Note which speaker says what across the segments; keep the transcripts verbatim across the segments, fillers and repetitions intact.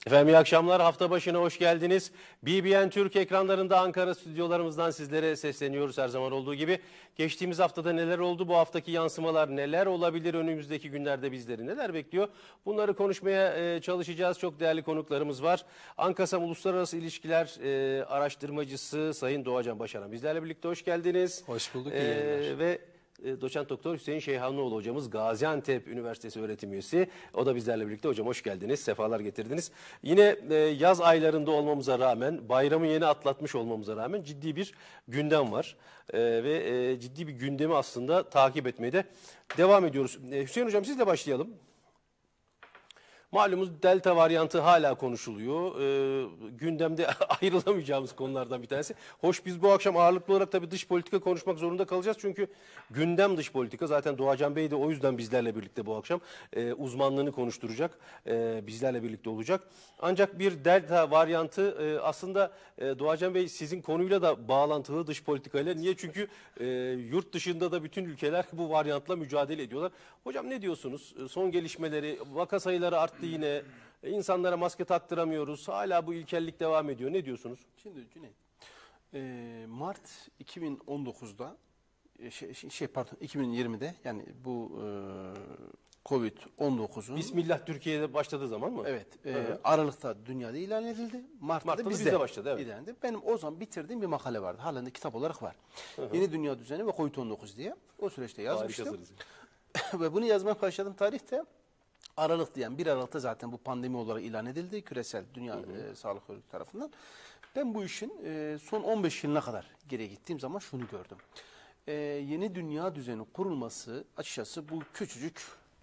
Speaker 1: Efendim iyi akşamlar. Hafta başına hoş geldiniz. B B N Türk ekranlarında Ankara stüdyolarımızdan sizlere sesleniyoruz her zaman olduğu gibi. Geçtiğimiz haftada neler oldu? Bu haftaki yansımalar neler olabilir? Önümüzdeki günlerde bizleri neler bekliyor? Bunları konuşmaya çalışacağız. Çok değerli konuklarımız var. Ankasam Uluslararası İlişkiler e, Araştırmacısı Sayın Doğacan Başaran bizlerle birlikte hoş geldiniz.
Speaker 2: Hoş bulduk.
Speaker 1: Ee, ve Doçent Doktor Hüseyin Şeyhanlıoğlu hocamız Gaziantep Üniversitesi öğretim üyesi. O da bizlerle birlikte. Hocam hoş geldiniz, sefalar getirdiniz. Yine e, yaz aylarında olmamıza rağmen, bayramı yeni atlatmış olmamıza rağmen ciddi bir gündem var. E, ve e, ciddi bir gündemi aslında takip etmeye de devam ediyoruz. E, Hüseyin Hocam sizle başlayalım. Malumunuz delta varyantı hala konuşuluyor. Ee, gündemde ayrılamayacağımız konulardan bir tanesi. Hoş biz bu akşam ağırlıklı olarak tabii dış politika konuşmak zorunda kalacağız. Çünkü gündem dış politika. Zaten Doğacan Bey de o yüzden bizlerle birlikte bu akşam e, uzmanlığını konuşturacak. E, bizlerle birlikte olacak. Ancak bir delta varyantı e, aslında e, Doğacan Bey sizin konuyla da bağlantılı dış politikayla. Niye? Çünkü e, yurt dışında da bütün ülkeler bu varyantla mücadele ediyorlar. Hocam ne diyorsunuz? Son gelişmeleri, vaka sayıları arttı yine. İnsanlara maske taktıramıyoruz. Hala bu ilkellik devam ediyor. Ne diyorsunuz?
Speaker 2: Şimdi Cüneyt, e, Mart iki bin on dokuz'da şey, şey pardon iki bin yirmi'de yani bu e, Covid on dokuz'un
Speaker 1: Bismillah Türkiye'de başladığı zaman mı?
Speaker 2: Evet. E, Aralık'ta dünyada ilan edildi. Mart'ta,
Speaker 1: Mart'ta
Speaker 2: da bizde,
Speaker 1: bizde başladı. Evet.
Speaker 2: ilan edildi. Benim o zaman bitirdiğim bir makale vardı. Halen de kitap olarak var. Hı hı. Yeni Dünya Düzeni ve Covid on dokuz diye. O süreçte yazmıştım. Ve bunu yazmaya başladığım tarihte Aralık diyen bir Aralık'ta zaten bu pandemi olarak ilan edildi. Küresel Dünya hı hı. E, Sağlık Örgütü tarafından. Ben bu işin e, son on beş yılına kadar geriye gittiğim zaman şunu gördüm. E, yeni dünya düzeni kurulması açıkçası bu küçücük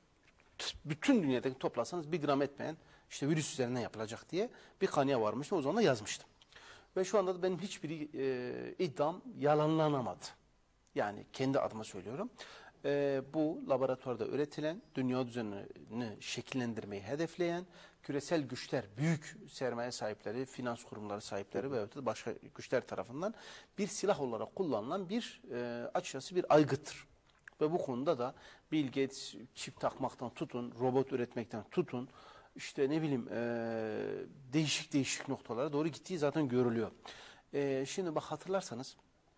Speaker 2: bütün dünyadaki toplasanız bir gram etmeyen işte virüs üzerinden yapılacak diye bir kanıya varmıştım. O zaman da yazmıştım. Ve şu anda da benim hiçbir e, iddiam yalanlanamadı. Yani kendi adıma söylüyorum. Ee, bu laboratuvarda üretilen, dünya düzenini şekillendirmeyi hedefleyen küresel güçler, büyük sermaye sahipleri, finans kurumları sahipleri ve başka güçler tarafından bir silah olarak kullanılan bir e, açıkçası bir aygıttır. Ve bu konuda da Bill Gates çip takmaktan tutun, robot üretmekten tutun, işte ne bileyim e, değişik değişik noktalara doğru gittiği zaten görülüyor. E, şimdi bak hatırlarsanız,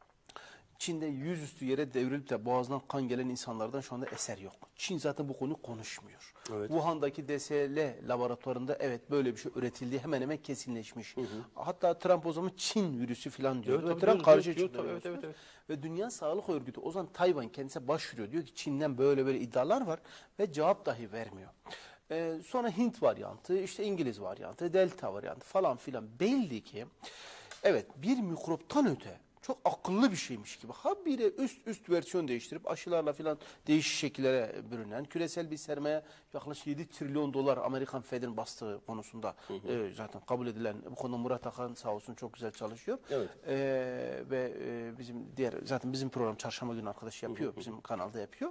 Speaker 2: Çin'de yüzüstü yere devrilip de boğazdan kan gelen insanlardan şu anda eser yok. Çin zaten bu konu konuşmuyor. Evet. Wuhan'daki D S L laboratuvarında evet böyle bir şey üretildiği hemen hemen kesinleşmiş. Hı hı. Hatta Trump o zaman Çin virüsü falan diyor. Evet, ve Trump karşı çıktı. Evet, evet, evet. Ve Dünya Sağlık Örgütü o zaman Tayvan kendisine başvuruyor. Diyor ki Çin'den böyle böyle iddialar var ve cevap dahi vermiyor. Ee, sonra Hint varyantı, işte İngiliz varyantı, Delta varyantı falan filan belli ki evet bir mikroptan öte çok akıllı bir şeymiş gibi. Habire üst üst versiyon değiştirip aşılarla filan değişik şekillere bürünen küresel bir sermaye yaklaşık yedi trilyon dolar Amerikan Fed'in bastığı konusunda hı hı. E, zaten kabul edilen bu konuda Murat Akan sağ olsun çok güzel çalışıyor. Evet. E, ve e, bizim diğer zaten bizim program çarşamba günü arkadaş yapıyor. Hı hı. Bizim kanalda yapıyor.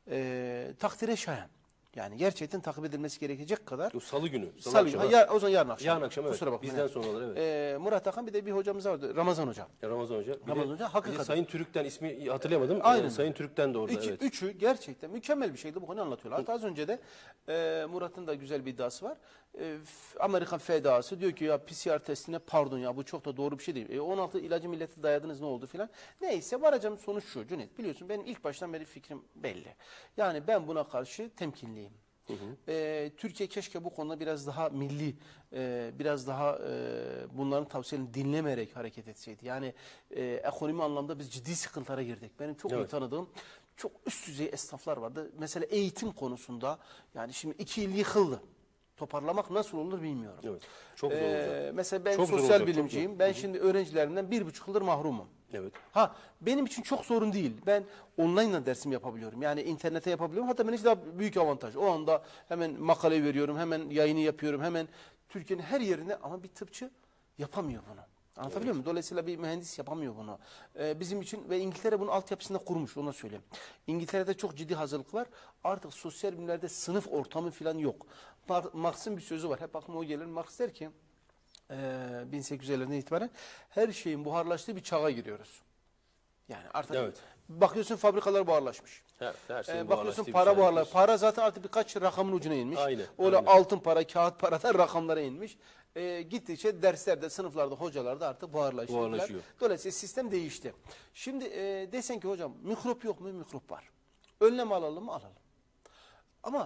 Speaker 2: E, takdire şayan. Yani gerçekten takip edilmesi gerekecek kadar.
Speaker 1: O salı günü.
Speaker 2: Salı, salı günü. Ya, o zaman yarın akşam.
Speaker 1: Yarın akşam evet. Kusura bakmayın. Bizden sonra olur evet.
Speaker 2: Ee, Murat Akan bir de bir hocamız vardı. Ramazan Hoca.
Speaker 1: Ya Ramazan Hoca. Bir
Speaker 2: Ramazan
Speaker 1: de,
Speaker 2: Hoca hakikaten.
Speaker 1: Sayın Türük'ten ismi hatırlayamadım.
Speaker 2: Aynen.
Speaker 1: Ee, Sayın Türük'ten de orada.
Speaker 2: İki,
Speaker 1: evet.
Speaker 2: Üçü gerçekten mükemmel bir şekilde bu konuyu anlatıyorlar. Hatta az önce de e, Murat'ın da güzel bir iddiası var. E, Amerikan F D A'sı diyor ki ya P C R testine pardon ya bu çok da doğru bir şey değil. E, on altı ilacı millete dayadınız ne oldu filan. Neyse varacağım sonuç şu Cüneyt. Biliyorsun benim ilk baştan beri fikrim belli. Yani ben buna karşı temkinliyim. Hı hı. E, Türkiye keşke bu konuda biraz daha milli, e, biraz daha e, bunların tavsiyelerini dinlemeyerek hareket etseydi. Yani e, ekonomi anlamda biz ciddi sıkıntılara girdik. Benim çok evet. iyi tanıdığım çok üst düzey esnaflar vardı. Mesela eğitim konusunda yani şimdi iki yıl yıkıldı. Toparlamak nasıl olur bilmiyorum. Evet.
Speaker 1: Çok zor
Speaker 2: ee,
Speaker 1: olacak.
Speaker 2: Mesela ben
Speaker 1: çok
Speaker 2: sosyal bilimciyim. Ben Hı -hı. şimdi öğrencilerimden bir buçuk yıldır mahrumum.
Speaker 1: Evet.
Speaker 2: Ha benim için çok sorun değil. Ben online'la dersim yapabiliyorum. Yani internete yapabiliyorum. Hatta benim için daha büyük avantaj. O anda hemen makale veriyorum, hemen yayını yapıyorum, hemen Türkiye'nin her yerine ama bir tıpçı yapamıyor bunu. Anlatabiliyor evet. muyum? Dolayısıyla bir mühendis yapamıyor bunu. Ee, bizim için ve İngiltere bunun altyapısında kurmuş, ona söyleyeyim. İngiltere'de çok ciddi hazırlık var. Artık sosyal bilimlerde sınıf ortamı falan yok. Marx'ın bir sözü var. Hep aklıma o gelir. Marx der ki e, bin sekiz yüzlerden itibaren her şeyin buharlaştığı bir çağa giriyoruz. Yani artık evet. bakıyorsun fabrikalar buharlaşmış.
Speaker 1: Her, her
Speaker 2: ee, bakıyorsun para buharlar. Para zaten artık birkaç rakamın ucuna inmiş. Aynen, Öyle aynen. altın para, kağıt para da rakamlara inmiş. e, gittikçe derslerde, sınıflarda, hocalarda artık buharlaştırdılar.
Speaker 1: Buharlaşıyor.
Speaker 2: Dolayısıyla sistem değişti. Şimdi e, desen ki hocam mikrop yok mu? Mikrop var. Önlem alalım mı? Alalım. Ama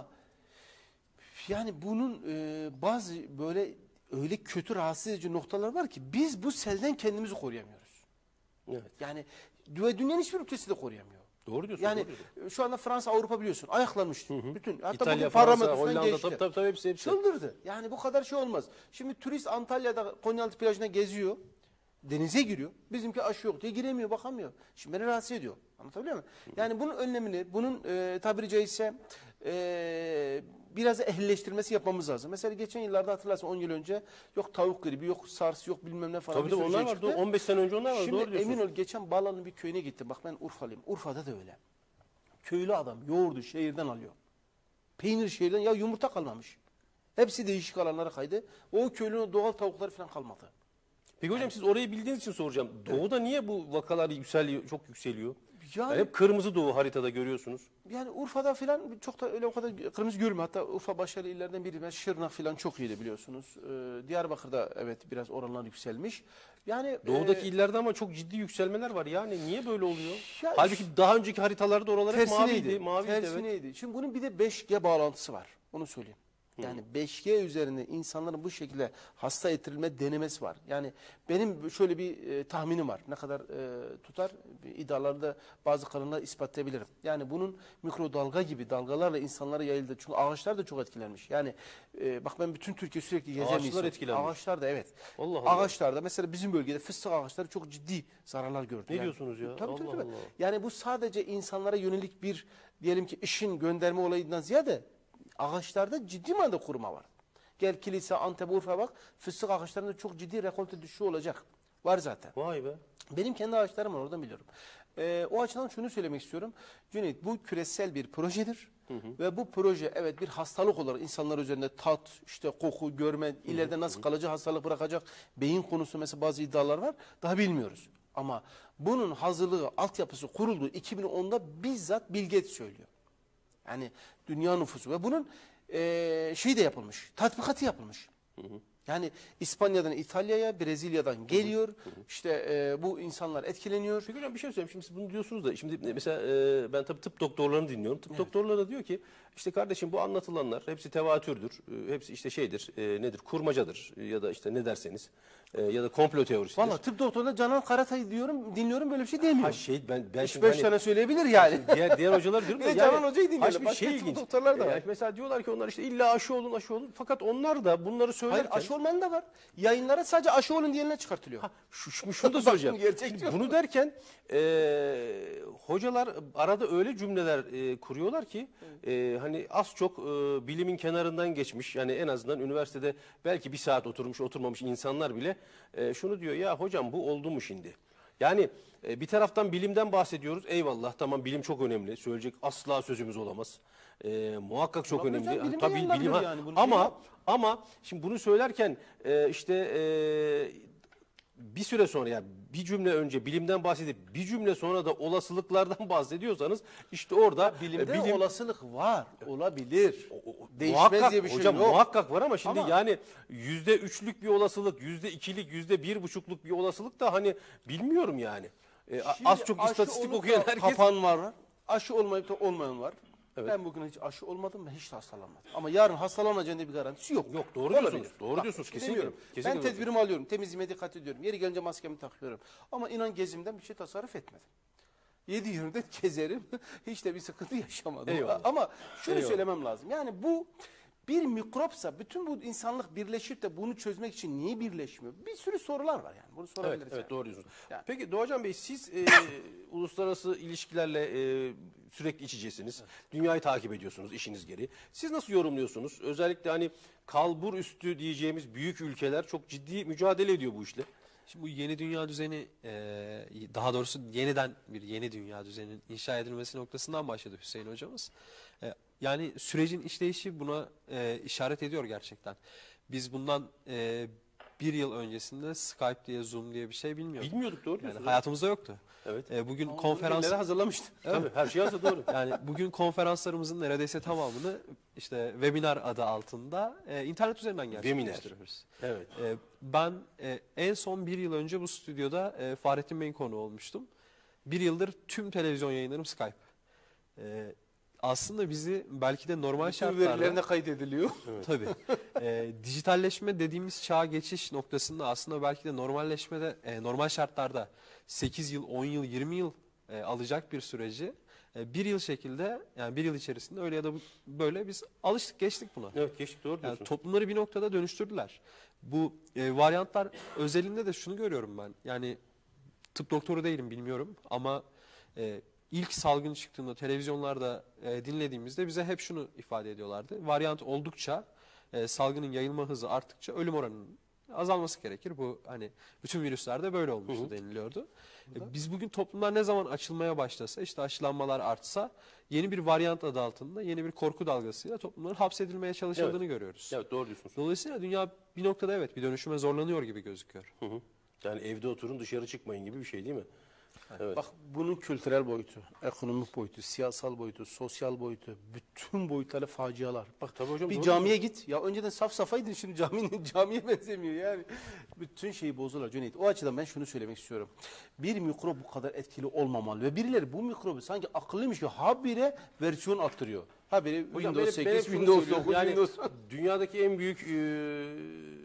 Speaker 2: yani bunun e, bazı böyle öyle kötü rahatsız edici noktalar var ki biz bu selden kendimizi koruyamıyoruz.
Speaker 1: Evet.
Speaker 2: Yani ve dünyanın hiçbir ülkesi de koruyamıyor.
Speaker 1: Doğru diyorsun.
Speaker 2: Yani
Speaker 1: doğru diyorsun.
Speaker 2: şu anda Fransa, Avrupa biliyorsun ayaklanmıştı.
Speaker 1: Hı hı.
Speaker 2: Bütün hatta
Speaker 1: İtalya,
Speaker 2: bugün
Speaker 1: Fransa,
Speaker 2: parlamentosundan
Speaker 1: Hollanda
Speaker 2: geçti.
Speaker 1: tabii tabii, tabii hepsi hepsi.
Speaker 2: Çıldırdı. Yani bu kadar şey olmaz. Şimdi turist Antalya'da Konyaaltı plajına geziyor. Denize giriyor. Bizimki aşı yok diye giremiyor, bakamıyor. Şimdi beni rahatsız ediyor. Anlatabiliyor muyum? Yani bunun önlemini, bunun e, tabiri caizse e, biraz da ehlileştirmesi yapmamız lazım. Mesela geçen yıllarda hatırlarsın on yıl önce yok tavuk gribi, yok SARS, yok bilmem ne falan.
Speaker 1: Tabii
Speaker 2: bir
Speaker 1: tabii
Speaker 2: sürü
Speaker 1: onlar
Speaker 2: şey
Speaker 1: var.
Speaker 2: çıktı.
Speaker 1: on beş sene önce onlar var.
Speaker 2: Şimdi
Speaker 1: Doğru diyorsun.
Speaker 2: emin ol geçen Bağlı'nın bir köyüne gittim. Bak ben Urfalıyım. Urfa'da da öyle. Köylü adam yoğurdu şehirden alıyor. Peynir şehirden, ya yumurta kalmamış. Hepsi değişik alanlara kaydı. O köylünün doğal tavukları falan kalmadı.
Speaker 1: Peki hocam siz orayı bildiğiniz için soracağım. Doğuda niye bu vakalar yükseliyor, çok yükseliyor?
Speaker 2: Yani,
Speaker 1: Yani hep kırmızı doğu haritada görüyorsunuz.
Speaker 2: yani Urfa'da falan çok da öyle o kadar kırmızı görmüyor. Hatta Urfa başarılı illerden biri. Ben Şırnak falan çok iyiydi biliyorsunuz. Ee, Diyarbakır'da evet biraz oranlar yükselmiş. Yani
Speaker 1: Doğudaki
Speaker 2: e,
Speaker 1: illerde ama çok ciddi yükselmeler var. Yani niye böyle oluyor?
Speaker 2: Ya
Speaker 1: Halbuki daha önceki haritalarda oralar hep
Speaker 2: tersineydi.
Speaker 1: maviydi. Maviydi evet.
Speaker 2: Tersineydi. Şimdi bunun bir de beş G bağlantısı var. Onu söyleyeyim. Yani beş G üzerinde insanların bu şekilde hasta ettirilme denemesi var. Yani benim şöyle bir e, tahminim var. Ne kadar e, tutar iddialarda bazı kanallar ispatlayabilirim. Yani bunun mikrodalga gibi dalgalarla insanlara yayıldı. Çünkü ağaçlar da çok etkilenmiş. Yani e, bak ben bütün Türkiye sürekli gezen
Speaker 1: Ağaçlar
Speaker 2: insan.
Speaker 1: etkilenmiş.
Speaker 2: Ağaçlar da evet.
Speaker 1: Allah Allah.
Speaker 2: Ağaçlarda mesela bizim bölgede fıstık ağaçları çok ciddi zararlar gördü.
Speaker 1: Ne
Speaker 2: yani.
Speaker 1: diyorsunuz ya?
Speaker 2: Tabii,
Speaker 1: Allah
Speaker 2: tabii, tabii.
Speaker 1: Allah.
Speaker 2: Yani bu sadece insanlara yönelik bir diyelim ki işin gönderme olayından ziyade ağaçlarda ciddi manada kuruma var. Gel kilise, Antep, Urfa bak fıstık ağaçlarında çok ciddi rekolte düşüşü olacak. Var zaten.
Speaker 1: Vay be.
Speaker 2: Benim kendi ağaçlarım var oradan biliyorum. Ee, o açıdan şunu söylemek istiyorum. Cüneyt bu küresel bir projedir. Hı hı. Ve bu proje evet bir hastalık olarak insanlar üzerinde tat, işte koku, görme, ileride nasıl kalıcı hastalık bırakacak, beyin konusu mesela bazı iddialar var. Daha bilmiyoruz. Ama bunun hazırlığı, altyapısı kurulduğu iki bin onda bizzat Bill Gates söylüyor. Yani dünya nüfusu ve bunun e, şey de yapılmış, tatbikatı yapılmış. Hı hı. Yani İspanya'dan İtalya'ya, Brezilya'dan geliyor. Hı hı. İşte e, bu insanlar etkileniyor.
Speaker 1: Peki hocam bir şey söyleyeyim. Şimdi siz bunu diyorsunuz da şimdi mesela e, ben tabii tıp doktorlarını dinliyorum. Tıp evet. doktorları da diyor ki işte kardeşim bu anlatılanlar hepsi tevatürdür. E, hepsi işte şeydir, e, nedir? Kurmacadır ya da işte ne derseniz. E, ya da komplo teorisidir.
Speaker 2: Valla tıp doktorunda Canan Karatay diyorum, dinliyorum böyle bir şey demiyor.
Speaker 1: Ha şey ben ben
Speaker 2: üç beş
Speaker 1: hani,
Speaker 2: tane söyleyebilir yani.
Speaker 1: Diğer diğer hocalar diyorum da
Speaker 2: yani, Canan Hoca'yı dinliyorum.
Speaker 1: Başka şey ilginç. doktorlar da var. Yani mesela diyorlar ki onlar işte illa aşı olun, aşı olun. Fakat onlar da bunları söylerken
Speaker 2: hayır aşı olmanın da var. Yayınlara sadece aşı olun diyenler çıkartılıyor.
Speaker 1: Ha, şu, şu, şunu da söyleyeceğim.
Speaker 2: Gerçek
Speaker 1: Bunu derken e, hocalar arada öyle cümleler e, kuruyorlar ki e, hani az çok e, bilimin kenarından geçmiş yani en azından üniversitede belki bir saat oturmuş oturmamış insanlar bile e, şunu diyor ya hocam bu oldu mu şimdi? Yani e, bir taraftan bilimden bahsediyoruz. Eyvallah tamam bilim çok önemli. Söyleyecek asla sözümüz olamaz. E, muhakkak çok
Speaker 2: Tabii
Speaker 1: önemli.
Speaker 2: hocam, bilimde
Speaker 1: Tabii
Speaker 2: yayınlanabilir
Speaker 1: bilim ha-
Speaker 2: yani, bunu
Speaker 1: ama
Speaker 2: söylüyor.
Speaker 1: ama şimdi bunu söylerken e, işte e, bir süre sonra yani bir cümle önce bilimden bahsedip bir cümle sonra da olasılıklardan bahsediyorsanız işte orada
Speaker 2: Bilimde
Speaker 1: e, bilim
Speaker 2: olasılık var, olabilir. Değişmez
Speaker 1: muhakkak,
Speaker 2: diye bir şey
Speaker 1: hocam,
Speaker 2: yok.
Speaker 1: muhakkak var ama şimdi
Speaker 2: Ama-
Speaker 1: yani yüzde üçlük bir olasılık, yüzde ikilik, yüzde bir buçukluk bir olasılık da hani bilmiyorum yani. E, a-
Speaker 2: Şimdi
Speaker 1: az çok
Speaker 2: aşı
Speaker 1: istatistik
Speaker 2: olup
Speaker 1: okuyan
Speaker 2: da
Speaker 1: herkes
Speaker 2: kapan var. Aşı olmayıp da olmayan var.
Speaker 1: Evet.
Speaker 2: Ben bugün hiç aşı olmadım ve hiç de hastalanmadım. Ama yarın hastalanacağım diye bir garantisi yok.
Speaker 1: Yok, doğru
Speaker 2: Olabilir.
Speaker 1: diyorsunuz, doğru
Speaker 2: Bak,
Speaker 1: diyorsunuz,
Speaker 2: bir şey
Speaker 1: kesinlikle.
Speaker 2: demiyorum.
Speaker 1: Kesinlikle
Speaker 2: Ben
Speaker 1: doğru.
Speaker 2: tedbirimi alıyorum, temizliğime dikkat ediyorum. Yeri gelince maskemi takıyorum. Ama inan gezimden bir şey tasarruf etmedim. Yedi yönde gezerim. Hiç de bir sıkıntı yaşamadım.
Speaker 1: Eyvallah.
Speaker 2: Ama şunu
Speaker 1: Eyvallah.
Speaker 2: söylemem lazım. Yani bu bir mikropsa bütün bu insanlık birleşip de bunu çözmek için niye birleşmiyor? Bir sürü sorular var yani. Bunu
Speaker 1: Evet,
Speaker 2: sorabiliriz.
Speaker 1: evet
Speaker 2: yani.
Speaker 1: doğru diyorsunuz.
Speaker 2: Yani.
Speaker 1: Peki Doğacan Bey siz e, uluslararası ilişkilerle e, sürekli iç içesiniz. Evet. Dünyayı takip ediyorsunuz işiniz gereği. Siz nasıl yorumluyorsunuz? Özellikle hani kalbur üstü diyeceğimiz büyük ülkeler çok ciddi mücadele ediyor bu işle.
Speaker 3: Şimdi bu yeni dünya düzeni e, daha doğrusu yeniden bir yeni dünya düzeninin inşa edilmesi noktasından başladı Hüseyin hocamız. E, yani sürecin işleyişi buna e, işaret ediyor gerçekten. Biz bundan e, bir yıl öncesinde Skype diye, Zoom diye bir şey bilmiyorduk.
Speaker 1: Bilmiyorduk, doğru
Speaker 3: Yani
Speaker 1: diyorsunuz.
Speaker 3: hayatımızda yoktu.
Speaker 1: Evet.
Speaker 3: E, bugün
Speaker 2: Konferans
Speaker 3: konferans
Speaker 2: hazırlamıştı.
Speaker 1: Tabii, her şey hazır, doğru.
Speaker 3: yani bugün konferanslarımızın neredeyse tamamını işte webinar adı altında e, internet üzerinden gerçekleştiriyoruz.
Speaker 1: Evet.
Speaker 3: E, ben e, en son bir yıl önce bu stüdyoda e, Fahrettin Bey'in konuğu olmuştum. Bir yıldır tüm televizyon yayınlarım Skype. E, aslında bizi belki de normal
Speaker 2: Bütün
Speaker 3: şartlarda...
Speaker 2: verilerine kaydediliyor.
Speaker 3: Tabii. E, dijitalleşme dediğimiz çağa geçiş noktasında aslında belki de normalleşmede, e, normal şartlarda sekiz yıl, on yıl, yirmi yıl e, alacak bir süreci e, bir yıl şekilde, yani bir yıl içerisinde öyle ya da bu- böyle biz alıştık, geçtik buna.
Speaker 1: Evet, geçtik, doğru
Speaker 3: Yani
Speaker 1: diyorsun.
Speaker 3: toplumları bir noktada dönüştürdüler. Bu e, varyantlar özelinde de şunu görüyorum ben. Yani tıp doktoru değilim, bilmiyorum ama e, ilk salgın çıktığında televizyonlarda e, dinlediğimizde bize hep şunu ifade ediyorlardı. Varyant oldukça, e, salgının yayılma hızı arttıkça ölüm oranının azalması gerekir. Bu hani bütün virüslerde böyle olmuştu,
Speaker 1: Hı hı.
Speaker 3: deniliyordu. E, biz bugün toplumlar ne zaman açılmaya başlasa, işte aşılanmalar artsa, yeni bir varyant adı altında yeni bir korku dalgasıyla toplumların hapsedilmeye çalışıldığını görüyoruz.
Speaker 1: Evet, doğru diyorsunuz.
Speaker 3: Dolayısıyla dünya bir noktada evet bir dönüşüme zorlanıyor gibi gözüküyor.
Speaker 1: Hı hı. Yani evde oturun, dışarı çıkmayın gibi bir şey değil mi? Evet.
Speaker 2: Bak, bunun kültürel boyutu, ekonomik boyutu, siyasal boyutu, sosyal boyutu, bütün boyutları facialar. Bak
Speaker 1: Tabii hocam,
Speaker 2: bir
Speaker 1: doğru
Speaker 2: camiye git. Ya önceden saf safaydın, şimdi caminin camiye benzemiyor yani. Bütün şeyi bozdular Cüneyt. O açıdan ben şunu söylemek istiyorum. Bir mikrop bu kadar etkili olmamalı ve birileri bu mikrobu sanki akıllıymış gibi habire versiyon attırıyor. Habire
Speaker 1: Hocam,
Speaker 2: Windows
Speaker 1: benim- benim
Speaker 2: sekiz,
Speaker 1: şunu
Speaker 2: Windows
Speaker 1: söylüyorum.
Speaker 2: dokuz,
Speaker 1: Yani
Speaker 2: Windows...
Speaker 1: dünyadaki en büyük e,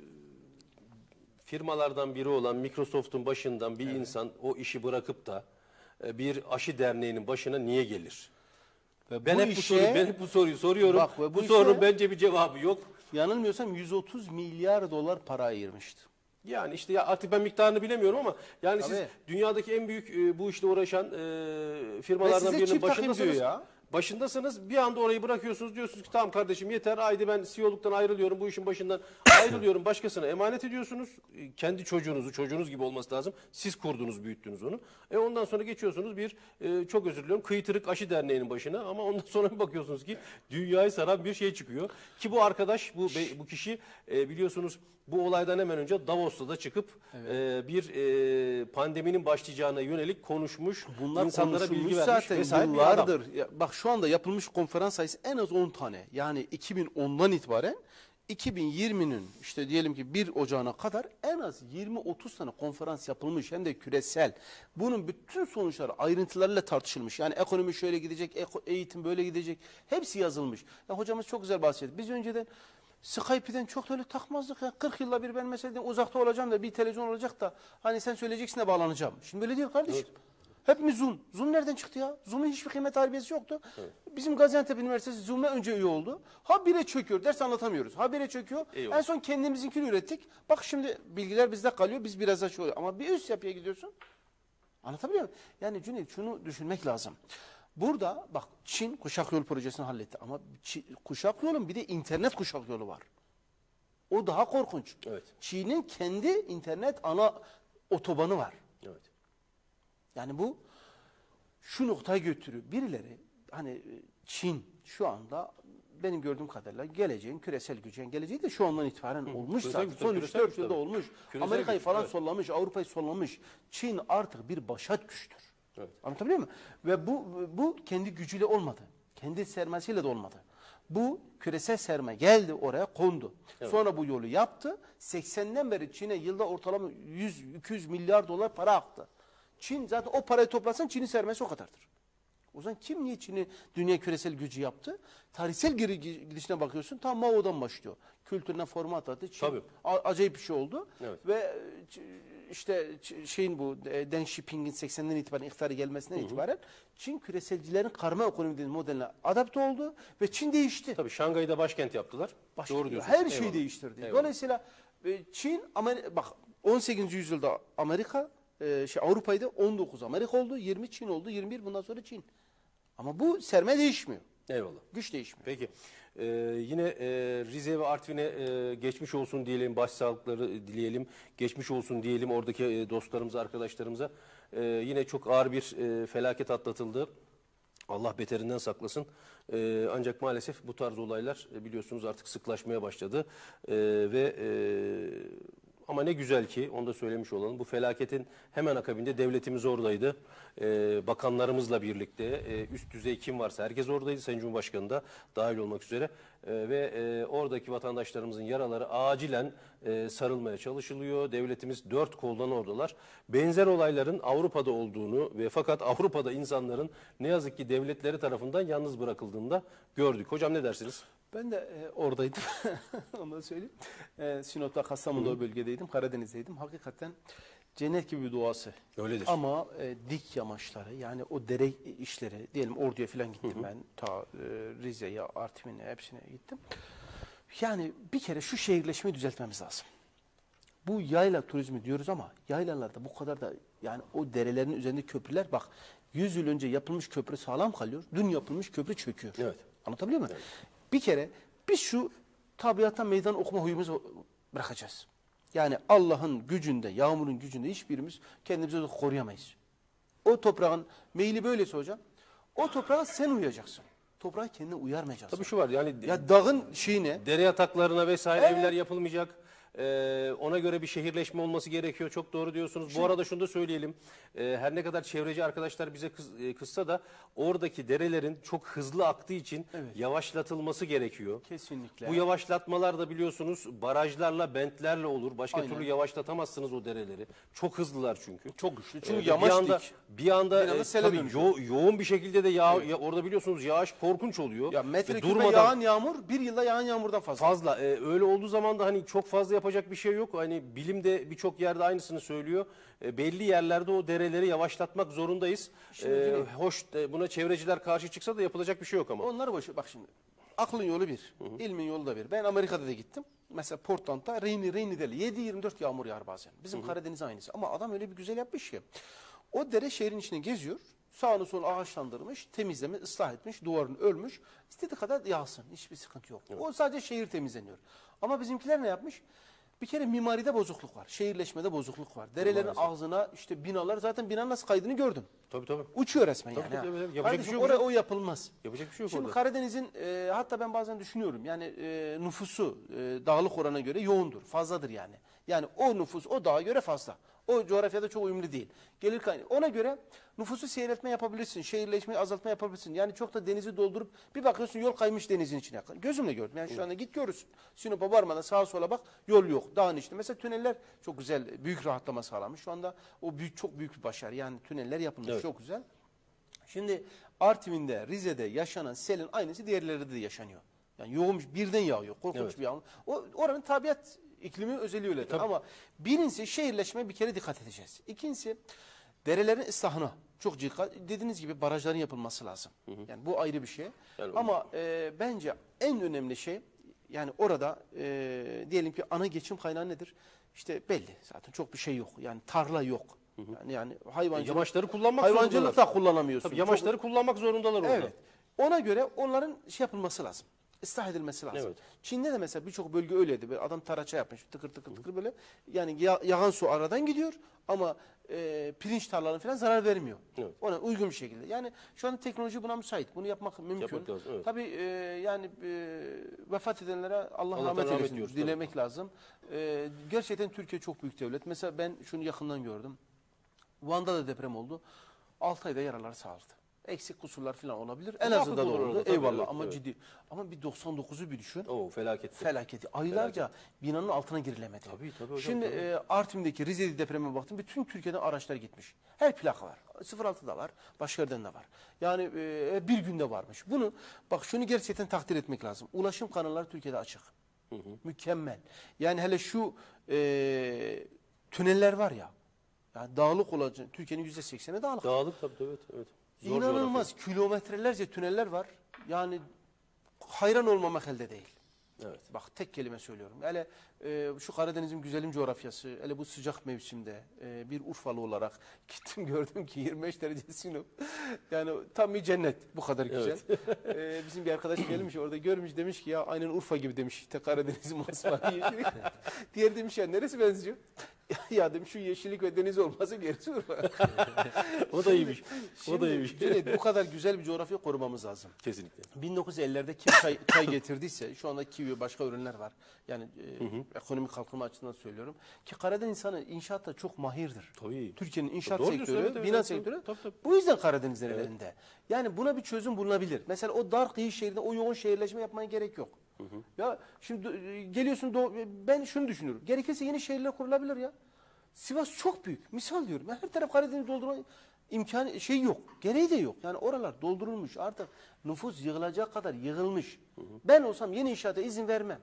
Speaker 1: firmalardan biri olan Microsoft'un başından bir insan o işi bırakıp da e, bir aşı derneğinin başına niye gelir?
Speaker 2: Ve
Speaker 1: Ben
Speaker 2: bu
Speaker 1: hep bu
Speaker 2: işe-
Speaker 1: soruyu, ben hep bu soruyu soruyorum.
Speaker 2: Bak ve
Speaker 1: bu
Speaker 2: bu işe-
Speaker 1: sorunun bence bir cevabı yok.
Speaker 2: Yanılmıyorsam yüz otuz milyar dolar para ayırmıştı.
Speaker 1: Yani işte ya artık ben miktarını bilemiyorum ama yani siz
Speaker 2: Tabii.
Speaker 1: dünyadaki en büyük e, bu işte uğraşan e,
Speaker 2: Ve
Speaker 1: firmalardan
Speaker 2: size
Speaker 1: birinin
Speaker 2: çip takayım
Speaker 1: başındasınız.
Speaker 2: diyor ya.
Speaker 1: Başındasınız, bir anda orayı bırakıyorsunuz, diyorsunuz ki tamam kardeşim yeter, haydi ben C E O'luktan ayrılıyorum, bu işin başından ayrılıyorum, başkasına emanet ediyorsunuz. E, Kendi çocuğunuzu, çocuğunuz gibi olması lazım. Siz kurdunuz, büyüttünüz onu. E ondan sonra geçiyorsunuz bir, e, çok özür diliyorum, Kıytırık Aşı Derneği'nin başına, ama ondan sonra bir bakıyorsunuz ki dünyayı saran bir şey çıkıyor. Ki bu arkadaş, bu be- bu kişi e, biliyorsunuz bu olaydan hemen önce Davos'ta da çıkıp e, bir e, pandeminin başlayacağına yönelik konuşmuş,
Speaker 2: Bunlar
Speaker 1: insanlara bilgi
Speaker 2: konuşulmuş
Speaker 1: vermiş
Speaker 2: zaten
Speaker 1: vesaire bir adam.
Speaker 2: yıllardır. Ya bak şu anda yapılmış konferans sayısı en az on tane. Yani iki bin ondan itibaren iki bin yirminin işte diyelim ki bir Ocağı'na kadar en az yirmi otuz tane konferans yapılmış, hem de küresel. Bunun bütün sonuçları ayrıntılarıyla tartışılmış. Yani ekonomi şöyle gidecek, eko- eğitim böyle gidecek. Hepsi yazılmış. Ya hocamız çok güzel bahsetti. Biz önceden Skype'den çok da öyle takmazdık ya. kırk yılda bir ben mesela uzakta olacağım da bir televizyon olacak da hani sen söyleyeceksin de bağlanacağım. Şimdi böyle değil kardeşim. Hepimiz Zoom. Zoom nereden çıktı ya? Zoom'un hiçbir kıymet harbiyesi yoktu. Bizim Gaziantep Üniversitesi Zoom'a önce üye oldu. Habire çöküyor. Ders anlatamıyoruz. Habire çöküyor.
Speaker 1: Eyvallah.
Speaker 2: En son kendimizinkini ürettik. Bak şimdi bilgiler bizde kalıyor. Biz biraz da şey oluyor. Ama bir üst yapıya gidiyorsun. Anlatabiliyor muyum? Yani Cüneyt şunu düşünmek lazım. Burada bak Çin kuşak yolu projesini halletti. Ama Çin, kuşak yolun bir de internet kuşak yolu var. O daha korkunç.
Speaker 1: Evet.
Speaker 2: Çin'in kendi internet ana otobanı var.
Speaker 1: Evet.
Speaker 2: Yani bu şu noktaya götürüyor. Birileri hani e, Çin şu anda benim gördüğüm kadarıyla geleceğin küresel gücün geleceği de şu andan itibaren olmuş
Speaker 1: Küresel
Speaker 2: zaten.
Speaker 1: güç,
Speaker 2: Son üç
Speaker 1: küresel
Speaker 2: dört
Speaker 1: güç
Speaker 2: yılda
Speaker 1: tabii.
Speaker 2: olmuş.
Speaker 1: Küresel
Speaker 2: Amerika'yı
Speaker 1: güç,
Speaker 2: falan
Speaker 1: evet.
Speaker 2: sollamış, Avrupa'yı sollamış. Çin artık bir başat güçtür.
Speaker 1: Evet.
Speaker 2: Anlatabiliyor muyum? Ve bu bu kendi gücüyle olmadı. Kendi sermayesiyle de olmadı. Bu küresel sermaye geldi oraya kondu. Sonra bu yolu yaptı. seksenden beri Çin'e yılda ortalama yüz iki yüz milyar dolar para aktı. Çin zaten o parayı toplasan Çin'in sermayesi o kadardır. O zaman kim niye Çin'i dünya küresel gücü yaptı? Tarihsel geri gidişine bakıyorsun tam Mao'dan başlıyor. Kültürüne format attı. Çin
Speaker 1: Tabii.
Speaker 2: a- acayip bir şey oldu.
Speaker 1: Evet.
Speaker 2: Ve e, ç- işte ç- şeyin bu e, Deng Xiaoping'in seksenden itibaren iktidara gelmesinden itibaren Çin küreselcilerin karma ekonomi dediğimiz modeline adapte oldu ve Çin değişti.
Speaker 1: Tabii Şangay'ı da başkent yaptılar.
Speaker 2: Başka-
Speaker 1: Doğru diyorsun.
Speaker 2: Her şeyi
Speaker 1: Eyvallah.
Speaker 2: değiştirdi.
Speaker 1: Eyvallah.
Speaker 2: Dolayısıyla e, Çin, Amer bak on sekizinci yüzyılda Amerika, e, şey Avrupa'ydı, on dokuz Amerika oldu, yirmi Çin oldu, yirmi bir bundan sonra Çin. Ama bu sermaye değişmiyor.
Speaker 1: Eyvallah.
Speaker 2: Güç değişmiyor.
Speaker 1: Peki. Ee, yine e, Rize ve Artvin'e e, geçmiş olsun diyelim, başsağlıkları dileyelim, geçmiş olsun diyelim oradaki e, dostlarımıza, arkadaşlarımıza. E, yine çok ağır bir e, felaket atlatıldı. Allah beterinden saklasın. E, ancak maalesef bu tarz olaylar e, biliyorsunuz artık sıklaşmaya başladı. E, ve e, Ama ne güzel ki, onu da söylemiş olalım. Bu felaketin hemen akabinde devletimiz oradaydı. Ee, bakanlarımızla birlikte e, üst düzey kim varsa herkes oradaydı. Sayın Cumhurbaşkanı da dahil olmak üzere. Ee, ve e, oradaki vatandaşlarımızın yaraları acilen e, sarılmaya çalışılıyor. Devletimiz dört koldan oradalar. Benzer olayların Avrupa'da olduğunu ve fakat Avrupa'da insanların ne yazık ki devletleri tarafından yalnız bırakıldığını da gördük. Hocam ne dersiniz?
Speaker 2: Ben de e, oradaydım. Onu da söyleyeyim. E, Sinop'ta, Kastamonu'da o bölgedeydim. Karadeniz'deydim. Hakikaten cennet gibi bir doğası.
Speaker 1: Öyledir.
Speaker 2: Ama e, dik yamaçları, yani o dere işleri, diyelim Ordu'ya falan gittim ben. Ta e, Rize'ye, Artvin'e, hepsine gittim. Yani bir kere şu şehirleşmeyi düzeltmemiz lazım. Bu yayla turizmi diyoruz ama yaylalarda bu kadar da, yani o derelerin üzerinde köprüler, bak yüz yıl önce yapılmış köprü sağlam kalıyor. Dün yapılmış köprü çöküyor.
Speaker 1: Evet.
Speaker 2: Anlatabiliyor muyum? Evet. Bir kere biz şu tabiata meydan okuma huyumuzu bırakacağız. Yani Allah'ın gücünde, yağmurun gücünde hiçbirimiz kendimizi koruyamayız. O toprağın meyli böylesi hocam, o toprağa sen uyacaksın. Toprağa kendine uyarmayacaksın.
Speaker 1: Tabii şu var yani
Speaker 2: Ya dağın şeyine,
Speaker 1: dere yataklarına vesaire
Speaker 2: Evet.
Speaker 1: evler yapılmayacak. Ee, ona göre bir şehirleşme olması gerekiyor. Çok doğru diyorsunuz. Bu arada şunu da söyleyelim. Ee, her ne kadar çevreci arkadaşlar bize kız, e, kızsa da oradaki derelerin çok hızlı aktığı için
Speaker 2: Evet.
Speaker 1: yavaşlatılması gerekiyor.
Speaker 2: kesinlikle.
Speaker 1: Bu yavaşlatmalar da biliyorsunuz barajlarla, bentlerle olur. Başka
Speaker 2: Aynen.
Speaker 1: türlü yavaşlatamazsınız o dereleri. Çok hızlılar çünkü.
Speaker 2: Çok güçlü.
Speaker 1: Ee,
Speaker 2: Çünkü
Speaker 1: bir
Speaker 2: yamaç
Speaker 1: anda,
Speaker 2: dik.
Speaker 1: bir anda,
Speaker 2: Bir anda
Speaker 1: e,
Speaker 2: sele
Speaker 1: tabii
Speaker 2: dönüşüyor.
Speaker 1: yo- yoğun bir şekilde de yağ, ya, orada biliyorsunuz yağış korkunç oluyor.
Speaker 2: Ya
Speaker 1: Ve
Speaker 2: metreküp
Speaker 1: durmadan-
Speaker 2: yağan yağmur bir yılda yağan yağmurdan fazla.
Speaker 1: Fazla. Ee, öyle olduğu zaman da hani çok fazla yapacak bir şey yok. Hani bilim de birçok yerde aynısını söylüyor. Ee, belli yerlerde o dereleri yavaşlatmak zorundayız.
Speaker 2: Şimdi
Speaker 1: Ee,
Speaker 2: Cüneyt-
Speaker 1: hoş e, buna çevreciler karşı çıksa da yapılacak bir şey yok ama.
Speaker 2: Onları boş ver. Bak şimdi. Aklın yolu bir. İlmin yolu da bir. Ben Amerika'da da gittim. Mesela Portland'da Rainy Rainy Deli. yedi yirmi dört yağmur yağar bazen. Bizim Karadeniz aynısı. Ama adam öyle bir güzel yapmış ki. O dere şehrin içine geziyor. Sağını solunu ağaçlandırmış, temizleme, ıslah etmiş, duvarını örmüş. İstediği kadar yağsın. Hiçbir sıkıntı yok. O sadece şehir temizleniyor. Ama bizimkiler ne yapmış? Bir kere mimaride bozukluk var. Şehirleşmede bozukluk var. Derelerin
Speaker 1: Maalesef.
Speaker 2: ağzına işte binalar, zaten binanın nasıl kaydını gördüm.
Speaker 1: Tabii tabii.
Speaker 2: Uçuyor resmen
Speaker 1: Tabii,
Speaker 2: yani.
Speaker 1: tabii,
Speaker 2: ha.
Speaker 1: tabii. Yapacak bir
Speaker 2: Kardeşim,
Speaker 1: şey yok
Speaker 2: oraya
Speaker 1: hocam.
Speaker 2: o yapılmaz.
Speaker 1: Yapacak bir şey yok
Speaker 2: Şimdi
Speaker 1: orada.
Speaker 2: Karadeniz'in e, hatta ben bazen düşünüyorum yani e, nüfusu e, dağlık orana göre yoğundur, fazladır yani. Yani o nüfus o dağa göre fazla. O coğrafyada çok uyumlu değil. Gelir kaynağı. Ona göre nüfusu seyretme yapabilirsin, şehirleşmeyi azaltma yapabilirsin. Yani çok da denizi doldurup bir bakıyorsun yol kaymış denizin içine. Gözümle gördüm. Yani şu anda git görürsün. Sinop'a varmadan sağa sola bak, yol yok. Dağın içinde. Mesela tüneller çok güzel, büyük rahatlama sağlamış. Şu anda o büyük, çok büyük bir başarı. Yani tüneller yapılmış,
Speaker 1: Evet.
Speaker 2: çok güzel. Şimdi Artvin'de, Rize'de yaşanan selin aynısı diğerlerde de yaşanıyor. Yani yoğun bir- birden yağıyor. Korkunç
Speaker 1: Evet.
Speaker 2: bir yağmur. O, oranın tabiat iklimi özelliği öyledir. Ama birincisi şehirleşmeye bir kere dikkat edeceğiz. İkincisi derelerin ıslahına çok dikkat. Dediğiniz gibi barajların yapılması lazım. Yani bu ayrı bir şey.
Speaker 1: Yani
Speaker 2: Ama e, bence en önemli şey, yani orada e, diyelim ki ana geçim kaynağı nedir? İşte belli zaten, çok bir şey yok. Yani tarla yok. Yani, yani hayvancılık,
Speaker 1: Yamaçları kullanmak
Speaker 2: hayvancılık
Speaker 1: zorundalar.
Speaker 2: da kullanamıyorsun.
Speaker 1: Tabii yamaçları
Speaker 2: Çok-
Speaker 1: kullanmak zorundalar orada.
Speaker 2: Evet. Ona göre onların şey yapılması lazım. Islah edilmesi lazım.
Speaker 1: Evet.
Speaker 2: Çin'de de mesela birçok bölge öyleydi. Böyle adam taraça yapmış, tıkır tıkır tıkır böyle. Yani ya- yağan su aradan gidiyor ama e, pirinç tarlalarına falan zarar vermiyor.
Speaker 1: Evet.
Speaker 2: Ona uygun bir şekilde. Yani şu an teknoloji buna müsait. Bunu yapmak mümkün.
Speaker 1: Yapmak lazım, evet.
Speaker 2: Tabii e, yani e, vefat edenlere Allah
Speaker 1: Allah'tan
Speaker 2: rahmet
Speaker 1: rahmet
Speaker 2: eylesin
Speaker 1: diyoruz,
Speaker 2: dilemek lazım. E, gerçekten Türkiye çok büyük devlet. Mesela ben şunu yakından gördüm. Van'da da deprem oldu. altı ayda yaralar sağladı. Eksik kusurlar falan olabilir. En
Speaker 1: Muhakkak
Speaker 2: azından da
Speaker 1: olur
Speaker 2: oldu.
Speaker 1: orada, tabii,
Speaker 2: Eyvallah
Speaker 1: evet,
Speaker 2: ama
Speaker 1: evet.
Speaker 2: ciddi. Ama bir doksan dokuzu bir düşün.
Speaker 1: Oo felaket.
Speaker 2: Felaketi. Aylarca binanın altına girilemedi.
Speaker 1: Tabii, tabii hocam,
Speaker 2: Şimdi
Speaker 1: tabii.
Speaker 2: e, Artvin'deki Rize'de depreme baktım. Bütün Türkiye'den araçlar gitmiş. Her plaka var. sıfır altıda var. Başka yerden de var. Yani e, bir günde varmış. Bunu bak şunu gerçekten takdir etmek lazım. Ulaşım kanalları Türkiye'de açık. Mükemmel. Yani hele şu e, tüneller var ya. Yani dağlık olacak. Türkiye'nin yüzde sekseni dağlık.
Speaker 1: Dağlık tabii evet. evet. Zor
Speaker 2: İnanılmaz kilometrelerce tüneller var. Yani hayran olmamak elde değil.
Speaker 1: Evet.
Speaker 2: Bak tek kelime söylüyorum. Hele e, şu Karadeniz'in güzelim coğrafyası, hele bu sıcak mevsimde e, bir Urfalı olarak gittim gördüm ki yirmi beş derece Sinop. Yani tam bir cennet, bu kadar güzel. E, bizim bir arkadaş gelmiş orada görmüş, demiş ki ya aynen Urfa gibi demiş. İşte Karadeniz'in masmavi yeşili. Diğer demiş ya neresi benziyor? ya dedim şu yeşillik ve deniz olması gerisi olur.
Speaker 1: O da iyiymiş. O
Speaker 2: Şimdi
Speaker 1: da iyiymiş.
Speaker 2: Cüneyt, bu kadar güzel bir coğrafya korumamız lazım.
Speaker 1: Kesinlikle.
Speaker 2: bin dokuz yüz ellilerde kim çay, çay getirdiyse şu anda kivi başka ürünler var. Yani e, ekonomik kalkınma açısından söylüyorum. Ki Karadeniz insanı inşaatta çok mahirdir.
Speaker 1: Tabii.
Speaker 2: Türkiye'nin inşaat
Speaker 1: Doğru diyorsun,
Speaker 2: sektörü,
Speaker 1: evet, evet,
Speaker 2: bina
Speaker 1: evet,
Speaker 2: sektörü
Speaker 1: tabii, tabii.
Speaker 2: bu yüzden Karadeniz'in elinde. Yani buna bir çözüm bulunabilir. Mesela o dar kıyı şehrinde o yoğun şehirleşme yapmaya gerek yok. Ya şimdi e, geliyorsun doğu, ben şunu düşünüyorum. Gerekirse yeni şehirler kurulabilir ya. Sivas çok büyük. Misal diyorum. Ya her taraf Karadeniz doldurma imkanı şey yok. Gereği de yok. Yani oralar doldurulmuş. Artık nüfus yığılacak kadar yığılmış. Ben olsam yeni inşaata izin vermem.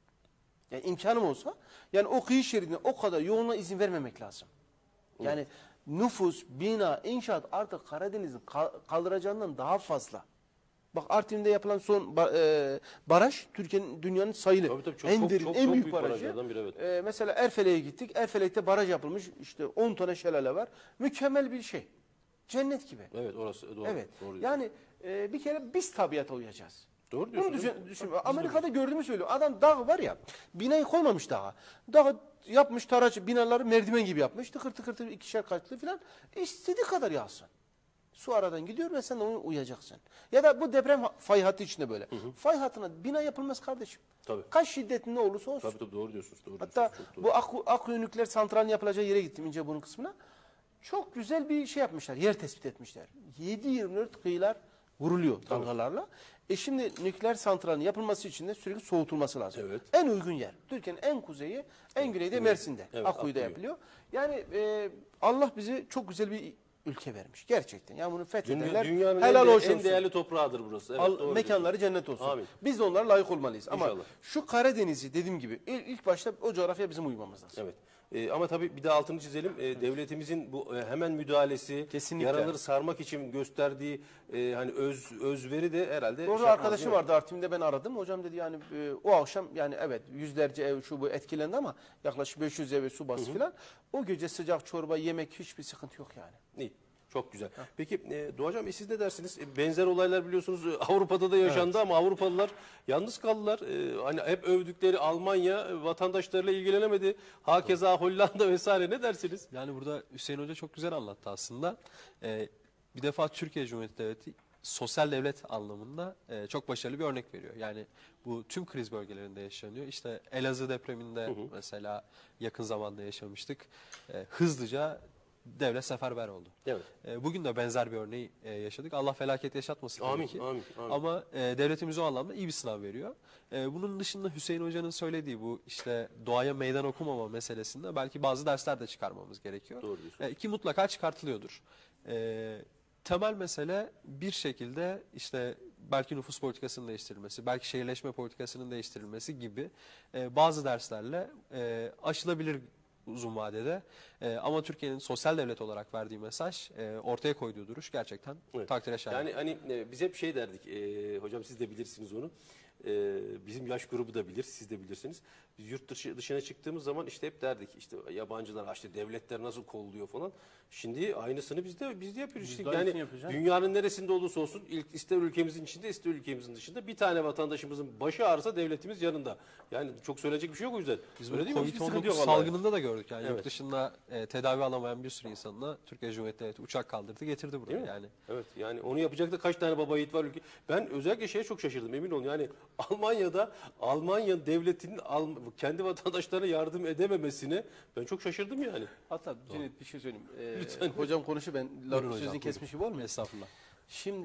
Speaker 2: Yani imkanım olsa yani o kıyı şeridine o kadar yoğunluğa izin vermemek lazım. Yani nüfus, bina, inşaat artık Karadeniz'in kaldıracağından daha fazla. Bak Artvin'de yapılan son ba- e, baraj Türkiye'nin dünyanın sayılı
Speaker 1: Tabii, tabii, çok-
Speaker 2: en
Speaker 1: çok-
Speaker 2: derin,
Speaker 1: çok-
Speaker 2: en
Speaker 1: çok
Speaker 2: büyük,
Speaker 1: büyük
Speaker 2: barajı.
Speaker 1: barajlardan biri, evet.
Speaker 2: E, mesela Erfelek'e gittik. Erfelek'te baraj yapılmış. İşte on tane şelale var. Mükemmel bir şey. Cennet gibi.
Speaker 1: Evet orası doğru.
Speaker 2: Evet.
Speaker 1: Doğru diyorsun.
Speaker 2: Yani e, bir kere biz tabiata uyacağız.
Speaker 1: Doğru
Speaker 2: Bunu
Speaker 1: diyorsun.
Speaker 2: düşün,
Speaker 1: Biz
Speaker 2: düşün.
Speaker 1: de
Speaker 2: Amerika'da gördüğümü söylüyor. Adam dağ var ya, binayı koymamış dağa. Dağı yapmış taraç, binaları merdiven gibi yapmış. Tıkır tıkır tıkır ikişer katlı falan. İstediği kadar yağsın. Su aradan gidiyor ve sen de ona uyacaksın. Ya da bu deprem ha- fay hattı içinde böyle. Fay hattına bina yapılmaz kardeşim.
Speaker 1: Tabii.
Speaker 2: Kaç şiddetinde olursa olsun.
Speaker 1: Tabii tabii doğru diyorsunuz. Doğru
Speaker 2: Hatta
Speaker 1: diyorsunuz, çok doğru.
Speaker 2: bu Akku, Akkuyu nükleer santralin yapılacağı yere gittim İnceburnu kısmına. Çok güzel bir şey yapmışlar. Yer tespit etmişler. yedi yirmi dört kıyılar vuruluyor dalgalarla. E şimdi nükleer santralin yapılması için de sürekli soğutulması lazım.
Speaker 1: Evet.
Speaker 2: En uygun yer. Türkiye'nin en kuzeyi, en güneyde Mersin'de.
Speaker 1: Evet,
Speaker 2: Akkuyu'da
Speaker 1: Akkuyu.
Speaker 2: yapılıyor. Yani e, Allah bize çok güzel bir ülke vermiş. Gerçekten. Yani bunu fethedenler
Speaker 1: Dünya, dünyanın
Speaker 2: helal
Speaker 1: en, de-
Speaker 2: olsun.
Speaker 1: en değerli toprağıdır burası. Evet,
Speaker 2: Al-
Speaker 1: doğru
Speaker 2: mekanları cennet olsun.
Speaker 1: Amin.
Speaker 2: Biz de onlara layık olmalıyız. Ama
Speaker 1: İnşallah.
Speaker 2: şu Karadeniz'i dediğim gibi ilk, ilk başta o coğrafya bizim uymamız lazım.
Speaker 1: Evet. Ee, ama tabii bir de altını çizelim. Ee, devletimizin bu e, hemen müdahalesi,
Speaker 2: Kesinlikle.
Speaker 1: yaraları sarmak için gösterdiği e, hani öz özveri de herhalde.
Speaker 2: Doğru
Speaker 1: şey yapmaz,
Speaker 2: arkadaşı
Speaker 1: değil mi?
Speaker 2: vardı Artvin'de ben aradım. Hocam dedi yani e, o akşam yani evet yüzlerce ev şu bu etkilendi ama yaklaşık beş yüz eve su bastı filan. O gece sıcak çorba, yemek hiçbir sıkıntı yok yani.
Speaker 1: İyi. Çok güzel. Peki e, Doğacığım e, siz ne dersiniz? E, benzer olaylar biliyorsunuz e, Avrupa'da da yaşandı ama Avrupalılar yalnız kaldılar. E, hani hep övdükleri Almanya e, vatandaşlarıyla ilgilenemedi. Hakeza Hollanda vesaire ne dersiniz?
Speaker 3: Yani burada Hüseyin Hoca çok güzel anlattı aslında. Ee, bir defa Türkiye Cumhuriyeti Devleti sosyal devlet anlamında e, çok başarılı bir örnek veriyor. Yani bu tüm kriz bölgelerinde yaşanıyor. İşte Elazığ depreminde mesela yakın zamanda yaşamıştık. E, hızlıca devlet seferber oldu.
Speaker 1: Evet.
Speaker 3: E, bugün de benzer bir örneği e, yaşadık. Allah felaket yaşatmasın tabii
Speaker 1: Amin,
Speaker 3: ki.
Speaker 1: amin, amin.
Speaker 3: Ama e, devletimiz o anlamda iyi bir sınav veriyor. E, bunun dışında Hüseyin Hoca'nın söylediği bu işte doğaya meydan okumama meselesinde belki bazı dersler de çıkarmamız gerekiyor.
Speaker 1: Doğru diyorsun.
Speaker 3: E, ki mutlaka çıkartılıyordur. E, temel mesele bir şekilde işte belki nüfus politikasının değiştirilmesi, belki şehirleşme politikasının değiştirilmesi gibi e, bazı derslerle e, aşılabilir uzun vadede. E, ama Türkiye'nin sosyal devlet olarak verdiği mesaj, e, ortaya koyduğu duruş gerçekten
Speaker 1: Evet.
Speaker 3: takdire şayan.
Speaker 1: Yani hani e, biz hep şey derdik, e, hocam siz de bilirsiniz onu. E, bizim yaş grubu da bilir, siz de bilirsiniz. Biz yurt dışı, dışına çıktığımız zaman işte hep derdik işte yabancılar, işte devletler nasıl kolluyor falan. Şimdi aynısını biz de biz de yapıyoruz.
Speaker 2: Biz
Speaker 1: İşte
Speaker 2: de aynısını
Speaker 1: yani
Speaker 2: yapıyoruz, ha?
Speaker 1: dünyanın neresinde olursa olsun ilk ister ülkemizin içinde ister ülkemizin dışında bir tane vatandaşımızın başı ağrısa devletimiz yanında. Yani çok söyleyecek bir şey yok o yüzden.
Speaker 3: Biz
Speaker 1: Öyle
Speaker 3: bunu
Speaker 1: değil mi? Hiçbir
Speaker 3: Covid on
Speaker 1: sıkıntı
Speaker 3: dokuz
Speaker 1: yok vallahi.
Speaker 3: salgınında da gördük. Yani
Speaker 1: Evet.
Speaker 3: yurt dışında e, tedavi alamayan bir sürü insanla Türkiye Cumhuriyeti Devleti uçak kaldırdı getirdi buraya.
Speaker 1: Değil mi?
Speaker 3: Yani
Speaker 1: Evet yani onu yapacak da kaç tane baba yiğit var ülke. Ben özellikle şeye çok şaşırdım emin olun. Yani Almanya'da Almanya devletinin Alm- kendi vatandaşlarına yardım edememesine ben çok şaşırdım yani.
Speaker 2: Hatta Cüneyt bir şey söyleyeyim. Ee,
Speaker 1: Lütfen.
Speaker 2: Hocam konuşu ben
Speaker 3: Buyurun
Speaker 2: lafı
Speaker 3: hocam,
Speaker 2: sözünü
Speaker 3: buyurun.
Speaker 2: kesmiş gibi olmuyor.
Speaker 3: estağfurullah.
Speaker 2: Şimdi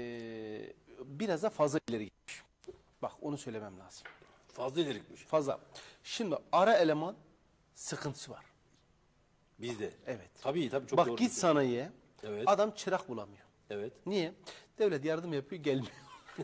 Speaker 2: ee, biraz da fazla ileri gitmiş. Bak onu söylemem lazım.
Speaker 1: Fazla ileri gitmiş.
Speaker 2: Fazla. Şimdi ara eleman sıkıntısı var.
Speaker 1: Bizde.
Speaker 2: Evet.
Speaker 1: Tabii tabii çok
Speaker 2: Bak
Speaker 1: doğru.
Speaker 2: git
Speaker 1: diyorsun.
Speaker 2: sanayiye
Speaker 1: Evet.
Speaker 2: adam çırak bulamıyor.
Speaker 1: Evet.
Speaker 2: Niye? Devlet yardım yapıyor gelmiyor.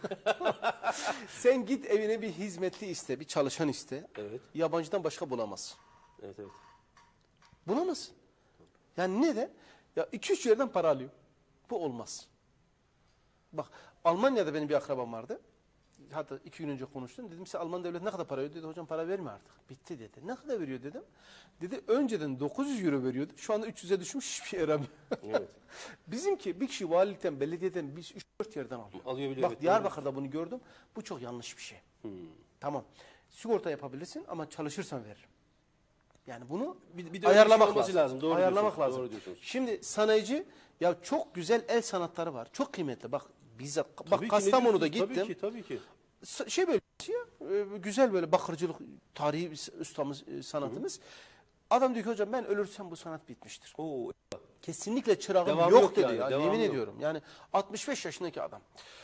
Speaker 2: Sen git evine bir hizmetli iste, bir çalışan iste.
Speaker 1: Evet.
Speaker 2: Yabancıdan başka bulamazsın.
Speaker 1: Evet evet.
Speaker 2: Bulamazsın. Yani neden? Ya iki üç yerden para alıyor. Bu olmaz. Bak Almanya'da benim bir akrabam vardı. Hatta iki gün önce konuştum. Dedim size Alman devlet ne kadar para veriyor? Dedi hocam para verme artık. Bitti dedi. Ne kadar veriyor dedim. Dedi önceden dokuz yüz euro veriyordu. Şu anda üç yüze düşmüş hiçbir şey yaramıyor.
Speaker 1: Evet.
Speaker 2: Bizimki bir kişi valilikten, belediyeden biz üç dört yerden alıyor.
Speaker 1: Alıyor bile,
Speaker 2: Bak
Speaker 1: evet,
Speaker 2: Diyarbakır'da bunu gördüm. Bu çok yanlış bir şey. Tamam. Sigorta yapabilirsin ama çalışırsan veririm. Yani bunu
Speaker 1: Bir- bir de öyle bir
Speaker 2: ayarlamak
Speaker 1: şey olması
Speaker 2: lazım.
Speaker 1: lazım. Doğru
Speaker 2: ayarlamak
Speaker 1: diyorsunuz,
Speaker 2: lazım.
Speaker 1: doğru diyorsunuz.
Speaker 2: Şimdi sanayici ya çok güzel el sanatları var. Çok kıymetli. Bak bize
Speaker 1: Tabii
Speaker 2: bak
Speaker 1: ki, ne
Speaker 2: Kastamonu'da
Speaker 1: diyorsunuz?
Speaker 2: gittim.
Speaker 1: Tabii ki, tabii ki.
Speaker 2: S- Şey böyle ya, e, güzel böyle bakırcılık tarihi bir ustamız e, sanatımız. Adam diyor ki hocam ben ölürsem bu sanat bitmiştir.
Speaker 1: Oo,
Speaker 2: Kesinlikle çırağım
Speaker 1: Devamı
Speaker 2: yok,
Speaker 1: yok
Speaker 2: dedi.
Speaker 1: yani,
Speaker 2: ya,
Speaker 1: devamı
Speaker 2: yemin
Speaker 1: yok.
Speaker 2: ediyorum. Yani altmış beş yaşındaki adam.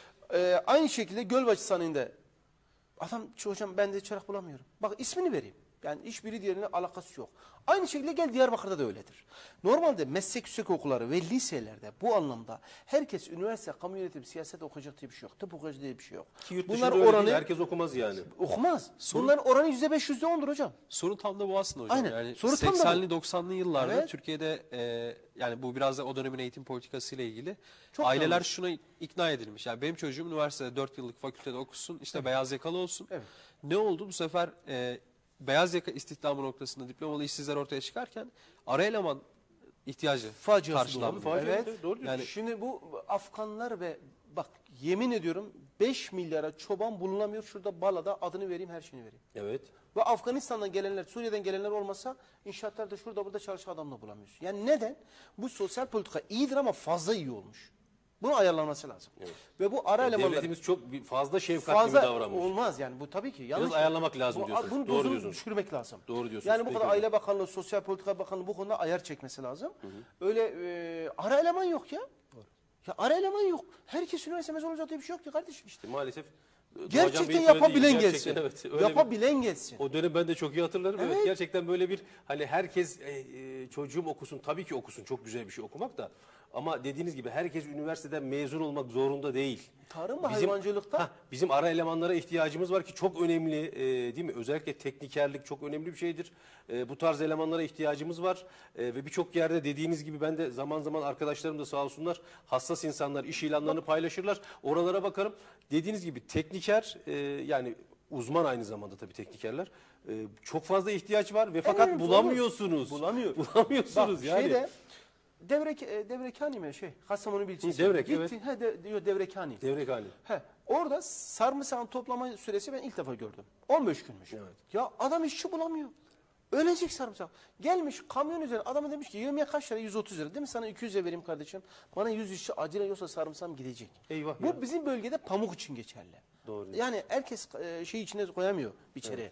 Speaker 2: Ee, aynı şekilde Gölbaşı Sanayi'nde adam hocam ben de çırak bulamıyorum. Bak ismini vereyim. Yani hiçbiri diğerine alakası yok. Aynı şekilde gel Diyarbakır'da da öyledir. Normalde meslek yüksekokulları ve liselerde bu anlamda herkes üniversite, kamu yönetimi, siyaset okuyacak diye bir şey yok. Tıp okuyacak diye bir şey yok.
Speaker 1: Ki yurt
Speaker 2: Bunlar
Speaker 1: dışında öyle
Speaker 2: oranı
Speaker 1: değil, herkes okumaz yani.
Speaker 2: okumaz. Bunların oranı yüzde beş yüzde ondur hocam.
Speaker 3: Sorun tam da bu aslında hocam.
Speaker 2: Aynen.
Speaker 3: Yani
Speaker 2: Sorun tam da bu.
Speaker 3: seksenli doksanlı yıllarda
Speaker 2: Evet.
Speaker 3: Türkiye'de e, yani bu biraz da o dönemin eğitim politikası ile ilgili
Speaker 2: Çok
Speaker 3: aileler
Speaker 2: yanlış.
Speaker 3: şuna ikna edilmiş. Yani benim çocuğum üniversitede dört yıllık fakültede okusun, işte beyaz yakalı olsun.
Speaker 2: Evet.
Speaker 3: Ne oldu bu sefer e, beyaz yaka istihdamı noktasında diplomalı işsizler ortaya çıkarken ara eleman ihtiyacı
Speaker 2: Faciası
Speaker 3: karşılanmıyor.
Speaker 2: doğru.
Speaker 1: Facia,
Speaker 2: Evet.
Speaker 1: evet, doğru diyorsun.
Speaker 3: Yani
Speaker 2: Şimdi bu Afganlar ve bak yemin ediyorum beş milyara çoban bulunamıyor. Şurada Bala'da adını vereyim her şeyini vereyim.
Speaker 1: Evet.
Speaker 2: Ve Afganistan'dan gelenler, Suriye'den gelenler olmasa inşaatlarda şurada burada çalışan adam da bulamıyorsun. Yani neden? Bu sosyal politika iyidir ama fazla iyi olmuş. Bunu ayarlanması lazım. Ve bu ara elemanlar
Speaker 1: Devletimiz çok bir- fazla şefkat
Speaker 2: fazla
Speaker 1: gibi davranmış.
Speaker 2: olmaz yani bu tabii ki yanlış.
Speaker 1: ayarlamak lazım
Speaker 2: Bu-
Speaker 1: diyorsunuz.
Speaker 2: Bunun
Speaker 1: Doğru
Speaker 2: dozunu
Speaker 1: diyorsunuz.
Speaker 2: düşürmek lazım.
Speaker 1: Doğru diyorsunuz.
Speaker 2: Yani bu
Speaker 1: Peki
Speaker 2: kadar
Speaker 1: hocam.
Speaker 2: Aile Bakanlığı, Sosyal Politika Bakanlığı bu konuda ayar çekmesi lazım. Öyle e, ara eleman yok ya. Ya ara eleman yok. Herkes üniversite mezunu olacak diye bir şey yok ki kardeşim.
Speaker 1: İşte maalesef e, Doğacan
Speaker 2: Gerçekten
Speaker 1: Bey'in söylediği
Speaker 2: yapabilen
Speaker 1: gibi,
Speaker 2: gelsin.
Speaker 1: gerçekten evet, öyle bir-
Speaker 2: Yapabilen gelsin.
Speaker 1: O dönem ben de çok iyi hatırlarım. Evet.
Speaker 2: Evet.
Speaker 1: Gerçekten böyle bir hani herkes e, e, çocuğum okusun, tabii ki okusun, çok güzel bir şey okumak da. Ama dediğiniz gibi herkes üniversiteden mezun olmak zorunda değil.
Speaker 2: Tarım ve hayvancılıkta-
Speaker 1: Hah, bizim ara elemanlara ihtiyacımız var ki çok önemli, e, değil mi? Özellikle teknikerlik çok önemli bir şeydir. E, bu tarz elemanlara ihtiyacımız var. E, ve birçok yerde dediğiniz gibi ben de zaman zaman arkadaşlarım da sağ olsunlar hassas insanlar iş ilanlarını paylaşırlar. Oralara bakarım. Dediğiniz gibi tekniker e, yani uzman aynı zamanda tabii teknikerler. E, çok fazla ihtiyaç var ve fakat
Speaker 2: önemlisi
Speaker 1: bulamıyorsunuz.
Speaker 2: Bulamıyor.
Speaker 1: Bulamıyorsunuz
Speaker 2: Bak
Speaker 1: yani.
Speaker 2: şeyde Devrek, e, Devrekani mi şey? Kastamonu ilçesi.
Speaker 1: Devrek,
Speaker 2: Gittin,
Speaker 1: evet.
Speaker 2: He, de, diyor Devrekani.
Speaker 1: Devrekhane.
Speaker 2: He, orada sarımsağın toplama süresi ben ilk defa gördüm. on beş günmüş.
Speaker 1: Evet.
Speaker 2: Ya adam işçi bulamıyor. Ölecek sarımsak. Gelmiş kamyon üzerine adama demiş ki yemeğe kaç lira? yüz otuz lira. Değil mi sana iki yüze vereyim kardeşim. Bana yüz işçi acilen yoksa sarımsağım gidecek.
Speaker 1: Eyvah
Speaker 2: Bu
Speaker 1: ya.
Speaker 2: bizim bölgede pamuk için geçerli.
Speaker 1: Doğru.
Speaker 2: Yani herkes e, şey içine koyamıyor içeriye.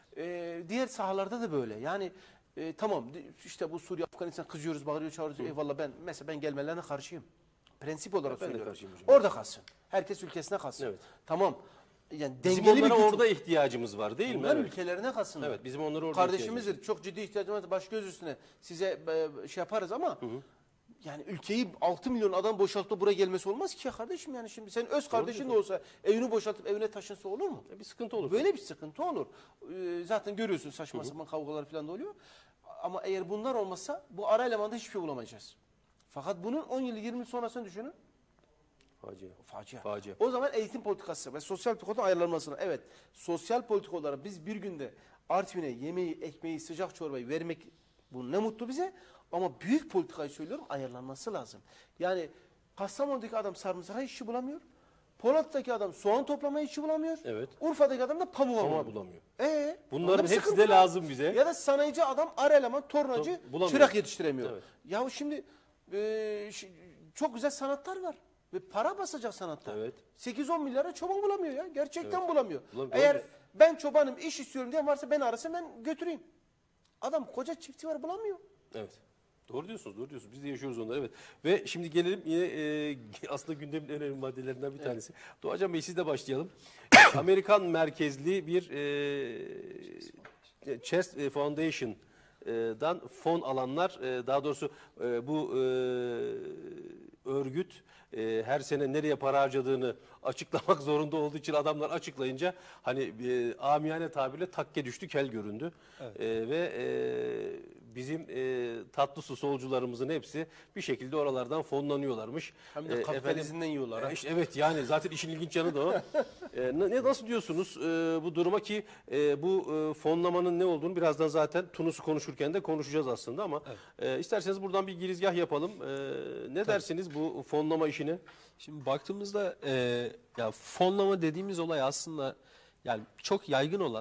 Speaker 2: E, diğer sahalarda da böyle. Yani e, tamam di- işte bu Suriye, Afganistan kızıyoruz, bağırıyoruz, çağırıyoruz. Eyvallah ben mesela ben gelmelerine karşıyım. Prensip olarak
Speaker 1: Ben de
Speaker 2: söylüyorum.
Speaker 1: karşıyım hocam.
Speaker 2: Orada kalsın. Herkes ülkesine kalsın.
Speaker 1: Evet.
Speaker 2: Tamam. Yani
Speaker 1: Bizim
Speaker 2: dengeli bir
Speaker 1: onlara
Speaker 2: güç.
Speaker 1: orada ihtiyacımız var değil mi?
Speaker 2: Bunlar
Speaker 1: Evet.
Speaker 2: ülkelerine kalsın.
Speaker 1: Evet, bizim onlara orada
Speaker 2: Kardeşimizdir. Çok ciddi ihtiyacımız var. Baş göz üstüne size e, şey yaparız ama yani ülkeyi altı milyon adam boşaltıp buraya gelmesi olmaz ki ya kardeşim yani şimdi senin öz kardeşin de olsa evini boşaltıp evine taşınsa olur mu?
Speaker 1: Bir sıkıntı olur.
Speaker 2: Böyle bir sıkıntı olur. Ee, zaten görüyorsun saçma sapan kavgalar falan da oluyor. Ama eğer bunlar olmasa bu ara elemanda hiçbir şey bulamayacağız. Fakat bunun on yıl yirmi yıl sonrasını düşünün.
Speaker 1: Facia.
Speaker 2: Facia.
Speaker 1: Facia.
Speaker 2: O zaman eğitim politikası ve sosyal politikanın ayarlanmasına. Evet, sosyal politika olarak biz bir günde Artvin'e yemeği, ekmeği, sıcak çorbayı vermek bu ne mutlu bize. Ama büyük politikayı söylüyorum ayarlanması lazım. Yani Kastamonu'daki adam sarımsağa işçi bulamıyor. Polat'taki adam soğan toplamaya işçi bulamıyor.
Speaker 1: Evet.
Speaker 2: Urfa'daki adam da pamuğa
Speaker 1: Pamuğa
Speaker 2: bulamıyor.
Speaker 1: bulamıyor.
Speaker 2: Ee,
Speaker 1: Bunların
Speaker 2: orada bir
Speaker 1: hepsi
Speaker 2: sıkıntı
Speaker 1: de
Speaker 2: var.
Speaker 1: lazım bize.
Speaker 2: Ya da sanayici adam ar eleman, tornacı,
Speaker 1: Tabii, bulamıyor.
Speaker 2: çırak yetiştiremiyor.
Speaker 1: Evet.
Speaker 2: Ya şimdi e, şi- çok güzel sanatlar var. Ve para basacak sanatlar.
Speaker 1: Evet.
Speaker 2: sekiz on milyara çoban bulamıyor ya. Gerçekten bulamıyor.
Speaker 1: Bulamıyor.
Speaker 2: Eğer
Speaker 1: Doğru.
Speaker 2: ben çobanım iş istiyorum diyen varsa beni arasın ben götüreyim. Adam koca çifti var bulamıyor.
Speaker 1: Evet. Doğru diyorsunuz, doğru diyorsunuz. Biz de yaşıyoruz onları, evet. Ve şimdi gelelim yine e, aslında gündemin en önemli maddelerinden bir tanesi. Doğacan Bey sizle başlayalım. Amerikan merkezli bir e, Chess Foundation'dan fon alanlar, e, daha doğrusu e, bu e, örgüt e, her sene nereye para harcadığını açıklamak zorunda olduğu için adamlar açıklayınca hani e, amiyane tabirle takke düştü, kel göründü. E, ve e, bizim e, tatlı su solcularımızın hepsi bir şekilde oralardan fonlanıyorlarmış.
Speaker 2: Hem de
Speaker 1: E,
Speaker 2: kapitalizmden yiyorlar, ha.
Speaker 1: e, işte evet yani zaten işin ilginç yanı da o. E, ne, ne- nasıl diyorsunuz e, bu duruma ki e, bu e, fonlamanın ne olduğunu birazdan zaten Tunus'u konuşurken de konuşacağız aslında ama e, isterseniz buradan bir girizgah yapalım. E, ne dersiniz bu fonlama işine?
Speaker 3: Şimdi baktığımızda e, ya fonlama dediğimiz olay aslında yani çok yaygın olan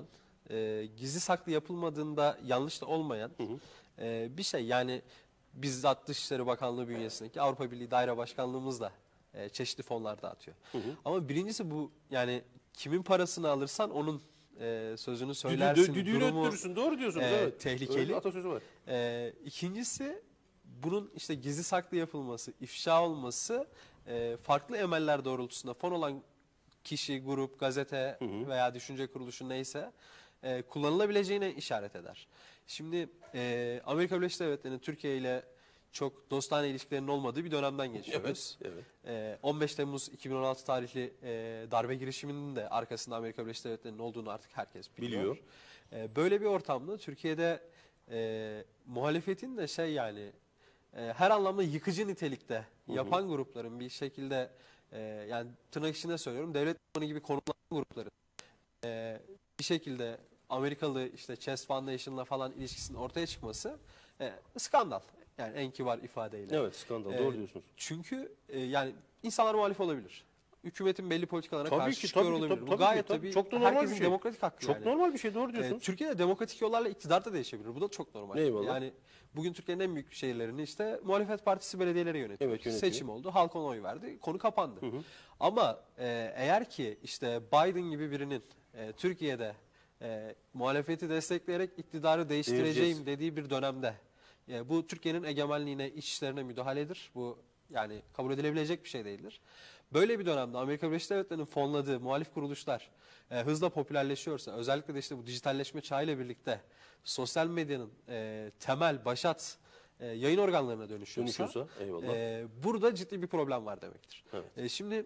Speaker 3: e, gizli saklı yapılmadığında yanlış da olmayan
Speaker 1: Hı hı.
Speaker 3: e, bir şey. Yani bizzat Dışişleri Bakanlığı bünyesindeki Avrupa Birliği Daire Başkanlığımız da e, çeşitli fonlar dağıtıyor.
Speaker 1: Hı hı.
Speaker 3: Ama birincisi bu, yani kimin parasını alırsan onun e, sözünü
Speaker 1: Düdüğü,
Speaker 3: söylersin.
Speaker 1: düdüğünü
Speaker 3: durumu
Speaker 1: öttürürsün. Doğru diyorsunuz.
Speaker 3: e,
Speaker 1: Evet.
Speaker 3: tehlikeli.
Speaker 1: Öyle bir atasözü var.
Speaker 3: E, ikincisi bunun işte gizli saklı yapılması, ifşa olması e, farklı emeller doğrultusunda fon olan kişi, grup, gazete
Speaker 1: Hı hı.
Speaker 3: veya düşünce kuruluşu neyse e, kullanılabileceğine işaret eder. Şimdi e, Amerika Birleşik Devletleri'nin Türkiye ile çok dostane ilişkilerinin olmadığı bir dönemden geçiyoruz.
Speaker 1: Evet. Evet.
Speaker 3: E, on beş Temmuz iki bin on altı tarihli e, darbe girişiminin de arkasında Amerika Birleşik Devletleri'nin olduğunu artık herkes biliyor.
Speaker 1: Biliyor.
Speaker 3: E, böyle bir ortamda Türkiye'de e, muhalefetin de şey yani e, her anlamda yıkıcı nitelikte yapan grupların bir şekilde e, yani tırnak içinde söylüyorum devlet düşmanı gibi konulan grupların e, bir şekilde Amerikalı işte Chess Foundation'la falan ilişkisinin ortaya çıkması e, skandal. Yani en kibar ifadeyle.
Speaker 1: Evet, skandal.
Speaker 3: Ee,
Speaker 1: Doğru diyorsunuz.
Speaker 3: Çünkü e, yani insanlar muhalif olabilir. Hükümetin belli politikalarına
Speaker 1: Tabii
Speaker 3: karşı
Speaker 1: ki,
Speaker 3: çıkıyor
Speaker 1: tabii ki,
Speaker 3: olabilir.
Speaker 1: tabii,
Speaker 3: Bu
Speaker 1: tabii
Speaker 3: gayet
Speaker 1: ki, tabii.
Speaker 3: tabii
Speaker 1: Çok da normal
Speaker 3: herkesin
Speaker 1: bir şey.
Speaker 3: demokratik hakkı
Speaker 1: Çok
Speaker 3: yani.
Speaker 1: normal bir şey. Doğru
Speaker 3: Ee,
Speaker 1: diyorsunuz.
Speaker 3: Türkiye'de demokratik yollarla iktidar da değişebilir. Bu da çok normal.
Speaker 1: Eyvallah.
Speaker 3: Yani bugün Türkiye'nin en büyük şehirlerini işte muhalefet partisi belediyeleri yönetiyor.
Speaker 1: Evet, yönetiyor.
Speaker 3: Seçim oldu, halk ona oy verdi, konu kapandı.
Speaker 1: Hı hı.
Speaker 3: Ama e, eğer ki işte Biden gibi birinin e, Türkiye'de e, muhalefeti destekleyerek iktidarı değiştireceğim
Speaker 1: Değiştireceğiz.
Speaker 3: dediği bir dönemde e, bu Türkiye'nin egemenliğine, iç işlerine müdahaledir. Bu yani kabul edilebilecek bir şey değildir. Böyle bir dönemde Amerika Birleşik Devletleri'nin fonladığı muhalif kuruluşlar e, hızla popülerleşiyorsa, özellikle de işte bu dijitalleşme çağıyla birlikte sosyal medyanın e, temel, başat e, yayın organlarına dönüşüyorsa,
Speaker 1: Dönüşüyorsa, eyvallah.
Speaker 3: e, burada ciddi bir problem var demektir.
Speaker 1: Evet.
Speaker 3: E, şimdi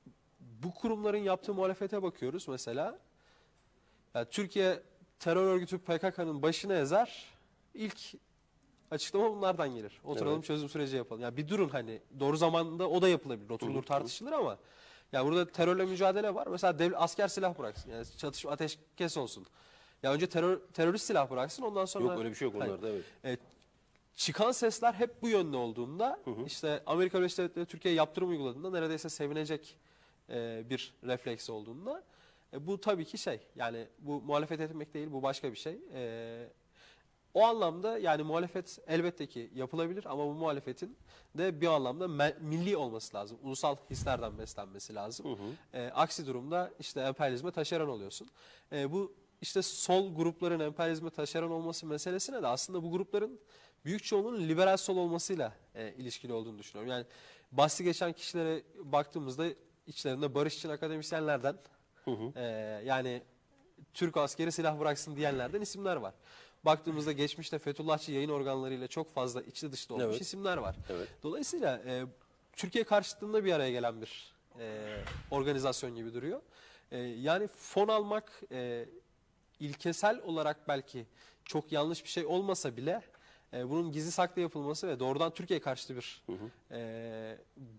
Speaker 3: bu kurumların yaptığı muhalefete bakıyoruz mesela. Yani Türkiye terör örgütü P K K'nın başına ezer, ilk açıklama bunlardan gelir. Oturalım
Speaker 1: Evet.
Speaker 3: çözüm süreci yapalım. Yani bir durun hani doğru zamanda o da yapılabilir. Oturulur tartışılır ama yani burada terörle mücadele var. Mesela devlet, asker silah bıraksın. Yani çatışma ateşkes olsun. Ya önce terör, terörist silah bıraksın ondan sonra...
Speaker 1: Yok öyle bir şey yok
Speaker 3: Hani,
Speaker 1: onlarda. Evet.
Speaker 3: e, çıkan sesler hep bu yönde olduğunda işte Amerika Birleşik Devletleri Türkiye'ye yaptırım uyguladığında neredeyse sevinecek e, bir refleks olduğunda e, bu tabii ki şey yani bu muhalefet etmek değil bu başka bir şey. E, O anlamda yani muhalefet elbette ki yapılabilir ama bu muhalefetin de bir anlamda me- milli olması lazım. Ulusal hislerden beslenmesi lazım.
Speaker 1: Hı hı.
Speaker 3: E, aksi durumda işte emperyalizme taşeron oluyorsun. E, bu işte sol grupların emperyalizme taşeron olması meselesine de aslında bu grupların büyük çoğunluğunun liberal sol olmasıyla e, ilişkili olduğunu düşünüyorum. Yani bahsi geçen kişilere baktığımızda içlerinde barışçıl akademisyenlerden
Speaker 1: Hı hı.
Speaker 3: e, yani Türk askeri silah bıraksın diyenlerden isimler var. Baktığımızda geçmişte Fethullahçı yayın organlarıyla çok fazla içli dışlı olmuş
Speaker 1: Evet.
Speaker 3: isimler var.
Speaker 1: Evet.
Speaker 3: Dolayısıyla e, Türkiye karşıtında bir araya gelen bir e, organizasyon gibi duruyor. E, yani fon almak e, ilkesel olarak belki çok yanlış bir şey olmasa bile e, bunun gizli saklı yapılması ve doğrudan Türkiye karşıtı bir
Speaker 1: Hı hı.
Speaker 3: e,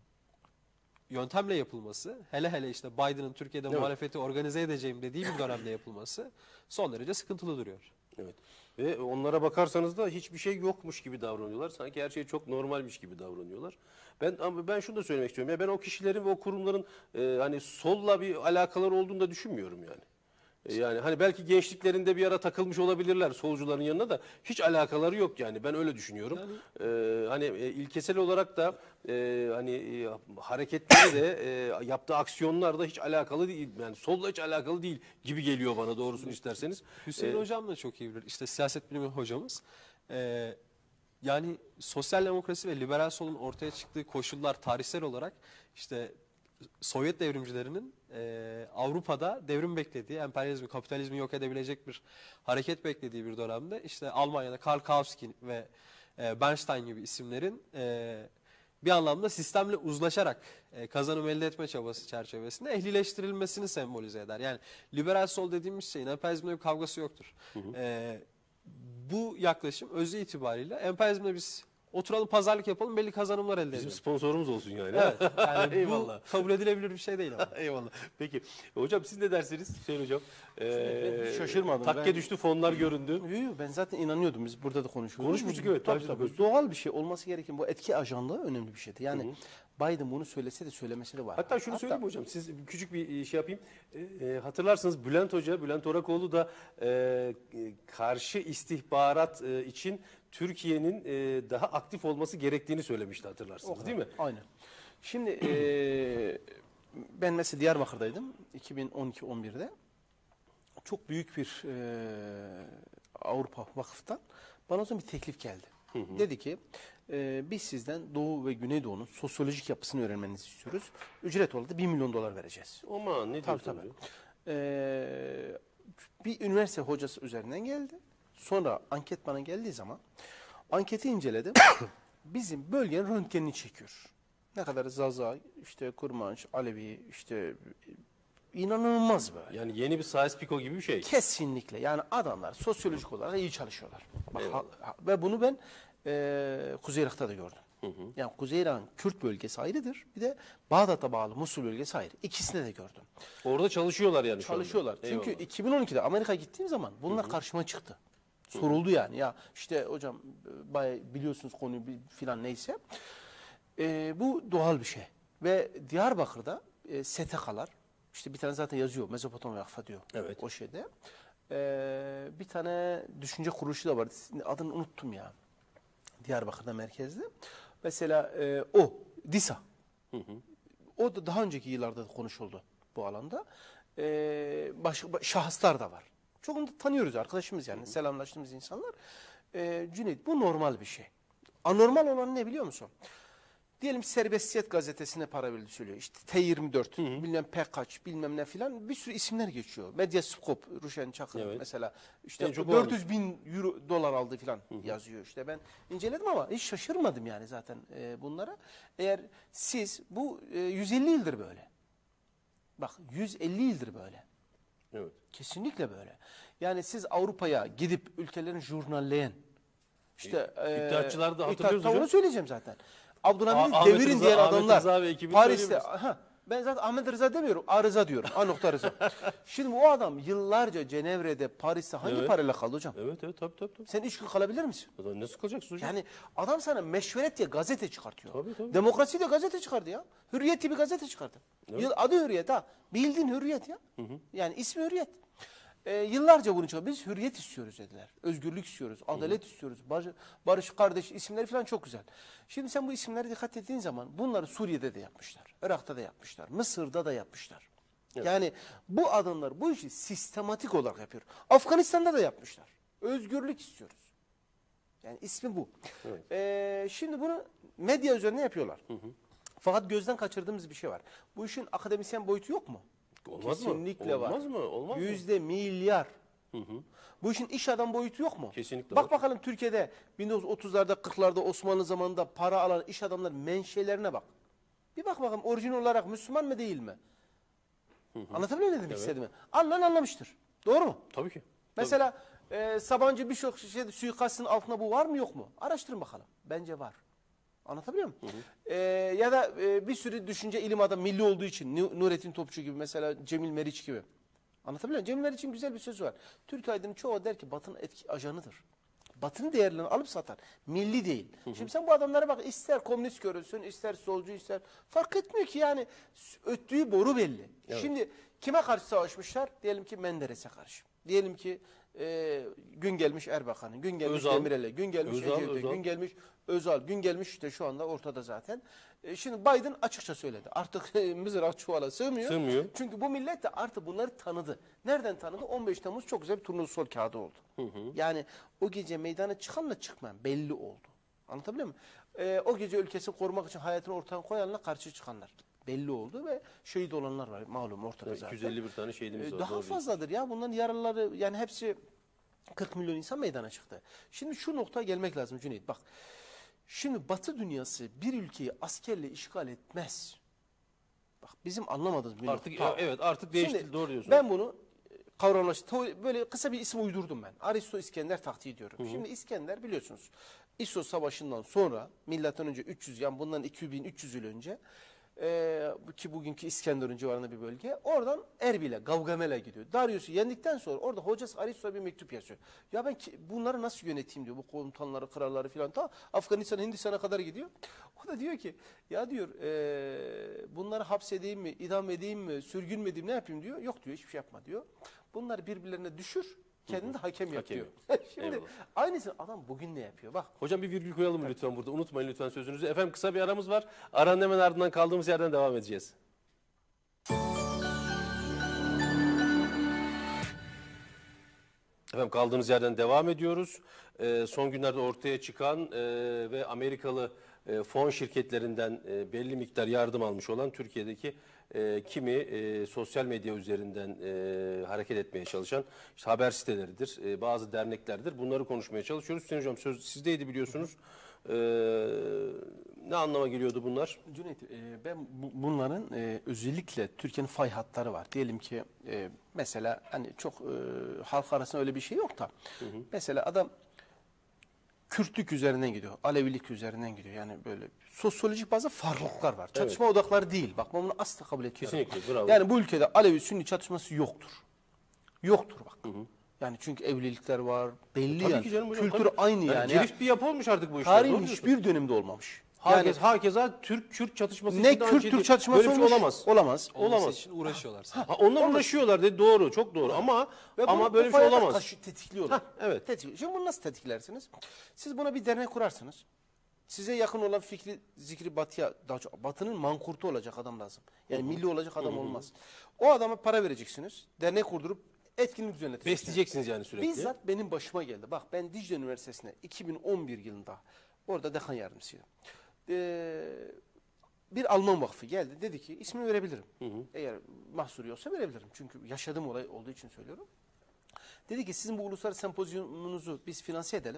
Speaker 3: yöntemle yapılması, hele hele işte Biden'ın Türkiye'de
Speaker 1: Evet.
Speaker 3: muhalefeti organize edeceğim dediği bir dönemde yapılması son derece sıkıntılı duruyor.
Speaker 1: Evet. Ve onlara bakarsanız da hiçbir şey yokmuş gibi davranıyorlar. Sanki her şey çok normalmiş gibi davranıyorlar. Ben ama ben şunu da söylemek istiyorum. Ya ben o kişilerin ve o kurumların e, hani solla bir alakaları olduğunu da düşünmüyorum yani. E, yani hani belki gençliklerinde bir ara takılmış olabilirler solcuların yanına da hiç alakaları yok yani. Ben öyle düşünüyorum. E, hani e, ilkesel olarak da e, hani e, hareketleri de e, yaptığı aksiyonlar da hiç alakalı değil. Yani solla hiç alakalı değil gibi geliyor bana doğrusunu isterseniz.
Speaker 3: Hüseyin
Speaker 1: E,
Speaker 3: Hocam da çok iyi bilir. İşte siyaset bilimi hocamız. Ee, yani sosyal demokrasi ve liberal solun ortaya çıktığı koşullar tarihsel olarak işte Sovyet devrimcilerinin e, Avrupa'da devrim beklediği, emperyalizmi, kapitalizmi yok edebilecek bir hareket beklediği bir dönemde işte Almanya'da Karl Kautsky ve e, Bernstein gibi isimlerin e, bir anlamda sistemle uzlaşarak e, kazanım elde etme çabası çerçevesinde ehlileştirilmesini sembolize eder. Yani liberal sol dediğimiz şeyin emperyalizmle bir kavgası yoktur. E, bu yaklaşım özü itibariyle emperyalizmle biz Oturalım pazarlık yapalım belli kazanımlar elde
Speaker 1: Bizim
Speaker 3: edelim.
Speaker 1: sponsorumuz olsun yani.
Speaker 3: Evet. Yani bu
Speaker 1: Eyvallah.
Speaker 3: kabul edilebilir bir şey değil ama.
Speaker 1: Eyvallah. Peki. Hocam siz ne dersiniz Hüseyin Hocam?
Speaker 2: Ben şaşırmadım.
Speaker 1: Takke
Speaker 2: Ben-
Speaker 1: düştü, fonlar göründü.
Speaker 2: Yok yok, ben zaten inanıyordum, biz burada da konuşuyorduk.
Speaker 1: Konuşmuştuk, evet,
Speaker 2: Tabii,
Speaker 1: daha önce de
Speaker 2: tabii.
Speaker 1: konuştuk.
Speaker 2: Doğal bir şey olması gereken bu etki ajanlığı önemli bir şeydi. Yani Biden bunu söylese de söylemese de var.
Speaker 1: Hatta şunu söyleyeyim mi hocam, siz küçük bir şey yapayım. Ee, hatırlarsınız Bülent Hoca, Bülent Orakoğlu da e, karşı istihbarat e, için Türkiye'nin e, daha aktif olması gerektiğini söylemişti, hatırlarsınız değil mi?
Speaker 2: Aynen. Şimdi eee, ben mesela Diyarbakır'daydım iki bin on iki on birde. Çok büyük bir eee, Avrupa vakıftan bana o zaman bir teklif geldi. Dedi ki eee, biz sizden Doğu ve Güneydoğu'nun sosyolojik yapısını öğrenmenizi istiyoruz. Ücret olarak da bir milyon dolar vereceğiz.
Speaker 1: Aman ne
Speaker 2: Tabii
Speaker 1: diyorsun?
Speaker 2: tabii. Eee, bir üniversite hocası üzerinden geldi. Sonra anket bana geldiği zaman anketi inceledim. Bizim bölgenin röntgenini çekiyor. Ne kadar Zaza, işte Kurmanç, Alevi, işte inanılmaz böyle.
Speaker 1: Yani yeni bir Sykes-Picot gibi bir şey.
Speaker 2: Kesinlikle. Yani adamlar sosyolojik olarak iyi çalışıyorlar. Bak, ha- ha- ve bunu ben eee Kuzey Irak'ta da gördüm. Yani Kuzey Irak'ın Kürt bölgesi ayrıdır. Bir de Bağdat'a bağlı Musul bölgesi ayrı. İkisinde de gördüm.
Speaker 1: Orada çalışıyorlar yani şu anda.
Speaker 2: Çalışıyorlar. Çünkü
Speaker 1: Eyvallah.
Speaker 2: iki bin on ikide Amerika'ya gittiğim zaman bunlar karşıma çıktı. Soruldu yani. Ya işte hocam e, bayağı biliyorsunuz konuyu bir filan neyse. E, bu doğal bir şey. Ve Diyarbakır'da e, S T K'lar, işte bir tane zaten yazıyor Mezopotamya Vakfı diyor.
Speaker 1: Evet.
Speaker 2: O şeyde. E, bir tane düşünce kuruluşu da var. Adını unuttum ya. Diyarbakır'da merkezli. Mesela e, o DİSA. O da daha önceki yıllarda da konuşuldu bu alanda. Ee, baş, baş- şahıslar da var. Çoğunu da tanıyoruz, arkadaşımız yani. Selamlaştığımız insanlar. Ee, Cüneyt, bu normal bir şey. Anormal olan ne biliyor musun? Diyelim Serbestiyet gazetesine para verildi söylüyor. İşte T yirmi dört, bilmem P kaç, bilmem ne filan bir sürü isimler geçiyor. Medyaskop, Ruşen Çakır
Speaker 1: Evet.
Speaker 2: mesela. İşte
Speaker 1: En çok o
Speaker 2: dört yüz bin euro, dolar aldı filan yazıyor. İşte ben inceledim ama hiç şaşırmadım yani zaten e, bunlara. Eğer siz bu e, yüz elli yıldır böyle. Bak yüz elli yıldır böyle.
Speaker 1: Evet.
Speaker 2: Kesinlikle böyle. Yani siz Avrupa'ya gidip ülkelerin jurnalleyen işte e,
Speaker 1: İttihatçıları da hatırlıyoruz
Speaker 2: İttihat-
Speaker 1: hocam.
Speaker 2: Onu söyleyeceğim zaten. Abdülhamid'i
Speaker 1: Ah- Ahmet
Speaker 2: devirin
Speaker 1: Rıza-
Speaker 2: diyen
Speaker 1: Ahmet
Speaker 2: adamlar.
Speaker 1: Rıza ve ekibini
Speaker 2: Paris'te
Speaker 1: söylüyor
Speaker 2: ha, ben zaten Ahmet Rıza demiyorum. A Rıza diyorum. A nokta Rıza. Şimdi o adam yıllarca Cenevre'de, Paris'te hangi
Speaker 1: Evet.
Speaker 2: parayla kaldı hocam?
Speaker 1: Evet evet tabii tabii. tabii.
Speaker 2: Sen üç gün kalabilir misin?
Speaker 1: Adam nasıl kalacaksın hocam?
Speaker 2: Yani adam sana meşveret diye gazete çıkartıyor.
Speaker 1: Tabii, tabii.
Speaker 2: Demokrasi diye gazete çıkardı ya. Hürriyet diye bir gazete çıkardı. Yıl, adı Hürriyet ha. Bildiğin Hürriyet ya. Yani ismi Hürriyet. Ee, yıllarca bunu çıkardı. Biz hürriyet istiyoruz dediler. Özgürlük istiyoruz. Adalet istiyoruz. Barış, barış kardeş isimleri falan çok güzel. Şimdi sen bu isimlere dikkat ettiğin zaman bunları Suriye'de de yapmışlar. Irak'ta da yapmışlar. Mısır'da da yapmışlar. Yani bu adamlar bu işi sistematik olarak yapıyor. Afganistan'da da yapmışlar. Özgürlük istiyoruz. Yani ismi bu. Ee, şimdi bunu medya üzerine yapıyorlar. Fakat gözden kaçırdığımız bir şey var. Bu işin akademisyen boyutu yok mu?
Speaker 1: Olmaz mı?
Speaker 2: Kesinlikle var.
Speaker 1: Olmaz mı? Olmaz mı?
Speaker 2: Yüzde milyar. Bu işin iş adam boyutu yok mu?
Speaker 1: Kesinlikle
Speaker 2: Bak
Speaker 1: var.
Speaker 2: bakalım Türkiye'de bin dokuz yüz otuzlarda kırklarda Osmanlı zamanında para alan iş adamların menşelerine bak. Bir bak bakalım orijinal olarak Müslüman mı değil mi? Anlatabiliyor muyum ne demek istediğimi? Anlayan anlamıştır. Doğru mu?
Speaker 1: Tabii ki.
Speaker 2: Mesela e, Sabancı birçok şey, suikastın altında bu var mı yok mu? Araştırın bakalım. Bence var. Anlatabiliyor muyum? E, ya da e, bir sürü düşünce ilim adamı milli olduğu için Nu- Nurettin Topçu gibi mesela Cemil Meriç gibi. Anlatabiliyor muyum? Cemil Meriç'in güzel bir sözü var. Türk aydının çoğu der ki Batı'nın etki ajanıdır. Batı'nın değerlerini alıp satar. Milli değil. Şimdi sen bu adamlara bak, ister komünist görünsün, ister solcu, ister fark etmiyor ki yani öttüğü boru belli. Şimdi kime karşı savaşmışlar? Diyelim ki Menderes'e karşı. Diyelim ki e, gün gelmiş Erbakan'ın, gün gelmiş
Speaker 1: Özal.
Speaker 2: Demirel'e, gün gelmiş
Speaker 1: Özal,
Speaker 2: Ecevit'e,
Speaker 1: Özal.
Speaker 2: gün gelmiş Özal, gün gelmiş işte şu anda ortada zaten. E, şimdi Biden açıkça söyledi. Artık mızrak çuvala sığmıyor.
Speaker 1: Sığmıyor.
Speaker 2: Çünkü bu millet de artık bunları tanıdı. Nereden tanıdı? on beş Temmuz çok güzel bir turnusol kağıdı oldu. Yani o gece meydana çıkanla çıkmayan belli oldu. Anlatabiliyor muyum? Ee, o gece ülkesini korumak için hayatını ortaya koyanla karşı çıkanlar belli oldu ve şehit olanlar var malum ortada
Speaker 1: Evet,
Speaker 2: zaten.
Speaker 1: iki yüz elli bir tane şehidimiz
Speaker 2: Ee,
Speaker 1: var.
Speaker 2: Daha
Speaker 1: doğru
Speaker 2: fazladır ya, bunların yaralıları yani hepsi kırk milyon insan meydana çıktı. Şimdi şu noktaya gelmek lazım Cüneyt, bak. Şimdi Batı dünyası bir ülkeyi askerle işgal etmez. Bak bizim anlamadığımız bir
Speaker 1: Artık
Speaker 2: nokta.
Speaker 1: evet artık değişti,
Speaker 2: Şimdi
Speaker 1: doğru diyorsun.
Speaker 2: ben bunu kavramlaştım. Böyle kısa bir isim uydurdum ben. Aristo İskender taktiği diyorum. Şimdi İskender biliyorsunuz İssos Savaşı'ndan sonra milattan önce üç yüz, yani bundan iki bin üç yüz yıl önce e, ki bugünkü İskenderun civarında bir bölge, oradan Erbil'e, Gavgamel'e gidiyor. Darius'u yendikten sonra orada hocası Aristo'ya bir mektup yazıyor. Ya ben ki, bunları nasıl yöneteyim diyor, bu komutanları, kralları filan, ta Afganistan, Hindistan'a kadar gidiyor. O da diyor ki ya diyor e, bunları hapsedeyim mi, idam edeyim mi, sürgün mü edeyim, ne yapayım diyor. Yok diyor, hiçbir şey yapma diyor. Bunları birbirlerine düşür, kendini de hakem yap
Speaker 1: Hakem
Speaker 2: diyor.
Speaker 1: yap.
Speaker 2: Şimdi
Speaker 1: Eyvallah.
Speaker 2: aynısını adam bugün ne yapıyor? Bak.
Speaker 1: Hocam bir virgül koyalım mı lütfen burada? Unutmayın lütfen sözünüzü. Efendim kısa bir aramız var. Aranın hemen ardından kaldığımız yerden devam edeceğiz. Efendim kaldığımız yerden devam ediyoruz. Ee, son günlerde ortaya çıkan e, ve Amerikalı e, fon şirketlerinden e, belli miktar yardım almış olan Türkiye'deki e, kimi e, sosyal medya üzerinden e, hareket etmeye çalışan işte haber siteleridir, e, bazı derneklerdir. Bunları konuşmaya çalışıyoruz. Hüseyin Hocam söz sizdeydi biliyorsunuz. E, ne anlama geliyordu bunlar?
Speaker 2: Cüneyt, e, ben bu- bunların e, özellikle Türkiye'nin fay hatları var. Diyelim ki e, mesela hani çok e, halk arasında öyle bir şey yok da. Mesela adam Kürtlük üzerinden gidiyor, Alevilik üzerinden gidiyor. Yani böyle sosyolojik bazı farklılıklar var. Çatışma odakları değil. Bak ben bunu asla kabul etmiyorum.
Speaker 1: Kesinlikle, bravo.
Speaker 2: Yani bu ülkede Alevi Sünni çatışması yoktur. Yoktur bak. Yani çünkü evlilikler var, belli
Speaker 1: Tabii
Speaker 2: yani.
Speaker 1: ki canım hocam,
Speaker 2: Kültür
Speaker 1: tabii.
Speaker 2: aynı yani.
Speaker 1: Girift bir yapı olmuş artık bu işler.
Speaker 2: Tarihin
Speaker 1: doğru diyorsun.
Speaker 2: hiçbir döneminde olmamış.
Speaker 1: Herkes, hakeza Türk-Kürt çatışması
Speaker 2: Ne
Speaker 1: için daha önce
Speaker 2: Kürt
Speaker 1: değil.
Speaker 2: Türk çatışması
Speaker 1: Böyle bir şey
Speaker 2: olmuş,
Speaker 1: olamaz.
Speaker 2: Olamaz.
Speaker 3: Olması
Speaker 1: Olamaz.
Speaker 3: için uğraşıyorlar sadece.
Speaker 1: Ha, onlar uğraşıyorlar dedi, doğru, çok doğru ama
Speaker 2: Ve
Speaker 1: ama
Speaker 2: bunu
Speaker 1: böyle bir
Speaker 2: bu
Speaker 1: şey
Speaker 2: fayda
Speaker 1: olamaz.
Speaker 2: taşı- tetikliyorlar.
Speaker 1: Hah, evet.
Speaker 2: Tetikliyor. Şimdi bunu nasıl tetiklersiniz? Siz buna bir dernek kurarsınız. Size yakın olan fikri, zikri batıya, daha çok, batının mankurtu olacak adam lazım. Yani milli olacak adam olmaz. O adama para vereceksiniz. Dernek kurdurup etkinlik düzenleteceksiniz.
Speaker 1: Besleyeceksiniz yani sürekli.
Speaker 2: Bizzat benim başıma geldi. Bak ben Dicle Üniversitesi'ne iki bin on bir yılında orada dekan yardımcısıydım. Ee, bir Alman vakfı geldi. Dedi ki ismini verebilirim. Eğer mahsur yoksa verebilirim. Çünkü yaşadığım olay olduğu için söylüyorum. Dedi ki sizin bu uluslararası sempozyumunuzu biz finanse edelim.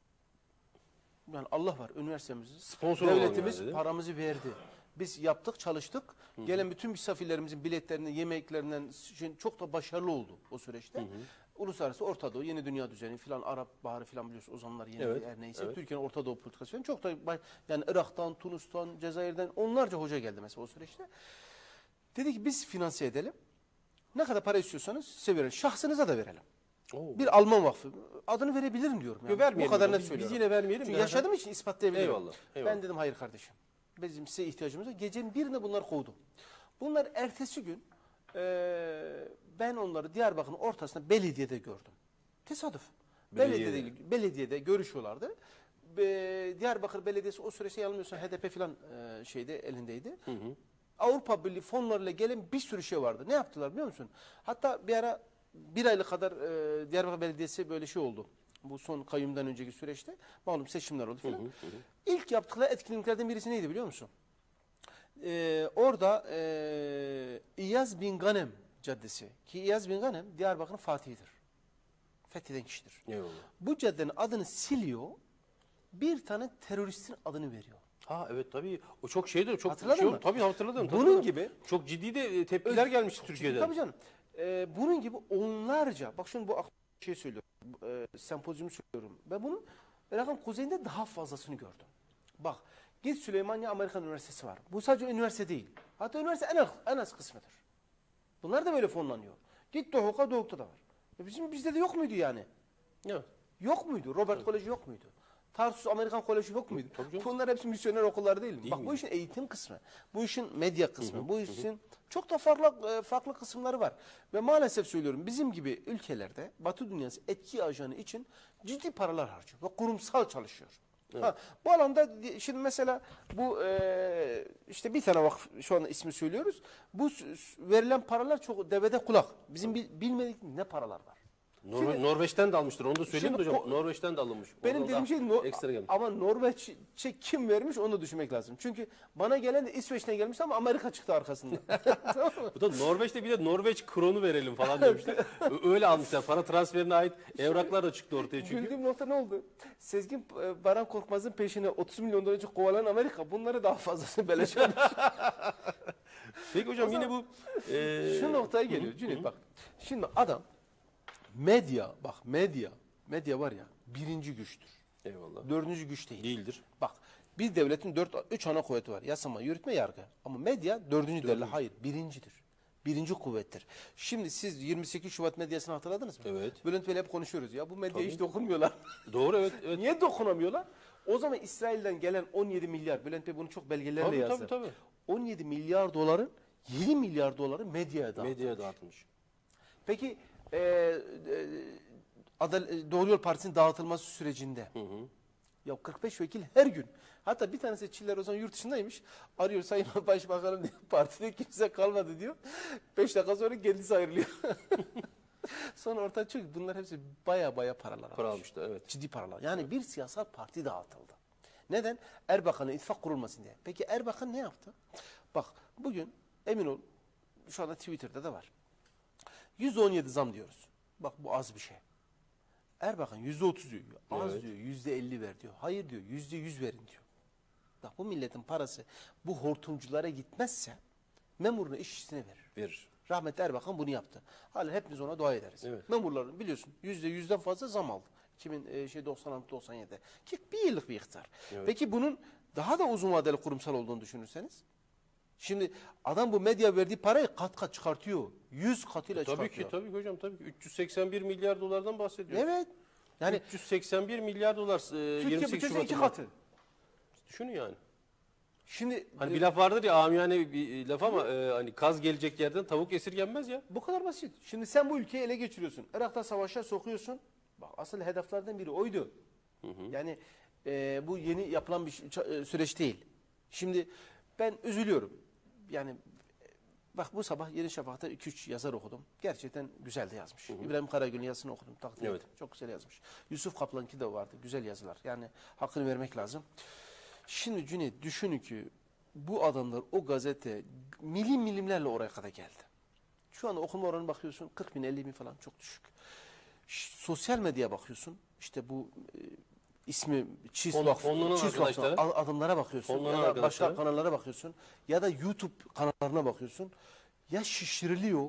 Speaker 2: Yani Allah var üniversitemizin.
Speaker 1: Sponsor olalım
Speaker 2: Devletimiz
Speaker 1: yani dedi.
Speaker 2: paramızı verdi. Biz yaptık, çalıştık. Gelen bütün misafirlerimizin biletlerinden, yemeklerinden şey- çok da başarılı oldu o süreçte. Uluslararası Orta Doğu, Yeni Dünya Düzeni filan, Arap Baharı filan biliyorsun o zamanlar yeni
Speaker 1: Evet,
Speaker 2: her neyse.
Speaker 1: evet.
Speaker 2: Türkiye'nin Orta Doğu politikası falan çok da bay- yani Irak'tan, Tunus'tan, Cezayir'den onlarca hoca geldi mesela o süreçte. Dedi ki biz finanse edelim. Ne kadar para istiyorsanız size verelim. Şahsınıza da verelim.
Speaker 1: Oo.
Speaker 2: Bir Alman vakfı. Adını verebilirim diyorum. Yani.
Speaker 1: Yo, vermeyelim
Speaker 2: Bu kadar
Speaker 1: hocam.
Speaker 2: net
Speaker 1: Biz- biz
Speaker 2: söylüyorum.
Speaker 1: yine vermeyelim
Speaker 2: Çünkü
Speaker 1: de.
Speaker 2: yaşadığım için ispatlayabilirim.
Speaker 1: Eyvallah, eyvallah.
Speaker 2: Ben dedim hayır kardeşim. Bizim size ihtiyacımız var. Gecenin birinde bunlar kovdum. Bunlar ertesi gün eee, ben onları Diyarbakır'ın ortasında belediyede gördüm. Tesadüf.
Speaker 1: Belediyede.
Speaker 2: Belediyede, belediyede görüşüyorlardı. Be, Diyarbakır Belediyesi o süreçte yanılmıyorsam H D P falan eee, şeyde elindeydi. Avrupa Birliği fonlarıyla gelen bir sürü şey vardı. Ne yaptılar biliyor musun? Hatta bir ara bir aylık kadar e, Diyarbakır Belediyesi böyle şey oldu. Bu son kayyumdan önceki süreçte malum seçimler oldu falan. İlk yaptıkları etkinliklerden birisi neydi biliyor musun? Ee, orada e, İyaz bin Ganem Caddesi ki İyaz bin Ganem Diyarbakır'ın fatihidir. Fetheden kişidir.
Speaker 1: Eyvallah.
Speaker 2: Bu caddenin adını siliyor, bir tane teröristin adını veriyor.
Speaker 1: Ha evet tabii. O çok şeydi, çok
Speaker 2: Hatırladın
Speaker 1: şey
Speaker 2: mı?
Speaker 1: oldu. Tabii hatırladım.
Speaker 2: Bunun
Speaker 1: hatırladım.
Speaker 2: gibi-
Speaker 1: çok ciddi de e, tepkiler gelmişti Türkiye'den.
Speaker 2: Tabii canım. Ee, bunun gibi onlarca, bak şimdi bu ak- şey söylüyorum, e, sempozyumu söylüyorum. Ben bunun Irak'ın kuzeyinde daha fazlasını gördüm. Bak, git Süleymaniye Amerikan Üniversitesi var. Bu sadece üniversite değil. Hatta üniversite en az, en az kısmıdır. Bunlar da böyle fonlanıyor. Git Doğuk'a, Doğuk'ta da var. E bizim bizde de yok muydu yani?
Speaker 1: Evet.
Speaker 2: Yok muydu? Robert Koleji yok muydu? Tarsus Amerikan Koleji yok muydu?
Speaker 1: Tabii canım.
Speaker 2: Bunlar hepsi misyoner okulları değil mi?
Speaker 1: Değil
Speaker 2: Bak
Speaker 1: mi?
Speaker 2: bu işin eğitim kısmı, bu işin medya kısmı, bu işin çok da farklı e, farklı kısımları var. Ve maalesef söylüyorum bizim gibi ülkelerde Batı dünyası etki ajanı için ciddi paralar harcıyor ve kurumsal çalışıyor. Ha, bu alanda di- şimdi mesela bu e, işte bir tane vakıf şu anda ismi söylüyoruz. Bu s- s- verilen paralar çok devede kulak. Bizim bil- bilmedik ne paralar var.
Speaker 1: Norve- Norveç'ten de almıştır. Onu da söyleyeyim mi
Speaker 2: Şimdi
Speaker 1: hocam?
Speaker 2: o-
Speaker 1: Norveç'ten de alınmış.
Speaker 2: Benim
Speaker 1: Oradan
Speaker 2: dediğim
Speaker 1: da
Speaker 2: şey no-
Speaker 1: ekstra gelmiş.
Speaker 2: ama Norveç'e kim vermiş onu da düşünmek lazım. Çünkü bana gelen de İsveç'ten gelmiş ama Amerika çıktı arkasından. Tamam mı?
Speaker 1: Bu da Norveç'te bir de Norveç kronu verelim falan demişler. Ö- Öyle almışlar. Para transferine ait evraklar da çıktı ortaya çünkü.
Speaker 2: Güldüğüm nokta ne oldu? Sezgin e, Baran Korkmaz'ın peşine otuz milyon dolarcı kovalayan Amerika bunları daha fazlasını beleş vermiş.
Speaker 1: Peki hocam yine bu e,
Speaker 2: Şu noktaya geliyor Cüneyt bak. Şimdi adam medya bak medya medya var ya birinci güçtür.
Speaker 1: Eyvallah.
Speaker 2: Dördüncü güç değil.
Speaker 1: Değildir.
Speaker 2: Bak, bir devletin dört, üç ana kuvveti var. Yasama, yürütme, yargı. Ama medya dördüncü derler. Hayır, birincidir. Birinci kuvvettir. Şimdi siz yirmi sekiz Şubat medyasını hatırladınız mı?
Speaker 1: Evet.
Speaker 2: Bülent Bey'le hep konuşuyoruz. Ya bu medya
Speaker 1: Tabii.
Speaker 2: hiç dokunmuyorlar.
Speaker 1: Doğru, evet. evet.
Speaker 2: Niye dokunamıyorlar? O zaman İsrail'den gelen on yedi milyar, Bülent Bey bunu çok belgelerle
Speaker 1: Tabii,
Speaker 2: yazdı.
Speaker 1: tabii, tabii.
Speaker 2: on yedi milyar doların yedi milyar doları medyaya dağıtıldı.
Speaker 1: Medyaya dağıtmış.
Speaker 2: Peki e, e, Adal- Doğru Yol Partisi'nin dağıtılması sürecinde ya kırk beş vekil her gün, hatta bir tanesi Çiller o zaman yurt dışındaymış, arıyor, Sayın Başbakanım diyor, partide kimse kalmadı diyor. beş dakika sonra kendisi ayrılıyor. Sonra ortaya çıkıyor bunlar hepsi baya baya paralar
Speaker 1: Para
Speaker 2: almış.
Speaker 1: almışlar, evet.
Speaker 2: Ciddi paralar. Yani bir siyasal parti dağıtıldı. Neden? Erbakan'la ittifak kurulmasın diye. Peki Erbakan ne yaptı? Bak bugün emin ol, şu anda Twitter'da da var. yüzde on yedi zam diyoruz. Bak bu az bir şey. Erbakan yüzde otuz diyor. Az
Speaker 1: Evet.
Speaker 2: diyor. yüzde elli ver diyor. Hayır diyor. yüzde yüz verin diyor. Bak bu milletin parası bu hortumculara gitmezse memuruna işçisine verir.
Speaker 1: Verir.
Speaker 2: Rahmetli Erbakan bunu yaptı. Hala hepimiz ona dua ederiz.
Speaker 1: Evet.
Speaker 2: Memurların biliyorsun yüzde yüzden fazla zam aldı. iki bin e, şey doksan altı doksan yedi. Ki bir yıllık bir iktidar.
Speaker 1: Evet.
Speaker 2: Peki bunun daha da uzun vadeli kurumsal olduğunu düşünürseniz. Şimdi adam bu medya verdiği parayı kat kat çıkartıyor. yüz katıyla
Speaker 1: Tabii
Speaker 2: çıkartıyor.
Speaker 1: ki, tabii ki hocam, tabii ki. üç yüz seksen bir milyar dolardan bahsediyoruz.
Speaker 2: Evet. Yani
Speaker 1: üç yüz seksen bir milyar dolar e,
Speaker 2: Türkiye
Speaker 1: yirmi sekiz
Speaker 2: bütçesi iki
Speaker 1: Şubat'ında.
Speaker 2: katı.
Speaker 1: Düşünün yani.
Speaker 2: Şimdi
Speaker 1: Hani
Speaker 2: e,
Speaker 1: bir laf vardır ya, amiyane bir laf ama e, hani kaz gelecek yerden tavuk esirgenmez ya.
Speaker 2: bu kadar basit. Şimdi sen bu ülkeyi ele geçiriyorsun. Irak'ta savaşa sokuyorsun. Bak asıl hedeflerden biri oydu. Yani e, bu yeni yapılan bir ç- e, süreç değil. Şimdi ben üzülüyorum. Yani e, bak bu sabah Yeni Şafak'ta iki üç yazar okudum. Gerçekten güzel de yazmış. İbrahim Karagül'ün yazısını okudum. Takdir
Speaker 1: Evet.
Speaker 2: ettim. Çok güzel yazmış. Yusuf Kaplan'ki de vardı. Güzel yazılar. Yani hakkını vermek lazım. Şimdi Cüneyt düşünün ki bu adamlar o gazete milim milimlerle oraya kadar geldi. Şu anda okuma oranı bakıyorsun kırk bin elli bin falan, çok düşük. Ş- sosyal medyaya bakıyorsun işte bu e, ismi Çiz
Speaker 1: Fon-
Speaker 2: Vakfı,
Speaker 1: fonlanan
Speaker 2: Çiz Vakfı
Speaker 1: arkadaşlara.
Speaker 2: a- adımlara bakıyorsun
Speaker 1: Fonlanan
Speaker 2: ya da başka
Speaker 1: arkadaşlara.
Speaker 2: kanallara bakıyorsun ya da YouTube kanallarına bakıyorsun. Ya şişiriliyor.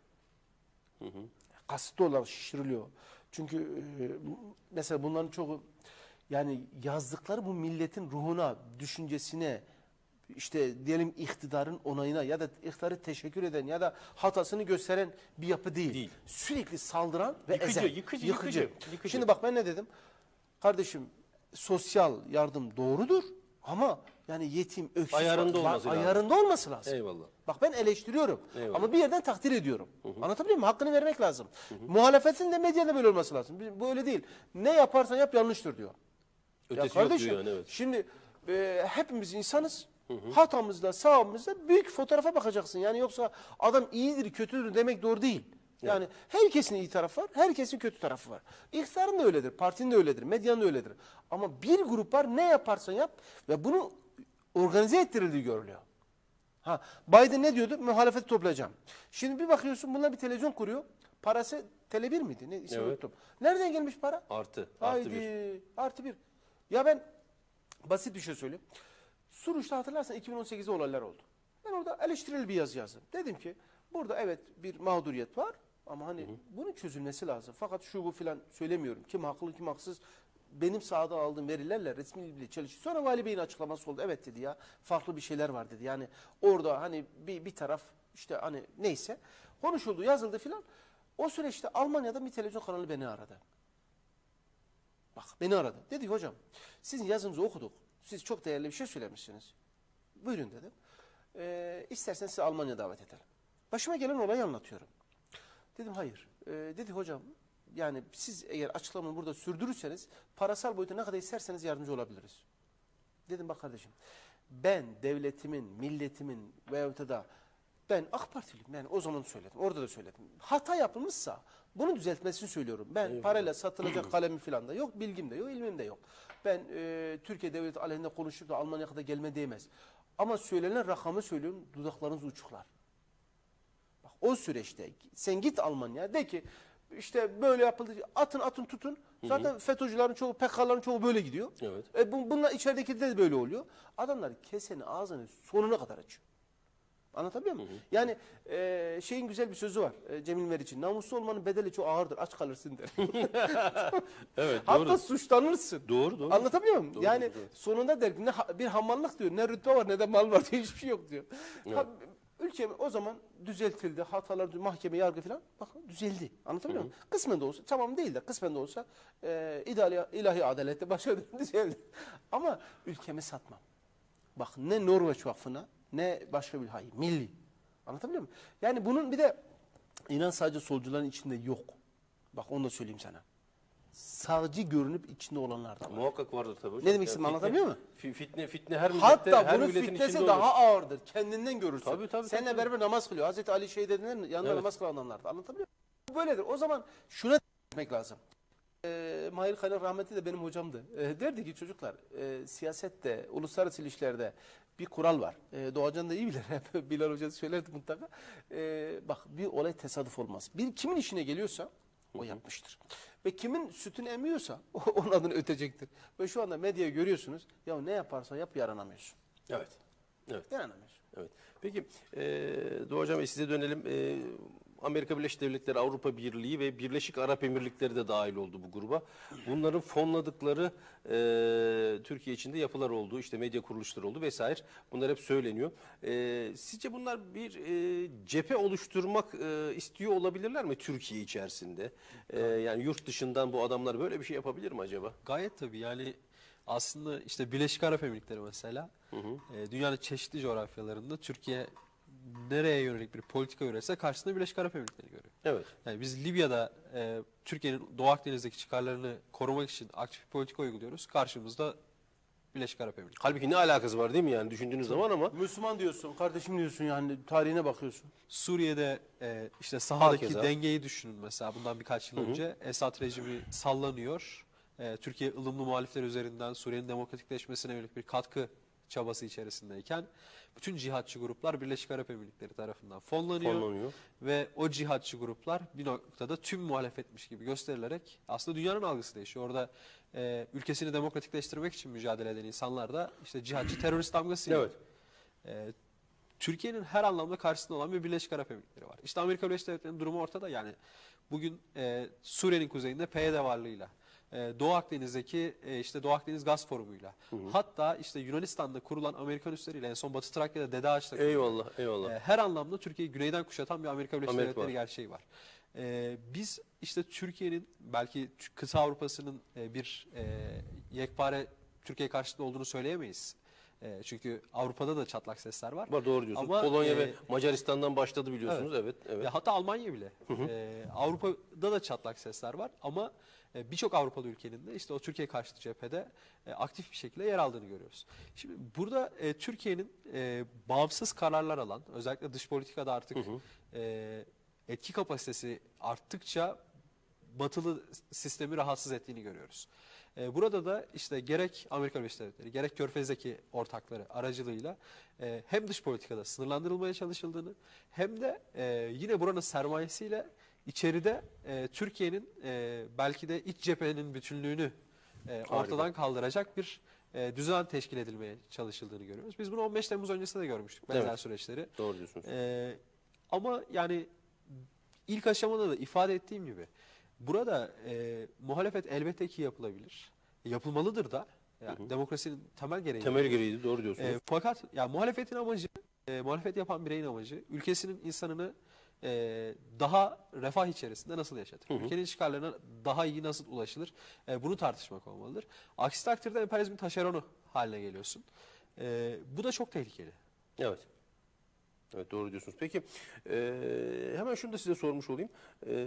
Speaker 2: Kasıtlı olarak şişiriliyor. Çünkü e, mesela bunların çoğu yani yazdıkları bu milletin ruhuna, düşüncesine, işte diyelim iktidarın onayına ya da iktidarı teşekkür eden ya da hatasını gösteren bir yapı değil.
Speaker 1: Değil.
Speaker 2: Sürekli saldıran ve
Speaker 1: Yıkıcı,
Speaker 2: ezen.
Speaker 1: yıkıcı, yıkıcı, yıkıcı.
Speaker 2: Şimdi bak ben ne dedim? Kardeşim sosyal yardım doğrudur ama yani yetim, öksüz,
Speaker 1: Ayarında
Speaker 2: var-
Speaker 1: olması lazım.
Speaker 2: ayarında olması lazım.
Speaker 1: Eyvallah.
Speaker 2: Bak ben eleştiriyorum
Speaker 1: Eyvallah.
Speaker 2: ama bir yerden takdir ediyorum. Anlatabiliyor muyum? Hakkını vermek lazım. Muhalefetin de medyada böyle olması lazım. Bu öyle değil. Ne yaparsan yap yanlıştır diyor.
Speaker 1: Ötesi
Speaker 2: Ya
Speaker 1: yok
Speaker 2: kardeşim
Speaker 1: diyor yani, evet.
Speaker 2: şimdi e, hepimiz insanız. Hatamızda, sağımızda büyük fotoğrafa bakacaksın. Yani yoksa adam iyidir, kötüdür demek doğru değil. Yani herkesin iyi tarafı var, herkesin kötü tarafı var. İktidarın da öyledir, partinin de öyledir, medyanın da öyledir. Ama bir grup var, ne yaparsan yap ve bunu organize ettirildiği görülüyor. Ha, Biden ne diyordu? Muhalefeti toplayacağım. Şimdi bir bakıyorsun bunlar bir televizyon kuruyor. Parası Tele bir miydi? Ne ismini
Speaker 1: Evet.
Speaker 2: unuttum. Nereden gelmiş para?
Speaker 1: Artı. Artı
Speaker 2: Haydi,
Speaker 1: bir.
Speaker 2: artı bir. Ya ben basit bir şey söyleyeyim. Suruç'ta hatırlarsan iki bin on sekizde olaylar oldu. Ben orada eleştirel bir yazı yazdım. Dedim ki burada evet bir mağduriyet var ama hani bunun çözülmesi lazım. Fakat şu bu filan söylemiyorum. Kim haklı kim haksız. Benim sahada aldığım verilerle resmi bile çalışıyor. Sonra Vali Bey'in açıklaması oldu. Evet dedi ya farklı bir şeyler var dedi. Yani orada hani bir, bir taraf işte hani neyse konuşuldu yazıldı filan. O süreçte Almanya'da bir televizyon kanalı beni aradı. Bak beni aradı. Dedi ki, hocam sizin yazınızı okuduk. Siz çok değerli bir şey söylemişsiniz. Buyurun dedim. Ee, istersen sizi Almanya davet edelim. Başıma gelen olayı anlatıyorum. Dedim hayır. Ee, dedi hocam yani siz eğer açıklamayı burada sürdürürseniz parasal boyuta ne kadar isterseniz yardımcı olabiliriz. Dedim bak kardeşim ben devletimin, milletimin veyahut da ben AK Partiliyim. Yani o zaman söyledim. Orada da söyledim. Hata yapılmışsa bunu düzeltmesini söylüyorum. Ben evet. parayla satılacak kalemi falan da yok. Bilgim de yok. İlmim de yok. Ben e, Türkiye devleti aleyhinde konuşup da Almanya'ya kadar gelme değmez. Ama söylenen rakamı söylüyorum. Dudaklarınız uçuklar. Bak o süreçte sen git Almanya'ya de ki işte böyle yapıldı. Atın atın tutun. Zaten hı hı. FETÖ'cülerin çoğu, P K K'ların çoğu böyle gidiyor. Evet. E, bu, bunlar içerideki de böyle oluyor. Adamlar keseni ağzını sonuna kadar açıyor. Anlatabiliyor muyum? Yani e, şeyin güzel bir sözü var e, Cemil Meriç'in. Namuslu olmanın bedeli çok ağırdır. Aç kalırsın der.
Speaker 1: Evet,
Speaker 2: Hatta
Speaker 1: doğru.
Speaker 2: suçlanırsın.
Speaker 1: Doğru, doğru.
Speaker 2: Anlatabiliyor muyum?
Speaker 1: Doğru,
Speaker 2: yani
Speaker 1: doğru, doğru.
Speaker 2: sonunda der ki ne ha- bir hamallık diyor, ne rütbe var ne de mal var diyor, hiçbir şey yok diyor. Ha, ülke o zaman düzeltildi, hatalar, mahkeme, yargı falan bak düzeldi. Anlatabiliyor muyum? Kısmen de olsa, tamam değil de kısmen de olsa e, ilahi, ilahi adalette başka düzeldi. Ama ülkemi satmam. Bak ne Norveç Vakfı'na ne başka bir hayır, milli. Anlatabiliyor muyum? Yani bunun bir de inan sadece solcuların içinde yok. Bak onu da söyleyeyim sana. Sağcı görünüp içinde olanlar da var.
Speaker 1: Muhakkak vardır tabii hocam.
Speaker 2: Ne demek istedim,
Speaker 1: fitne-
Speaker 2: anlatabiliyor muyum?
Speaker 1: fi- Fitne, fitne her millette,
Speaker 2: Hatta
Speaker 1: her
Speaker 2: bunun
Speaker 1: milletin
Speaker 2: fitnesi
Speaker 1: içinde
Speaker 2: daha
Speaker 1: olur.
Speaker 2: ağırdır. Kendinden görürsün.
Speaker 1: Tabii, tabii,
Speaker 2: Seninle
Speaker 1: tabii.
Speaker 2: beraber namaz kılıyor. Hazreti Ali şehit edilen yanında
Speaker 1: Evet.
Speaker 2: namaz kılanlardı. Anlatabiliyor muyum? Bu böyledir. O zaman şuna etmek lazım. Ee, Mahir Kaynak rahmetli de benim hocamdı. Ee, derdi ki çocuklar e, siyasette, uluslararası ilişkilerde bir kural var. E, Doğacan da iyi bilir. Hep Bilal Hoca söylerdi mutlaka. E, bak bir olay tesadüf olmaz. Bir kimin işine geliyorsa o yapmıştır. Ve kimin sütünü emiyorsa o, onun adını ötecektir. Ve şu anda medyayı görüyorsunuz. Ya ne yaparsa yap yaranamıyorsun.
Speaker 1: Evet. Evet.
Speaker 2: Yaranamıyorsun.
Speaker 1: Evet. Peki e, Doğacan Bey size dönelim. E, Amerika Birleşik Devletleri, Avrupa Birliği ve Birleşik Arap Emirlikleri de dahil oldu bu gruba. Bunların fonladıkları e, Türkiye içinde yapılar oldu, işte medya kuruluşları oldu vesaire. Bunlar hep söyleniyor. E, sizce bunlar bir e, cephe oluşturmak e, istiyor olabilirler mi Türkiye içerisinde? E, yani yurt dışından bu adamlar böyle bir şey yapabilir mi acaba?
Speaker 3: Gayet tabii yani aslında işte Birleşik Arap Emirlikleri mesela e, dünyanın çeşitli coğrafyalarında Türkiye nereye yönelik bir politika üretse karşısında Birleşik Arap Emirlikleri görüyor.
Speaker 1: Evet.
Speaker 3: Yani biz Libya'da e, Türkiye'nin Doğu Akdeniz'deki çıkarlarını korumak için aktif bir politika uyguluyoruz. Karşımızda Birleşik Arap Emirlikleri.
Speaker 1: Halbuki ne alakası var değil mi yani düşündüğünüz zaman ama
Speaker 2: Müslüman diyorsun, kardeşim diyorsun yani tarihine bakıyorsun.
Speaker 3: Suriye'de e, işte sahadaki
Speaker 1: Hakeza.
Speaker 3: dengeyi düşünün mesela bundan birkaç yıl önce Esad rejimi sallanıyor. E, Türkiye ılımlı muhalifler üzerinden Suriye'nin demokratikleşmesine yönelik bir katkı çabası içerisindeyken bütün cihatçı gruplar Birleşik Arap Emirlikleri tarafından fonlanıyor.
Speaker 1: fonlanıyor.
Speaker 3: Ve o cihatçı gruplar bir noktada tüm muhalefetmiş gibi gösterilerek aslında dünyanın algısı değişiyor. Orada e, ülkesini demokratikleştirmek için mücadele eden insanlar da işte cihatçı terörist damgası yiyor.
Speaker 1: Evet.
Speaker 3: E, Türkiye'nin her anlamda karşısında olan bir Birleşik Arap Emirlikleri var. İşte Amerika Birleşik Devletleri'nin durumu ortada. Yani bugün e, Suriye'nin kuzeyinde P Y D varlığıyla, e, Doğu Akdeniz'deki e, işte Doğu Akdeniz Gaz Forumu'yla, hatta işte Yunanistan'da kurulan Amerikan üsleriyle en son Batı Trakya'da Dede Ağaç'ta kurulan,
Speaker 1: Eyvallah, eyvallah.
Speaker 3: e, her anlamda Türkiye'yi güneyden kuşatan bir Amerika Birleşik
Speaker 1: Amerika
Speaker 3: Devletleri
Speaker 1: var.
Speaker 3: gerçeği var. E, biz işte Türkiye'nin belki kıta Avrupa'sının e, bir e, yekpare Türkiye karşıtı olduğunu söyleyemeyiz. E, çünkü Avrupa'da da çatlak sesler var.
Speaker 1: Var, doğru diyorsunuz.
Speaker 3: Ama,
Speaker 1: Polonya
Speaker 3: e,
Speaker 1: ve Macaristan'dan başladı biliyorsunuz. Evet, evet.
Speaker 3: Ya hatta Almanya bile. E, Avrupa'da da çatlak sesler var ama e, birçok Avrupalı ülkenin de işte o Türkiye karşıtı cephede e, aktif bir şekilde yer aldığını görüyoruz. Şimdi burada e, Türkiye'nin e, bağımsız kararlar alan, özellikle dış politikada artık e, etki kapasitesi arttıkça batılı sistemi rahatsız ettiğini görüyoruz. E, burada da işte gerek Amerika Birleşik Devletleri, gerek Körfez'deki ortakları aracılığıyla e, hem dış politikada sınırlandırılmaya çalışıldığını hem de e, yine buranın sermayesiyle içeride e, Türkiye'nin e, belki de iç cephenin bütünlüğünü e, ortadan kaldıracak bir e, düzen teşkil edilmeye çalışıldığını görüyoruz. Biz bunu on beş Temmuz öncesinde de görmüştük benzer
Speaker 1: Evet.
Speaker 3: süreçleri.
Speaker 1: Doğru diyorsunuz.
Speaker 3: E, ama yani ilk aşamada da ifade ettiğim gibi burada e, muhalefet elbette ki yapılabilir. Yapılmalıdır da. Yani demokrasinin temel gereği.
Speaker 1: Temel gereğiydi, doğru diyorsunuz.
Speaker 3: E, fakat ya muhalefetin amacı, e, muhalefet yapan bireyin amacı ülkesinin insanını e, daha refah içerisinde nasıl yaşatır? Ülkenin çıkarlarına daha iyi nasıl ulaşılır? E, bunu tartışmak olmalıdır. Aksi takdirde emperyalizmin taşeronu haline geliyorsun. E, bu da çok tehlikeli.
Speaker 1: Evet. Evet, doğru diyorsunuz. Peki e, hemen şunu da size sormuş olayım. E,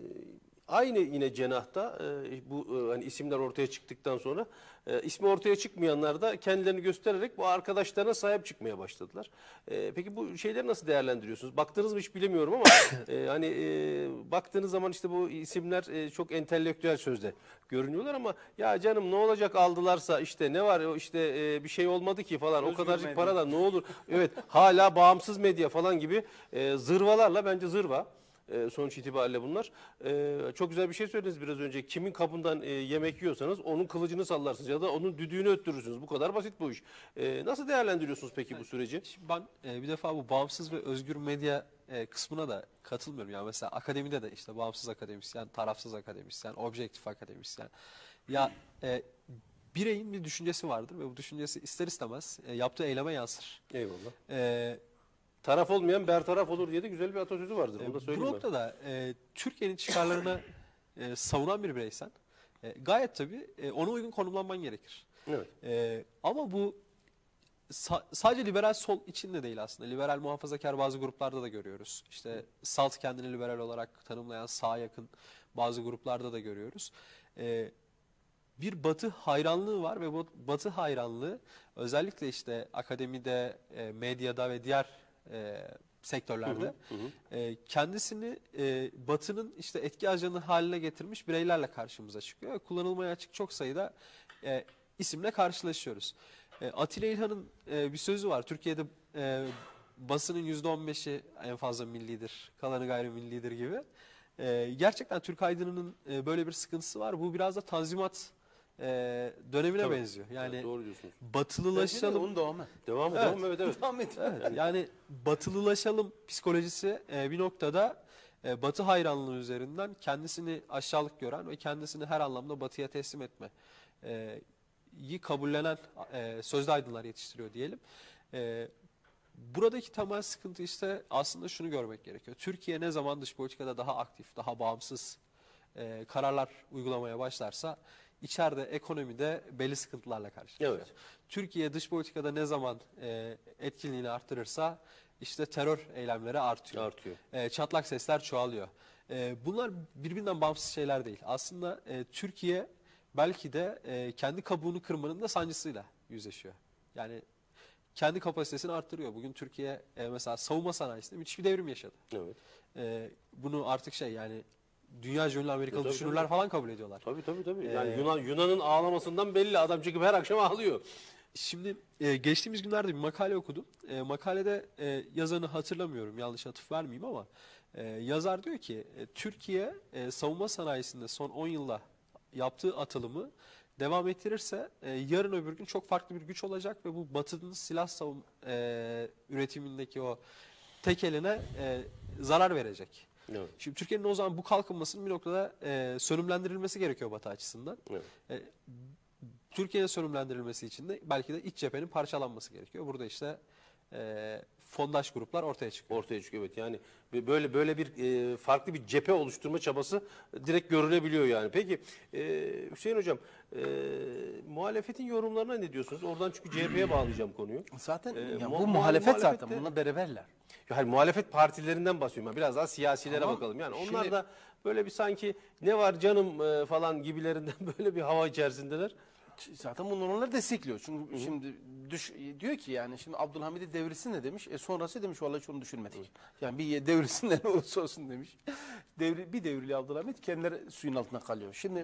Speaker 1: aynı yine cenahta e, bu e, hani isimler ortaya çıktıktan sonra e, ismi ortaya çıkmayanlar da kendilerini göstererek bu arkadaşlarına sahip çıkmaya başladılar. E, peki bu şeyleri nasıl değerlendiriyorsunuz? Baktınız mı hiç bilemiyorum ama e, hani e, baktığınız zaman işte bu isimler e, çok entelektüel sözde görünüyorlar ama ya canım ne olacak aldılarsa işte ne var o işte e, bir şey olmadı ki falan o
Speaker 2: Özgür
Speaker 1: kadarcık
Speaker 2: medya.
Speaker 1: para da ne olur. Evet, hala bağımsız medya falan gibi e, zırvalarla bence zırva. e, sonuç itibariyle bunlar. E, çok güzel bir şey söylediniz biraz önce. Kimin kabından e, yemek yiyorsanız onun kılıcını sallarsınız ya da onun düdüğünü öttürürsünüz. Bu kadar basit bu iş. E, nasıl değerlendiriyorsunuz peki bu süreci?
Speaker 3: Şimdi ben e, bir defa bu bağımsız ve özgür medya e, kısmına da katılmıyorum. Yani mesela akademide de işte bağımsız akademisyen, tarafsız akademisyen, objektif akademisyen. Ya e, bireyin bir düşüncesi vardır ve bu düşüncesi ister istemez e, yaptığı eyleme yansır.
Speaker 1: Eyvallah.
Speaker 3: E,
Speaker 1: Taraf olmayan bertaraf olur diye de güzel bir atasözü vardır. Bunu da
Speaker 3: bu
Speaker 1: söyleyeyim ben.
Speaker 3: noktada e, Türkiye'nin çıkarlarını e, savunan bir bireysen e, gayet tabii e, ona uygun konumlanman gerekir.
Speaker 1: Evet.
Speaker 3: E, ama bu sa- sadece liberal sol için de değil aslında. Liberal muhafazakar bazı gruplarda da görüyoruz. İşte salt kendini liberal olarak tanımlayan sağa yakın bazı gruplarda da görüyoruz. E, bir batı hayranlığı var ve bu batı hayranlığı özellikle işte akademide, e, medyada ve diğer e, sektörlerde
Speaker 1: Hı hı, hı.
Speaker 3: e, kendisini e, batının işte etki ajanı haline getirmiş bireylerle karşımıza çıkıyor. Ve kullanılmaya açık çok sayıda e, isimle karşılaşıyoruz. E, Atilla İlhan'ın e, bir sözü var. Türkiye'de e, basının yüzde on beşi en fazla millidir, kalanı gayrimillidir gibi. E, gerçekten Türk aydınının e, böyle bir sıkıntısı var. Bu biraz da Tanzimat e, dönemine
Speaker 1: Tabii.
Speaker 3: benziyor. Yani
Speaker 1: Evet, doğru diyorsunuz.
Speaker 3: batılılaşalım.
Speaker 2: Onun devamı.
Speaker 1: Devam
Speaker 3: Evet.
Speaker 1: edelim. Evet, evet.
Speaker 2: Devam et.
Speaker 3: Evet, yani batılılaşalım psikolojisi e, bir noktada e, batı hayranlığı üzerinden kendisini aşağılık gören ve kendisini her anlamda batıya teslim etme e, yi kabullenen e, sözde aydınlar yetiştiriyor diyelim. E, buradaki temel sıkıntı işte aslında şunu görmek gerekiyor. Türkiye ne zaman dış politikada daha aktif, daha bağımsız e, kararlar uygulamaya başlarsa içeride ekonomide belli sıkıntılarla karşılaşıyor.
Speaker 1: Evet.
Speaker 3: Türkiye dış politikada ne zaman e, etkinliğini arttırırsa işte terör eylemleri artıyor.
Speaker 1: Artıyor.
Speaker 3: E, çatlak sesler çoğalıyor. E, bunlar birbirinden bağımsız şeyler değil. Aslında e, Türkiye belki de e, kendi kabuğunu kırmanın da sancısıyla yüzleşiyor. Yani kendi kapasitesini arttırıyor. Bugün Türkiye e, mesela savunma sanayisinde müthiş bir devrim yaşadı.
Speaker 1: Evet.
Speaker 3: E, bunu artık şey yani dünya ünlü Amerikalı
Speaker 1: E, tabii,
Speaker 3: düşünürler
Speaker 1: tabii.
Speaker 3: falan kabul ediyorlar.
Speaker 1: Tabii tabii tabii. Yani
Speaker 3: Ee,
Speaker 1: Yunan Yunan'ın ağlamasından belli. Adam çıkıp her akşam ağlıyor.
Speaker 3: Şimdi e, geçtiğimiz günlerde bir makale okudum. E, makalede e, yazarını hatırlamıyorum, yanlış atıf vermeyeyim ama e, yazar diyor ki e, Türkiye e, savunma sanayisinde son on yılda yaptığı atılımı devam ettirirse e, yarın öbür gün çok farklı bir güç olacak ve bu Batı'nın silah savun e, üretimindeki o tek eline e, zarar verecek.
Speaker 1: Evet.
Speaker 3: Şimdi Türkiye'nin o zaman bu kalkınmasının bir noktada e, sönümlendirilmesi gerekiyor Batı açısından.
Speaker 1: Evet.
Speaker 3: E, Türkiye'nin sönümlendirilmesi için de belki de iç cephenin parçalanması gerekiyor. Burada işte e, fondaş gruplar ortaya çıkıyor.
Speaker 1: Ortaya çıkıyor evet. Yani böyle böyle bir e, farklı bir cephe oluşturma çabası direkt görülebiliyor yani. Peki e, Hüseyin hocam e, muhalefetin yorumlarına ne diyorsunuz? Oradan çünkü C H P'ye bağlayacağım konuyu.
Speaker 2: Zaten
Speaker 1: Ee,
Speaker 2: ya
Speaker 1: mu-
Speaker 2: bu
Speaker 1: mu-
Speaker 2: muhalefet zaten.
Speaker 1: muhalefette-
Speaker 2: Bununla beraberler.
Speaker 1: Yani muhalefet partilerinden bahsediyorum. Ben biraz daha siyasilere
Speaker 2: Tamam.
Speaker 1: bakalım. Yani onlar
Speaker 2: Şimdi-
Speaker 1: da böyle bir sanki ne var canım e, falan gibilerinden böyle bir hava içerisindeler.
Speaker 2: Zaten bunlar onları destekliyor. Çünkü şimdi düş, diyor ki yani şimdi Abdülhamid'i devirsin de demiş. E sonrası demiş vallahi hiç onu düşünmedik. Yani bir devirsin de ne olursa olsun demiş. Devri, bir devrili Abdülhamid kendileri suyun altında kalıyor. Şimdi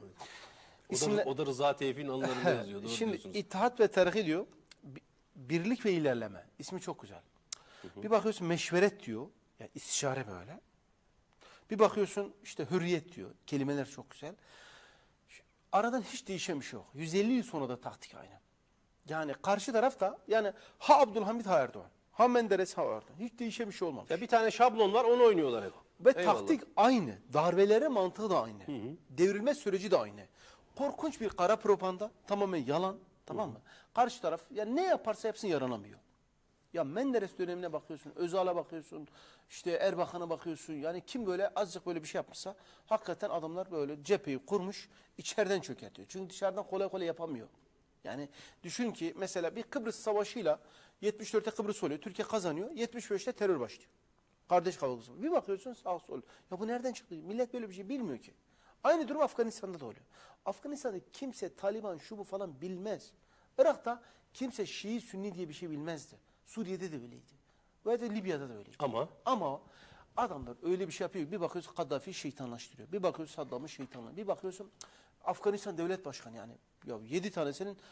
Speaker 1: O
Speaker 2: isimle-
Speaker 1: da, o da Rıza Tevfik'in anılarında yazıyor. Doğru
Speaker 2: Şimdi
Speaker 1: diyorsunuz.
Speaker 2: İttihat ve Terakki diyor. bi- Birlik ve ilerleme. İsmi çok güzel. Bir bakıyorsun meşveret diyor. Yani istişare böyle. Bir bakıyorsun işte hürriyet diyor. Kelimeler çok güzel. Şu- Aradan hiç değişen bir şey yok. yüz elli yıl sonra da taktik aynı. Yani karşı taraf da yani ha Abdülhamid ha Erdoğan. Ha Menderes ha Erdoğan. Hiç değişen bir şey olmamış.
Speaker 1: Ya bir tane şablon var onu oynuyorlar hep.
Speaker 2: Ve
Speaker 1: Eyvallah.
Speaker 2: taktik aynı. Darbelere mantığı da aynı. Devrilme süreci de aynı. Korkunç bir kara propaganda. Tamamen yalan. Tamam mı? Karşı taraf ya ne yaparsa yapsın yaranamıyor. Ya Menderes dönemine bakıyorsun, Özal'a bakıyorsun, işte Erbakan'a bakıyorsun. Yani kim böyle azıcık böyle bir şey yapmışsa hakikaten adamlar böyle cepheyi kurmuş, içeriden çökertiyor. Çünkü dışarıdan kolay kolay yapamıyor. Yani düşün ki mesela bir Kıbrıs Savaşı'yla yetmiş dörtte Kıbrıs oluyor. Türkiye kazanıyor. yetmiş beşte terör başlıyor. Kardeş kavgası. Bir bakıyorsun sağ sol. Ya bu nereden çıktı? Millet böyle bir şey bilmiyor ki. Aynı durum Afganistan'da da oluyor. Afganistan'da kimse Taliban şu bu falan bilmez. Irak'ta kimse Şii Sünni diye bir şey bilmezdi. Suriye'de de öyleydi. Ve de Libya'da da öyleydi.
Speaker 1: Ama
Speaker 2: Ama adamlar öyle bir şey yapıyor. Bir bakıyorsun Kaddafi şeytanlaştırıyor. Bir bakıyorsun Saddam'ı şeytanlaştırıyor. Bir bakıyorsun Afganistan devlet başkanı yani. Ya yedi tanesinin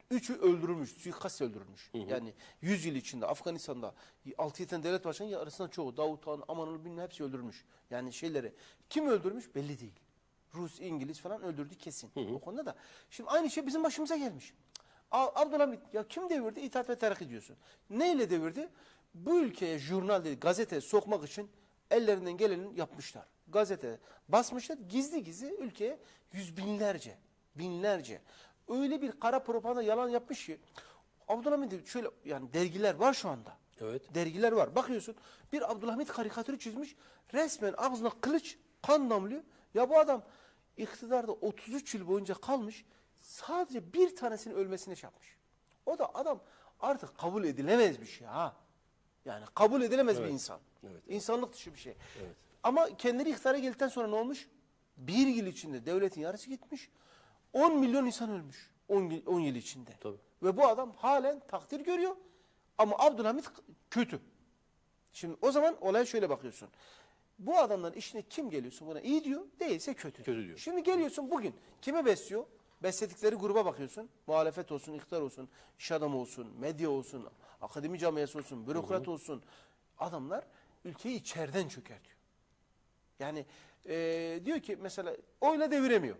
Speaker 2: Üçü öldürülmüş, suikast öldürülmüş. Hı hı. Yani yüz yıl içinde Afganistan'da altı yedi tane devlet başkanı arasından çoğu, Davut Han, Amanul bilmem hepsi öldürülmüş. Yani şeyleri kim öldürmüş belli değil. Rus, İngiliz falan öldürdü kesin. Hı hı. O konuda da. Şimdi aynı şey bizim başımıza gelmiş. Abdülhamit ya kim devirdi? İttihat ve Terakki diyorsun. Neyle devirdi? Bu ülkeye jurnal değil, gazete sokmak için ellerinden geleni yapmışlar. Gazete basmışlar gizli gizli ülkeye yüz binlerce, binlerce. Öyle bir kara propaganda yalan yapmış ki Abdülhamit şöyle yani dergiler var şu anda.
Speaker 1: Evet.
Speaker 2: Dergiler var. Bakıyorsun bir Abdülhamit karikatürü çizmiş. Resmen ağzına kılıç, kan damlıyor. Ya bu adam iktidarda otuz üç yıl boyunca kalmış. Sadece bir tanesinin ölmesine şey yapmış. O da adam artık kabul edilemez bir şey ha. Yani kabul edilemez
Speaker 1: evet.
Speaker 2: bir insan.
Speaker 1: Evet.
Speaker 2: İnsanlık dışı bir şey.
Speaker 1: Evet.
Speaker 2: Ama kendileri iktidara geldikten sonra ne olmuş? Bir yıl içinde devletin yarısı gitmiş. on milyon insan ölmüş. on yıl içinde.
Speaker 1: Tabii.
Speaker 2: Ve bu adam halen takdir görüyor. Ama Abdülhamit kötü. Şimdi o zaman olaya şöyle bakıyorsun. Bu adamların işine kim geliyorsa buna iyi diyor, değilse kötü.
Speaker 1: Kötü diyor.
Speaker 2: Şimdi geliyorsun bugün kime besliyor? Besledikleri gruba bakıyorsun. Muhalefet olsun, iktidar olsun, iş adamı olsun, medya olsun, akademi camiası olsun, bürokrat hı hı. olsun. Adamlar ülkeyi içeriden çökertiyor. Yani e, diyor ki mesela oyla deviremiyor.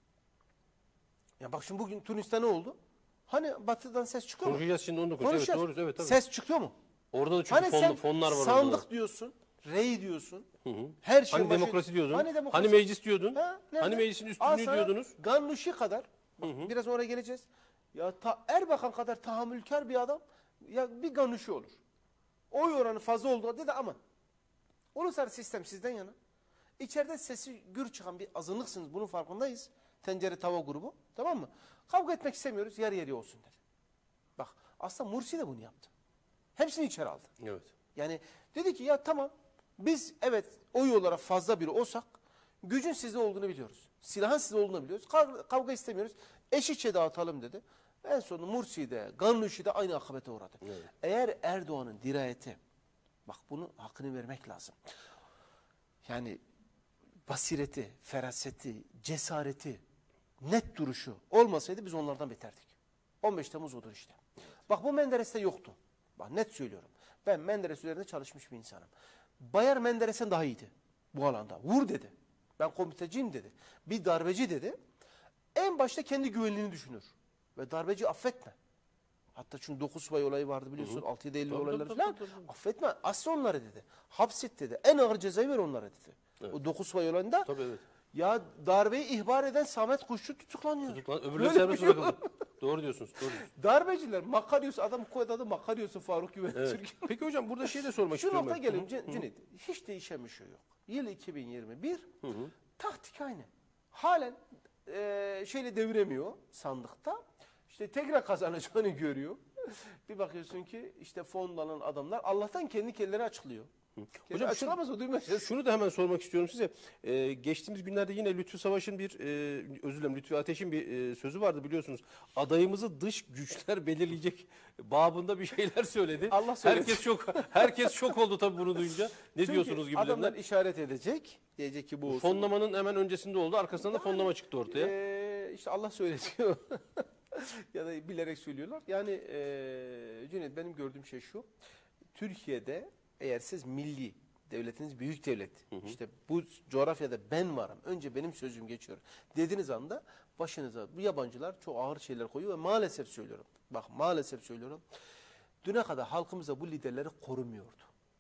Speaker 2: Ya bak şimdi bugün Tunus'ta ne oldu? Hani batıdan ses çıkıyor mu?
Speaker 1: Konuşacağız şimdi onu da konuşacağız. Evet, doğru, evet, tabii.
Speaker 2: Ses çıkıyor mu?
Speaker 1: Orada da çünkü
Speaker 2: hani
Speaker 1: fonlu, fonlar var.
Speaker 2: Sandık
Speaker 1: orada.
Speaker 2: diyorsun, rey diyorsun.
Speaker 1: Hı hı.
Speaker 2: Her şey
Speaker 1: hani
Speaker 2: başı,
Speaker 1: demokrasi diyordun.
Speaker 2: Hani,
Speaker 1: hani,
Speaker 2: demokrasi.
Speaker 1: meclis diyordun.
Speaker 2: Ha,
Speaker 1: hani meclisin üstünlüğü diyordunuz.
Speaker 2: Gannuşi kadar.
Speaker 1: Hı hı.
Speaker 2: Biraz oraya geleceğiz. Ya ta, Erbakan kadar tahammülkar bir adam ya bir Gannuşi olur. Oy oranı fazla oldu dedi aman. Uluslararası sistem sizden yana. İçeride sesi gür çıkan bir azınlıksınız. Bunun farkındayız. Tencere tava grubu. Tamam mı? Kavga etmek istemiyoruz. Yarı yarıya olsun dedi. Bak aslında Mursi de bunu yaptı. Hepsini içeri aldı.
Speaker 1: Evet.
Speaker 2: Yani dedi ki ya tamam biz evet oy olarak fazla biri olsak gücün sizde olduğunu biliyoruz. Silahın sizde olduğunu biliyoruz. Kav kavga istemiyoruz. Eşitçe dağıtalım dedi. En sonunda Mursi de Gannuşi de aynı akıbete uğradı. Evet. Eğer Erdoğan'ın dirayeti bak bunu hakkını vermek lazım. Yani basireti, feraseti, cesareti, net duruşu olmasaydı biz onlardan beterdik. on beş Temmuz odur işte. Bak bu Menderes'te yoktu. Bak net söylüyorum. Ben Menderes üzerinde çalışmış bir insanım. Bayar Menderes'ten daha iyiydi bu alanda. Vur dedi. Ben komiteciyim dedi. Bir darbeci dedi. En başta kendi güvenliğini düşünür. Ve darbeci affetme. Hatta çünkü dokuz subay olayı vardı biliyorsun. altı yedi Eylül olayları
Speaker 1: tabii,
Speaker 2: falan.
Speaker 1: tabii, tabii.
Speaker 2: Affetme. Asla onları dedi. Hapset dedi. En ağır cezayı ver onlara dedi. Evet. O dokuz subay olayında.
Speaker 1: Tabii evet.
Speaker 2: Ya darbeyi ihbar eden Samet Kuşçu tutuklanıyor.
Speaker 1: Tutuklan, öbürleri serbest bırakıldı. Doğru diyorsunuz. Doğru diyorsunuz.
Speaker 2: Darbeciler Makaryos adam koydu adı Makaryos'u Faruk Güven
Speaker 1: Evet.
Speaker 2: Türkiye.
Speaker 1: Peki hocam burada şey de sormak
Speaker 2: Şu
Speaker 1: istiyorum.
Speaker 2: nokta
Speaker 1: ben.
Speaker 2: gelelim Cün- Cüneyt. Hiç değişen bir şey yok. Yıl iki bin yirmi bir
Speaker 1: Hı hı.
Speaker 2: taktik aynı. Halen e, şeyle deviremiyor sandıkta. İşte tekrar kazanacağını görüyor. Bir bakıyorsun ki işte fonlanan adamlar Allah'tan kendi kendileri açıklıyor. Hocam açıklamaz o duymaz.
Speaker 1: Şunu da hemen sormak istiyorum size. Ee, geçtiğimiz günlerde yine Lütfü Savaş'ın bir, e, özür dilerim Lütfü Ateş'in bir e, sözü vardı biliyorsunuz. Adayımızı dış güçler belirleyecek babında bir şeyler söyledi.
Speaker 2: Allah söyledi.
Speaker 1: Herkes çok herkes şok oldu tabii bunu duyunca. Ne
Speaker 2: Çünkü
Speaker 1: diyorsunuz gibi
Speaker 2: adamlar
Speaker 1: dediler.
Speaker 2: işaret edecek. Diyecek ki bu olsun.
Speaker 1: Fonlamanın hemen öncesinde oldu. Arkasından da fonlama çıktı ortaya.
Speaker 2: Ee, işte Allah söyletiyor. Ya da bilerek söylüyorlar. Yani e, Cüneyt benim gördüğüm şey şu. Türkiye'de eğer siz milli devletiniz büyük devlet. Hı hı. İşte bu coğrafyada ben varım. Önce benim sözüm geçiyor. Dediğiniz anda başınıza bu yabancılar çok ağır şeyler koyuyor ve maalesef söylüyorum. Bak maalesef söylüyorum. Düne kadar halkımıza bu liderleri korumuyordu.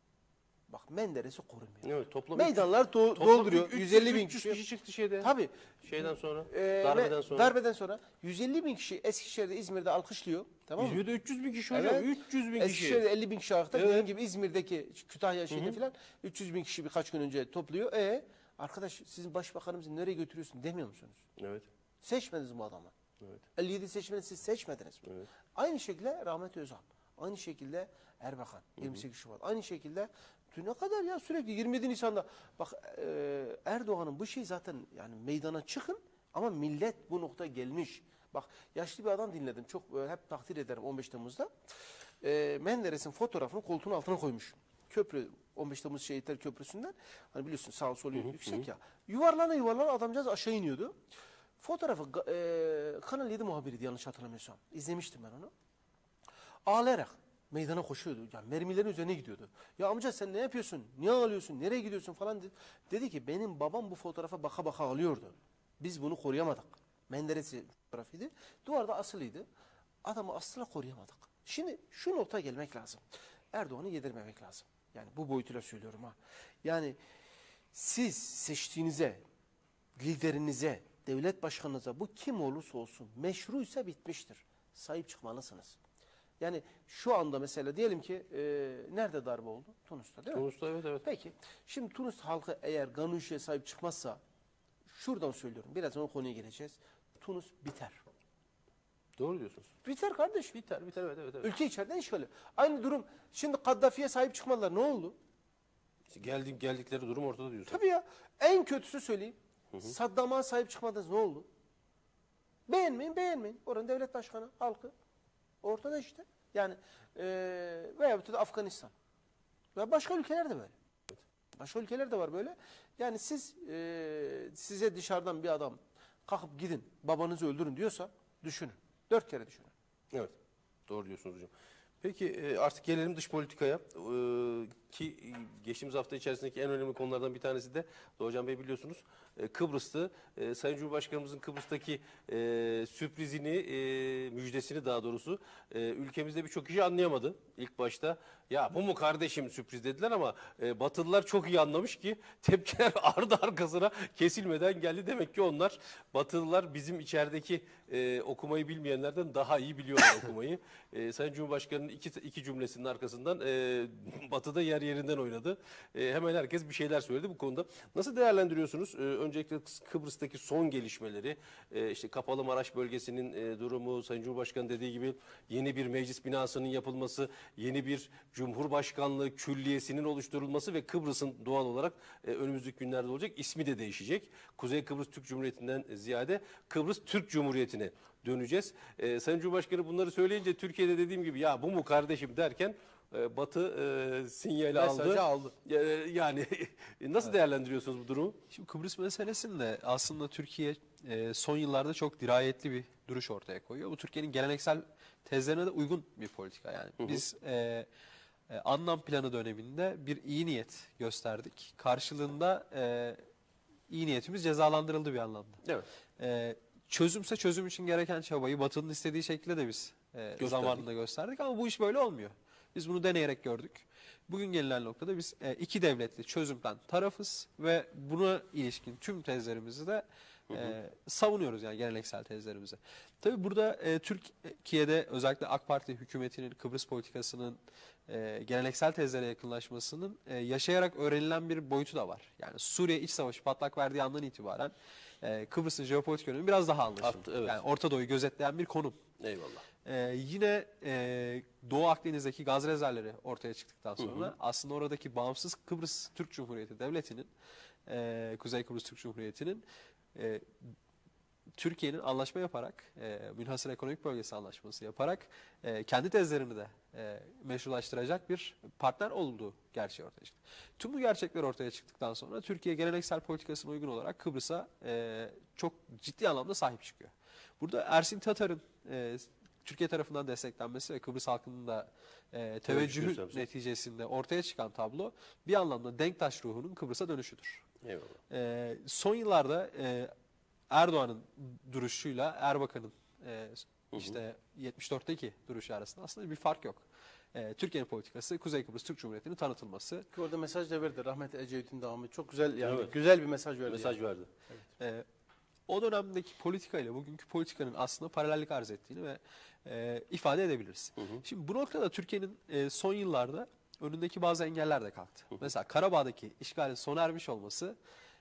Speaker 2: Bak Menderes'i korumuyor.
Speaker 1: Evet, toplam
Speaker 2: Meydanlar do
Speaker 1: toplam
Speaker 2: dolduruyor.
Speaker 1: üç yüz,
Speaker 2: yüz elli bin
Speaker 1: üç yüz
Speaker 2: kişi.
Speaker 1: kişi çıktı şeyde.
Speaker 2: Tabii.
Speaker 1: Şeyden sonra,
Speaker 2: Ee,
Speaker 1: darbeden sonra.
Speaker 2: Darbeden sonra yüz elli bin kişi Eskişehir'de, İzmir'de alkışlıyor. Tamam mı?
Speaker 1: İzmir'de üç yüz bin kişi hocam.
Speaker 2: Evet.
Speaker 1: üç yüz bin kişi.
Speaker 2: Eskişehir'de elli bin kişi ayakta.
Speaker 1: Evet.
Speaker 2: Dediğim gibi İzmir'deki Kütahya şeyinde falan üç yüz bin kişi birkaç gün önce topluyor. E arkadaş sizin başbakanımızı nereye götürüyorsun demiyor musunuz?
Speaker 1: Evet.
Speaker 2: Seçmediniz bu adamı.
Speaker 1: Evet.
Speaker 2: elli yedi seçmeni siz seçmediniz mi?
Speaker 1: Evet.
Speaker 2: Aynı şekilde Rahmet Özal. Aynı şekilde Erbakan. yirmi sekiz Şubat. Aynı şekilde düne kadar ya sürekli yirmi yedi Nisan'da bak e, Erdoğan'ın bu şey zaten yani meydana çıkın ama millet bu noktaya gelmiş. Bak yaşlı bir adam dinledim. Çok e, hep takdir ederim on beş Temmuz'da. E, Menderes'in fotoğrafını koltuğun altına koymuş. Köprü on beş Temmuz Şehitler Köprüsü'nden hani biliyorsun sağ sol yüksek ya. Yuvarlana yuvarlana adamcağız aşağı iniyordu. Fotoğrafı e, Kanal yedi muhabiriydi yanlış hatırlamıyorsam. İzlemiştim ben onu. Ağlayarak meydana koşuyordu. Yani mermilerin üzerine gidiyordu. Ya amca sen ne yapıyorsun? Niye ağlıyorsun? Nereye gidiyorsun falan dedi. Dedi ki benim babam bu fotoğrafa baka baka ağlıyordu. Biz bunu koruyamadık. Menderes'i fotoğrafıydı. Duvarda asılıydı. Adamı asla koruyamadık. Şimdi şu nota gelmek lazım. Erdoğan'ı yedirmemek lazım. Yani bu boyutuyla söylüyorum ha. Yani siz seçtiğinize, liderinize, devlet başkanınıza bu kim olursa olsun meşruysa bitmiştir. Sahip çıkmalısınız. Yani şu anda mesela diyelim ki e, nerede darbe oldu? Tunus'ta değil mi?
Speaker 1: Tunus'ta evet evet.
Speaker 2: Peki şimdi Tunus halkı eğer Ganuşi'ye sahip çıkmazsa şuradan söylüyorum birazdan o konuya geleceğiz. Tunus biter.
Speaker 1: Doğru diyorsunuz.
Speaker 2: Biter kardeş.
Speaker 1: Biter biter evet evet. evet.
Speaker 2: Ülke içeriden işgali. Aynı durum şimdi Kaddafi'ye sahip çıkmadılar ne oldu?
Speaker 1: Geldik, geldikleri durum ortada diyorsunuz.
Speaker 2: Tabii ya en kötüsü söyleyeyim. Saddam'a sahip çıkmadınız ne oldu? Beğenmeyin beğenmeyin. Oranın devlet başkanı halkı. Ortada işte. Yani e, veyahut da Afganistan. Ve başka ülkeler de böyle. Başka ülkeler de var böyle. Yani siz e, size dışarıdan bir adam kalkıp gidin babanızı öldürün diyorsa düşünün. Dört kere düşünün.
Speaker 1: Evet. Doğru diyorsunuz hocam. Peki e, artık gelelim dış politikaya. Ee, ki geçtiğimiz hafta içerisindeki en önemli konulardan bir tanesi de Doğucan Bey biliyorsunuz e, Kıbrıs'tı. E, Sayın Cumhurbaşkanımızın Kıbrıs'taki e, sürprizini, e, müjdesini daha doğrusu e, ülkemizde birçok kişi anlayamadı ilk başta. Ya bu mu kardeşim sürpriz dediler ama e, Batılılar çok iyi anlamış ki tepkiler ardı arkasına kesilmeden geldi. Demek ki onlar Batılılar bizim içerideki e, okumayı bilmeyenlerden daha iyi biliyorlar okumayı. E, Sayın Cumhurbaşkanı'nın iki, iki cümlesinin arkasından e, Batı'da yer yerinden oynadı. E, hemen herkes bir şeyler söyledi bu konuda. Nasıl değerlendiriyorsunuz? E, öncelikle Kıbrıs'taki son gelişmeleri, e, işte Kapalı Maraş bölgesinin e, durumu, Sayın Cumhurbaşkanı dediği gibi yeni bir meclis binasının yapılması, yeni bir Cumhurbaşkanlığı külliyesinin oluşturulması ve Kıbrıs'ın doğal olarak e, önümüzdeki günlerde olacak ismi de değişecek. Kuzey Kıbrıs Türk Cumhuriyeti'nden ziyade Kıbrıs Türk Cumhuriyeti'ne döneceğiz. E, Sayın Cumhurbaşkanı bunları söyleyince Türkiye'de dediğim gibi ya bu mu kardeşim derken e, Batı e, sinyali aldı.
Speaker 2: aldı.
Speaker 1: E, yani nasıl değerlendiriyorsunuz bu durumu?
Speaker 3: Şimdi Kıbrıs meselesinde aslında Türkiye e, son yıllarda çok dirayetli bir duruş ortaya koyuyor. Bu Türkiye'nin geleneksel tezlerine de uygun bir politika yani.
Speaker 1: Hı hı.
Speaker 3: Biz e, e, Annan planı döneminde bir iyi niyet gösterdik. Karşılığında e, iyi niyetimiz cezalandırıldı bir anlamda.
Speaker 1: Evet.
Speaker 3: E, çözümse çözüm için gereken çabayı Batı'nın istediği şekilde de biz e, zamanında gösterdik ama bu iş böyle olmuyor. Biz bunu deneyerek gördük. Bugün gelinen noktada biz e, iki devletli çözümden tarafız ve buna ilişkin tüm tezlerimizi de e, savunuyoruz yani geleneksel tezlerimizi. Tabii burada e, Türkiye'de özellikle AK Parti hükümetinin Kıbrıs politikasının e, geleneksel tezlere yakınlaşmasının e, yaşayarak öğrenilen bir boyutu da var. Yani Suriye iç savaşı patlak verdiği andan itibaren e, Kıbrıs'ın jeopolitik önemi biraz daha anlaşıldı.
Speaker 1: Arttı, evet.
Speaker 3: Yani Orta Doğu'yu gözetleyen bir konum.
Speaker 1: Eyvallah.
Speaker 3: Ee, yine e, Doğu Akdeniz'deki gaz rezervleri ortaya çıktıktan sonra
Speaker 1: Hı hı.
Speaker 3: aslında oradaki bağımsız Kıbrıs Türk Cumhuriyeti Devleti'nin, e, Kuzey Kıbrıs Türk Cumhuriyeti'nin e, Türkiye'nin anlaşma yaparak, e, münhasır ekonomik bölgesi anlaşması yaparak e, kendi tezlerini de e, meşrulaştıracak bir partner olduğu gerçeği ortaya çıktı. Tüm bu gerçekler ortaya çıktıktan sonra Türkiye geleneksel politikasına uygun olarak Kıbrıs'a e, çok ciddi anlamda sahip çıkıyor. Burada Ersin Tatar'ın e, Türkiye tarafından desteklenmesi ve Kıbrıs halkının da e, teveccühü
Speaker 1: göstermesi.
Speaker 3: neticesinde ortaya çıkan tablo bir anlamda Denktaş ruhunun Kıbrıs'a dönüşüdür.
Speaker 1: Eyvallah.
Speaker 3: E, son yıllarda e, Erdoğan'ın duruşuyla Erbakan'ın e, işte yetmiş dörtteki duruşu arasında aslında bir fark yok. E, Türkiye'nin politikası Kuzey Kıbrıs Türk Cumhuriyeti'nin tanıtılması.
Speaker 2: Ki orada mesaj da verdi. Rahmetli Ecevit'in devamı. Çok güzel yani
Speaker 1: Evet.
Speaker 2: güzel bir mesaj verdi.
Speaker 1: Mesaj
Speaker 2: yani.
Speaker 1: verdi.
Speaker 3: E, o dönemdeki politika ile bugünkü politikanın aslında paralellik arz ettiğini ve e, ifade edebiliriz.
Speaker 1: Hı hı.
Speaker 3: Şimdi bu noktada Türkiye'nin e, son yıllarda önündeki bazı engeller de kalktı. Mesela Karabağ'daki işgalin sona ermiş olması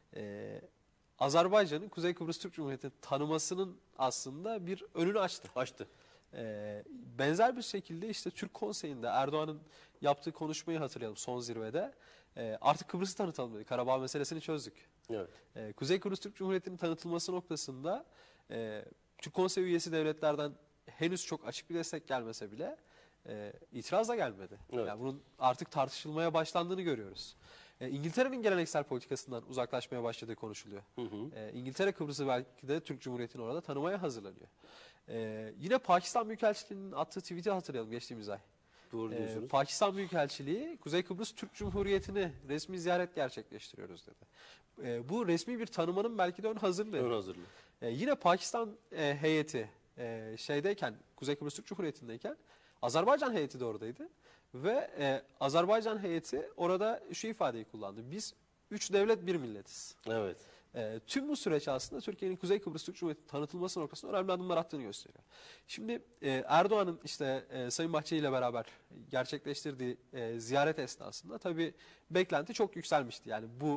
Speaker 3: e, Azerbaycan'ın Kuzey Kıbrıs Türk Cumhuriyeti'ni tanımasının aslında bir önünü açtı.
Speaker 1: Açtı.
Speaker 3: E, benzer bir şekilde işte Türk Konseyi'nde Erdoğan'ın yaptığı konuşmayı hatırlayalım son zirvede. E, artık Kıbrıs'ı tanıtalım dedi. Karabağ meselesini çözdük.
Speaker 1: Evet.
Speaker 3: Ee, Kuzey Kıbrıs Türk Cumhuriyeti'nin tanıtılması noktasında e, Türk Konseyi üyesi devletlerden henüz çok açık bir destek gelmese bile e, itiraz da gelmedi.
Speaker 1: Evet.
Speaker 3: Yani bunun artık tartışılmaya başlandığını görüyoruz. e, İngiltere'nin geleneksel politikasından uzaklaşmaya başladığı konuşuluyor. Hı hı. E, İngiltere Kıbrıs'ı belki de Türk Cumhuriyeti'ni orada tanımaya hazırlanıyor. E, yine Pakistan Büyükelçiliği'nin attığı tweet'i hatırlayalım geçtiğimiz ay.
Speaker 1: Doğru diyorsunuz.
Speaker 3: E, Pakistan Büyükelçiliği Kuzey Kıbrıs Türk Cumhuriyeti'ni resmi ziyaret gerçekleştiriyoruz dedi. E, bu resmi bir tanımanın belki de ön hazırlığı.
Speaker 1: Ön hazırlığı.
Speaker 3: E, yine Pakistan e, heyeti e, şeydeyken, Kuzey Kıbrıs Türk Cumhuriyeti'ndeyken Azerbaycan heyeti de oradaydı. Ve e, Azerbaycan heyeti orada şu ifadeyi kullandı. Biz üç devlet bir milletiz.
Speaker 1: Evet.
Speaker 3: E, tüm bu süreç aslında Türkiye'nin Kuzey Kıbrıs Türk Cumhuriyeti tanıtılması noktasında önemli adımlar attığını gösteriyor. Şimdi e, Erdoğan'ın işte e, Sayın Bahçeli ile beraber gerçekleştirdiği e, ziyaret esnasında tabii beklenti çok yükselmişti. Yani bu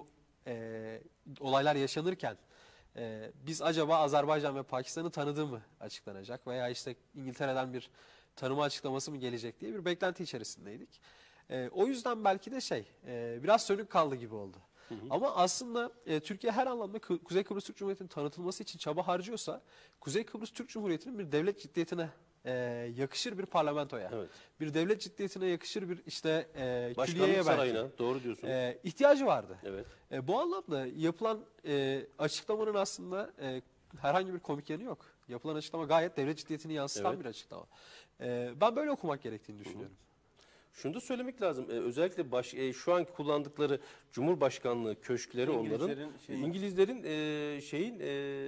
Speaker 3: e, olaylar yaşanırken e, biz acaba Azerbaycan ve Pakistan'ı tanıdığı mı açıklanacak veya işte İngiltere'den bir tanıma açıklaması mı gelecek diye bir beklenti içerisindeydik. E, o yüzden belki de şey e, biraz sönük kaldı gibi oldu. Hı hı. Ama aslında e, Türkiye her anlamda Ku- Kuzey Kıbrıs Türk Cumhuriyeti'nin tanıtılması için çaba harcıyorsa Kuzey Kıbrıs Türk Cumhuriyeti'nin bir devlet ciddiyetine e, yakışır bir parlamentoya,
Speaker 1: Evet.
Speaker 3: bir devlet ciddiyetine yakışır bir işte e,
Speaker 1: Başkanlık
Speaker 3: külliyeye belki
Speaker 1: sarayına, doğru diyorsunuz.
Speaker 3: e, ihtiyacı vardı.
Speaker 1: Evet.
Speaker 3: E, bu anlamda yapılan e, açıklamanın aslında e, herhangi bir komik yanı yok. Yapılan açıklama gayet devlet ciddiyetini yansıtan
Speaker 1: Evet.
Speaker 3: bir açıklama. E, ben böyle okumak gerektiğini düşünüyorum.
Speaker 1: Şunu da söylemek lazım. Ee, özellikle baş, e, şu anki kullandıkları Cumhurbaşkanlığı köşkleri onların
Speaker 2: İngilizlerin şeyi-
Speaker 1: İngilizlerin e, şeyin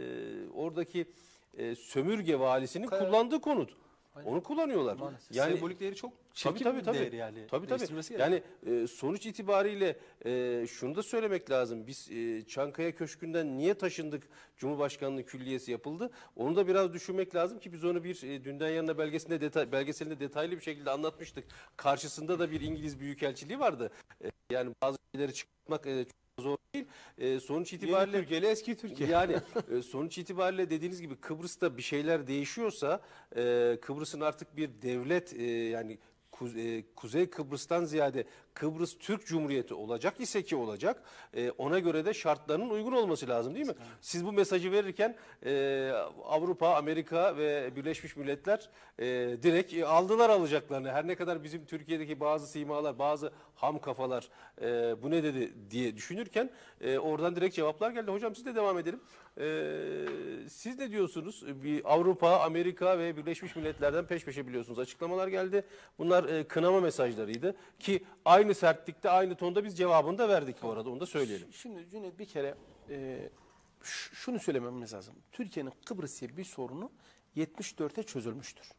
Speaker 1: e, oradaki e, sömürge valisinin
Speaker 2: Kaya-
Speaker 1: kullandığı konut. Onu kullanıyorlar.
Speaker 2: Maalesef.
Speaker 1: Yani
Speaker 3: Sembolik değeri çok
Speaker 1: tabii
Speaker 3: çirkin
Speaker 1: tabii
Speaker 3: bir
Speaker 1: tabii.
Speaker 3: değeri yani.
Speaker 1: Tabii tabii.
Speaker 3: Değiştirilmesi gerekiyor.
Speaker 1: Yani e, sonuç itibariyle e, şunu da söylemek lazım. Biz e, Çankaya Köşkü'nden niye taşındık? Cumhurbaşkanlığı Külliyesi yapıldı. Onu da biraz düşünmek lazım ki biz onu bir e, dünden yarına belgesinde detay, belgeselinde detaylı bir şekilde anlatmıştık. Karşısında da bir İngiliz büyükelçiliği vardı. E, yani bazı şeyleri çıkartmak e, çok zor değil. E, sonuç itibariyle
Speaker 2: Yeni Türkiye ile eski Türkiye.
Speaker 1: yani e, sonuç itibariyle dediğiniz gibi Kıbrıs'ta bir şeyler değişiyorsa e, Kıbrıs'ın artık bir devlet e, yani Kuze- e, Kuzey Kıbrıs'tan ziyade Kıbrıs Türk Cumhuriyeti olacak ise ki olacak e, ona göre de şartlarının uygun olması lazım değil mi? Siz bu mesajı verirken e, Avrupa, Amerika ve Birleşmiş Milletler e, direkt e, aldılar alacaklarını. Her ne kadar bizim Türkiye'deki bazı simalar, bazı ham kafalar e, bu ne dedi diye düşünürken e, oradan direkt cevaplar geldi. Hocam siz de devam edelim. E, siz ne diyorsunuz? Bir Avrupa, Amerika ve Birleşmiş Milletler'den peş peşe biliyorsunuz açıklamalar geldi. Bunlar e, kınama mesajlarıydı ki aynı sertlikte, aynı tonda biz cevabını da verdik bu arada. Onu da söyleyelim.
Speaker 2: Şimdi Cüneyt bir kere e, ş- şunu söylememiz lazım. Türkiye'nin Kıbrıs'ta bir sorunu yetmiş dörtte çözülmüştür.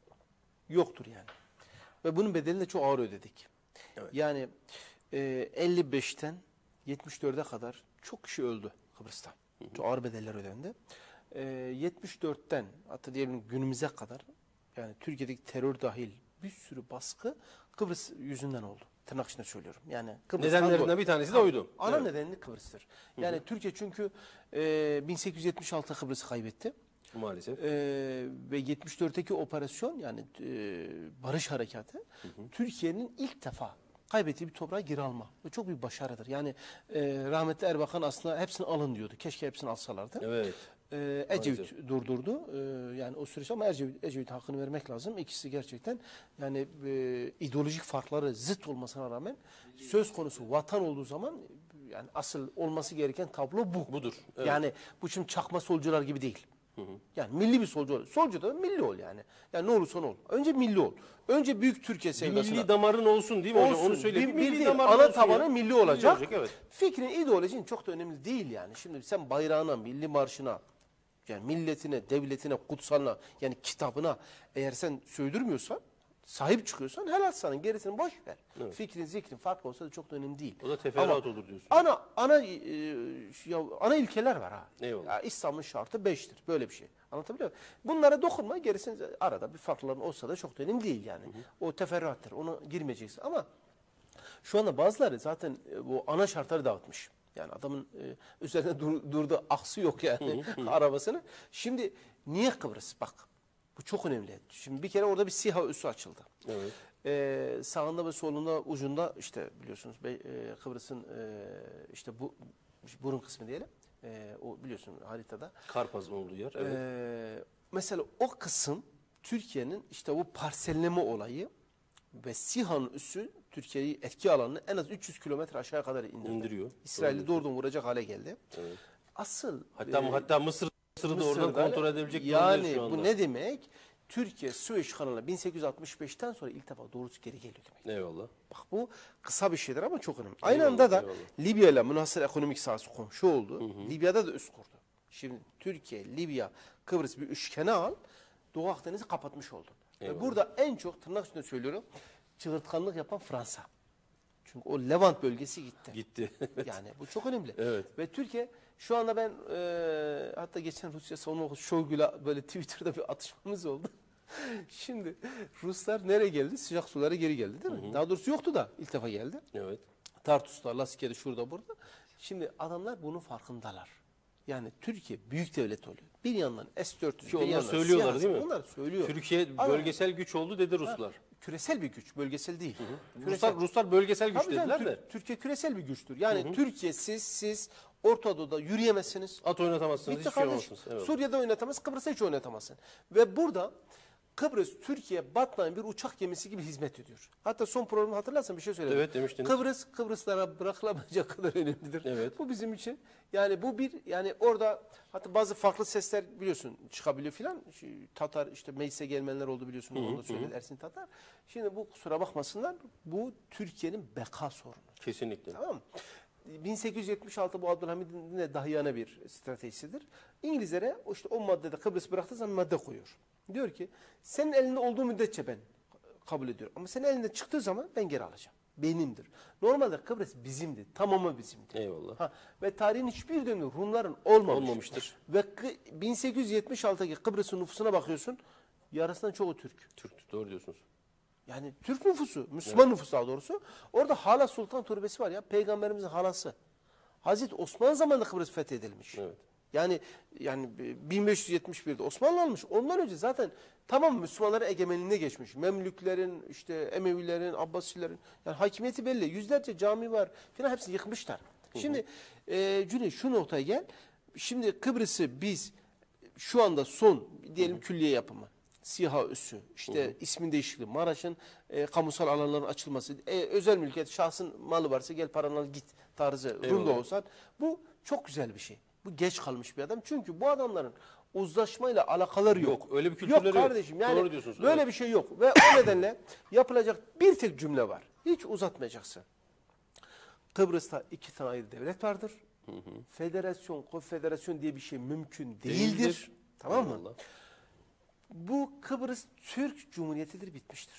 Speaker 2: Yoktur yani. Ve bunun bedelini de çok ağır ödedik.
Speaker 1: Evet.
Speaker 2: Yani e, elli beşten yetmiş dörde kadar çok kişi öldü Kıbrıs'ta. Çok ağır bedeller ödendi. E, yetmiş dörtten hatta diyelim günümüze kadar yani Türkiye'deki terör dahil bir sürü baskı Kıbrıs yüzünden oldu. Tırnak içinde söylüyorum. Yani Kıbrıs
Speaker 1: Nedenlerinden bir tanesi de oydu.
Speaker 2: Ana
Speaker 1: Evet.
Speaker 2: nedeni Kıbrıs'tır. Yani Türkiye çünkü e, bin sekiz yüz yetmiş altı Kıbrıs'ı kaybetti.
Speaker 1: Maalesef.
Speaker 2: E, ve yetmiş dörtteki operasyon yani e, barış harekatı Türkiye'nin ilk defa kaybettiği bir toprağa geri alma. Bu çok bir başarıdır. Yani e, rahmetli Erbakan aslında hepsini alın diyordu. Keşke hepsini alsalardı.
Speaker 1: Evet.
Speaker 2: Ee, Ecevit durdurdu. Ee, yani o süreç ama Ecevit, Ecevit hakkını vermek lazım. İkisi gerçekten yani e, ideolojik farkları zıt olmasına rağmen söz konusu vatan olduğu zaman yani asıl olması gereken tablo bu.
Speaker 1: Budur, evet.
Speaker 2: Yani bu şimdi çakma solcular gibi değil. Yani milli bir solcu ol. Solcu da milli ol yani. Yani ne olursa ol. Önce milli ol. Önce büyük Türkiye
Speaker 1: Bir
Speaker 2: sevdasına.
Speaker 1: milli damarın olsun değil mi hocam?
Speaker 2: Olsun.
Speaker 1: Onu söyle.
Speaker 2: Bir, bir değil.
Speaker 1: damarın
Speaker 2: Ana
Speaker 1: olsun
Speaker 2: tabanı
Speaker 1: ya.
Speaker 2: milli olacak.
Speaker 1: evet.
Speaker 2: Fikrin, ideolojin çok da önemli değil yani. Şimdi sen bayrağına, milli marşına, yani milletine, devletine, kutsalına, yani kitabına eğer sen söydürmüyorsan, sahip çıkıyorsan helal sana. Gerisini boş ver. Fikrin, zikrin farklı olsa da çok da önemli değil.
Speaker 1: O da teferruat
Speaker 2: Ama
Speaker 1: olur diyorsun.
Speaker 2: Ana ana e, ya, ana ilkeler var ha.
Speaker 1: Eyvallah.
Speaker 2: Ya, İslam'ın şartı beştir. Böyle bir şey. Anlatabiliyor muyum? Bunlara dokunma. Gerisini arada bir farklıların olsa da çok da önemli değil yani. O teferruattır. Ona girmeyeceksin. Ama şu anda bazıları zaten e, bu ana şartları dağıtmış. Yani adamın e, üzerine dur, durdu aksı yok yani arabasını. Şimdi niye Kıbrıs? Bak bu çok önemli. Şimdi bir kere orada bir SİHA üssü açıldı.
Speaker 1: Evet.
Speaker 2: Ee, sağında ve solunda ucunda işte biliyorsunuz e, Kıbrıs'ın e, işte bu burun kısmı diyelim. E, o biliyorsun haritada.
Speaker 1: Karpaz'ın olduğu yer. Evet.
Speaker 2: Ee, mesela o kısım Türkiye'nin işte bu parselleme olayı ve SİHA'nın üssü Türkiye'yi etki alanını en az üç yüz kilometre aşağıya kadar indirdi.
Speaker 1: İndiriyor.
Speaker 2: İsrail'i doğrudan vuracak hale geldi.
Speaker 1: Evet.
Speaker 2: Asıl
Speaker 1: Hatta
Speaker 2: e,
Speaker 1: hatta Mısır Mısır'ı da oradan
Speaker 2: Mısır'da,
Speaker 1: kontrol edebilecek durumdayız
Speaker 2: yani
Speaker 1: şu anda.
Speaker 2: bu ne demek? Türkiye Süveyş kanalı bin sekiz yüz altmış beşten sonra ilk defa doğrusu geri geliyor demek.
Speaker 1: Eyvallah.
Speaker 2: Bak bu kısa bir şeydir ama çok önemli. Aynı
Speaker 1: Eyvallah,
Speaker 2: anda da
Speaker 1: eyvallah.
Speaker 2: Libya ile münhasır ekonomik sahası komşu oldu. Libya'da da üs kurdu. Şimdi Türkiye, Libya, Kıbrıs bir üçgene al. Doğu Akdeniz'i kapatmış oldun. Ve
Speaker 1: Eyvallah.
Speaker 2: burada en çok tırnak içinde söylüyorum çığırtkanlık yapan Fransa. Çünkü o Levant bölgesi gitti.
Speaker 1: Gitti.
Speaker 2: Yani bu çok önemli.
Speaker 1: Evet.
Speaker 2: Ve Türkiye şu anda ben e, hatta geçen Rusya savunma Şoygul'a böyle Twitter'da bir atışmamız oldu. Şimdi Ruslar nereye geldi? Sıcak sulara geri geldi değil mi? Hı hı. Daha doğrusu yoktu da ilk defa geldi.
Speaker 1: Evet.
Speaker 2: Tartus'ta, Laskiye'de, şurada, burada. Şimdi adamlar bunun farkındalar. Yani Türkiye büyük devlet oluyor. Bir yandan S dört yüz,
Speaker 1: Ki
Speaker 2: bir
Speaker 1: onlar
Speaker 2: yandan
Speaker 1: söylüyorlar
Speaker 2: siyasi,
Speaker 1: değil mi?
Speaker 2: Onlar söylüyor.
Speaker 1: Türkiye
Speaker 2: Ama-
Speaker 1: bölgesel güç oldu dedi Ruslar.
Speaker 2: Küresel bir güç, bölgesel değil. Küresel.
Speaker 1: Ruslar Ruslar bölgesel güç
Speaker 2: Tabii canım,
Speaker 1: dediler
Speaker 2: Tür-
Speaker 1: de.
Speaker 2: Türkiye küresel bir güçtür. Yani Türkiye siz siz Orta Doğu'da yürüyemezsiniz.
Speaker 1: At oynatamazsınız,
Speaker 2: Bitti
Speaker 1: hiçbir şey
Speaker 2: kardeşim.
Speaker 1: yapamazsınız. Evet.
Speaker 2: Suriye'de oynatamaz, Kıbrıs'ta hiç oynatamazsın. Ve burada Kıbrıs Türkiye batmayan bir uçak gemisi gibi hizmet ediyor. Hatta son programı hatırlarsan bir şey söyledim.
Speaker 1: Evet, demiştiniz.
Speaker 2: Kıbrıs Kıbrıslara bırakılamayacak kadar önemlidir.
Speaker 1: Evet.
Speaker 2: Bu bizim için yani bu bir yani orada hatta bazı farklı sesler biliyorsun çıkabiliyor filan. Şu Tatar işte meclise gelmeyenler oldu biliyorsun. Onu da söyledi Ersin Tatar. Şimdi bu kusura bakmasınlar bu Türkiye'nin beka sorunu.
Speaker 1: Kesinlikle.
Speaker 2: Tamam mı? bin sekiz yüz yetmiş altı bu Abdülhamid'in de dahiyane bir stratejisidir. İngilizlere o işte o maddede Kıbrıs bıraktığı zaman madde koyuyor. Diyor ki senin elinde olduğu müddetçe ben kabul ediyorum. Ama senin elinde çıktığı zaman ben geri alacağım. Benimdir. Normalde Kıbrıs bizimdi. Tamamı bizimdi.
Speaker 1: Eyvallah.
Speaker 2: Ha, ve tarihin hiçbir döneminde Rumların olmamış.
Speaker 1: Olmamıştır.
Speaker 2: Ve Kı- bin sekiz yüz yetmiş altıdaki Kıbrıs'ın nüfusuna bakıyorsun. Yarısından çoğu Türk.
Speaker 1: Türk, doğru diyorsunuz.
Speaker 2: Yani Türk nüfusu, Müslüman nüfusu daha doğrusu. Orada Hala Sultan Türbesi var ya, Peygamberimizin halası. Hazreti Osman zamanında Kıbrıs fethedilmiş.
Speaker 1: Evet.
Speaker 2: Yani yani bin beş yüz yetmiş birde Osmanlı almış. Ondan önce zaten tamam Müslümanların egemenliğine geçmiş. Memlüklerin, işte Emevilerin, Abbasilerin yani hakimiyeti belli. Yüzlerce cami var filan hepsini yıkmışlar. Şimdi e, Cüneyt şu noktaya gel. Şimdi Kıbrıs'ı biz şu anda son diyelim külliye yapımı. SİHA üssü, işte hı hı. ismin değişikliği, Maraş'ın e, kamusal alanların açılması, e, özel mülkiyet, şahsın malı varsa gel paranı al git tarzı Rum'da olsan. Bu çok güzel bir şey. Bu geç kalmış bir adam. Çünkü bu adamların uzlaşmayla alakaları yok.
Speaker 1: Yok, öyle bir kültürleri
Speaker 2: yok.
Speaker 1: yok.
Speaker 2: kardeşim yani
Speaker 1: Doğru diyorsunuz,
Speaker 2: böyle
Speaker 1: evet.
Speaker 2: bir şey yok. Ve o nedenle yapılacak bir tek cümle var. Hiç uzatmayacaksın. Kıbrıs'ta iki tane ayrı devlet vardır. Hı hı. Federasyon, konfederasyon diye bir şey mümkün değildir.
Speaker 1: Değildir.
Speaker 2: Tamam mı?
Speaker 1: Eyvallah.
Speaker 2: Bu Kıbrıs Türk Cumhuriyeti'dir, bitmiştir.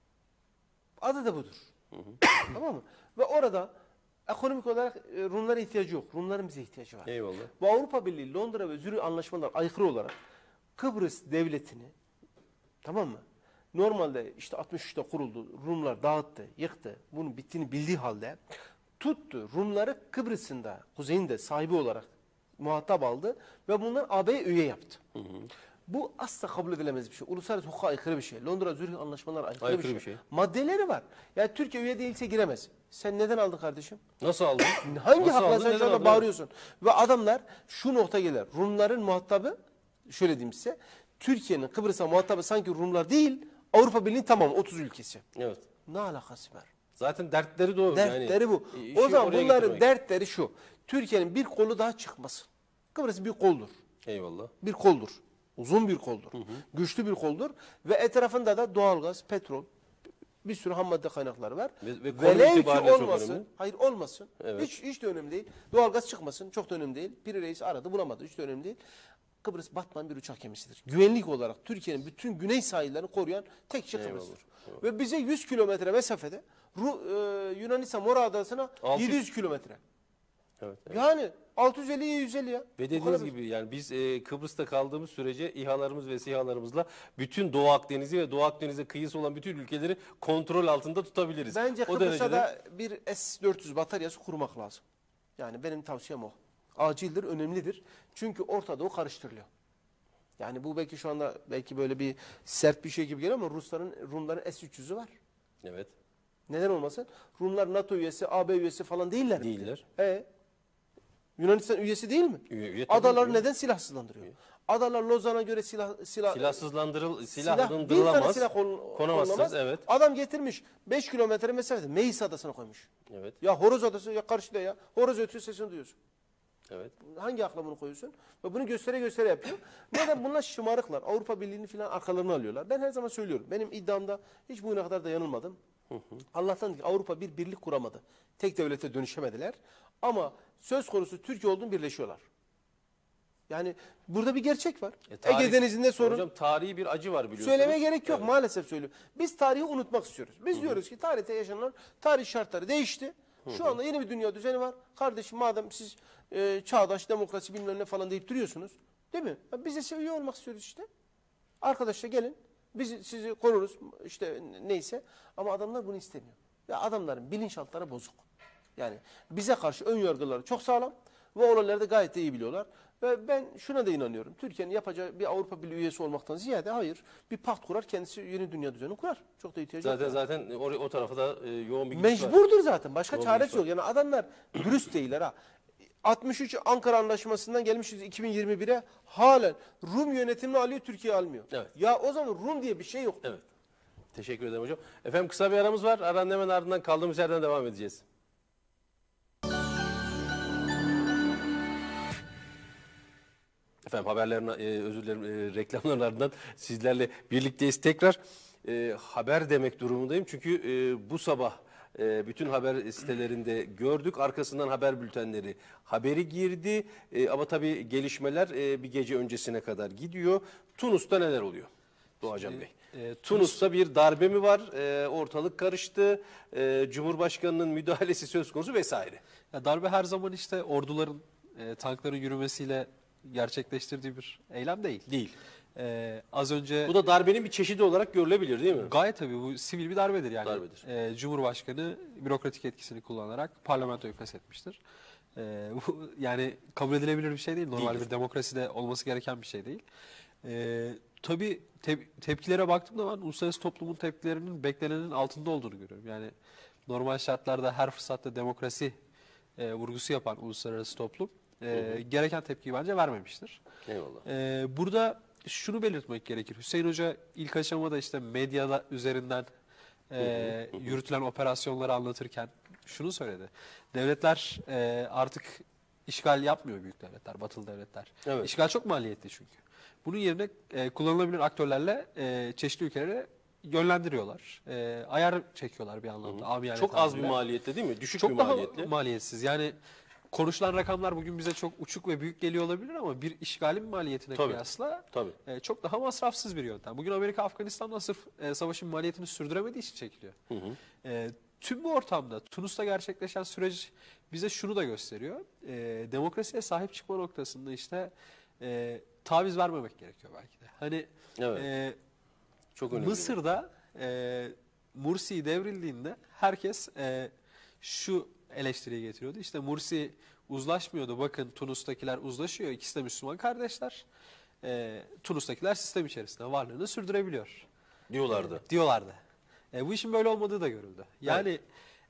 Speaker 2: Adı da budur. Hı hı. Tamam mı? Ve orada ekonomik olarak e, Rumlara ihtiyacı yok. Rumların bize ihtiyacı var.
Speaker 1: Eyvallah.
Speaker 2: Bu Avrupa Birliği, Londra ve Zürih anlaşmalar aykırı olarak Kıbrıs devletini, tamam mı? Normalde işte altmış üçte kuruldu. Rumlar dağıttı, yıktı. Bunun bittiğini bildiği halde tuttu. Rumları Kıbrıs'ın da, kuzeyinde sahibi olarak muhatap aldı ve bunlar A B'ye üye yaptı. Hı hı. Bu asla kabul edilemez bir şey. Uluslararası hukuka aykırı bir şey. Londra Zürih anlaşmaları aykırı,
Speaker 1: Aykırı
Speaker 2: bir, şey.
Speaker 1: bir şey.
Speaker 2: Maddeleri var. Yani Türkiye üye değilse giremez. Sen neden aldın kardeşim?
Speaker 1: Nasıl aldın?
Speaker 2: Hangi
Speaker 1: Nasıl
Speaker 2: hakla
Speaker 1: aldın?
Speaker 2: sen
Speaker 1: Neden
Speaker 2: şu anda
Speaker 1: aldın?
Speaker 2: bağırıyorsun? Ve adamlar şu nokta gelir. Rumların muhatabı, şöyle diyeyim size, Türkiye'nin Kıbrıs'a muhatabı sanki Rumlar değil, Avrupa Birliği tamam otuz ülkesi.
Speaker 1: Evet.
Speaker 2: Ne alakası var?
Speaker 1: Zaten dertleri de o.
Speaker 2: Dertleri
Speaker 1: yani,
Speaker 2: bu.
Speaker 1: işi
Speaker 2: O zaman
Speaker 1: oraya
Speaker 2: bunların
Speaker 1: getirmek.
Speaker 2: dertleri şu. Türkiye'nin bir kolu daha çıkmasın. Kıbrıs bir koldur.
Speaker 1: Eyvallah.
Speaker 2: Bir koldur. Uzun bir koldur. Hı hı. Güçlü bir koldur. Ve etrafında da doğalgaz, petrol, bir sürü ham madde kaynakları var.
Speaker 1: Ve- ve konum
Speaker 2: Velev ki
Speaker 1: itibariyle çok
Speaker 2: olmasın.
Speaker 1: önemli.
Speaker 2: Hayır olmasın.
Speaker 1: Evet.
Speaker 2: Hiç, hiç de önemli değil. Doğalgaz çıkmasın. Çok da önemli değil. Piri Reis aradı bulamadı. Hiç de önemli değil. Kıbrıs batman bir uçak gemisidir. Güvenlik olarak Türkiye'nin bütün güney sahillerini koruyan tek şey Kıbrıs'tır. Ve bize yüz kilometre mesafede Ru, e, Yunanistan Mora Adası'na
Speaker 1: altı yüz
Speaker 2: yedi yüz kilometre.
Speaker 1: Evet, evet.
Speaker 2: Yani altı yüz elli yüz elli ya.
Speaker 1: Ve
Speaker 2: Bu
Speaker 1: dediğiniz
Speaker 2: kadar.
Speaker 1: gibi yani biz e, Kıbrıs'ta kaldığımız sürece İHA'larımız ve SİHA'larımızla bütün Doğu Akdeniz'i ve Doğu Akdeniz'e kıyısı olan bütün ülkeleri kontrol altında tutabiliriz.
Speaker 2: Bence
Speaker 1: O
Speaker 2: Kıbrıs'a
Speaker 1: derecede-
Speaker 2: da bir S dört yüz bataryası kurmak lazım. Yani benim tavsiyem o. Acildir, önemlidir. Çünkü Orta Doğu karıştırılıyor. Yani bu belki şu anda belki böyle bir sert bir şey gibi geliyor ama Rusların, Rumların S üç yüz'ü var.
Speaker 1: Evet.
Speaker 2: Neden olmasın? Rumlar NATO üyesi, A B üyesi falan değiller mi?
Speaker 1: Değiller.
Speaker 2: E, Yunanistan üyesi değil mi?
Speaker 1: Üye- üye tabii,
Speaker 2: Adaları
Speaker 1: üye.
Speaker 2: neden silahsızlandırıyor? Adalar Lozan'a göre silah silah
Speaker 1: Silahsızlandırıl,
Speaker 2: silah
Speaker 1: silahlandırılamaz.
Speaker 2: bir tane silah kol-
Speaker 1: konamazsınız.
Speaker 2: konamaz.
Speaker 1: Evet.
Speaker 2: Adam getirmiş beş kilometre mesafede Meis Adası'na koymuş.
Speaker 1: Evet.
Speaker 2: Ya Horoz Adası ya karşıda ya. Horoz ötüyor sesini duyuyorsun.
Speaker 1: Evet.
Speaker 2: Hangi akla bunu koyuyorsun? Ve bunu göstere göstere yapıyor. Neden? Bunlar şımarıklar. Avrupa Birliği'ni falan arkalarına alıyorlar. Ben her zaman söylüyorum. Benim iddiamda hiç bugüne kadar da yanılmadım. Allah'tan ki Avrupa bir birlik kuramadı. Tek devlete dönüşemediler. Ama söz konusu Türkiye olduğunu birleşiyorlar. Yani burada bir gerçek var.
Speaker 1: E, tarih-
Speaker 2: Ege Denizi'nde sorun.
Speaker 1: Hocam tarihi bir acı var biliyorsunuz.
Speaker 2: Söylemeye gerek yok.
Speaker 1: Evet.
Speaker 2: Maalesef söylüyorum. Biz tarihi unutmak istiyoruz. Biz diyoruz ki tarihte yaşanan tarih şartları değişti. Şu anda yeni bir dünya düzeni var. Kardeşim madem siz e, çağdaş demokrasi bilmem ne falan deyip duruyorsunuz. Değil mi? Ya biz de size üye olmak istiyoruz işte. Arkadaşlar gelin. Biz sizi koruruz. İşte neyse. Ama adamlar bunu istemiyor. Ya adamların bilinçaltları bozuk. Yani bize karşı ön yargıları çok sağlam. Ve olayları da gayet de iyi biliyorlar. Ve ben şuna da inanıyorum. Türkiye'nin yapacağı bir Avrupa Birliği üyesi olmaktan ziyade hayır. Bir pakt kurar, kendisi yeni dünya düzeni kurar. Çok da ihtiyacı
Speaker 1: Zaten
Speaker 2: yok.
Speaker 1: zaten o, o tarafa da e, yoğun bir gidiş var.
Speaker 2: Mecburdur zaten. Başka
Speaker 1: Doğru
Speaker 2: çaresi
Speaker 1: diyorsun.
Speaker 2: yok. Yani adamlar dürüst değiller ha. altmış üç Ankara Anlaşması'ndan gelmişiz iki bin yirmi bire halen Rum yönetimini alıyor, Türkiye almıyor.
Speaker 1: Evet.
Speaker 2: Ya o zaman Rum diye bir şey yok.
Speaker 1: Evet. Teşekkür ederim hocam. Efendim kısa bir aramız var. Aranın hemen ardından kaldığımız yerden devam edeceğiz. Efendim haberlerin, e, özür dilerim, e, reklamların ardından sizlerle birlikteyiz tekrar. E, haber demek durumundayım çünkü e, bu sabah e, bütün haber sitelerinde gördük. Arkasından haber bültenleri haberi girdi. E, ama tabii gelişmeler e, bir gece öncesine kadar gidiyor. Tunus'ta neler oluyor Doğacan Bey?
Speaker 3: e, Tunus-
Speaker 1: Tunus'ta bir darbe mi var? E, ortalık karıştı. E, Cumhurbaşkanı'nın müdahalesi söz konusu vesaire.
Speaker 3: Ya darbe her zaman işte orduların, e, tankların yürümesiyle gerçekleştirdiği bir eylem değil.
Speaker 1: Değil.
Speaker 3: E, az önce
Speaker 1: Bu da darbenin bir çeşidi olarak görülebilir değil mi?
Speaker 3: gayet tabii bu sivil bir darbedir yani.
Speaker 1: Darbedir.
Speaker 3: E, Cumhurbaşkanı bürokratik etkisini kullanarak parlamentoyu feshetmiştir. E, bu yani kabul edilebilir bir şey değil. Normal
Speaker 1: Değildir.
Speaker 3: bir demokraside olması gereken bir şey değil. E, tabii te- tepkilere baktığımda ben uluslararası toplumun tepkilerinin beklenenin altında olduğunu görüyorum. Yani normal şartlarda her fırsatta demokrasi e, vurgusu yapan uluslararası toplum e, gereken tepkiyi bence vermemiştir.
Speaker 1: Eyvallah.
Speaker 3: Ee, burada şunu belirtmek gerekir. Hüseyin Hoca ilk aşamada işte medyada üzerinden e, yürütülen operasyonları anlatırken şunu söyledi. Devletler e, artık işgal yapmıyor, büyük devletler, batılı devletler.
Speaker 1: Evet.
Speaker 3: İşgal çok maliyetli çünkü. Bunun yerine e, kullanılabilir aktörlerle e, çeşitli ülkelere yönlendiriyorlar. E, ayar çekiyorlar bir anlamda. amiyane
Speaker 1: Çok az bir
Speaker 3: tabirle.
Speaker 1: maliyette değil mi? Düşük
Speaker 3: Çok
Speaker 1: bir
Speaker 3: daha
Speaker 1: maliyetle.
Speaker 3: maliyetsiz. Yani konuşulan rakamlar bugün bize çok uçuk ve büyük geliyor olabilir ama bir işgalin maliyetine
Speaker 1: Tabii,
Speaker 3: kıyasla
Speaker 1: tabii.
Speaker 3: e, çok daha masrafsız bir yöntem. Bugün Amerika Afganistan'dan sırf e, savaşın maliyetini sürdüremediği için çekiliyor. E, tüm bu ortamda Tunus'ta gerçekleşen süreç bize şunu da gösteriyor. E, demokrasiye sahip çıkma noktasında işte e, taviz vermemek gerekiyor belki de. Hani
Speaker 1: Evet.
Speaker 3: e,
Speaker 1: Çok önemli.
Speaker 3: Mısır'da e, Mursi devrildiğinde herkes e, şu eleştiriyi getiriyordu. İşte Mursi uzlaşmıyordu. Bakın Tunus'takiler uzlaşıyor. İkisi de Müslüman kardeşler. E, Tunus'takiler sistem içerisinde varlığını sürdürebiliyor
Speaker 1: diyorlardı.
Speaker 3: diyorlardı. E, bu işin böyle olmadığı da görüldü. Yani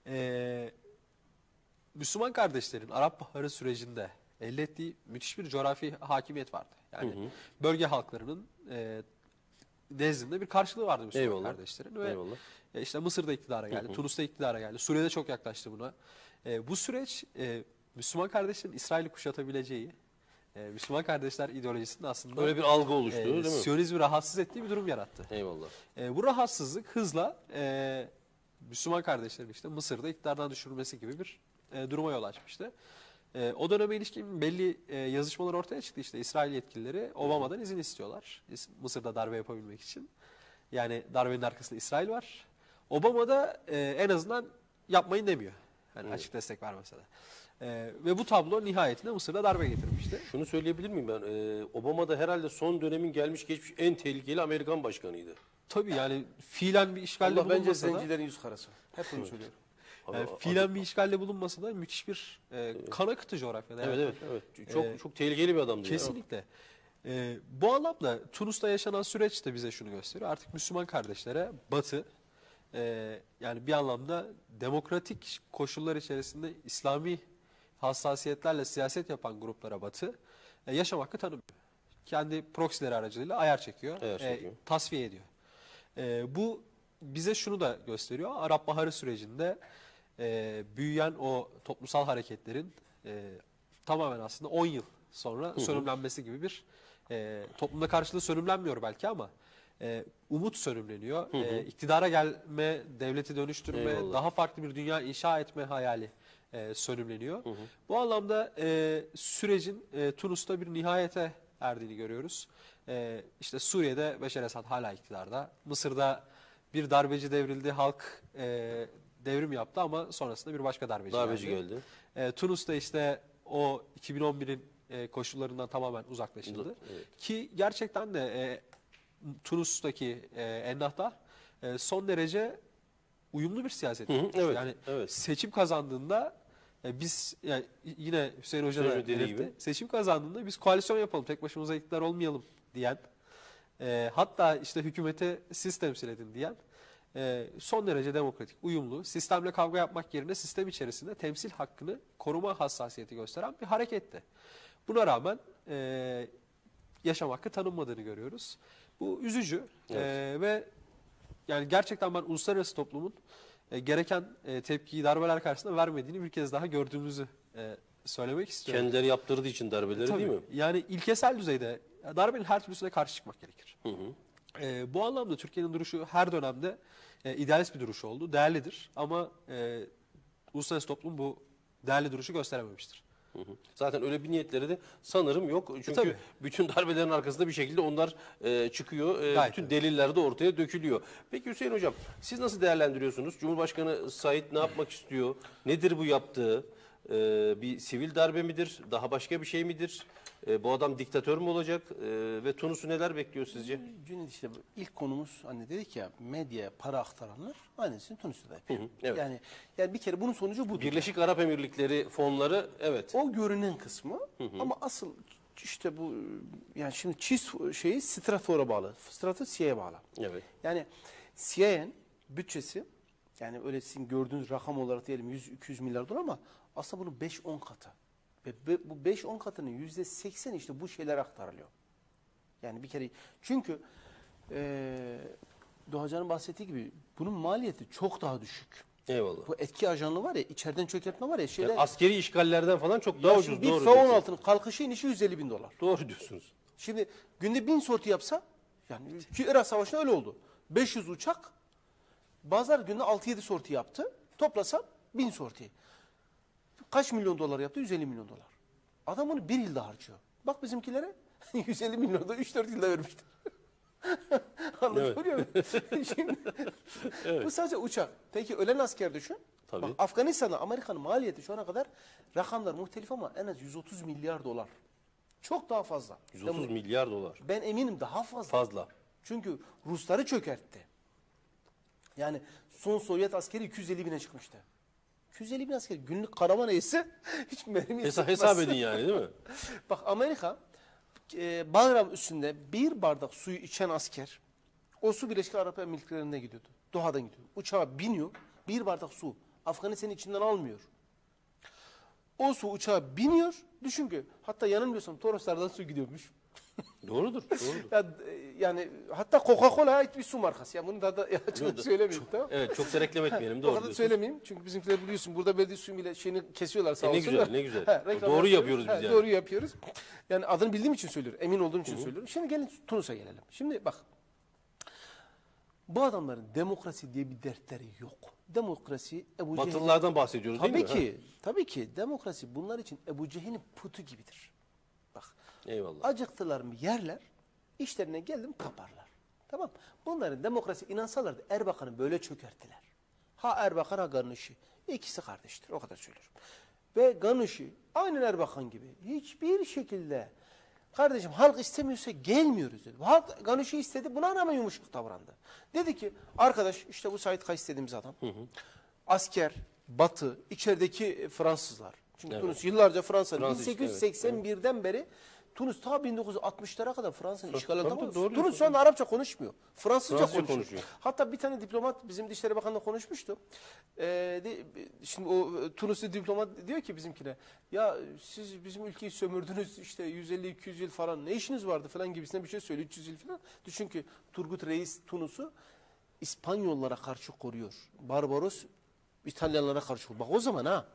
Speaker 3: e, Müslüman kardeşlerin Arap Baharı sürecinde elde ettiği müthiş bir coğrafi hakimiyet vardı. Yani bölge halklarının e, nezdinde bir karşılığı vardı Müslüman
Speaker 1: Eyvallah.
Speaker 3: kardeşlerin. Ve
Speaker 1: Eyvallah.
Speaker 3: e, işte Mısır'da iktidara geldi, Tunus'ta iktidara geldi, Suriye'de çok yaklaştı buna. E, bu süreç e, Müslüman kardeşlerin İsrail'i kuşatabileceği, e, Müslüman kardeşler ideolojisinin aslında
Speaker 1: Öyle bir algı oluştu
Speaker 3: e,
Speaker 1: değil mi?
Speaker 3: Siyonizmi rahatsız ettiği bir durum yarattı.
Speaker 1: Eyvallah.
Speaker 3: E, bu rahatsızlık hızla e, Müslüman kardeşlerin işte Mısır'da iktidardan düşürülmesi gibi bir e, duruma yol açmıştı. E, o döneme ilişkin belli e, yazışmalar ortaya çıktı. İşte İsrail yetkilileri Obama'dan izin istiyorlar. İs- Mısır'da darbe yapabilmek için. Yani darbenin arkasında İsrail var. Obama da e, en azından yapmayın demiyor. Yani açık destek vermese de. E, ve bu tablo nihayetinde Mısır'da darbe getirmişti.
Speaker 1: Şunu söyleyebilir miyim ben? Ee, Obama da herhalde son dönemin gelmiş geçmiş en tehlikeli Amerikan başkanıydı.
Speaker 3: Tabii yani fiilen bir işgalle
Speaker 2: Allah bence
Speaker 3: bulunmasa da...
Speaker 2: zencilerin yüz karası. Hep bunu söylüyorum.
Speaker 3: Yani
Speaker 1: Ama-
Speaker 3: fiilen bir işgalle bulunmasa da müthiş bir e, kan akıtı coğrafyada.
Speaker 1: Evet
Speaker 3: Yani
Speaker 1: evet evet. Çok
Speaker 3: Ee,
Speaker 1: çok tehlikeli bir adamdı. ya.
Speaker 3: Kesinlikle. E, bu anlamda Tunus'ta yaşanan süreç de bize şunu gösteriyor. Artık Müslüman kardeşlere Batı e, yani bir anlamda demokratik koşullar içerisinde İslami hassasiyetlerle siyaset yapan gruplara Batı e, yaşam hakkı tanımıyor. kendi proxy'leri aracılığıyla ayar çekiyor,
Speaker 1: Ayar
Speaker 3: e,
Speaker 1: çekiyor.
Speaker 3: tasfiye ediyor. E, bu bize şunu da gösteriyor. Arap Baharı sürecinde e, büyüyen o toplumsal hareketlerin e, tamamen aslında on yıl sonra sönümlenmesi gibi bir e, toplumda karşılığı sönümlenmiyor belki ama e, umut sönümleniyor. E, iktidara gelme, devleti dönüştürme,
Speaker 1: Eyvallah.
Speaker 3: daha farklı bir dünya inşa etme hayali e, sönümleniyor. Bu anlamda e, sürecin e, Tunus'ta bir nihayete erdiğini görüyoruz. E, işte Suriye'de Beşar Esad hala iktidarda. Mısır'da bir darbeci devrildi, halk e, devrim yaptı ama sonrasında bir başka darbeci,
Speaker 1: Darbeci
Speaker 3: geldi.
Speaker 1: geldi.
Speaker 3: E, Tunus'ta işte o iki bin on birin e, koşullarından tamamen uzaklaşıldı.
Speaker 1: Evet.
Speaker 3: Ki gerçekten de e, Tunus'taki e, Ennahda e, son derece uyumlu bir siyaset.
Speaker 1: Hı hı,
Speaker 3: yürütmüş.
Speaker 1: evet,
Speaker 3: yani
Speaker 1: evet.
Speaker 3: seçim kazandığında e, biz yani yine Hüseyin Hoca
Speaker 1: Hüseyin
Speaker 3: da
Speaker 1: Hoca dediği
Speaker 3: belirtti.
Speaker 1: gibi.
Speaker 3: Seçim kazandığında biz koalisyon yapalım, tek başımıza iktidar olmayalım diyen, e, hatta işte hükümete siz temsil edin diyen e, son derece demokratik, uyumlu, sistemle kavga yapmak yerine sistem içerisinde temsil hakkını koruma hassasiyeti gösteren bir hareketti. Buna rağmen e, yaşam hakkı tanınmadığını görüyoruz. Bu üzücü
Speaker 1: Evet.
Speaker 3: e, ve yani gerçekten ben uluslararası toplumun e, gereken e, tepkiyi darbeler karşısında vermediğini bir kez daha gördüğümüzü e, söylemek istiyorum.
Speaker 1: Kendileri yaptırdığı için darbeleri
Speaker 3: Tabii.
Speaker 1: değil mi?
Speaker 3: Yani ilkesel düzeyde darbenin her türlüsüne karşı çıkmak gerekir.
Speaker 1: Hı hı.
Speaker 3: E, bu anlamda Türkiye'nin duruşu her dönemde e, idealist bir duruş oldu, değerlidir ama e, uluslararası toplum bu değerli duruşu gösterememiştir.
Speaker 1: Hı hı. Zaten öyle bir niyetleri de sanırım yok. Çünkü
Speaker 3: tabii.
Speaker 1: bütün darbelerin arkasında bir şekilde onlar e, çıkıyor. E,
Speaker 3: Gayet
Speaker 1: bütün
Speaker 3: tabii.
Speaker 1: deliller de ortaya dökülüyor. Peki Hüseyin Hocam, siz nasıl değerlendiriyorsunuz? Cumhurbaşkanı Said ne yapmak istiyor? Nedir bu yaptığı? E, bir sivil darbe midir? Daha başka bir şey midir? E, bu adam diktatör mü olacak? E, ve Tunus'u neler bekliyor sizce?
Speaker 2: Cüneyt, işte bu ilk konumuz hani dedik ya, medyaya para aktaranlar aynısını Tunus'ta da yapıyor.
Speaker 1: Hı hı, evet.
Speaker 2: Yani yani bir kere bunun sonucu budur.
Speaker 1: Birleşik Arap Emirlikleri fonları, evet.
Speaker 2: O görünen kısmı, ama asıl işte bu, yani şimdi çiz şeyi Stratfor'a bağlı. Stratfor C I A'ya bağlı.
Speaker 1: Evet.
Speaker 2: Yani C I A'nin bütçesi, yani öyle sizin gördüğünüz rakam olarak diyelim yüz iki yüz milyar dolar ama aslında bunun beş on katı. Ve be- bu beş on katının yüzde seksen işte bu şeyler aktarılıyor. Yani bir kere çünkü eee Doğacan'ın bahsettiği gibi bunun maliyeti çok daha düşük.
Speaker 1: Eyvallah.
Speaker 2: Bu etki ajanlığı var ya, içeriden çökertme var ya, şeyler.
Speaker 1: Yani askeri işgallerden falan çok
Speaker 2: Ya
Speaker 1: daha
Speaker 2: şimdi
Speaker 1: ucuz.
Speaker 2: bir
Speaker 1: Doğru
Speaker 2: F on
Speaker 1: diyorsunuz.
Speaker 2: altının kalkışı inişi yüz elli bin dolar.
Speaker 1: Doğru diyorsunuz.
Speaker 2: Şimdi günde bin sorti yapsa, yani ki Irak Savaşı'nda öyle oldu. beş yüz uçak bazıları günde altı yedi sorti yaptı. Toplasam bin sorti. Kaç milyon dolar yaptı? yüz elli milyon dolar. Adam bunu bir yılda harcıyor. Bak bizimkilere yüz elli milyon da üç dört yılda vermiştir. Anlatabiliyor muyum? Şimdi, bu sadece uçak. Peki ölen asker düşün.
Speaker 1: Tabii.
Speaker 2: Bak, Afganistan'da Amerika'nın maliyeti şu ana kadar, rakamlar muhtelif ama en az yüz otuz milyar dolar. Çok daha fazla.
Speaker 1: yüz otuz
Speaker 2: Ben-
Speaker 1: milyar dolar.
Speaker 2: Ben eminim daha fazla.
Speaker 1: Fazla.
Speaker 2: Çünkü Rusları çökertti. Yani son Sovyet askeri iki yüz elli bine çıkmıştı. iki yüz elli bin asker günlük karavan eğisi hiç mermi
Speaker 1: Hesa
Speaker 2: sıkmaz.
Speaker 1: hesap edin yani, değil mi?
Speaker 2: Bak Amerika e, Bagram üstünde bir bardak suyu içen asker, o su Birleşik Arap Emirlikleri'ne gidiyordu. Doha'dan gidiyordu. Uçağa biniyor, bir bardak su Afganistan'ın içinden almıyor. O su uçağa biniyor. Düşün ki, hatta yanılmıyorsam Toroslardan su gidiyormuş.
Speaker 1: Doğrudur. Doğrudur.
Speaker 2: Ya, e, yani hatta Coca-Cola'ya ait bir su markası. Ya bunu da, da ya, çok söylemeyeyim, tamam.
Speaker 1: Evet, çok da reklam etmeyelim.
Speaker 2: O
Speaker 1: Doğru
Speaker 2: kadar
Speaker 1: diyorsunuz.
Speaker 2: söylemeyeyim. Çünkü bizimkiler biliyorsun burada belediye suyu bile şeyini kesiyorlar sağ
Speaker 1: E, ne
Speaker 2: olsunlar.
Speaker 1: güzel, ne güzel.
Speaker 2: He, reklam
Speaker 1: Doğru yapıyoruz biz
Speaker 2: He,
Speaker 1: yani.
Speaker 2: Doğru yapıyoruz. Yani adını bildiğim için söylüyorum. Emin olduğum için söylüyorum. Şimdi gelin Tunus'a gelelim. Şimdi bak. Bu adamların demokrasi diye bir dertleri yok. Demokrasi Ebu Cehil'in...
Speaker 1: Batılılardan bahsediyoruz değil
Speaker 2: Tabii
Speaker 1: mi?
Speaker 2: ki. Tabii ki. Demokrasi bunlar için Ebu Cehil'in putu gibidir. Bak.
Speaker 1: Ha, eyvallah.
Speaker 2: Acıktılar mı yerler, işlerine geldim kaparlar. Tamam. Bunların demokrasi inansalardı Erbakan'ı böyle çökerttiler. Ha Erbakan ha Ganuşi. İkisi kardeştir. O kadar söylüyorum. Ve Ganuşi aynen Erbakan gibi hiçbir şekilde kardeşim halk istemiyorsa gelmiyoruz dedi. Halk Ganuşi istedi, buna rağmen yumuşak davrandı. Dedi ki arkadaş işte bu Said Kays dediğimiz adam. Hı hı. Asker, Batı, içerideki Fransızlar. Çünkü
Speaker 1: Evet.
Speaker 2: Tunus yıllarca Fransa'nın
Speaker 1: Fransız,
Speaker 2: bin sekiz yüz seksen birden beri Tunus ta bin dokuz yüz altmışlara kadar Fransa'nın işgali
Speaker 1: tabii,
Speaker 2: altında.
Speaker 1: doğru
Speaker 2: Tunus şu anda Arapça konuşmuyor. Fransızca,
Speaker 1: Fransızca
Speaker 2: konuşuyor.
Speaker 1: konuşuyor.
Speaker 2: Hatta bir tane diplomat bizim Dışişleri Bakanı'na konuşmuştu. Ee, de, şimdi o e, Tunuslu diplomat diyor ki bizimkine, ya siz bizim ülkeyi sömürdünüz işte yüz elli iki yüz yıl falan, ne işiniz vardı falan gibisinden bir şey söylüyor, üç yüz yıl falan. Düşün ki Turgut Reis Tunus'u İspanyollara karşı koruyor. Barbaros İtalyanlara karşı koruyor. Bak o zaman ha.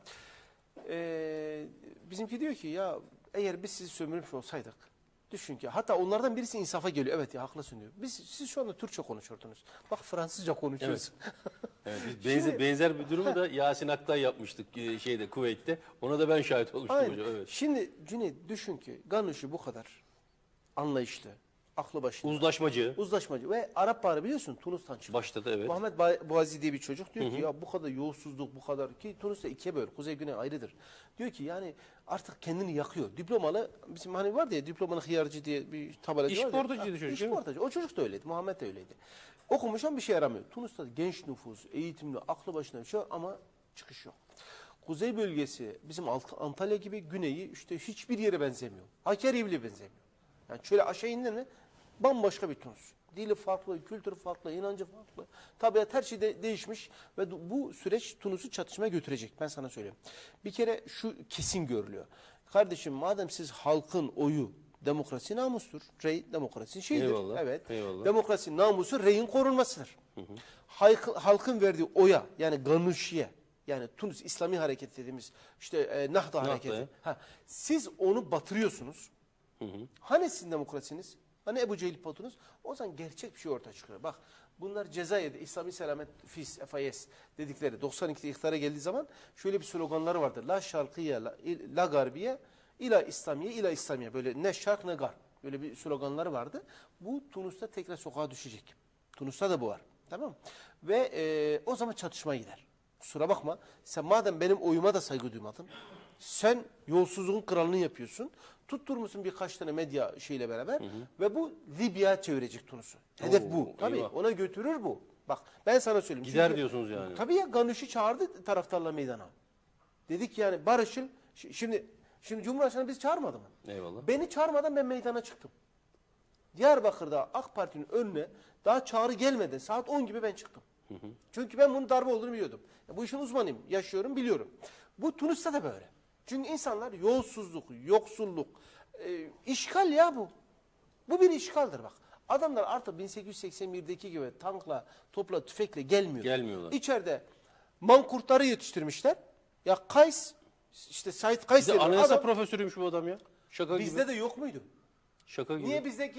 Speaker 2: Ee, bizimki diyor ki ya eğer biz sizi sömürmüş olsaydık, düşün ki hatta onlardan birisi insafa geliyor. Evet ya haklısın diyor. Biz siz şu anda Türkçe konuşuyordunuz. Bak Fransızca konuşuyoruz.
Speaker 1: Evet, biz benzer,
Speaker 2: Şimdi-
Speaker 1: benzer bir durumu da Yasin Aktay yapmıştık e, şeyde Kuveyt'te. Ona da ben şahit olmuştum
Speaker 2: Aynen.
Speaker 1: hocam. Evet.
Speaker 2: Şimdi Cüneyt düşün ki Ganuş'u bu kadar anlayışlı, aklı başında,
Speaker 1: Uzlaşmacı.
Speaker 2: uzlaşmacı ve Arap Baharı biliyorsun Tunus'tan çıktı.
Speaker 1: Başladı evet.
Speaker 2: Muhammed Ba- Boazi diye bir çocuk diyor ki ya bu kadar yolsuzluk, bu kadar ki Tunus'ta ikiye böl, kuzey güney ayrıdır. Diyor ki yani artık kendini yakıyor. Diplomalı, bizim hani vardı ya diplomalı hıyarcı diye bir tabelacı vardı.
Speaker 1: İşportacıydı çocuk, değil mi?
Speaker 2: İşportacı. O çocuk da öyleydi. Muhammed de öyleydi. Okumuş ama bir şey yaramıyor. Tunus'ta genç nüfus, eğitimli, aklı başında bir şey var ama çıkış yok. Kuzey bölgesi bizim Alt- Antalya gibi, güneyi işte hiçbir yere benzemiyor. Hakkari'ye bile benzemiyor. Yani şöyle aşağı indin mi bambaşka bir Tunus. Dili farklı, kültürü farklı, inancı farklı. Tabiat her şey de değişmiş ve bu süreç Tunus'u çatışmaya götürecek. Ben sana söyleyeyim. Bir kere şu kesin görülüyor. Kardeşim madem siz halkın oyu, demokrasi namustur. Rey demokrasinin şeyidir.
Speaker 1: Eyvallah,
Speaker 2: Evet.
Speaker 1: eyvallah.
Speaker 2: Demokrasi namusu reyin korunmasıdır. Halk, halkın verdiği oya yani Ganuşiye yani Tunus İslami Hareket dediğimiz işte e, Nahda Hareketi. Ha, siz onu batırıyorsunuz. Hani sizin demokrasiniz? Hani Ebu Cehil potunuz? O zaman gerçek bir şey ortaya çıkıyor. Bak bunlar Cezayir'de İslami Selamet Fis, F I S dedikleri doksan ikide iktidara geldiği zaman şöyle bir sloganları vardır. La Şarkiye, La, la Garbiye, İla İslamiye, İla İslamiye. Böyle ne şark ne gar. Böyle bir sloganları vardı. Bu Tunus'ta tekrar sokağa düşecek. Tunus'ta da bu var. Tamam mı? Ve e, o zaman çatışmaya gider. Kusura bakma. Sen madem benim oyuma da saygı duymadın. Sen yolsuzluğun kralını yapıyorsun. Tutturmuşsun birkaç tane medya şeyle beraber. Hı hı. Ve bu Libya'ya çevirecek Tunus'u. Hedef
Speaker 1: Oo,
Speaker 2: bu. Tabii
Speaker 1: eyvah.
Speaker 2: ona götürür bu. Bak ben sana söyleyeyim.
Speaker 1: Gider
Speaker 2: Çünkü-
Speaker 1: diyorsunuz yani.
Speaker 2: Tabii ya Ganuş'u çağırdı taraftarlar meydana. Dedik yani barışın. Ş- Şimdi şimdi Cumhurbaşkanı bizi çağırmadı mı?
Speaker 1: Eyvallah.
Speaker 2: Beni çağırmadan ben meydana çıktım. Diyarbakır'da AK Parti'nin önüne daha çağrı gelmeden saat on gibi ben çıktım. Hı hı. Çünkü ben bunun darbe olduğunu biliyordum. Ya bu işin uzmanıyım. Yaşıyorum, biliyorum. Bu Tunus'ta da böyle. Çünkü insanlar yolsuzluk, yoksulluk, e, işgal ya bu. Bu bir işgaldir bak. Adamlar artık bin sekiz yüz seksen birdeki gibi tankla, topla, tüfekle gelmiyor.
Speaker 1: Gelmiyorlar.
Speaker 2: İçeride mankurtları yetiştirmişler. Ya Kays, işte Sait Kays
Speaker 1: Bir de
Speaker 2: denilen
Speaker 1: anayasa
Speaker 2: adam
Speaker 1: profesörüymüş bu adam ya. Şaka
Speaker 2: bizde
Speaker 1: gibi.
Speaker 2: de yok muydu?
Speaker 1: Şaka gibi.
Speaker 2: Niye bizdeki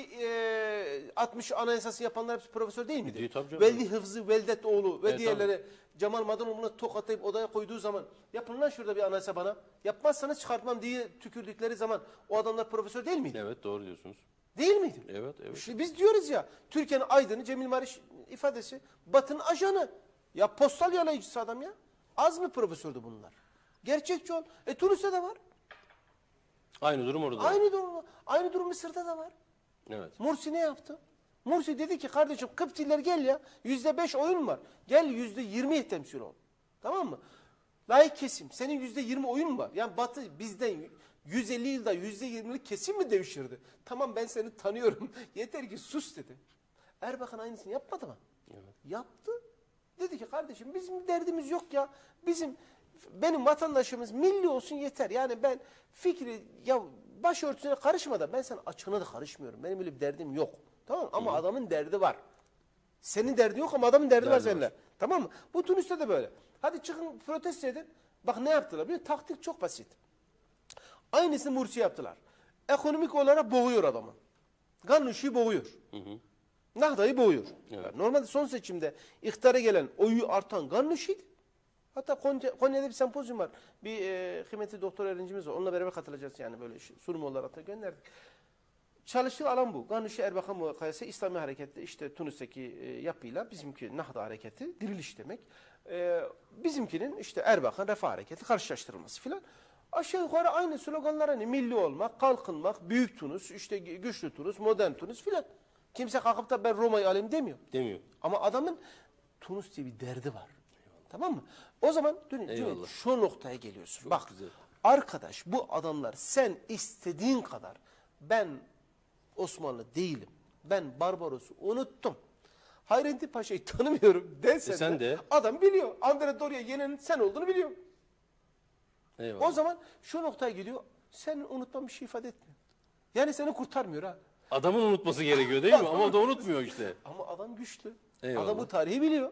Speaker 2: e, altmış anayasası yapanlar hepsi profesör değil miydi?
Speaker 1: Değil, tabii canım.
Speaker 2: Veldi Hıfzı, Veldetoğlu ve
Speaker 1: Evet,
Speaker 2: diğerleri Cemal Madanoğlu'na tokatlayıp odaya koyduğu zaman yapın lan şurada bir anayasa bana. Yapmazsanız çıkartmam diye tükürdükleri zaman o adamlar profesör değil miydi?
Speaker 1: Evet doğru diyorsunuz.
Speaker 2: Değil miydi?
Speaker 1: Evet evet.
Speaker 2: İşte biz diyoruz ya Türkiye'nin aydını Cemil Meriç ifadesi Batı'nın ajanı. Ya postal yalayıcısı adam ya. Az mı profesördü bunlar? Gerçekçi ol. E Tunus'ta da var.
Speaker 1: Aynı durum orada.
Speaker 2: Aynı durum, aynı durum Mısır'da da var.
Speaker 1: Evet.
Speaker 2: Mursi ne yaptı? Mursi dedi ki kardeşim Kıptiler gel ya. Yüzde beş oyun var. Gel yüzde yirmiye temsil ol. Tamam mı? Layık kesim. Senin yüzde yirmi oyun var. Yani Batı bizden yüz elli yılda yüzde yirmilik kesim mi devşirdi? Tamam ben seni tanıyorum. Yeter ki sus dedi. Erbakan aynısını yapmadı mı?
Speaker 1: Evet.
Speaker 2: Yaptı. Dedi ki kardeşim bizim derdimiz yok ya. Bizim benim vatandaşımız milli olsun yeter. Yani ben fikri ya başörtüsüne karışmadan ben senin açığına da karışmıyorum. Benim öyle bir derdim yok. Tamam mı? Ama adamın derdi var. Senin derdin yok ama adamın derdi,
Speaker 1: Derdi
Speaker 2: var seninle.
Speaker 1: var.
Speaker 2: Tamam mı? Bu Tunus'ta da böyle. Hadi çıkın protesto edin. Bak ne yaptılar biliyor musun? Taktik çok basit. Aynısını Mursi yaptılar. Ekonomik olarak boğuyor adamı. Ganuş'u boğuyor. Hı hı. Nahda'yı boğuyor.
Speaker 1: Evet.
Speaker 2: Normalde son seçimde iktidara gelen oyu artan Ganuş'uydu. Hatta Konya, Konya'da bir sempozyum var. Bir e, kıymetli doktor öğrencimiz var. Onunla beraber katılacağız yani böyle sunum olarak da gönderdik. Çalıştığı alan bu. Ganuşi Erbakan mukayese İslami harekette işte Tunus'taki e, yapıyla bizimki Nahda hareketi diriliş demek. E, bizimkinin işte Erbakan Refah hareketi karşılaştırılması filan. Aşağı yukarı aynı sloganlar hani milli olmak, kalkınmak, büyük Tunus, işte güçlü Tunus, modern Tunus filan. Kimse kalkıp da ben Roma'yı alayım demiyor.
Speaker 1: Demiyor.
Speaker 2: Ama adamın Tunus diye bir derdi var. Tamam mı? O zaman dün, dün şu noktaya geliyorsun.
Speaker 1: Çok
Speaker 2: Bak
Speaker 1: güzel.
Speaker 2: arkadaş bu adamlar sen istediğin kadar ben Osmanlı değilim. Ben Barbaros'u unuttum. Hayrettin Paşa'yı tanımıyorum dersen
Speaker 1: E sen de.
Speaker 2: adam biliyor. Andre Doria yenenin sen olduğunu biliyor.
Speaker 1: Eyvallah.
Speaker 2: O zaman şu noktaya gidiyor. Senin unutman bir şey ifade etmiyor. Yani seni kurtarmıyor ha.
Speaker 1: Adamın unutması gerekiyor değil mi? Ama o da unutmuyor işte.
Speaker 2: Ama adam güçlü.
Speaker 1: Eyvallah.
Speaker 2: Adam bu tarihi biliyor.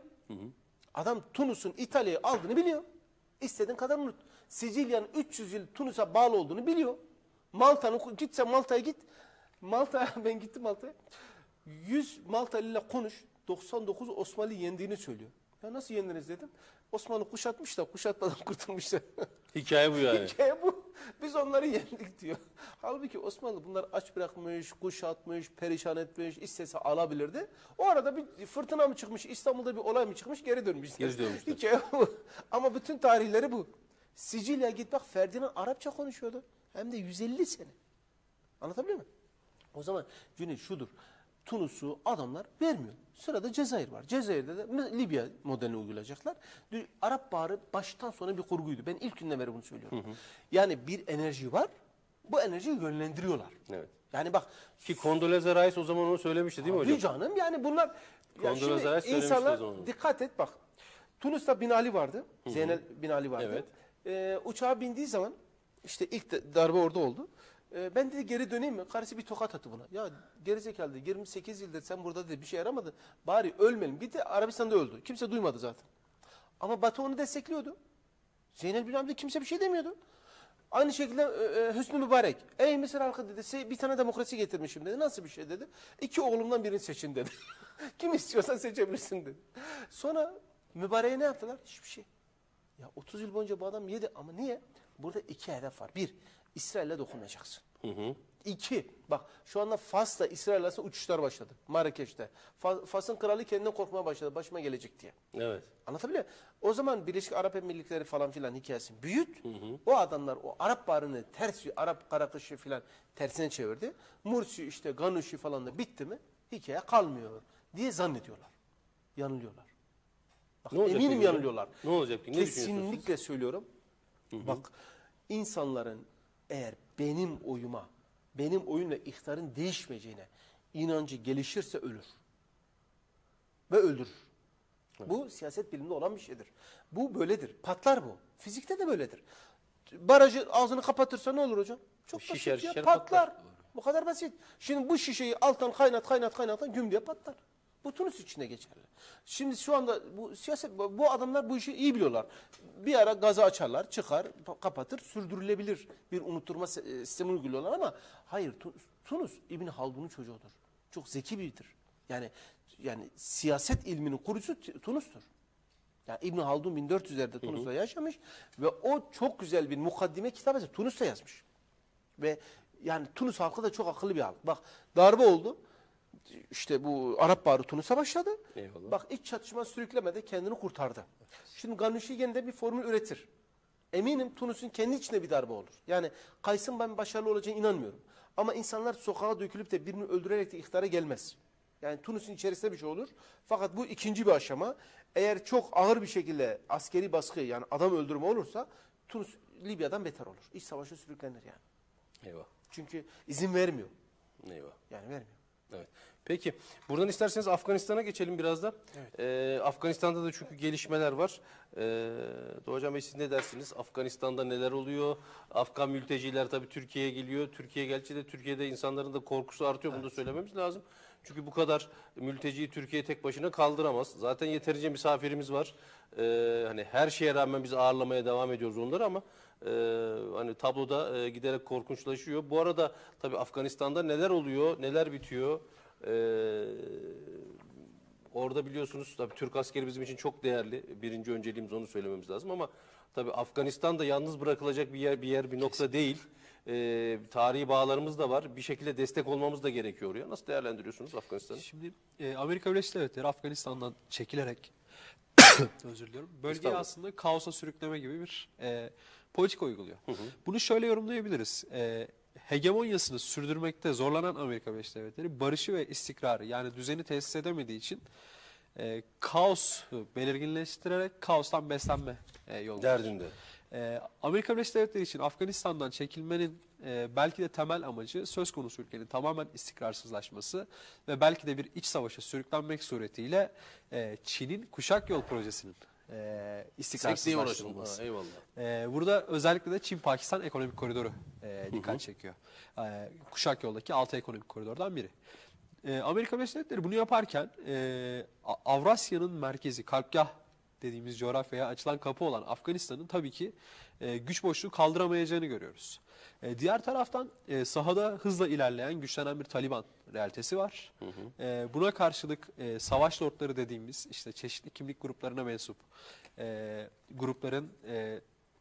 Speaker 2: Adam Tunus'un İtalya'yı aldığını biliyor. İstediğin kadar unut. Sicilya'nın üç yüz yıl Tunus'a bağlı olduğunu biliyor. Malta'nın gitsen Malta'ya git. Malta ben gittim Malta'ya. yüz Maltalı ile konuş. doksan dokuz Osmanlı yendiğini söylüyor. Ya nasıl yendiniz dedim. Osmanlı kuşatmış da kuşatmadan kurtulmuşlar.
Speaker 1: Hikaye bu yani.
Speaker 2: Hikaye bu. Biz onları yendik diyor. Halbuki Osmanlı bunları aç bırakmış, kuşatmış, perişan etmiş, istese alabilirdi. O arada bir fırtına mı çıkmış, İstanbul'da bir olay mı çıkmış, geri dönmüş.
Speaker 1: Geri dönmüşler.
Speaker 2: Hikaye bu. Ama bütün tarihleri bu. Sicilya'ya git bak, Ferdinand Arapça konuşuyordu. Hem de yüz elli sene. Anlatabiliyor muyum? O zaman Cüneyt şudur. Tunus'u adamlar vermiyor. Sırada Cezayir var. Cezayir'de de Libya modelini uygulayacaklar. Arap Baharı baştan sona bir kurguydu. Ben ilk günden beri bunu söylüyorum. Hı hı. Yani bir enerji var. Bu enerjiyi yönlendiriyorlar.
Speaker 1: Evet.
Speaker 2: Yani bak.
Speaker 1: Ki Condoleezza Rice o zaman onu söylemişti değil mi hocam?
Speaker 2: Bir canım yani bunlar. Ya
Speaker 1: Condoleezza Rice
Speaker 2: şimdi
Speaker 1: söylemişti
Speaker 2: insanlar
Speaker 1: o zaman.
Speaker 2: dikkat et bak. Tunus'ta Bin Ali vardı. Hı hı. Zeynel Bin Ali vardı.
Speaker 1: Evet.
Speaker 2: Ee, uçağa bindiği zaman işte ilk darbe orada oldu. Ben dedi geri döneyim mi? Karısı bir tokat attı buna. Ya gerizekalı dedi, yirmi sekiz yıldır sen burada dedi bir şey yaramadı. Bari ölmeyelim. Bir de Arabistan'da öldü. Kimse duymadı zaten. Ama Batı onu destekliyordu. Zeynel bin Abidin kimse bir şey demiyordu. Aynı şekilde e, Hüsnü Mübarek. Ey Mısır halkı dedi, bir tane demokrasi getirmişim dedi. Nasıl bir şey dedi. İki oğlumdan birini seçin dedi. Kim istiyorsan seçebilirsin dedi. Sonra Mübarek'e ne yaptılar? Hiçbir şey. Ya otuz yıl boyunca bu adam yedi ama niye? Burada iki hedef var. Bir, İsrail'e dokunmayacaksın. Hı hı. İki, bak şu anda Fas'ta İsrail arasında uçuşlar başladı. Marrakeş'te. Fas'ın kralı kendinden korkmaya başladı. Başıma gelecek diye.
Speaker 1: Evet.
Speaker 2: Anlatabiliyor muyum? O zaman Birleşik Arap Emirlikleri falan filan hikayesini büyüt. Hı hı. O adamlar o Arap Baharı'nı ters, Arap Karakışı filan tersine çevirdi. Mursi işte Ganuşi falan da bitti mi hikaye kalmıyor diye zannediyorlar. Yanılıyorlar. Bak, eminim
Speaker 1: peki
Speaker 2: yanılıyorlar.
Speaker 1: Ne olacak peki? Ne
Speaker 2: Kesinlikle söylüyorum. Hı hı. Bak insanların eğer benim oyuma, benim oyunla iktidarın değişmeyeceğine inancı gelişirse ölür. Ve öldürür. Evet. Bu siyaset biliminde olan bir şeydir. Bu böyledir. Patlar bu. Fizikte de böyledir. Barajı ağzını kapatırsa ne olur hocam? Çok
Speaker 1: şişer,
Speaker 2: basit ya.
Speaker 1: şişer,
Speaker 2: Patlar.
Speaker 1: patlar.
Speaker 2: Bu kadar basit. Şimdi bu şişeyi alttan kaynat kaynat kaynat güm diye patlar. Bu Tunus içinde geçerli. Şimdi şu anda bu siyaset, bu adamlar bu işi iyi biliyorlar. Bir ara gazı açarlar, çıkar, kapatır, sürdürülebilir bir unutturma sistemi uyguluyorlar ama hayır, Tunus İbn Haldun'un çocuğudur. Çok zeki biridir. Yani yani siyaset ilminin kurucusu Tunus'tur. Yani İbn Haldun bin dört yüzlerde Tunus'ta hı hı. yaşamış ve o çok güzel bir mukaddime kitabı Tunus'ta yazmış. Ve yani Tunus halkı da çok akıllı bir halk. Bak darbe oldu. İşte bu Arap Baharı Tunus'a başladı. Eyvallah. Bak iç çatışma sürüklemedi, kendini kurtardı. Şimdi Ganuşi yeniden bir formül üretir. Eminim Tunus'un kendi içinde bir darbe olur. Yani Kays'ın ben başarılı olacağına inanmıyorum. Ama insanlar sokağa dökülüp de birini öldürerek de iktidara gelmez. Yani Tunus'un içerisinde bir şey olur. Fakat bu ikinci bir aşama. Eğer çok ağır bir şekilde askeri baskı yani adam öldürme olursa Tunus Libya'dan beter olur. İç savaşa sürüklenir yani.
Speaker 1: Eyvah.
Speaker 2: Çünkü izin vermiyor.
Speaker 1: Eyvah.
Speaker 2: Yani vermiyor.
Speaker 1: Evet. Peki buradan isterseniz Afganistan'a geçelim biraz da. Evet. Ee, Afganistan'da da çünkü gelişmeler var. Ee, Doğacan Bey siz ne dersiniz? Afganistan'da neler oluyor? Afgan mülteciler tabii Türkiye'ye geliyor. Türkiye gelince de Türkiye'de insanların da korkusu artıyor. Evet. Bunu da söylememiz lazım. Çünkü bu kadar mülteciyi Türkiye tek başına kaldıramaz. Zaten yeterince misafirimiz var. Ee, hani her şeye rağmen biz ağırlamaya devam ediyoruz onları ama e, hani tabloda e, giderek korkunçlaşıyor. Bu arada tabii Afganistan'da neler oluyor, neler bitiyor? Ee, orada biliyorsunuz tabii Türk askeri bizim için çok değerli. Birinci önceliğimiz onu söylememiz lazım ama tabii Afganistan'da yalnız bırakılacak bir yer, bir yer, bir nokta Kesinlikle. değil. Ee, tarihi bağlarımız da var. Bir şekilde destek olmamız da gerekiyor oraya. Nasıl değerlendiriyorsunuz Afganistan'ı?
Speaker 3: Şimdi e, Amerika Birleşik Devletleri Afganistan'dan çekilerek özür diliyorum. Bölgeyi aslında kaosa sürükleme gibi bir e, politika uyguluyor. Hı hı. Bunu şöyle yorumlayabiliriz. E, hegemonyasını sürdürmekte zorlanan Amerika Birleşik Devletleri barışı ve istikrarı yani düzeni tesis edemediği için e, kaos belirginleştirerek kaostan beslenme e, yolu.
Speaker 1: Derdinde.
Speaker 3: E, Amerika Birleşik Devletleri için Afganistan'dan çekilmenin e, belki de temel amacı söz konusu ülkenin tamamen istikrarsızlaşması ve belki de bir iç savaşa sürüklenmek suretiyle e, Çin'in kuşak yol projesinin e, istikrarsızlaştırılması.
Speaker 1: Ha, eyvallah.
Speaker 3: E, burada özellikle de Çin-Pakistan ekonomik koridoru e, dikkat çekiyor. E, kuşak yoldaki altı ekonomik koridordan biri. E, Amerika Birleşik Devletleri bunu yaparken e, Avrasya'nın merkezi, kalpgah dediğimiz coğrafyaya açılan kapı olan Afganistan'ın tabii ki e, güç boşluğu kaldıramayacağını görüyoruz. E, diğer taraftan e, sahada hızla ilerleyen, güçlenen bir Taliban realitesi var. Hı hı. E, buna karşılık e, savaş lordları dediğimiz işte çeşitli kimlik gruplarına mensup e, grupların e,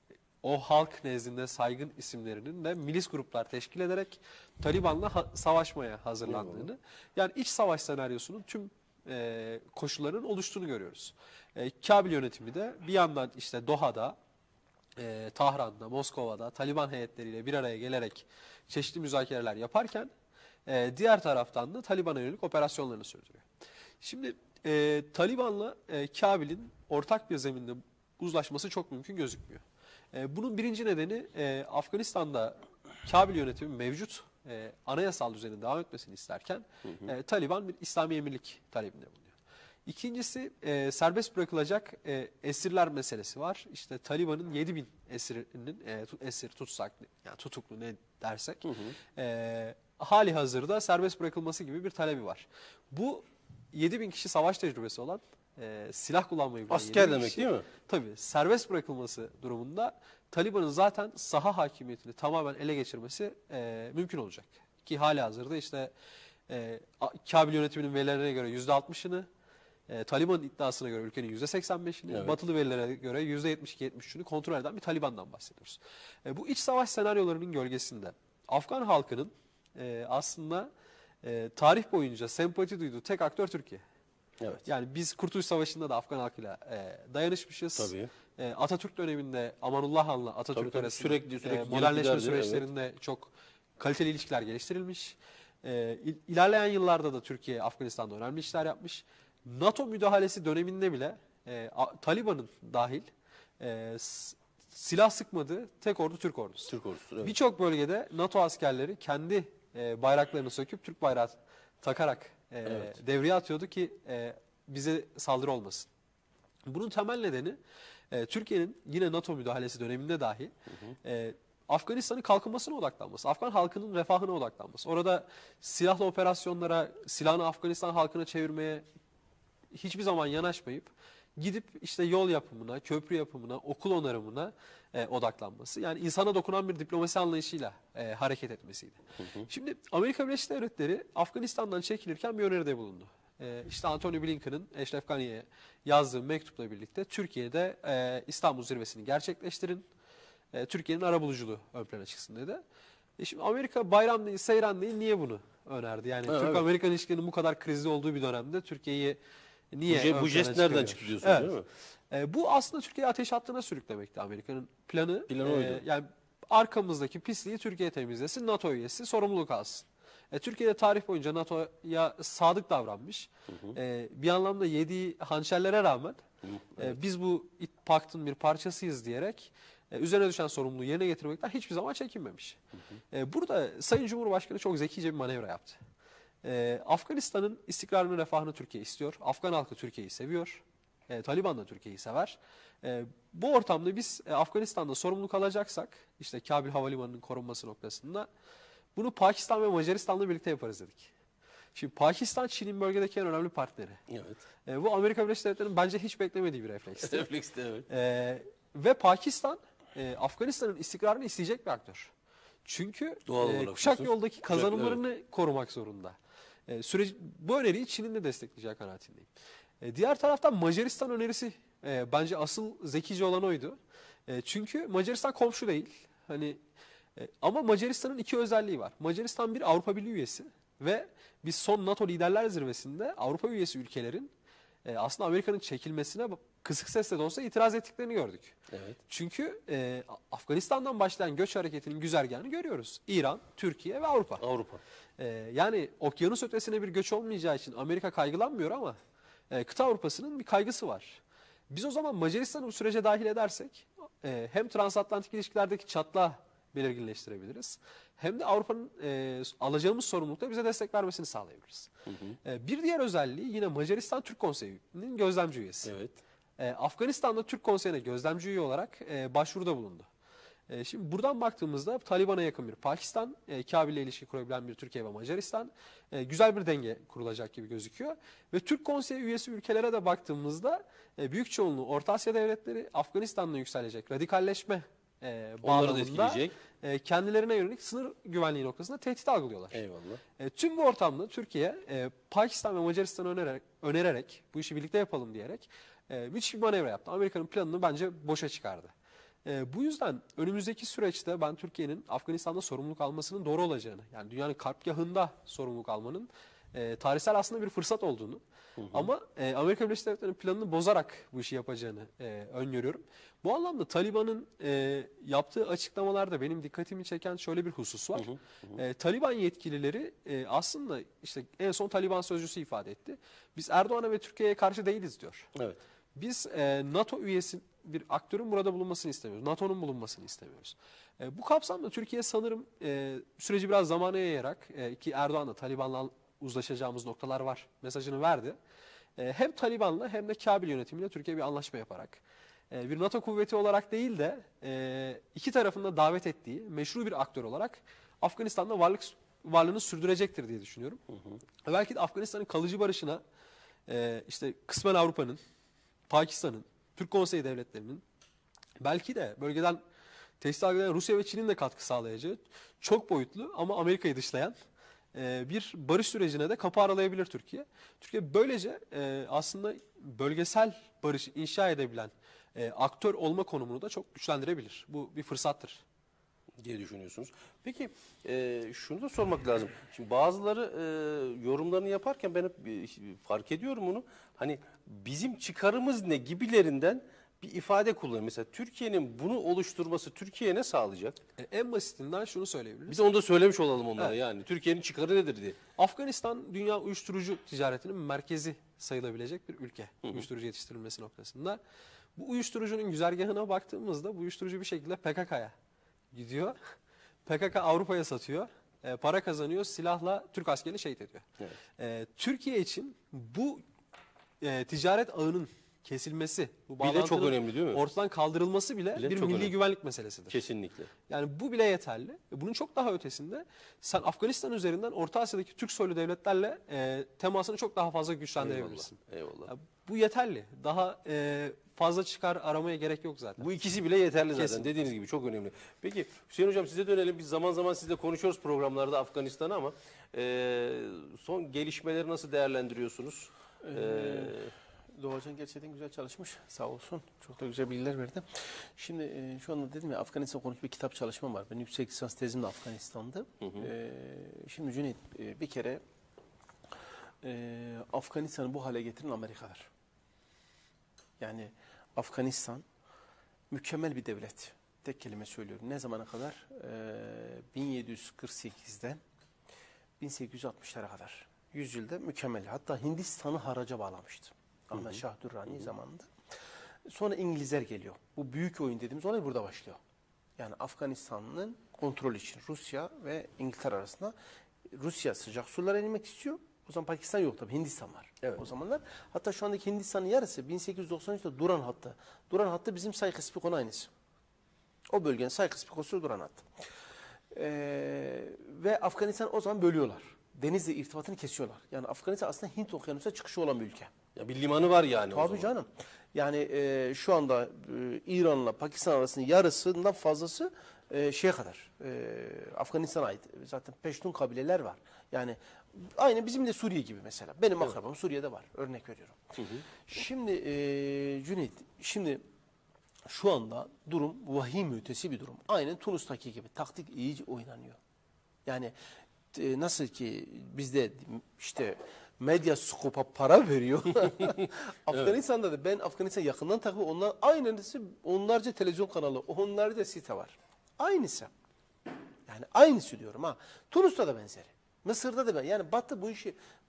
Speaker 3: o halk nezdinde saygın isimlerinin de milis gruplar teşkil ederek Taliban'la ha savaşmaya hazırlandığını, yani iç savaş senaryosunun tüm e, koşullarının oluştuğunu görüyoruz. E, Kabil yönetimi de bir yandan işte Doha'da, e, Tahran'da, Moskova'da Taliban heyetleriyle bir araya gelerek çeşitli müzakereler yaparken e, diğer taraftan da Taliban'a yönelik operasyonlarını sürdürüyor. Şimdi e, Taliban'la e, Kabil'in ortak bir zeminde uzlaşması çok mümkün gözükmüyor. E, bunun birinci nedeni e, Afganistan'da Kabil yönetimi mevcut e, anayasal düzenin devam etmesini isterken hı hı. E, Taliban bir İslami emirlik talebinde bulunuyor. İkincisi e, serbest bırakılacak e, esirler meselesi var. İşte Taliban'ın yedi bin esirinin e, esir tutsak yani tutuklu ne dersek hı hı. E, hali hazırda serbest bırakılması gibi bir talebi var. Bu yedi bin kişi savaş tecrübesi olan e, silah kullanmayı bilen
Speaker 1: asker demek
Speaker 3: kişi,
Speaker 1: değil mi?
Speaker 3: Tabii serbest bırakılması durumunda Taliban'ın zaten saha hakimiyetini tamamen ele geçirmesi e, mümkün olacak. Ki hali hazırda işte e, Kabil yönetiminin verilerine göre yüzde altmışını, e, Taliban'ın iddiasına göre ülkenin yüzde seksen beşini, evet. Batılı verilere göre yüzde yetmiş iki yetmiş üçünü kontrol eden bir Taliban'dan bahsediyoruz. E, bu iç savaş senaryolarının gölgesinde Afgan halkının e, aslında e, tarih boyunca sempati duyduğu tek aktör Türkiye.
Speaker 1: Evet.
Speaker 3: Yani biz Kurtuluş Savaşı'nda da Afgan halkıyla e, dayanışmışız.
Speaker 1: Tabii.
Speaker 3: E, Atatürk döneminde Amanullah Han'la Atatürk
Speaker 1: tabii, tabii.
Speaker 3: arasında
Speaker 1: Sürekli, sürekli
Speaker 3: e, modernleşme
Speaker 1: giderdi,
Speaker 3: süreçlerinde evet. çok kaliteli ilişkiler geliştirilmiş. E, ilerleyen yıllarda da Türkiye Afganistan'da önemli işler yapmış. NATO müdahalesi döneminde bile e, Taliban'ın dahil e, silah sıkmadığı tek ordu Türk ordusu.
Speaker 1: Türk ordusu evet.
Speaker 3: Birçok bölgede NATO askerleri kendi e, bayraklarını söküp Türk bayrağı takarak e, evet. devreye atıyordu ki e, bize saldırı olmasın. Bunun temel nedeni e, Türkiye'nin yine NATO müdahalesi döneminde dahi hı hı. E, Afganistan'ın kalkınmasına odaklanması, Afgan halkının refahına odaklanması. Orada silahlı operasyonlara, silahını Afganistan halkına çevirmeye hiçbir zaman yanaşmayıp gidip işte yol yapımına, köprü yapımına, okul onarımına e, odaklanması. Yani insana dokunan bir diplomasi anlayışıyla e, hareket etmesiydi. Hı hı. Şimdi Amerika Birleşik Devletleri Afganistan'dan çekilirken bir öneride bulundu. E, işte Antony Blinken'ın Eşref Gani'ye yazdığı mektupla birlikte Türkiye'de e, İstanbul zirvesini gerçekleştirin. E, Türkiye'nin arabuluculuğu ön plana çıksın dedi. E şimdi Amerika bayram değil, seyran değil, niye bunu önerdi? Yani evet, Türk-Amerikan evet. ilişkilerinin bu kadar krizli olduğu bir dönemde Türkiye'yi niye
Speaker 1: bu, bu jest nereden çıktı diyorsunuz evet. değil mi?
Speaker 3: E, bu aslında Türkiye'yi ateş hattına sürüklemekti Amerika'nın planı.
Speaker 1: Planı oydu.
Speaker 3: E, yani arkamızdaki pisliği Türkiye temizlesin, NATO üyesi sorumluluk alsın. E, Türkiye'de tarih boyunca NATO'ya sadık davranmış. Hı hı. E, bir anlamda yediği hançerlere rağmen hı, evet. e, biz bu paktın bir parçasıyız diyerek e, üzerine düşen sorumluluğu yerine getirmekten hiçbir zaman çekinmemiş. Hı hı. E, burada Sayın Cumhurbaşkanı çok zekice bir manevra yaptı. E, Afganistan'ın istikrarını, refahını Türkiye istiyor. Afgan halkı Türkiye'yi seviyor. E, Taliban da Türkiye'yi sever. E, bu ortamda biz e, Afganistan'da sorumluluk alacaksak, işte Kabil Havalimanı'nın korunması noktasında bunu Pakistan ve Macaristan'la birlikte yaparız dedik. Şimdi Pakistan, Çin'in bölgedeki en önemli partneri.
Speaker 1: Evet.
Speaker 3: E, bu Amerika Birleşik Devletleri'nin bence hiç beklemediği bir refleksti.
Speaker 1: Refleksti evet.
Speaker 3: E, ve Pakistan, e, Afganistan'ın istikrarını isteyecek bir aktör. Çünkü e, kuşak yoldaki kazanımlarını evet. korumak zorunda. E, süreci, bu öneriyi Çin'in de destekleyeceği kanaatindeyim. E, diğer taraftan Macaristan önerisi e, bence asıl zekice olan oydu. E, çünkü Macaristan komşu değil. Hani e, ama Macaristan'ın iki özelliği var. Macaristan bir Avrupa Birliği üyesi ve biz son NATO Liderler Zirvesi'nde Avrupa üyesi ülkelerin e, aslında Amerika'nın çekilmesine kısık sesle de olsa itiraz ettiklerini gördük.
Speaker 1: Evet.
Speaker 3: Çünkü e, Afganistan'dan başlayan göç hareketinin güzergahını görüyoruz. İran, Türkiye ve Avrupa.
Speaker 1: Avrupa.
Speaker 3: E, yani okyanus ötesine bir göç olmayacağı için Amerika kaygılanmıyor ama e, kıta Avrupa'sının bir kaygısı var. Biz o zaman Macaristan'ı bu sürece dahil edersek e, hem transatlantik ilişkilerdeki çatlağı belirginleştirebiliriz. Hem de Avrupa'nın e, alacağımız sorumlulukta bize destek vermesini sağlayabiliriz. Hı hı. E, bir diğer özelliği yine Macaristan Türk Konseyi'nin gözlemci üyesi. Evet. E, Afganistan'da Türk Konseyi'ne gözlemci üye olarak e, başvuruda bulundu. E, şimdi buradan baktığımızda Taliban'a yakın bir Pakistan, e, Kabil'le ilişki kurabilen bir Türkiye ve Macaristan, e, güzel bir denge kurulacak gibi gözüküyor. Ve Türk Konseyi üyesi ülkelere de baktığımızda e, büyük çoğunluğu Orta Asya devletleri, Afganistan'la yükselecek radikalleşme e, bağlamında e, kendilerine yönelik sınır güvenliği noktasında tehdit algılıyorlar. Eyvallah. E, tüm bu ortamda Türkiye, e, Pakistan ve Macaristan'ı önererek, önererek, bu işi birlikte yapalım diyerek e, müthiş bir manevra yaptı. Amerika'nın planını bence boşa çıkardı. E, bu yüzden önümüzdeki süreçte ben Türkiye'nin Afganistan'da sorumluluk almasının doğru olacağını, yani dünyanın karpgahında sorumluluk almanın e, tarihsel aslında bir fırsat olduğunu, hı hı. ama e, Amerika Birleşik Devletleri'nin planını bozarak bu işi yapacağını e, öngörüyorum. Bu anlamda Taliban'ın e, yaptığı açıklamalarda benim dikkatimi çeken şöyle bir husus var. Hı hı hı. E, Taliban yetkilileri e, aslında işte en son Taliban sözcüsü ifade etti. Biz Erdoğan'a ve Türkiye'ye karşı değiliz diyor. Evet. Biz e, NATO üyesi bir aktörün burada bulunmasını istemiyoruz. NATO'nun bulunmasını istemiyoruz. E, bu kapsamda Türkiye sanırım e, süreci biraz zamana yayarak e, ki Erdoğan'la Taliban'la uzlaşacağımız noktalar var mesajını verdi. E, hem Taliban'la hem de Kabil yönetimiyle Türkiye bir anlaşma yaparak e, bir NATO kuvveti olarak değil de e, iki tarafında davet ettiği meşru bir aktör olarak Afganistan'da varlık varlığını sürdürecektir diye düşünüyorum. Hı hı. Belki de Afganistan'ın kalıcı barışına e, işte kısmen Avrupa'nın, Pakistan'ın, Türk Konseyi devletlerinin, belki de bölgeden tehdit algılayan Rusya ve Çin'in de katkı sağlayacağı çok boyutlu ama Amerika'yı dışlayan e, bir barış sürecine de kapı aralayabilir Türkiye. Türkiye böylece e, aslında bölgesel barışı inşa edebilen e, aktör olma konumunu da çok güçlendirebilir. Bu bir fırsattır
Speaker 1: diye düşünüyorsunuz. Peki e, şunu da sormak lazım. Şimdi bazıları e, yorumlarını yaparken ben hep e, fark ediyorum bunu. Hani bizim çıkarımız ne gibilerinden bir ifade kullanıyor. Mesela Türkiye'nin bunu oluşturması Türkiye'ye ne sağlayacak?
Speaker 3: E, en basitinden şunu söyleyebiliriz.
Speaker 1: Biz onu da söylemiş olalım onlara, evet. Yani. Türkiye'nin çıkarı nedir diye.
Speaker 3: Afganistan dünya uyuşturucu ticaretinin merkezi sayılabilecek bir ülke. Hı hı. Uyuşturucu yetiştirilmesi noktasında. Bu uyuşturucunun güzergahına baktığımızda bu uyuşturucu bir şekilde P K K'ya gidiyor. P K K Avrupa'ya satıyor. E, para kazanıyor. Silahla Türk askerini şehit ediyor. Evet. E, Türkiye için bu e, ticaret ağının kesilmesi, bu
Speaker 1: bağlantının çok önemli değil mi?
Speaker 3: Ortadan kaldırılması bile, bile bir milli önemli. Güvenlik meselesidir.
Speaker 1: Kesinlikle.
Speaker 3: Yani bu bile yeterli. Bunun çok daha ötesinde sen Afganistan üzerinden Orta Asya'daki Türk soylu devletlerle e, temasını çok daha fazla güçlendirebilirsin.
Speaker 1: Eyvallah. Eyvallah.
Speaker 3: Ya, bu yeterli. Daha e, fazla çıkar aramaya gerek yok zaten.
Speaker 1: Bu ikisi bile yeterli zaten.
Speaker 3: Kesin.
Speaker 1: Dediğiniz gibi çok önemli. Peki Hüseyin Hocam size dönelim. Biz zaman zaman sizle konuşuyoruz programlarda Afganistan'ı ama e, son gelişmeleri nasıl değerlendiriyorsunuz?
Speaker 2: Ee, Doğacan gerçekten güzel çalışmış. Sağ olsun. Çok da güzel bilgiler verdi. Şimdi e, şu anda dedim ya Afganistan konusunda bir kitap çalışmam var. Benim yüksek lisans tezim de Afganistan'dı. Hı hı. E, şimdi Cüneyt e, bir kere e, Afganistan'ı bu hale getiren Amerika'dır. Yani Afganistan mükemmel bir devlet. Tek kelime söylüyorum. Ne zamana kadar? E, bin yedi yüz kırk sekizden bin sekiz yüz altmışlara kadar. yüz yılda mükemmel. Hatta Hindistan'ı haraca bağlamıştı. Ahmet Şah Durrani zamanında. Sonra İngilizler geliyor. Bu büyük oyun dediğimiz olay burada başlıyor. Yani Afganistan'ın kontrol için Rusya ve İngiltere arasında Rusya sıcak sulara inmek istiyor. O zaman Pakistan yok tabii. Hindistan var. Evet. O zamanlar. Hatta şu andaki Hindistan'ın yarısı bin sekiz yüz doksan üçte Duran hattı. Duran hattı bizim Sayık-Spikon aynısı. O bölgenin Sayık-Spikosu Duran hattı. Ee, ve Afganistan o zaman bölüyorlar. Denizle irtibatını kesiyorlar. Yani Afganistan aslında Hint Okyanusu'na çıkışı olan bir ülke.
Speaker 1: Ya bir limanı var yani.
Speaker 2: Tabii
Speaker 1: o zaman.
Speaker 2: Canım. Yani e, şu anda e, İran'la Pakistan arasında yarısından fazlası e, şeye kadar. E, Afganistan'a ait. Zaten Peştun kabileler var. Yani aynı bizim de Suriye gibi mesela. Benim evet. akrabam Suriye'de var. Örnek veriyorum. Hı hı. Şimdi e, Cüneyt, şimdi şu anda durum vahim ötesi bir durum. Aynen Tunus'taki gibi. Taktik iyice oynanıyor. Yani e, nasıl ki bizde işte medya skopa para veriyor. Afganistan'da evet. da ben Afganistan yakından takip onlar aynısı onlarca televizyon kanalı, onlarca site var. Aynısı. Yani aynısı diyorum ha. Tunus'ta da benzeri. Mısır'da da ben. Yani Batı bu işi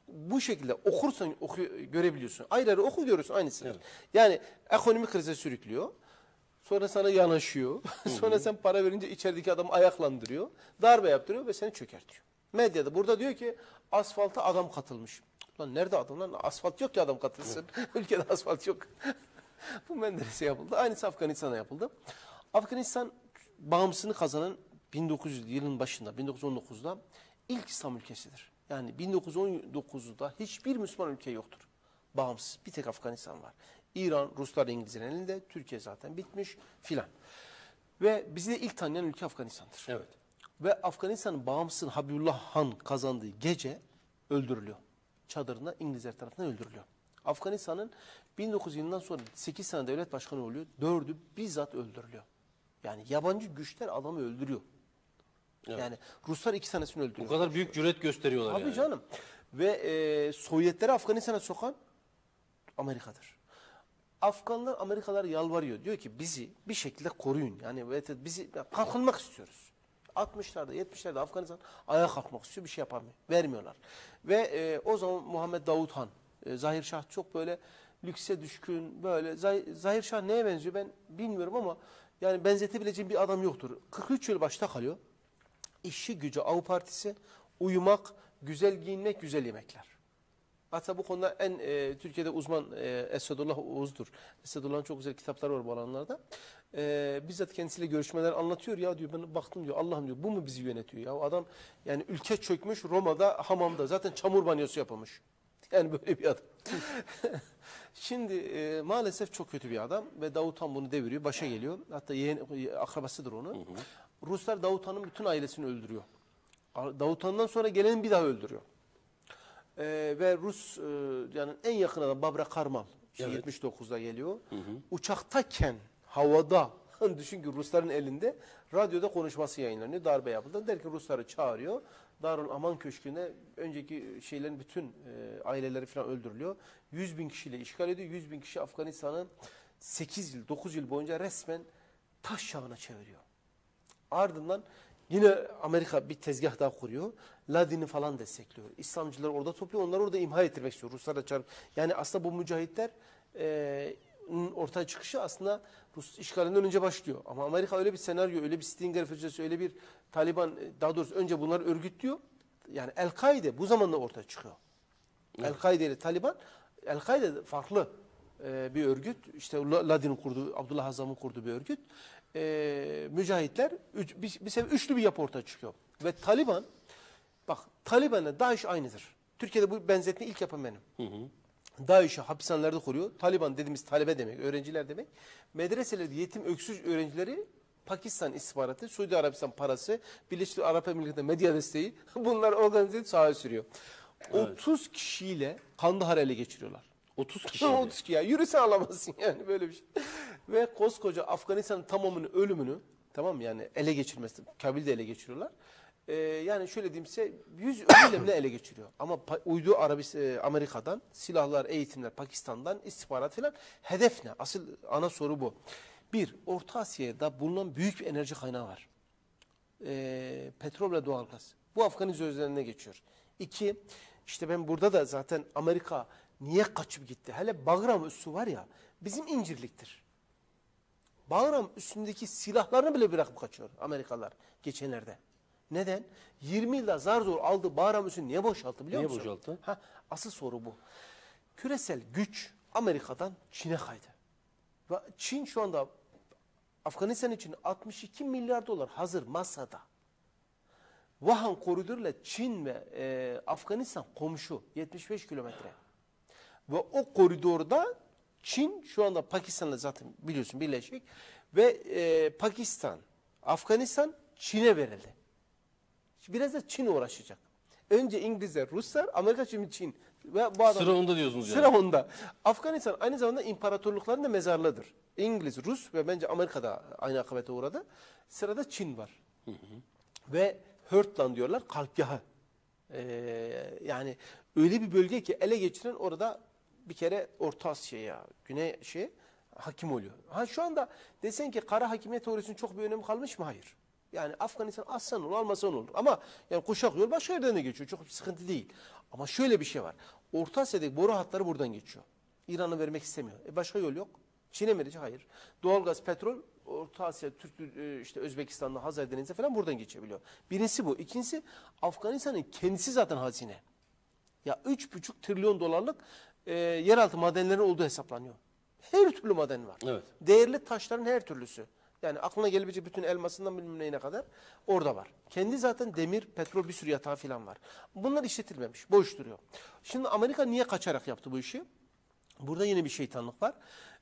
Speaker 2: bu şekilde okursan oku, görebiliyorsun. Ayrı ayrı oku görüyorsun aynısını.
Speaker 1: Evet.
Speaker 2: Yani ekonomik krize sürüklüyor. Sonra sana yanaşıyor. Sonra sen para verince içerideki adamı ayaklandırıyor. Darbe yaptırıyor ve seni çökertiyor. Medyada burada diyor ki asfalta adam katılmış. Lan nerede adam lan? Asfalt yok ki adam katılsın. Ülkede asfalt yok. Bu Menderes'e yapıldı. Aynısı Afganistan'a yapıldı. Afganistan bağımsızlığını kazanan bin dokuz yüz yılın başında bin dokuz yüz on dokuzda ilk İslam ülkesidir. Yani bin dokuz yüz on dokuzda hiçbir Müslüman ülke yoktur. Bağımsız. Bir tek Afganistan var. İran, Ruslar, İngilizlerin elinde. Türkiye zaten bitmiş filan. Ve bizi de ilk tanıyan ülke Afganistan'dır.
Speaker 1: Evet.
Speaker 2: Ve Afganistan'ın bağımsızlığını Habibullah Han kazandığı gece öldürülüyor. Çadırında İngilizler tarafından öldürülüyor. Afganistan'ın bin dokuz yüz yılından sonra sekiz sene devlet başkanı oluyor. Dördü bizzat öldürülüyor. Yani yabancı güçler adamı öldürüyor.
Speaker 1: Evet.
Speaker 2: Yani Ruslar iki tanesini öldürüyor.
Speaker 1: Bu kadar büyük cüret gösteriyorlar
Speaker 2: Tabii
Speaker 1: yani.
Speaker 2: canım. Ve e, Sovyetleri Afganistan'a sokan Amerika'dır. Afganlar Amerikalılar yalvarıyor. Diyor ki bizi bir şekilde koruyun. Yani bizi kalkınmak istiyoruz. altmışlarda yetmişlerde Afganistan ayağa kalkmak istiyor. Bir şey yapamıyor. Vermiyorlar. Ve e, o zaman Muhammed Davut Han, e, Zahir Şah çok böyle lükse düşkün. Böyle Zahir, Zahir Şah neye benziyor ben bilmiyorum ama yani benzetebileceğim bir adam yoktur. kırk üç yıl başta kalıyor. İşçi gücü Av Partisi, uyumak, güzel giyinmek, güzel yemekler. Hatta bu konuda en e, Türkiye'de uzman e, Esadullah Oğuz'dur. Esadullah'ın çok güzel kitapları var bu alanlarda. E, bizzat kendisiyle görüşmeler anlatıyor. Ya diyor ben baktım diyor Allah'ım diyor bu mu bizi yönetiyor ya? Adam yani ülke çökmüş Roma'da hamamda zaten çamur banyosu yapılmış. Yani böyle bir adam. Şimdi e, maalesef çok kötü bir adam ve Davut Han bunu deviriyor. Başa geliyor. Hatta yeğen, akrabasıdır onu. Hı hı. Ruslar Davut Han'ın bütün ailesini öldürüyor. Davut Han'dan sonra gelen bir daha öldürüyor. Ee, ve Rus e, yani en yakın adam Babra Karmal işte evet. yetmiş dokuzda geliyor. Hı hı. Uçaktayken havada düşün ki Rusların elinde radyoda konuşması yayınlanıyor. Darbe yapıldı. Derken Rusları çağırıyor. Darül Aman Köşkü'ne önceki şeylerin bütün e, aileleri falan öldürülüyor. yüz bin kişiyle işgal ediyor. yüz bin kişi Afganistan'ı sekiz yıl dokuz yıl boyunca resmen taş çağına çeviriyor. Ardından yine Amerika bir tezgah daha kuruyor. Ladin'i falan destekliyor. İslamcıları orada topluyor. Onları orada imha ettirmek istiyor. Ruslar da çağırıyor. Yani aslında bu mücahitler e, ortaya çıkışı aslında Rus işgalinden önce başlıyor. Ama Amerika öyle bir senaryo, öyle bir Stinger füzesi, öyle bir Taliban, daha doğrusu önce bunları örgütlüyor. Yani El-Kaide bu zamanla ortaya çıkıyor. Evet. El-Kaide ile Taliban, El-Kaide farklı e, bir örgüt. İşte Ladin'in kurduğu, Abdullah Azam'ın kurduğu bir örgüt. E, mücahitler üç, bir, bir sefer üçlü bir yapı ortaya çıkıyor. Ve Taliban, bak Taliban'la DAEŞ aynıdır. Türkiye'de bu benzetmeyi ilk yapan benim. Hı hı. DAEŞ'i hapishanelerde koruyor. Taliban dediğimiz talebe demek, öğrenciler demek. Medreselerde yetim öksüz öğrencileri Pakistan istihbaratı, Suudi Arabistan parası, Birleşik Arap Emirlikleri'nde medya desteği bunlar organize edip sahaya sürüyor. Evet. otuz kişiyle Kandahar'ı ele geçiriyorlar.
Speaker 1: otuz kişi.
Speaker 2: otuz kişi ya. Yürüse alamazsın yani böyle bir şey. Ve koskoca Afganistan'ın tamamının ölümünü tamam mı yani ele geçirmesi, Kabil'de ele geçiriyorlar. Ee, yani şöyle diyeyim size yüz ölümle ele geçiriyor. Ama uydu Arabis e, Amerika'dan silahlar, eğitimler Pakistan'dan istihbarat falan hedef ne? Asıl ana soru bu. Bir, Orta Asya'da bulunan büyük bir enerji kaynağı var. Ee, petrol ve doğalgaz. Bu Afganiz üzerine geçiyor. İki, işte ben burada da zaten Amerika niye kaçıp gitti? Hele Bagram üssü var ya bizim incirliktir. Bagram üstündeki silahlarını bile bırakıp kaçıyor Amerikalılar geçenlerde. Neden? yirmi yılda zar zor aldı Bagram üssünü niye boşalttı biliyor
Speaker 1: niye
Speaker 2: musun?
Speaker 1: Niye boşalttı?
Speaker 2: Ha, asıl soru bu. Küresel güç Amerika'dan Çin'e kaydı. Ve Çin şu anda Afganistan için altmış iki milyar dolar hazır masada. Vahan koridoruyla Çin ve e, Afganistan komşu yetmiş beş kilometre. Ve o koridorda Çin şu anda Pakistan'la zaten biliyorsun birleşik ve e, Pakistan, Afganistan Çin'e verildi. Biraz da Çin uğraşacak. Önce İngilizler, Ruslar, Amerika şimdi Çin. Ve bu adam,
Speaker 1: sıra onda diyorsunuz
Speaker 2: sıra yani. Sıra onda. Afganistan aynı zamanda imparatorlukların da mezarlığıdır. İngiliz, Rus ve bence Amerika'da aynı akabete uğradı. Sırada Çin var. Hı hı. Ve Heartland diyorlar, kalpgahı. Ee, yani öyle bir bölge ki ele geçiren orada bir kere Orta Asya'ya, Güney şey hakim oluyor. Ha şu anda desen ki kara hakimiyet teorisinin çok bir önemi kalmış mı? Hayır. Yani Afganistan alsan olur, almasan olur. Ama yani kuşak yol başka yerden de geçiyor. Çok bir sıkıntı değil. Ama şöyle bir şey var. Orta Asya'daki boru hatları buradan geçiyor. İran'a vermek istemiyor. E başka yol yok. Çin'e mi verecek? Hayır. Doğalgaz, petrol Orta Asya, Türk, işte Özbekistan'da, Hazar Denizi falan buradan geçebiliyor. Birincisi bu. İkincisi Afganistan'ın kendisi zaten hazine. Ya üç buçuk trilyon dolarlık e, yeraltı madenleri olduğu hesaplanıyor. Her türlü maden var.
Speaker 1: Evet.
Speaker 2: Değerli taşların her türlüsü. Yani aklına gelebilecek bütün elmasından bilmem neyine kadar orada var. Kendi zaten demir, petrol bir sürü yatağı falan var. Bunlar işletilmemiş. Boş duruyor. Şimdi Amerika niye kaçarak yaptı bu işi? Burada yine bir şeytanlık var.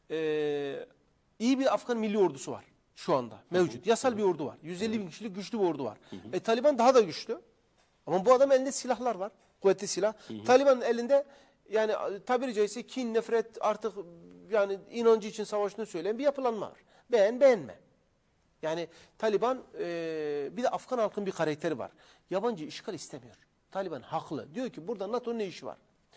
Speaker 2: Ee, iyi bir Afgan milli ordusu var şu anda. Mevcut. Yasal bir ordu var. yüz elli bin kişilik güçlü bir ordu var. E, Taliban daha da güçlü. Ama bu adam elinde silahlar var. Kuvvetli silah. Taliban'ın elinde yani tabiri caizse kin, nefret artık yani inancı için savaşını söyleyen bir yapılanma var. Beğen beğenme. Yani Taliban e, bir de Afgan halkın bir karakteri var. Yabancı işgal istemiyor. Taliban haklı. Diyor ki burada NATO'nun ne işi var?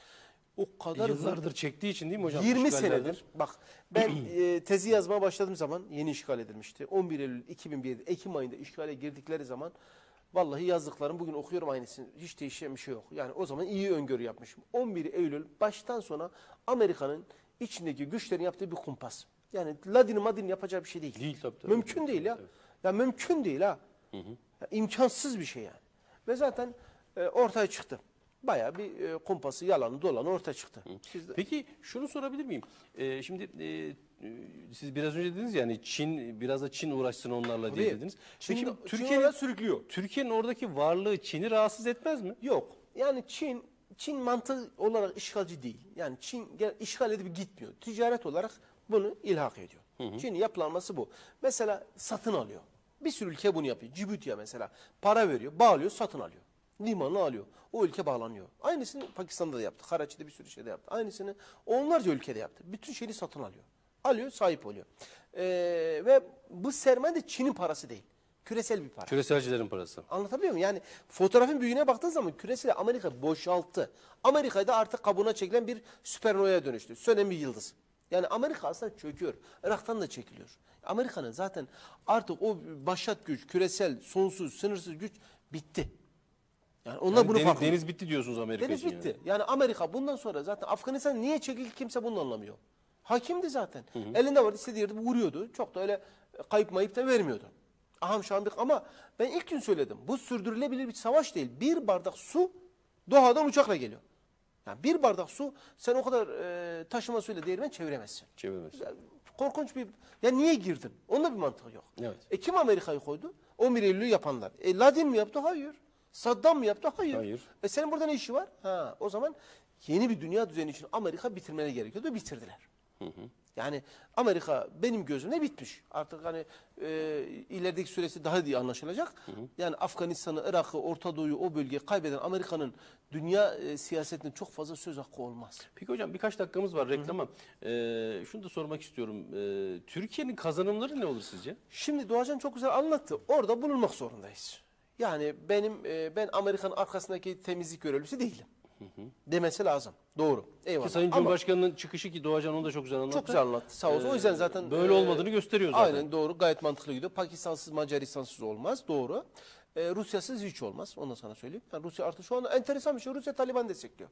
Speaker 2: O kadar
Speaker 1: Yıllardır çektiği için değil mi hocam?
Speaker 2: yirmi
Speaker 1: İşgallerden?
Speaker 2: senedir. Bak ben e, tezi yazmaya başladığım zaman yeni işgal edilmişti. on bir Eylül iki bin bir'de Ekim ayında işgale girdikleri zaman vallahi yazdıklarım bugün okuyorum aynısını. Hiç değişen bir şey yok. Yani o zaman iyi öngörü yapmışım. on bir Eylül baştan sona Amerika'nın içindeki güçlerin yaptığı bir kumpas. Yani Ladin Madin yapacağı bir şey değil.
Speaker 1: Değil tabii, tabii.
Speaker 2: Mümkün
Speaker 1: Tabii,
Speaker 2: değil ya.
Speaker 1: tabii.
Speaker 2: Ya mümkün değil ha. Hı hı. Ya, imkansız bir şey yani. Ve zaten e, ortaya çıktı. Bayağı bir e, kumpası yalanı dolanı ortaya çıktı. Siz de-
Speaker 1: Peki şunu sorabilir miyim? Ee, şimdi e, e, siz biraz önce dediniz yani Çin biraz da Çin uğraşsın onlarla diye
Speaker 2: Tabii.
Speaker 1: dediniz.
Speaker 2: Çin,
Speaker 1: Peki
Speaker 2: Çin
Speaker 1: Türkiye'nin
Speaker 2: oraya sürüklüyor.
Speaker 1: Türkiye'nin oradaki varlığı Çin'i rahatsız etmez mi?
Speaker 2: Yok. Yani Çin Çin mantığı olarak işgalci değil. Yani Çin gel, işgal edip gitmiyor. Ticaret olarak bunu ilhak ediyor. Çin'in yapılanması bu. Mesela satın alıyor. Bir sürü ülke bunu yapıyor. Cibuti'ye mesela para veriyor, bağlıyor, satın alıyor. Limanı alıyor. O ülke bağlanıyor. Aynısını Pakistan'da da yaptı. Karachi'de bir sürü şeyde yaptı. Aynısını onlarca ülkede yaptı. Bütün şeyi satın alıyor. Alıyor, sahip oluyor. Ee, ve bu sermaye de Çin'in parası değil. Küresel bir para.
Speaker 1: Küreselcilerin parası.
Speaker 2: Anlatabiliyor muyum? Yani fotoğrafın büyüğüne baktığın zaman küresel Amerika boşalttı. Amerika'yı da artık kabuğuna çekilen bir süpernovaya dönüştü. Sönen bir yıldız. Yani Amerika aslında çöküyor. Irak'tan da çekiliyor. Amerika'nın zaten artık o başat güç, küresel, sonsuz, sınırsız güç bitti. Yani onlar
Speaker 1: Yani
Speaker 2: bunu
Speaker 1: deniz,
Speaker 2: farkında.
Speaker 1: deniz bitti diyorsunuz Amerika
Speaker 2: Deniz
Speaker 1: için.
Speaker 2: bitti.
Speaker 1: Yani.
Speaker 2: Yani Amerika bundan sonra zaten Afganistan niye çekildi kimse bunu anlamıyor. Hakimdi zaten. Hı hı. Elinde vardı istediği yerde vuruyordu. Çok da öyle kayıp mayıp da vermiyordu. Aham şahım bir- ama ben ilk gün söyledim. Bu sürdürülebilir bir savaş değil. Bir bardak su Doha'dan uçakla geliyor. Yani bir bardak su sen o kadar e, taşıma suyla değirmen çeviremezsin.
Speaker 1: Çeviremez.
Speaker 2: Yani korkunç bir... Ya niye girdin? Onda bir mantığı yok.
Speaker 1: Evet.
Speaker 2: E kim Amerika'yı koydu? on bir Eylül'ü yapanlar. E Ladin mi yaptı? Hayır. Saddam mı yaptı? Hayır.
Speaker 1: Hayır.
Speaker 2: E senin burada ne işi var? Ha, o zaman yeni bir dünya düzeni için Amerika bitirmeleri gerekiyordu. Bitirdiler. Hı hı. Yani Amerika benim gözümde bitmiş. Artık hani e, ilerideki süresi daha iyi anlaşılacak. Hı hı. Yani Afganistan'ı, Irak'ı, Orta Doğu'yu o bölgeyi kaybeden Amerika'nın dünya e, siyasetinde çok fazla söz hakkı olmaz.
Speaker 1: Peki hocam birkaç dakikamız var reklama. Ee, şunu da sormak istiyorum. Ee, Türkiye'nin kazanımları ne olur sizce?
Speaker 2: Şimdi Doğacan çok güzel anlattı. Orada bulunmak zorundayız. Yani benim e, ben Amerika'nın arkasındaki temizlik görevlisi değilim. Hı hı. Demesi lazım. Doğru. Eyvallah.
Speaker 1: Ki Sayın
Speaker 2: Ama
Speaker 1: Cumhurbaşkanı'nın çıkışı ki Doğacan onu da çok güzel anlattı.
Speaker 2: çok güzel anlattı. Sağ olsun. O yüzden zaten
Speaker 1: böyle
Speaker 2: e,
Speaker 1: olmadığını gösteriyor zaten.
Speaker 2: Aynen doğru. Gayet mantıklı gidiyor. Pakistansız, Macaristansız olmaz. Doğru. E, Rusyasız hiç olmaz. Onu da sana söyleyeyim. Yani Rusya artık şu anda enteresan bir şey. Rusya Taliban destekliyor.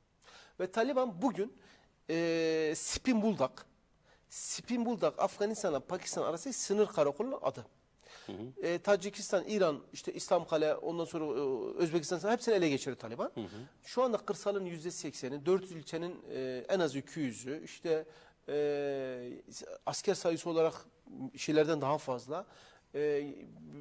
Speaker 2: Ve Taliban bugün e, Spin Buldak Spin Buldak Afganistan'la Pakistan arası sınır karakolunun adı. Hı hı. E, Tacikistan, İran, işte İslamkale, ondan sonra e, Özbekistan hepsini ele geçirdi Taliban. Hı hı. Şu anda kırsalın yüzde sekseni, dört yüz ilçenin e, en az iki yüzü, işte e, asker sayısı olarak şeylerden daha fazla. E,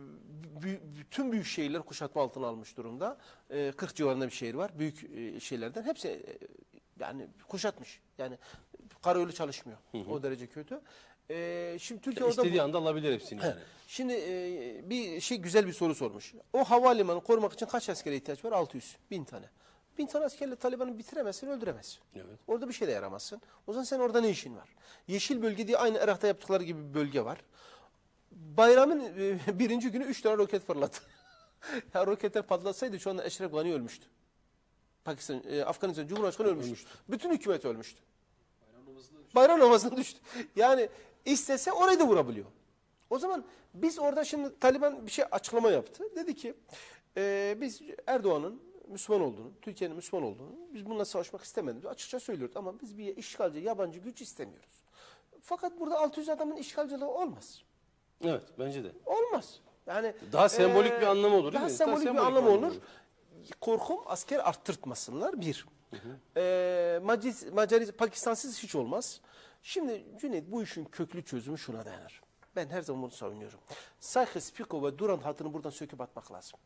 Speaker 2: bütün büyük şehirler kuşatma altına almış durumda. E, kırk civarında bir şehir var. Büyük e, şehirlerden hepsi e, yani kuşatmış. Yani karayolu çalışmıyor. Hı hı. O derece kötü. Ee, şimdi Türkiye
Speaker 1: Ya
Speaker 2: orada
Speaker 1: istediği
Speaker 2: bu...
Speaker 1: anda alabilir hepsini yani.
Speaker 2: Şimdi e, bir şey güzel bir soru sormuş. O havalimanı korumak için kaç askere ihtiyaç var? altı yüz. bin tane. bin tane askerle Taliban'ı bitiremezsin, öldüremezsin. Evet. Orada bir şey de yaramazsın. O zaman sen orada ne işin var? Yeşil bölge diye aynı Irak'ta yaptıkları gibi bir bölge var. Bayramın e, birinci günü üç tane roket fırladı. Ya roketler patlatsaydı şu anda Eşref Gani ölmüştü. Pakistan, e, Afganistan Cumhurbaşkanı ölmüştü. ölmüştü. Bütün hükümet ölmüştü. Bayram namazına düştü. Yani istese orayı da vurabiliyor. O zaman biz orada şimdi Taliban bir şey açıklama yaptı. Dedi ki e, biz Erdoğan'ın Müslüman olduğunu, Türkiye'nin Müslüman olduğunu, biz bununla savaşmak istemedik. Açıkça söylüyoruz ama biz bir işgalci, yabancı güç istemiyoruz. Fakat burada altı yüz adamın işgalciliği olmaz.
Speaker 1: Evet, bence de.
Speaker 2: Olmaz. Yani
Speaker 1: Daha sembolik
Speaker 2: e,
Speaker 1: bir anlamı olur değil
Speaker 2: daha
Speaker 1: mi?
Speaker 2: Sembolik
Speaker 1: Daha
Speaker 2: bir
Speaker 1: sembolik
Speaker 2: anlamı
Speaker 1: bir
Speaker 2: olur.
Speaker 1: anlamı
Speaker 2: Korkum asker arttırtmasınlar bir. Hı hı. E, Macis, Macaris, Pakistansız hiç olmaz. Şimdi Cüneyt bu işin köklü çözümü şuna dayanır. Ben her zaman bunu savunuyorum. Sykes-Picot ve Durand hattını buradan söküp atmak lazım.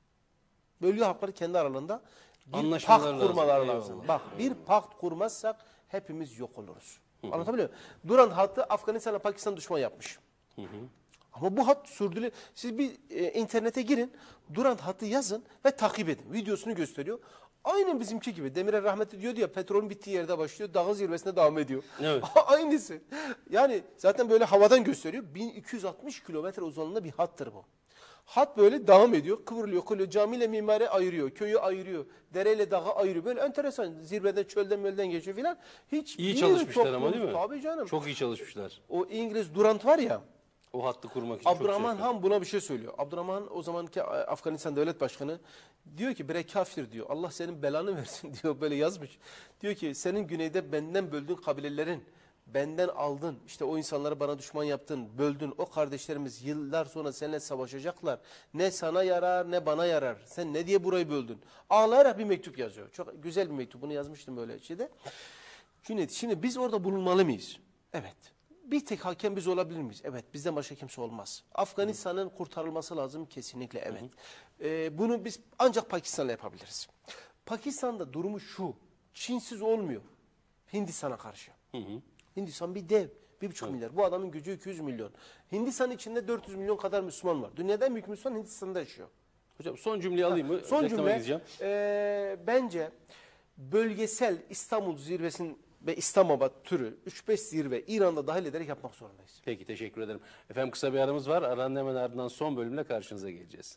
Speaker 2: Bölge halkları kendi aralarında bir
Speaker 1: Anlaşmaları
Speaker 2: pakt
Speaker 1: lazım.
Speaker 2: kurmaları
Speaker 1: Eyvallah.
Speaker 2: lazım. Bak bir pakt kurmazsak hepimiz yok oluruz. Anlatabiliyor muyum? Durand hattı Afganistan'la Pakistan düşman yapmış. Hı hı. Ama bu hat sürdürülebilir. Siz bir e, internete girin, Durand hattı yazın ve takip edin. Videosunu gösteriyor. Aynen bizimki gibi. Demirel rahmetli diyordu ya, petrolün bittiği yerde başlıyor, dağın zirvesine devam ediyor.
Speaker 1: Evet.
Speaker 2: Aynısı. Yani zaten böyle havadan gösteriyor. bin iki yüz altmış kilometre uzunluğunda bir hattır bu. Hat böyle devam ediyor, kıvrılıyor, kıvrılıyor. Camiyle mimari ayırıyor, köyü ayırıyor, dereyle dağı ayırıyor. Böyle enteresan, zirveden, çölden, mölden geçiyor filan. Hiç
Speaker 1: İyi
Speaker 2: bir
Speaker 1: çalışmışlar ama
Speaker 2: toplum-
Speaker 1: değil mi?
Speaker 2: Tabii canım.
Speaker 1: Çok iyi çalışmışlar.
Speaker 2: O İngiliz Durand var ya,
Speaker 1: O hattı kurmak için
Speaker 2: Abdurrahman
Speaker 1: çok
Speaker 2: Han buna bir şey söylüyor. Abdurrahman o zamanki Afganistan devlet başkanı diyor ki bre kafir diyor. Allah senin belanı versin diyor, böyle yazmış. Diyor ki senin güneyde benden böldüğün kabilelerin, benden aldın, işte o insanları bana düşman yaptın, böldün. O kardeşlerimiz yıllar sonra seninle savaşacaklar. Ne sana yarar ne bana yarar. Sen ne diye burayı böldün? Ağlayarak bir mektup yazıyor. Çok güzel bir mektup. Bunu yazmıştım böyle şeyde. Cüneyt, şimdi biz orada bulunmalı mıyız? Evet. Bir tek hakem biz olabilir miyiz? Evet. Bizden başka kimse olmaz. Afganistan'ın kurtarılması lazım kesinlikle, evet. Ee, bunu biz ancak Pakistan'la yapabiliriz. Pakistan'da durumu şu. Çinsiz olmuyor. Hindistan'a karşı. Hı hı. Hindistan bir dev. Bir buçuk evet. milyar. Bu adamın gücü iki yüz milyon. Hindistan içinde dört yüz milyon kadar Müslüman var. Dünyada en büyük Müslüman Hindistan'da yaşıyor.
Speaker 1: Hocam son cümleyi alayım mı?
Speaker 2: Son
Speaker 1: Reklama
Speaker 2: cümle,
Speaker 1: gideceğim.
Speaker 2: e, bence bölgesel İstanbul zirvesinin ve İslamabad türü üç beş zirve İran'da dahil ederek yapmak zorundayız.
Speaker 1: Peki, teşekkür ederim. Efendim kısa bir aramız var. Aranın hemen ardından son bölümle karşınıza geleceğiz.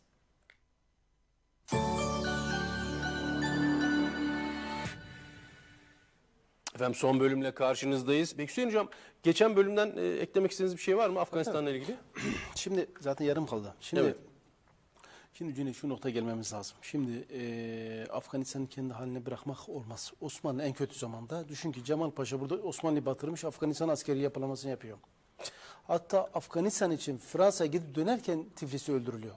Speaker 1: Efendim son bölümle karşınızdayız. Peki Hüseyin Hocam, geçen bölümden e, eklemek istediğiniz bir şey var mı Afganistan'la ilgili?
Speaker 2: Şimdi zaten yarım kaldı. Şimdi
Speaker 1: Evet.
Speaker 2: Şimdi Cüneyt, şu noktaya gelmemiz lazım. Şimdi e, Afganistan'ı kendi haline bırakmak olmaz. Osmanlı en kötü zamanda. Düşün ki Cemal Paşa burada Osmanlı'yı batırmış, Afganistan askeri yapılamasını yapıyor. Hatta Afganistan için Fransa'ya gidip dönerken Tiflis'i öldürülüyor.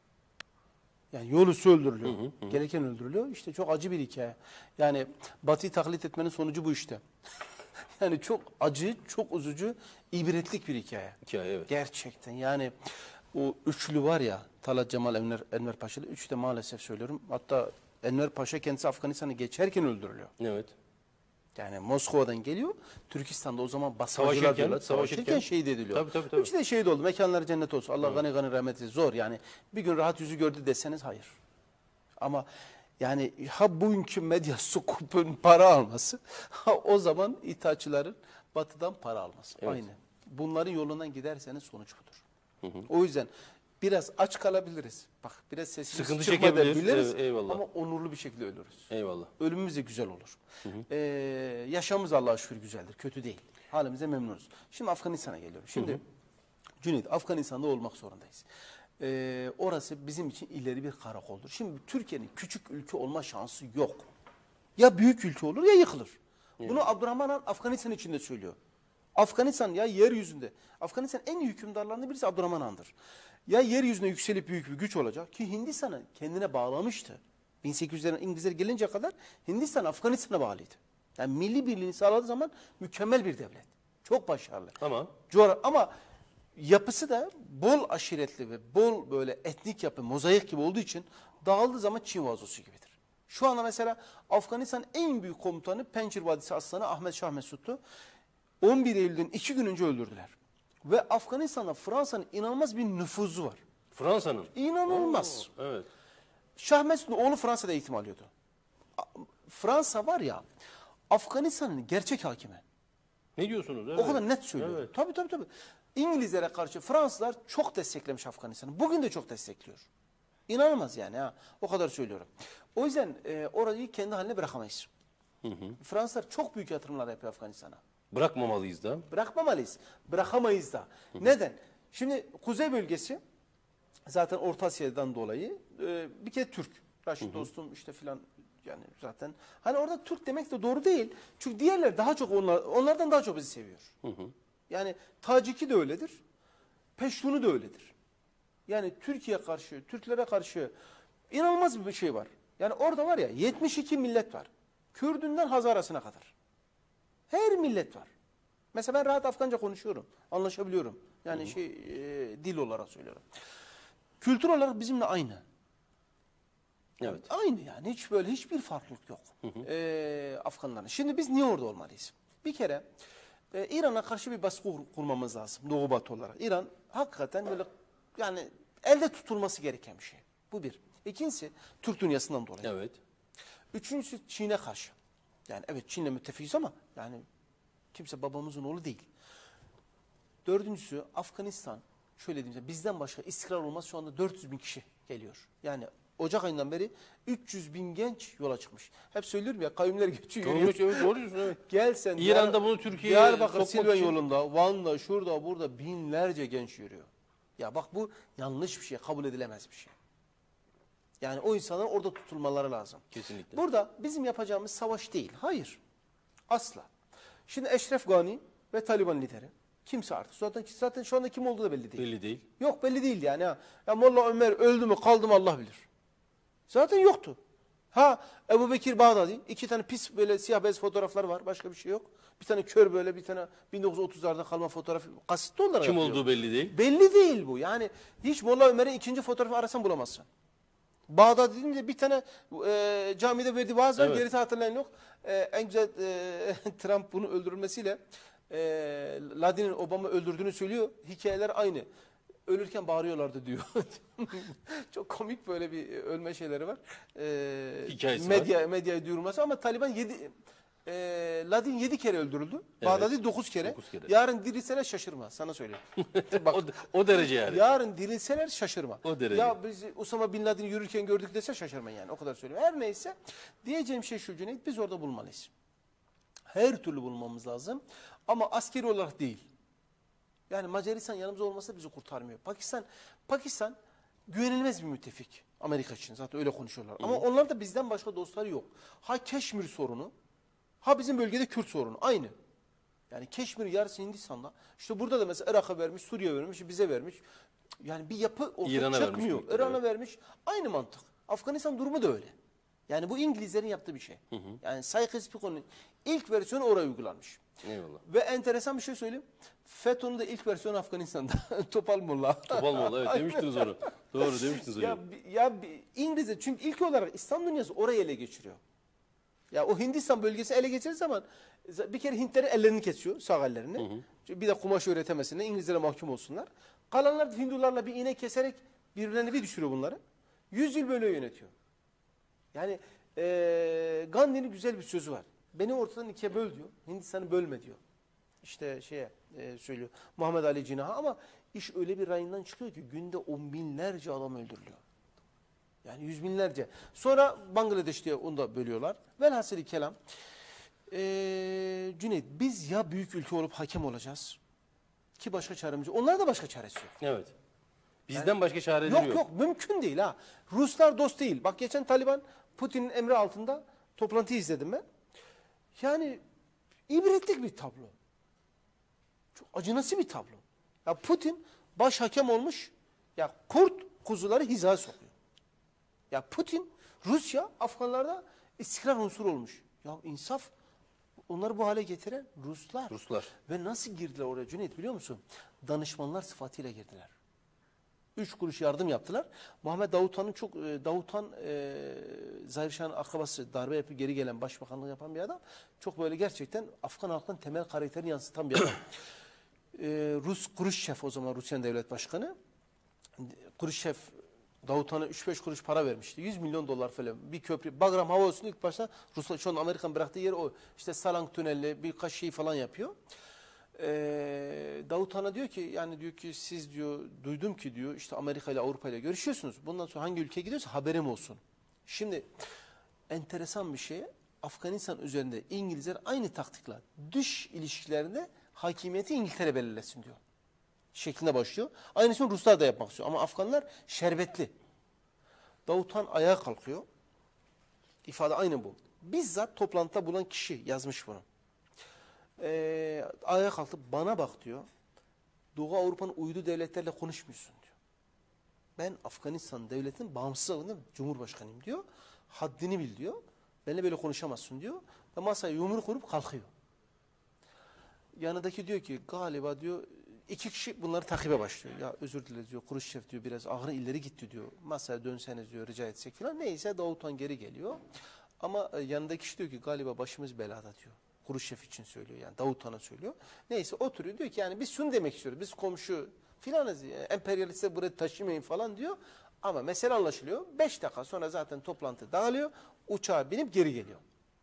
Speaker 2: Yani yol üstü öldürülüyor. Hı hı, hı. Gereken öldürülüyor. İşte çok acı bir hikaye. Yani Batı'yı taklit etmenin sonucu bu işte. Yani çok acı, çok üzücü, ibretlik bir hikaye.
Speaker 1: Hikaye, evet.
Speaker 2: Gerçekten yani o üçlü var ya, Talat Cemal Enver, Enver Paşa'lı. Üçü de maalesef söylüyorum. Hatta Enver Paşa kendisi Afganistan'ı geçerken öldürülüyor.
Speaker 1: Evet.
Speaker 2: Yani Moskova'dan geliyor. Türkistan'da o zaman basmacılar
Speaker 1: Savaşırken,
Speaker 2: diyorlar.
Speaker 1: savaşırken.
Speaker 2: Savaşırken şehit ediliyor.
Speaker 1: Tabii, tabii, tabii.
Speaker 2: Üçü de şehit oldu. Mekanları cennet olsun. Allah gani gani rahmet eylesin. Zor yani. Bir gün rahat yüzü gördü deseniz hayır. Ama yani ha bugünkü medya sukupun para alması, ha o zaman İttihatçıların Batı'dan para alması.
Speaker 1: Evet.
Speaker 2: Aynı. Bunların yolundan giderseniz sonuç budur. Hı hı. O yüzden biraz aç kalabiliriz. Bak biraz sesimiz
Speaker 1: Sıkıntı
Speaker 2: çıkmayabiliriz.
Speaker 1: çekebiliriz. Evet, eyvallah.
Speaker 2: Ama onurlu bir şekilde ölürüz.
Speaker 1: Eyvallah.
Speaker 2: Ölümümüz de güzel olur. Hı hı. Ee, yaşamımız Allah'a şükür güzeldir. Kötü değil. Halimize memnunuz. Şimdi Afganistan'a geliyorum. Şimdi hı hı. Cüneyt, Afganistan'da olmak zorundayız. Ee, orası bizim için ileri bir karakoldur. Şimdi Türkiye'nin küçük ülke olma şansı yok. Ya büyük ülke olur ya yıkılır. Evet. Bunu Abdurrahman Han Afganistan için de söylüyor. Afganistan ya yeryüzünde. Afganistan en iyi hükümdarlarından birisi Abdurrahman Han'dır. Ya yeryüzüne yükselip büyük bir güç olacak ki Hindistan'ı kendine bağlamıştı. bin sekiz yüzlerin İngilizler gelince kadar Hindistan Afganistan'a bağlıydı. Yani milli birliğini sağladığı zaman mükemmel bir devlet. Çok başarılı.
Speaker 1: Ama
Speaker 2: Coğraf ama yapısı da bol aşiretli ve bol böyle etnik yapı, mozaik gibi olduğu için dağıldığı zaman Çin vazosu gibidir. Şu anda mesela Afganistan en büyük komutanı Pençir Vadisi Aslanı Ahmet Şah Mesut'tu. on bir Eylül'den iki gün önce öldürdüler. Ve Afganistan'da Fransa'nın inanılmaz bir nüfuzu var.
Speaker 1: Fransa'nın.
Speaker 2: İnanılmaz.
Speaker 1: Oo, evet.
Speaker 2: Şah Mesut'un oğlu Fransa'da eğitim alıyordu. Fransa var ya, Afganistan'ın gerçek hakimi.
Speaker 1: Ne diyorsunuz? Evet.
Speaker 2: O kadar net söylüyor.
Speaker 1: Evet.
Speaker 2: Tabii tabii tabii. İngilizlere karşı Fransızlar çok desteklemiş Afganistan'ı. Bugün de çok destekliyor. İnanılmaz yani ha. O kadar söylüyorum. O yüzden e, orayı kendi haline bırakamayız. Hı hı. Fransızlar çok büyük yatırımlar yapıyor Afganistan'a.
Speaker 1: Bırakmamalıyız da.
Speaker 2: Bırakmamalıyız. Bırakamayız da. Hı hı. Neden? Şimdi kuzey bölgesi zaten Orta Asya'dan dolayı e, bir kere Türk. Raşit dostum işte filan yani zaten. Hani orada Türk demek de doğru değil. Çünkü diğerler daha çok onlar, onlardan daha çok bizi seviyor. Hı hı. Yani Taciki de öyledir. Peştunu da öyledir. Yani Türkiye karşı, Türklere karşı inanılmaz bir şey var. Yani orada var ya yetmiş iki millet var. Kürdünden Hazarasına kadar. Her millet var. Mesela ben rahat Afganca konuşuyorum. Anlaşabiliyorum. Yani hı hı. şey e, dil olarak söylüyorum. Kültür olarak bizimle aynı.
Speaker 1: Evet.
Speaker 2: Aynı yani hiç böyle hiçbir farklılık yok hı hı. E, Afganların. Şimdi biz niye orada olmalıyız? Bir kere e, İran'a karşı bir baskı kur, kurmamız lazım Doğu Batı olarak. İran hakikaten böyle yani elde tutulması gereken bir şey. Bu bir. İkincisi Türk dünyasından dolayı.
Speaker 1: Evet.
Speaker 2: Üçüncüsü Çin'e karşı. Yani evet Çin'le müttefikiz ama yani kimse babamızın oğlu değil. Dördüncüsü Afganistan. Şöyle diyeyim bizden başka istikrar olmaz şu anda dört yüz bin kişi geliyor. Yani Ocak ayından beri üç yüz bin genç yola çıkmış. Hep söylüyorum ya kavimler geçiyor.
Speaker 1: Doğru, evet, doğru diyorsun, evet.
Speaker 2: Gel sen.
Speaker 1: İran'da
Speaker 2: Diyar,
Speaker 1: bunu Türkiye'ye
Speaker 2: Diyarbakır
Speaker 1: sokmak
Speaker 2: Silvan
Speaker 1: için...
Speaker 2: yolunda, Van'da, şurada, burada binlerce genç yürüyor. Ya bak bu yanlış bir şey, kabul edilemez bir şey. Yani o insanların orada tutulmaları lazım.
Speaker 1: Kesinlikle.
Speaker 2: Burada bizim yapacağımız savaş değil. Hayır. Asla. Şimdi Eşref Gani ve Taliban lideri. Kimse artık. Zaten, zaten şu anda kim olduğu da belli değil.
Speaker 1: Belli değil.
Speaker 2: Yok belli değil yani. Ha. Ya Molla Ömer öldü mü kaldı mı Allah bilir. Zaten yoktu. Ha Ebu Bekir Bağdadi iki tane pis böyle siyah beyaz fotoğraflar var. Başka bir şey yok. Bir tane kör böyle bir tane bin dokuz yüz otuzlarda kalma fotoğrafı kasıtlı olarak
Speaker 1: Kim
Speaker 2: yapıyor.
Speaker 1: olduğu belli değil.
Speaker 2: Belli değil bu. Yani hiç Molla Ömer'in ikinci fotoğrafı arasan bulamazsın. Bağdat dediğimde bir tane e, camide verdiği vaaz var.
Speaker 1: Evet.
Speaker 2: Gerisi hatırlayan yok. E, en güzel e, Trump bunu öldürülmesiyle e, Laden'in Obama öldürdüğünü söylüyor. Hikayeler aynı. Ölürken bağırıyorlardı diyor. Çok komik böyle bir ölme şeyleri var. E,
Speaker 1: Hikayesi
Speaker 2: medya,
Speaker 1: var.
Speaker 2: Medyayı duyurması ama Taliban yedi... E, Ladin yedi kere öldürüldü. Evet. Bağdadi dokuz kere.
Speaker 1: dokuz kere.
Speaker 2: Yarın dirilseler şaşırma. Sana söyleyeyim. Bak,
Speaker 1: o, o derece yani.
Speaker 2: Yarın dirilseler şaşırma.
Speaker 1: O derece.
Speaker 2: Ya biz Usama Bin Laden'i yürürken gördük dese şaşırmayın yani. O kadar söylüyorum. Her neyse diyeceğim şey şu Cüneyt. Biz orada bulunmalıyız. Her türlü bulunmamız lazım. Ama askeri olarak değil. Yani Macaristan yanımızda olmasa bizi kurtarmıyor. Pakistan Pakistan güvenilmez bir müttefik. Amerika için zaten öyle konuşuyorlar. Ama onlar da bizden başka dostları yok. Ha Keşmir sorunu, ha bizim bölgede Kürt sorunu. Aynı. Yani Keşmir yarısı Hindistan'da. İşte burada da mesela Irak'a vermiş, Suriye vermiş, bize vermiş. Yani bir yapı ortaya
Speaker 1: İran'a
Speaker 2: çıkmıyor.
Speaker 1: vermiş,
Speaker 2: İran'a
Speaker 1: evet.
Speaker 2: vermiş. Aynı mantık. Afganistan durumu da öyle. Yani bu İngilizlerin yaptığı bir şey. Hı hı. Yani Sykes-Picon'un ilk versiyonu oraya uygulanmış.
Speaker 1: Eyvallah.
Speaker 2: Ve enteresan bir şey söyleyeyim. FETÖ'nün de ilk versiyonu Afganistan'da. Topal Molla.
Speaker 1: Topal Molla, evet demiştiniz onu. Doğru demiştiniz hocam.
Speaker 2: Ya, ya İngilizce çünkü ilk olarak İslam dünyası orayı ele geçiriyor. Ya o Hindistan bölgesi ele geçirdiği zaman bir kere Hintlerin ellerini kesiyor, sağ ellerini. Hı hı. Bir de kumaş üretemesinler, İngilizlere mahkum olsunlar. Kalanlar da Hindularla bir iğne keserek birbirlerine bir düşürüyor bunları. Yüz yıl böyle yönetiyor. Yani ee, Gandhi'nin güzel bir sözü var. Beni ortadan ikiye böl diyor. Hindistan'ı bölme diyor. İşte şeye e, söylüyor. Muhammed Ali Cinnah'a ama iş öyle bir rayından çıkıyor ki günde on binlerce adam öldürülüyor. Yani yüz binlerce. Sonra Bangladeş diye onu da bölüyorlar. Velhasıl kelam. Ee, Cüneyt biz ya büyük ülke olup hakem olacağız ki başka çaremiz yok. Onlara da başka çaresi yok.
Speaker 1: Evet. Bizden yani, başka çareleri
Speaker 2: yok.
Speaker 1: yok.
Speaker 2: Yok yok mümkün değil ha. Ruslar dost değil. Bak geçen Taliban Putin'in emri altında toplantıyı izledim ben. Yani ibretlik bir tablo. Çok acınası bir tablo. Ya Putin baş hakem olmuş. Ya kurt kuzuları hizaya sokuyor. Ya Putin, Rusya Afganlarda istikrar unsuru olmuş. Ya insaf onları bu hale getiren Ruslar.
Speaker 1: Ruslar.
Speaker 2: Ve nasıl girdiler oraya Cüneyt biliyor musun? Danışmanlar sıfatıyla girdiler. Üç kuruş yardım yaptılar. Muhammed Davuthan'ın çok e, Davuthan e, Zahir Şah'ın akrabası darbe yapıp geri gelen başbakanlık yapan bir adam. Çok böyle gerçekten Afgan halkının temel karakterini yansıtan bir adam. e, Rus Kruşçev o zaman Rusya'nın devlet başkanı. Kruşçev Davuthan'a üç beş kuruş para vermişti. yüz milyon dolar falan. Bir köprü. Bagram hava üstünde ilk başta Ruslar şu an Amerikan bıraktığı yer o. İşte Salang tüneli birkaç şey falan yapıyor. Ee, Davuthan'a diyor ki yani diyor ki siz diyor duydum ki diyor işte Amerika ile Avrupa ile görüşüyorsunuz. Bundan sonra hangi ülkeye gidiyorsa haberim olsun. Şimdi enteresan bir şey Afganistan üzerinde İngilizler aynı taktikle dış ilişkilerinde hakimiyeti İngiltere belirlesin diyor. şeklinde başlıyor. Aynısını Ruslar da yapmak istiyor. Ama Afganlar şerbetli. Davut Han ayağa kalkıyor. İfade aynı bu. Bizzat toplantıda bulunan kişi yazmış bunu. Ee, ayağa kalkıp bana bak diyor. Doğu Avrupa'nın uydu devletlerle konuşmuyorsun diyor. Ben Afganistan devletinin bağımsız alanında Cumhurbaşkanıyım diyor. Haddini bil diyor. Benimle böyle konuşamazsın diyor. Ve masaya yumruk kurup kalkıyor. Yanındaki diyor ki galiba diyor iki kişi bunları takibe başlıyor. Ya özür dileriz diyor. Kuruşçev diyor biraz ağrı ileri gitti diyor. Masaya dönseniz diyor rica etsek falan. Neyse Davut Han geri geliyor. Ama yanındaki kişi diyor ki galiba başımız belada diyor. Kuruşçev için söylüyor yani Davut Han'a söylüyor. Neyse oturuyor diyor ki yani biz şunu demek istiyoruz. Biz komşu filanız emperyaliste buraya taşımayın falan diyor. Ama mesele anlaşılıyor. Beş dakika sonra zaten toplantı dağılıyor. Uçağa binip geri geliyor.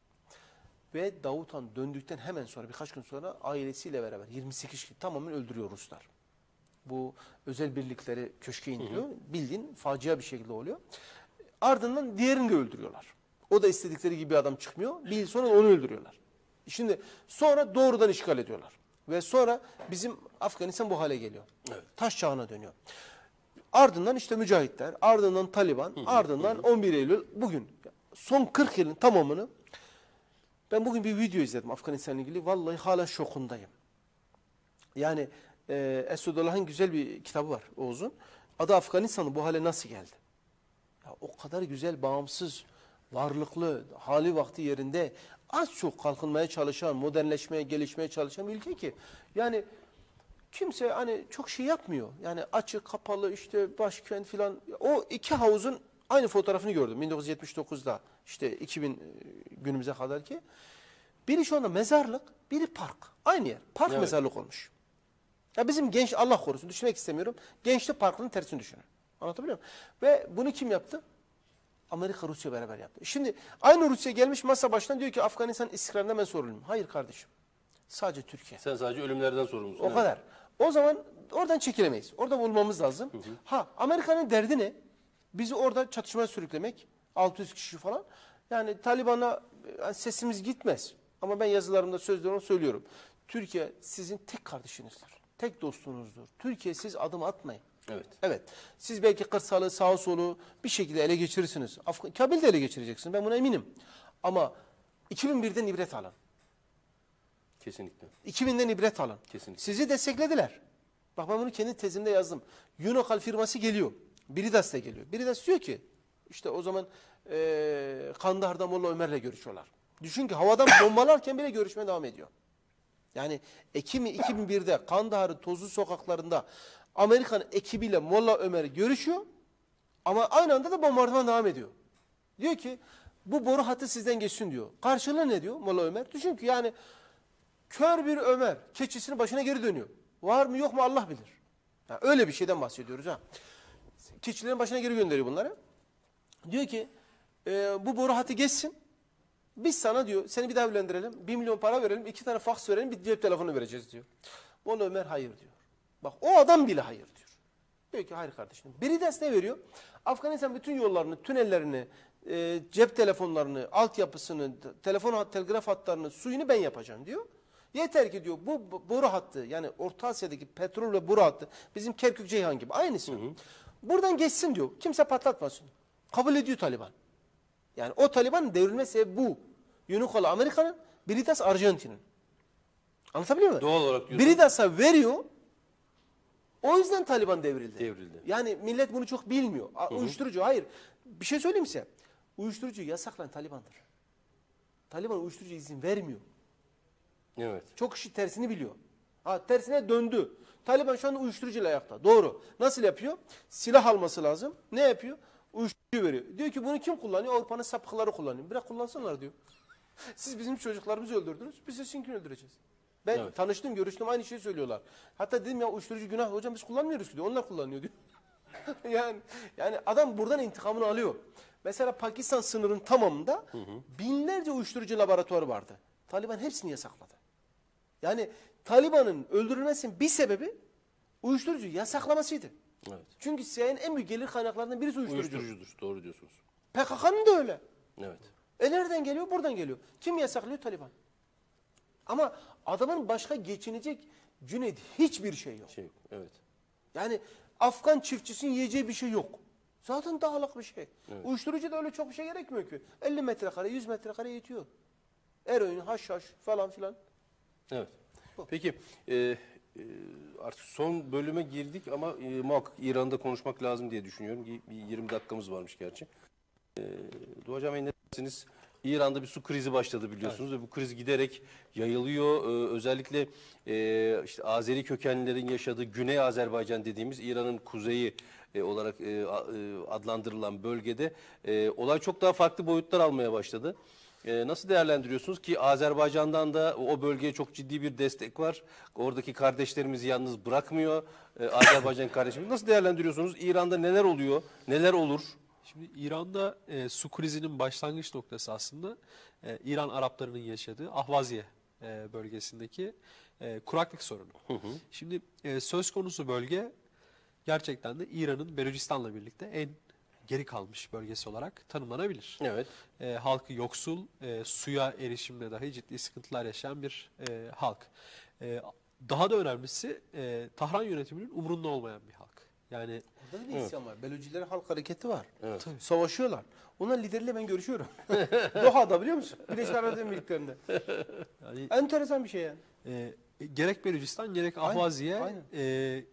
Speaker 2: Ve Davut Han döndükten hemen sonra birkaç gün sonra ailesiyle beraber yirmi sekiz kişi tamamen öldürüyor Ruslar. Bu özel birlikleri köşke indiriyor. Hı hı. Bildiğin facia bir şekilde oluyor. Ardından diğerini de öldürüyorlar. O da istedikleri gibi bir adam çıkmıyor. Bir yıl sonra onu öldürüyorlar. Şimdi sonra doğrudan işgal ediyorlar. Ve sonra bizim Afganistan bu hale geliyor. Evet. Taş çağına dönüyor. Ardından işte mücahitler, ardından Taliban, hı hı, ardından hı hı. on bir Eylül bugün son kırk yılın tamamını ben bugün bir video izledim Afganistan'la ilgili. Vallahi hala şokundayım. Yani e, Esadullah'ın güzel bir kitabı var Oğuz'un. Adı Afganistan'ın bu hale nasıl geldi? Ya, o kadar güzel, bağımsız, varlıklı, hali vakti yerinde az çok kalkınmaya çalışan, modernleşmeye, gelişmeye çalışan bir ülke ki. Yani kimse hani çok şey yapmıyor. Yani açık, kapalı, işte başkent filan. O iki havuzun aynı fotoğrafını gördüm bin dokuz yüz yetmiş dokuzda. İşte iki bin günümüze kadar ki. Biri şu anda mezarlık, biri park. Aynı yer. Park evet. Mezarlık olmuş. Ya bizim genç, Allah korusun düşünmek istemiyorum. Gençlik parkının tersini düşünün. Anlatabiliyor muyum? Ve bunu kim yaptı? Amerika, Rusya beraber yaptı. Şimdi aynı Rusya gelmiş masa başına diyor ki Afganistan istikrarında ben sorumluyum. Hayır kardeşim. Sadece Türkiye.
Speaker 1: Sen sadece ölümlerden sorumlusun.
Speaker 2: O evet. kadar. O zaman oradan çekilemeyiz. Orada bulmamız lazım. Hı hı. Ha Amerika'nın derdi ne? Bizi orada çatışmaya sürüklemek. altı yüz kişi falan. Yani Taliban'a yani sesimiz gitmez. Ama ben yazılarımda sözlerimi söylüyorum. Türkiye sizin tek kardeşinizdir. Tek dostunuzdur. Türkiye siz adım atmayın.
Speaker 1: Evet.
Speaker 2: Evet. Siz belki kırsalı, sağı solu bir şekilde ele geçirirsiniz. Afgan Kabil'de ele geçireceksiniz. Ben buna eminim. Ama iki bin birden ibret alın.
Speaker 1: Kesinlikle.
Speaker 2: iki binden ibret alın.
Speaker 1: Kesinlikle.
Speaker 2: Sizi desteklediler. Bak ben bunu kendi tezimde yazdım. Unokal firması geliyor. Biridas da geliyor. Biridas diyor ki işte o zaman e, Kandahar'da Molla Ömer'le görüşüyorlar. Düşün ki havadan bombalarken bile görüşmeye devam ediyor. Yani Ekim iki bin birde Kandahar'ın tozlu sokaklarında Amerikan ekibiyle Molla Ömer görüşüyor ama aynı anda da bombardıman devam ediyor. Diyor ki bu boru hattı sizden geçsin diyor. Karşılığı ne diyor Molla Ömer? Düşün ki yani kör bir Ömer keçisinin başına geri dönüyor. Var mı yok mu Allah bilir. Yani öyle bir şeyden bahsediyoruz ha. Keçilerin başına geri gönderiyor bunları. Diyor ki e, bu boru hattı geçsin. Biz sana diyor seni bir daha evlendirelim. Bir milyon para verelim. iki tane faks verelim. Bir cep telefonu vereceğiz diyor. Molla Ömer hayır diyor. Bak o adam bile hayır diyor. Diyor ki hayır kardeşim. Biri de ne veriyor? Afganistan bütün yollarını, tünellerini, e, cep telefonlarını, altyapısını, telefon, telgraf hatlarını, suyunu ben yapacağım diyor. Yeter ki diyor bu boru hattı yani Orta Asya'daki petrol ve boru hattı bizim Kerkük Ceyhan gibi aynısı. Hı hı. Buradan geçsin diyor. Kimse patlatmasın. Kabul ediyor Taliban. Yani o Taliban'ın devrilme sebebi bu. Unokal Amerika'nın, Biridas Arjantin'in. Anlatabiliyor muyum?
Speaker 1: Doğal olarak diyorsun.
Speaker 2: Biridas'a veriyor. O yüzden Taliban devrildi.
Speaker 1: Devrildi.
Speaker 2: Yani millet bunu çok bilmiyor. Hı hı. Uyuşturucu hayır. Bir şey söyleyeyim size. Uyuşturucu yasaklayan Taliban'dır. Taliban uyuşturucu izin vermiyor.
Speaker 1: Evet.
Speaker 2: Çok kişi tersini biliyor. Ha, tersine döndü. Taliban şu anda uyuşturucuyla ayakta. Doğru. Nasıl yapıyor? Silah alması lazım. Ne yapıyor? Uyuşturucu veriyor. Diyor ki bunu kim kullanıyor? Avrupa'nın sapıkları kullanıyor. Bırak kullansınlar diyor. Siz bizim çocuklarımızı öldürdünüz. Biz de sizinkini öldüreceğiz. Ben evet. tanıştım, görüştüm aynı şeyi söylüyorlar. Hatta dedim ya uyuşturucu günah. Hocam biz kullanmıyoruz ki diyor. Onlar kullanıyor diyor. yani yani adam buradan intikamını alıyor. Mesela Pakistan sınırının tamamında hı hı. binlerce uyuşturucu laboratuvarı vardı. Taliban hepsini yasakladı. Yani Taliban'ın öldürülmesinin bir sebebi uyuşturucu yasaklamasıydı.
Speaker 1: Evet.
Speaker 2: Çünkü C I A'nin en büyük gelir kaynaklarından birisi uyuşturucu.
Speaker 1: Uyuşturucudur. Doğru diyorsunuz.
Speaker 2: P K K'nın da öyle.
Speaker 1: Evet.
Speaker 2: E nereden geliyor? Buradan geliyor. Kim yasaklıyor? Taliban. Ama adamın başka geçinecek Cüneyt hiçbir şey yok.
Speaker 1: Şey, evet.
Speaker 2: Yani Afgan çiftçisinin yiyeceği bir şey yok. Zaten dağlık bir şey.
Speaker 1: Evet.
Speaker 2: Uyuşturucu da öyle çok bir şey gerekmiyor ki. elli metrekare, yüz metrekare yetiyor. Eroin, haşhaş falan filan.
Speaker 1: Evet. Peki e, e, artık son bölüme girdik ama e, muhakkak İran'da konuşmak lazım diye düşünüyorum. Bir yirmi dakikamız varmış gerçi. E, Doğacan Bey ne dersiniz? İran'da bir su krizi başladı biliyorsunuz ve bu kriz giderek yayılıyor. Ee, özellikle e, işte Azeri kökenlilerin yaşadığı Güney Azerbaycan dediğimiz İran'ın kuzeyi e, olarak e, a- e, adlandırılan bölgede e, olay çok daha farklı boyutlar almaya başladı. E, nasıl değerlendiriyorsunuz ki Azerbaycan'dan da o bölgeye çok ciddi bir destek var. Oradaki kardeşlerimizi yalnız bırakmıyor. E, Azerbaycan kardeşimiz. Nasıl değerlendiriyorsunuz? İran'da neler oluyor? Neler olur?
Speaker 3: Şimdi İran'da e, su krizinin başlangıç noktası aslında e, İran Araplarının yaşadığı Ahvaziye e, bölgesindeki e, kuraklık sorunu. Şimdi e, söz konusu bölge gerçekten de İran'ın Belucistan'la birlikte en geri kalmış bölgesi olarak tanımlanabilir.
Speaker 1: Evet.
Speaker 3: E, halkı yoksul, e, suya erişimle dahi ciddi sıkıntılar yaşayan bir e, halk. E, daha da önemlisi e, Tahran yönetiminin umurunda olmayan bir halk. Yani
Speaker 2: Orada da bir isyan var. Belucilerin halk hareketi var.
Speaker 1: Evet.
Speaker 2: Tabii. Savaşıyorlar. Onların lideriyle ben görüşüyorum. Doha'da biliyor musun? Birleşik Arap Emirlikleri'nde.
Speaker 3: yani
Speaker 2: Enteresan bir şey yani.
Speaker 3: E, gerek Belucistan gerek
Speaker 2: Aynen,
Speaker 3: Ahvaziye
Speaker 2: aynen.
Speaker 3: e,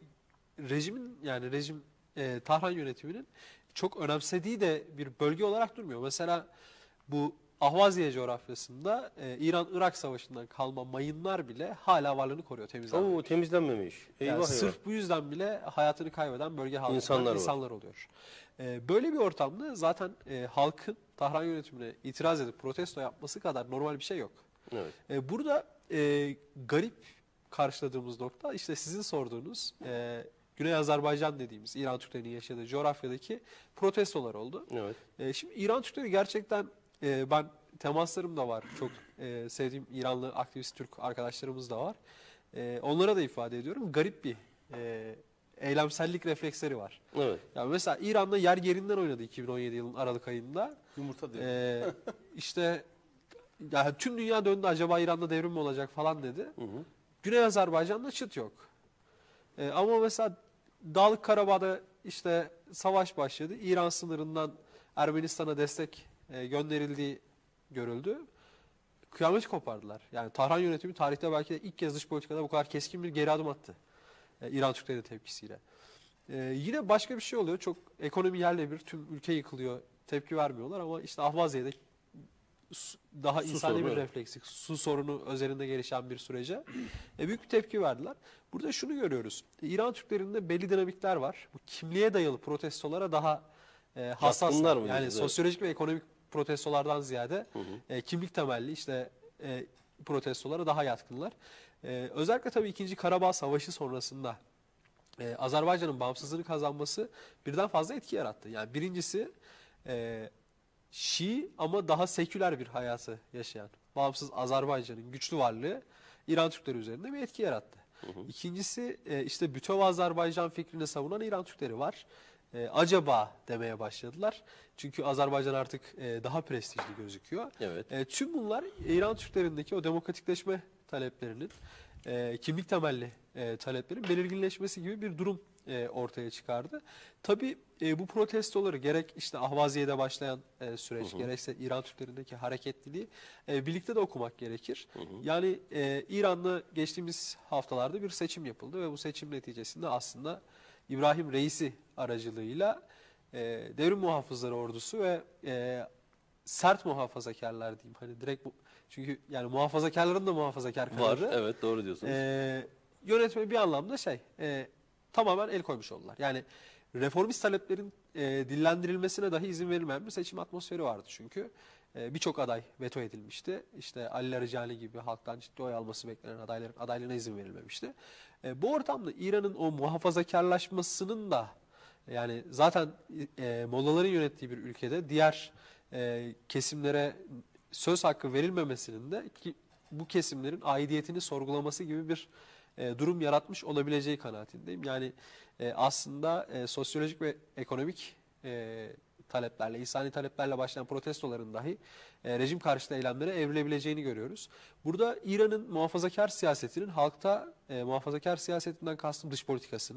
Speaker 3: rejimin yani rejim e, Tahran yönetiminin çok önemsediği de bir bölge olarak durmuyor. Mesela bu Ahvaziye coğrafyasında e, İran-Irak savaşından kalma mayınlar bile hala varlığını koruyor, temizlenmemiş.
Speaker 1: Oo, temizlenmemiş. Eyvah
Speaker 3: Yani
Speaker 1: eyvah.
Speaker 3: sırf bu yüzden bile hayatını kaybeden bölge halkından
Speaker 1: İnsanlar
Speaker 3: insanlar,
Speaker 1: var.
Speaker 3: oluyor. E, böyle bir ortamda zaten e, halkın Tahran yönetimine itiraz edip protesto yapması kadar normal bir şey yok.
Speaker 1: Evet.
Speaker 3: E, burada e, garip karşıladığımız nokta işte sizin sorduğunuz e, Güney Azerbaycan dediğimiz İran Türklerinin yaşadığı coğrafyadaki protestolar oldu.
Speaker 1: Evet.
Speaker 3: E, şimdi İran Türkleri gerçekten e, ben temaslarım da var. Çok e, sevdiğim İranlı aktivist Türk arkadaşlarımız da var. E, onlara da ifade ediyorum. Garip bir e, eylemsellik refleksleri var.
Speaker 1: Evet.
Speaker 3: Yani mesela İran'da yer yerinden oynadı iki bin on yedi yılının Aralık ayında.
Speaker 2: Yumurta diyor.
Speaker 3: Ee, işte yani tüm dünya döndü, acaba İran'da devrim mi olacak falan dedi.
Speaker 1: Hı hı.
Speaker 3: Güney Azerbaycan'da çıt yok. Ee, ama mesela Dağlık Karabağ'da işte savaş başladı. İran sınırından Ermenistan'a destek e, gönderildiği görüldü. Kıyamet kopardılar. Yani Tahran yönetimi tarihte belki de ilk kez dış politikada bu kadar keskin bir geri adım attı. E, İran Türkleri tepkisiyle. E, yine başka bir şey oluyor. Çok ekonomi yerle bir, tüm ülke yıkılıyor. Tepki vermiyorlar ama işte Ahvaziye'de su- daha
Speaker 1: Su
Speaker 3: insani
Speaker 1: sorunu,
Speaker 3: bir
Speaker 1: evet.
Speaker 3: refleksik, su sorunu üzerinde gelişen bir sürece e, büyük bir tepki verdiler. Burada şunu görüyoruz. İran Türklerinde belli dinamikler var. Bu kimliğe dayalı protestolara daha e, hassaslar.
Speaker 1: Yatkınlar mı
Speaker 3: Yani
Speaker 1: diyorsunuz? Evet.
Speaker 3: sosyolojik ve ekonomik protestolardan ziyade e, kimlik temelli işte e, protestolara daha yatkınlar. E, özellikle tabii ikinci Karabağ Savaşı sonrasında e, Azerbaycan'ın bağımsızlığını kazanması birden fazla etki yarattı. Yani birincisi e, Şii ama daha seküler bir hayatı yaşayan bağımsız Azerbaycan'ın güçlü varlığı İran Türkleri üzerinde bir etki yarattı. İkincisi e, işte Bütöv Azerbaycan fikrini savunan İran Türkleri var. E, acaba demeye başladılar. Çünkü Azerbaycan artık e, daha prestijli gözüküyor.
Speaker 1: Evet.
Speaker 3: E, tüm bunlar İran Türklerindeki o demokratikleşme taleplerinin, e, kimlik temelli e, taleplerin belirginleşmesi gibi bir durum e, ortaya çıkardı. Tabii e, bu protestoları gerek işte Ahvaziye'de başlayan e, süreç, gerekse İran Türklerindeki hareketliliği e, birlikte de okumak gerekir. Yani e, İran'da geçtiğimiz haftalarda bir seçim yapıldı ve bu seçim neticesinde aslında İbrahim Reisi aracılığıyla e, devrim muhafızları ordusu ve e, sert muhafazakarlar diyeyim. Hani direkt bu, çünkü yani muhafazakarların da muhafazakar
Speaker 1: Var.
Speaker 3: kanadı.
Speaker 1: Evet, doğru diyorsunuz.
Speaker 3: E, yönetme bir anlamda şey e, tamamen el koymuş oldular. Yani reformist taleplerin e, dillendirilmesine dahi izin verilmeyen bir seçim atmosferi vardı çünkü. E, Birçok aday veto edilmişti. İşte Ali Larijani gibi halktan ciddi oy alması beklenen adayların adaylığına izin verilmemişti. E, bu ortamda İran'ın o muhafazakarlaşmasının da yani zaten e, Mollaların yönettiği bir ülkede diğer e, kesimlere söz hakkı verilmemesinin de ki, bu kesimlerin aidiyetini sorgulaması gibi bir e, durum yaratmış olabileceği kanaatindeyim. Yani e, aslında e, sosyolojik ve ekonomik e, taleplerle, insani taleplerle başlayan protestoların dahi e, rejim karşıtı eylemlere evrilebileceğini görüyoruz. Burada İran'ın muhafazakar siyasetinin halkta, e, muhafazakar siyasetinden kastım dış politikasının,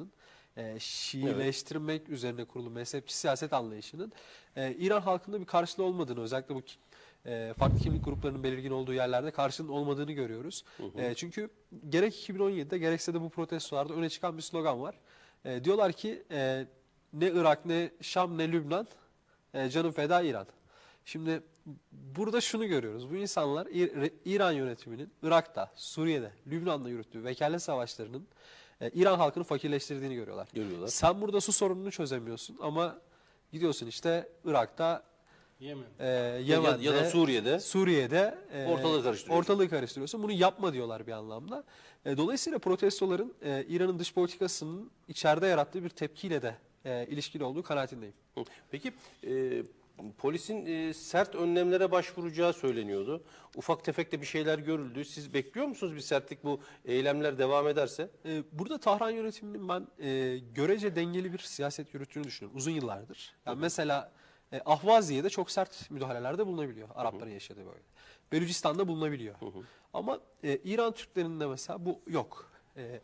Speaker 3: e, Şiileştirmek üzerine kurulu mezhepçi siyaset anlayışının e, İran halkında bir karşılığı olmadığını, özellikle bu e, farklı kimlik gruplarının belirgin olduğu yerlerde karşılığının olmadığını görüyoruz. Hı hı. E, çünkü gerek iki bin on yedide gerekse de bu protestolarda öne çıkan bir slogan var. E, diyorlar ki e, ne Irak, ne Şam, ne Lübnan, e, canım feda İran. Şimdi burada şunu görüyoruz. Bu insanlar İ- İran yönetiminin Irak'ta, Suriye'de, Lübnan'da yürüttüğü vekalet savaşlarının e, İran halkını fakirleştirdiğini görüyorlar.
Speaker 1: Görüyorlar.
Speaker 3: Sen burada su sorununu çözemiyorsun ama gidiyorsun işte Irak'ta,
Speaker 2: Yemen.
Speaker 3: e, Yemen'de,
Speaker 1: ya da Suriye'de,
Speaker 3: Suriye'de e,
Speaker 1: ortalığı karıştırıyorsun.
Speaker 3: ortalığı karıştırıyorsun. Bunu yapma diyorlar bir anlamda. E, dolayısıyla protestoların e, İran'ın dış politikasının içeride yarattığı bir tepkiyle de e, ilişkili olduğu kanaatindeyim.
Speaker 1: Hı. Peki e, polisin e, sert önlemlere başvuracağı söyleniyordu. Ufak tefek de bir şeyler görüldü. Siz bekliyor musunuz bir sertlik bu eylemler devam ederse?
Speaker 3: Ee, Burada Tahran yönetiminin ben e, görece dengeli bir siyaset yürüttüğünü düşünüyorum uzun yıllardır. Yani mesela e, Ahvaziye'de çok sert müdahalelerde bulunabiliyor Arapların yaşadığı bölgede. Belucistan'da bulunabiliyor. Ama e, İran Türklerinde mesela bu yok. E,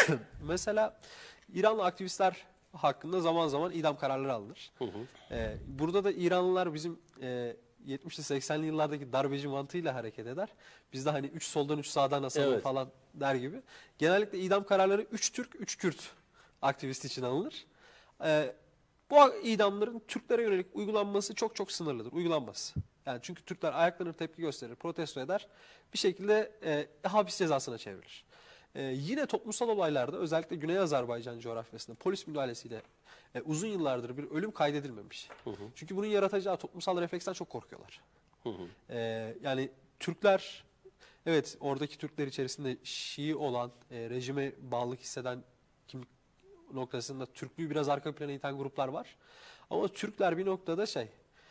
Speaker 3: mesela İranlı aktivistler hakkında zaman zaman idam kararları alınır. E, burada da İranlılar bizim e, yetmişli seksenli yıllardaki darbeci mantığıyla hareket eder. Bizde hani üç soldan üç sağdan asalım
Speaker 1: Evet.
Speaker 3: falan der gibi. Genellikle idam kararları üç Türk, üç Kürt aktivist için alınır. Ee, bu idamların Türklere yönelik uygulanması çok çok sınırlıdır. Uygulanmaz. Yani çünkü Türkler ayaklanır, tepki gösterir, protesto eder. Bir şekilde e, hapis cezasına çevrilir. E, yine toplumsal olaylarda özellikle Güney Azerbaycan coğrafyasında polis müdahalesiyle e, uzun yıllardır bir ölüm kaydedilmemiş. Hı hı. Çünkü bunun yaratacağı toplumsal refleksten çok korkuyorlar. Hı hı. E, yani Türkler, evet oradaki Türkler içerisinde Şii olan, e, rejime bağlılık hisseden kimlik noktasında Türklüğü biraz arka plana iten gruplar var. Ama Türkler bir noktada şey,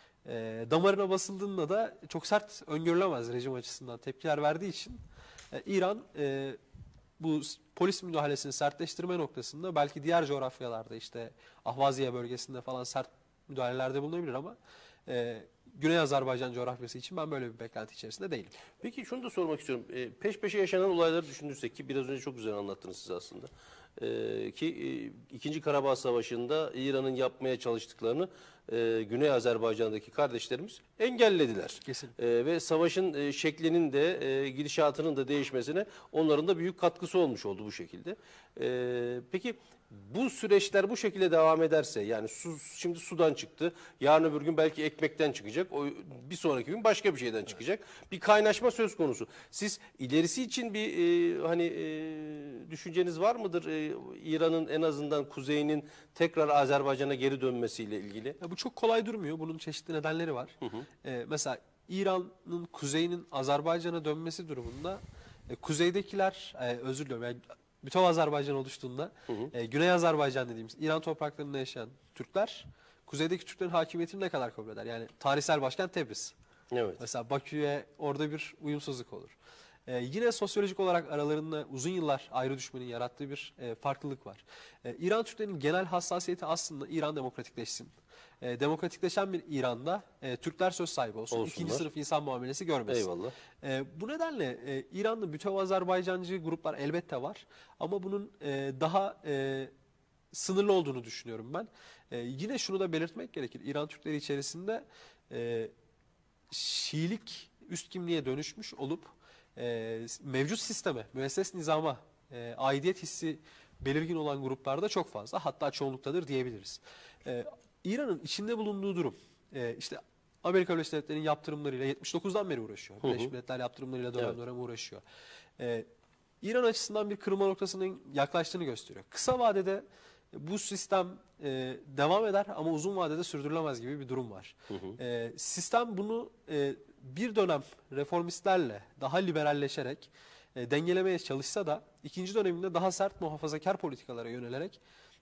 Speaker 3: e, damarına basıldığında da çok sert öngörülemez rejim açısından tepkiler verdiği için e, İran e, bu polis müdahalesini sertleştirme noktasında belki diğer coğrafyalarda işte Ahvaziye bölgesinde falan sert müdahalelerde bulunabilir ama e, Güney Azerbaycan coğrafyası için ben böyle bir beklenti içerisinde değilim.
Speaker 1: Peki şunu da sormak istiyorum. E, peş peşe yaşanan olayları düşünürsek ki biraz önce çok güzel anlattınız siz aslında. E, ki e, İkinci Karabağ Savaşı'nda İran'ın yapmaya çalıştıklarını e, Güney Azerbaycan'daki kardeşlerimiz engellediler.
Speaker 3: Kesinlikle.
Speaker 1: E, ve savaşın e, şeklinin de e, gidişatının da değişmesine onların da büyük katkısı olmuş oldu bu şekilde. E, peki bu süreçler bu şekilde devam ederse, yani su, şimdi sudan çıktı, yarın öbür gün belki ekmekten çıkacak, o bir sonraki gün başka bir şeyden çıkacak. Bir kaynaşma söz konusu. Siz ilerisi için bir e, hani e, düşünceniz var mıdır? E, İran'ın en azından kuzeyinin tekrar Azerbaycan'a geri dönmesiyle ilgili?
Speaker 3: Ya bu çok kolay durmuyor. Bunun çeşitli nedenleri var. Hı hı. Ee, mesela İran'ın kuzeyinin Azerbaycan'a dönmesi durumunda e, kuzeydekiler, e, özür diliyorum, yani bütün Azerbaycan oluştuğunda hı hı. E, Güney Azerbaycan dediğimiz İran topraklarında yaşayan Türkler, kuzeydeki Türklerin hakimiyetini ne kadar kabul eder? Yani tarihsel başkent Tebriz.
Speaker 1: Evet.
Speaker 3: Mesela Bakü'ye orada bir uyumsuzluk olur. Ee, yine sosyolojik olarak aralarında uzun yıllar ayrı düşmenin yarattığı bir e, farklılık var. Ee, İran Türklerinin genel hassasiyeti aslında İran demokratikleşsin. E, demokratikleşen bir İran'da e, Türkler söz sahibi olsun.
Speaker 1: Olsunlar.
Speaker 3: İkinci sınıf insan muamelesi görmesin.
Speaker 1: Eyvallah.
Speaker 3: E, bu nedenle e, İran'da bütün Azerbaycancı gruplar elbette var. Ama bunun e, daha e, sınırlı olduğunu düşünüyorum ben. E, yine şunu da belirtmek gerekir. İran Türkleri içerisinde e, Şiilik üst kimliğe dönüşmüş olup e, mevcut sisteme, müesses nizama e, aidiyet hissi belirgin olan gruplarda çok fazla, hatta çoğunluktadır diyebiliriz. E, İran'ın içinde bulunduğu durum, e, işte Amerika Birleşik Devletleri'nin yaptırımlarıyla yetmiş dokuzdan beri uğraşıyor. Birleşmiş Milletler yaptırımlarıyla dönem
Speaker 1: Evet.
Speaker 3: dönem uğraşıyor. E, İran açısından bir kırılma noktasının yaklaştığını gösteriyor. Kısa vadede bu sistem e, devam eder ama uzun vadede sürdürülemez gibi bir durum var. Hı hı. E, sistem bunu e, bir dönem reformistlerle daha liberalleşerek e, dengelemeye çalışsa da ikinci döneminde daha sert muhafazakar politikalara yönelerek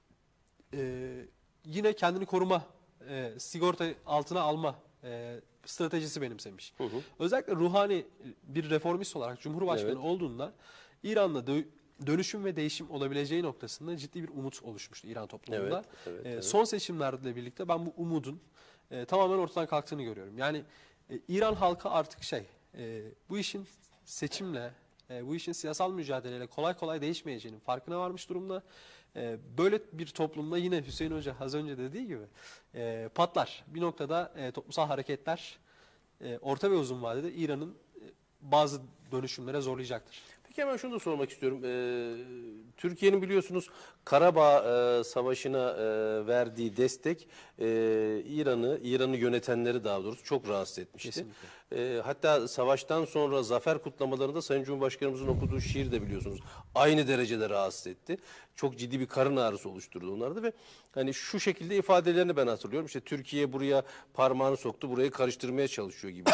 Speaker 3: e, yine kendini koruma, e, sigorta altına alma e, stratejisi benimsemiş. Hı hı. Özellikle Ruhani bir reformist olarak Cumhurbaşkanı evet. olduğunda İran'da dö dönüşüm ve değişim olabileceği noktasında ciddi bir umut oluşmuştu İran toplumunda. Evet, evet, e, evet. Son seçimlerle birlikte ben bu umudun e, tamamen ortadan kalktığını görüyorum. Yani e, İran halkı artık şey, e, bu işin seçimle, e, bu işin siyasal mücadeleyle kolay kolay değişmeyeceğinin farkına varmış durumda. E, böyle bir toplumda yine Hüseyin Hoca az önce dediği gibi e, patlar. Bir noktada e, toplumsal hareketler e, orta ve uzun vadede İran'ın e, bazı dönüşümlere zorlayacaktır.
Speaker 1: Peki hemen şunu da sormak istiyorum. Ee, Türkiye'nin biliyorsunuz Karabağ e, Savaşı'na e, verdiği destek e, İran'ı, İran'ı yönetenleri daha doğrusu çok rahatsız etmişti. E, hatta savaştan sonra zafer kutlamalarında Sayın Cumhurbaşkanımızın okuduğu şiir de biliyorsunuz aynı derecede rahatsız etti. Çok ciddi bir karın ağrısı oluşturdu onlarda ve hani şu şekilde ifadelerini ben hatırlıyorum. İşte Türkiye buraya parmağını soktu, burayı karıştırmaya çalışıyor gibi.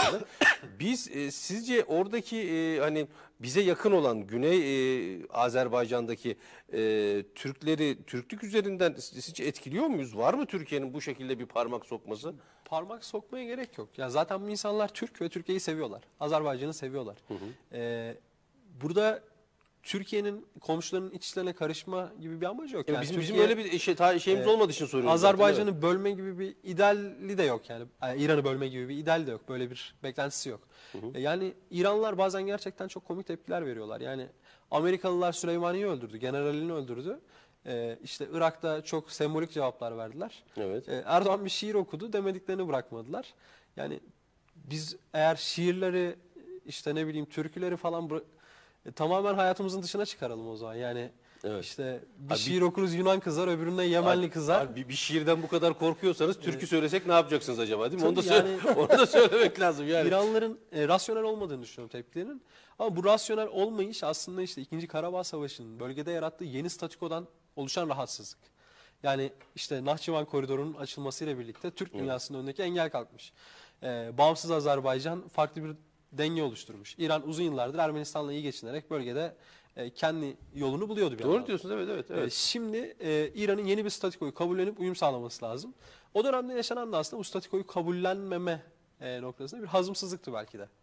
Speaker 1: Biz e, sizce oradaki e, hani bize yakın olan Güney e, Azerbaycan'daki e, Türkleri Türklük üzerinden sizce etkiliyor muyuz? Var mı Türkiye'nin bu şekilde bir parmak sokması?
Speaker 3: Parmak sokmaya gerek yok. Ya zaten bu insanlar Türk ve Türkiye'yi seviyorlar. Azerbaycan'ı seviyorlar. Hı hı. Ee, burada Türkiye'nin komşularının iç işlerine karışma gibi bir amacı yok.
Speaker 1: Yani
Speaker 3: Yani
Speaker 1: bizim,
Speaker 3: Türkiye,
Speaker 1: bizim öyle bir şey, ta- şeyimiz
Speaker 3: e,
Speaker 1: olmadığı için soruyorum.
Speaker 3: Azerbaycan'ı
Speaker 1: zaten, evet.
Speaker 3: bölme gibi bir ideali de yok yani. Yani İran'ı bölme gibi bir ideal de yok. Böyle bir beklentisi yok. Hı hı. Yani İranlılar bazen gerçekten çok komik tepkiler veriyorlar. Yani Amerikalılar Süleymaniye'yi öldürdü, generalini öldürdü. Ee, işte Irak'ta çok sembolik cevaplar verdiler.
Speaker 1: Evet.
Speaker 3: Ee, Erdoğan bir şiir okudu, demediklerini bırakmadılar. Yani biz eğer şiirleri, işte ne bileyim türküleri falan bıra- e, tamamen hayatımızın dışına çıkaralım o zaman. Yani
Speaker 1: Evet.
Speaker 3: işte bir
Speaker 1: Abi
Speaker 3: şiir okuruz Yunan kızar, öbüründen Yemenli
Speaker 1: Abi-
Speaker 3: kızar.
Speaker 1: abi bir, bir şiirden bu kadar korkuyorsanız türkü söylesek ne yapacaksınız acaba değil mi? Onu da,
Speaker 3: Tabii
Speaker 1: söyle-
Speaker 3: yani-
Speaker 1: onu da söylemek lazım yani.
Speaker 3: İranlıların e, rasyonel olmadığını düşünüyorum tepkilerinin. Ama bu rasyonel olmayış aslında işte ikinci. Karabağ Savaşı'nın bölgede yarattığı yeni statükodan oluşan rahatsızlık. Yani işte Nahçıvan Koridoru'nun açılmasıyla birlikte Türk dünyasının önündeki engel kalkmış. E, bağımsız Azerbaycan farklı bir denge oluşturmuş. İran uzun yıllardır Ermenistan'la iyi geçinerek bölgede e, kendi yolunu buluyordu bir
Speaker 1: Doğru
Speaker 3: anlamda.
Speaker 1: diyorsunuz, evet evet. evet.
Speaker 3: E, şimdi e, İran'ın yeni bir statükoyu kabullenip uyum sağlaması lazım. O dönemde yaşanan da aslında bu statükoyu kabullenmeme e, noktasında bir hazımsızlıktı belki de.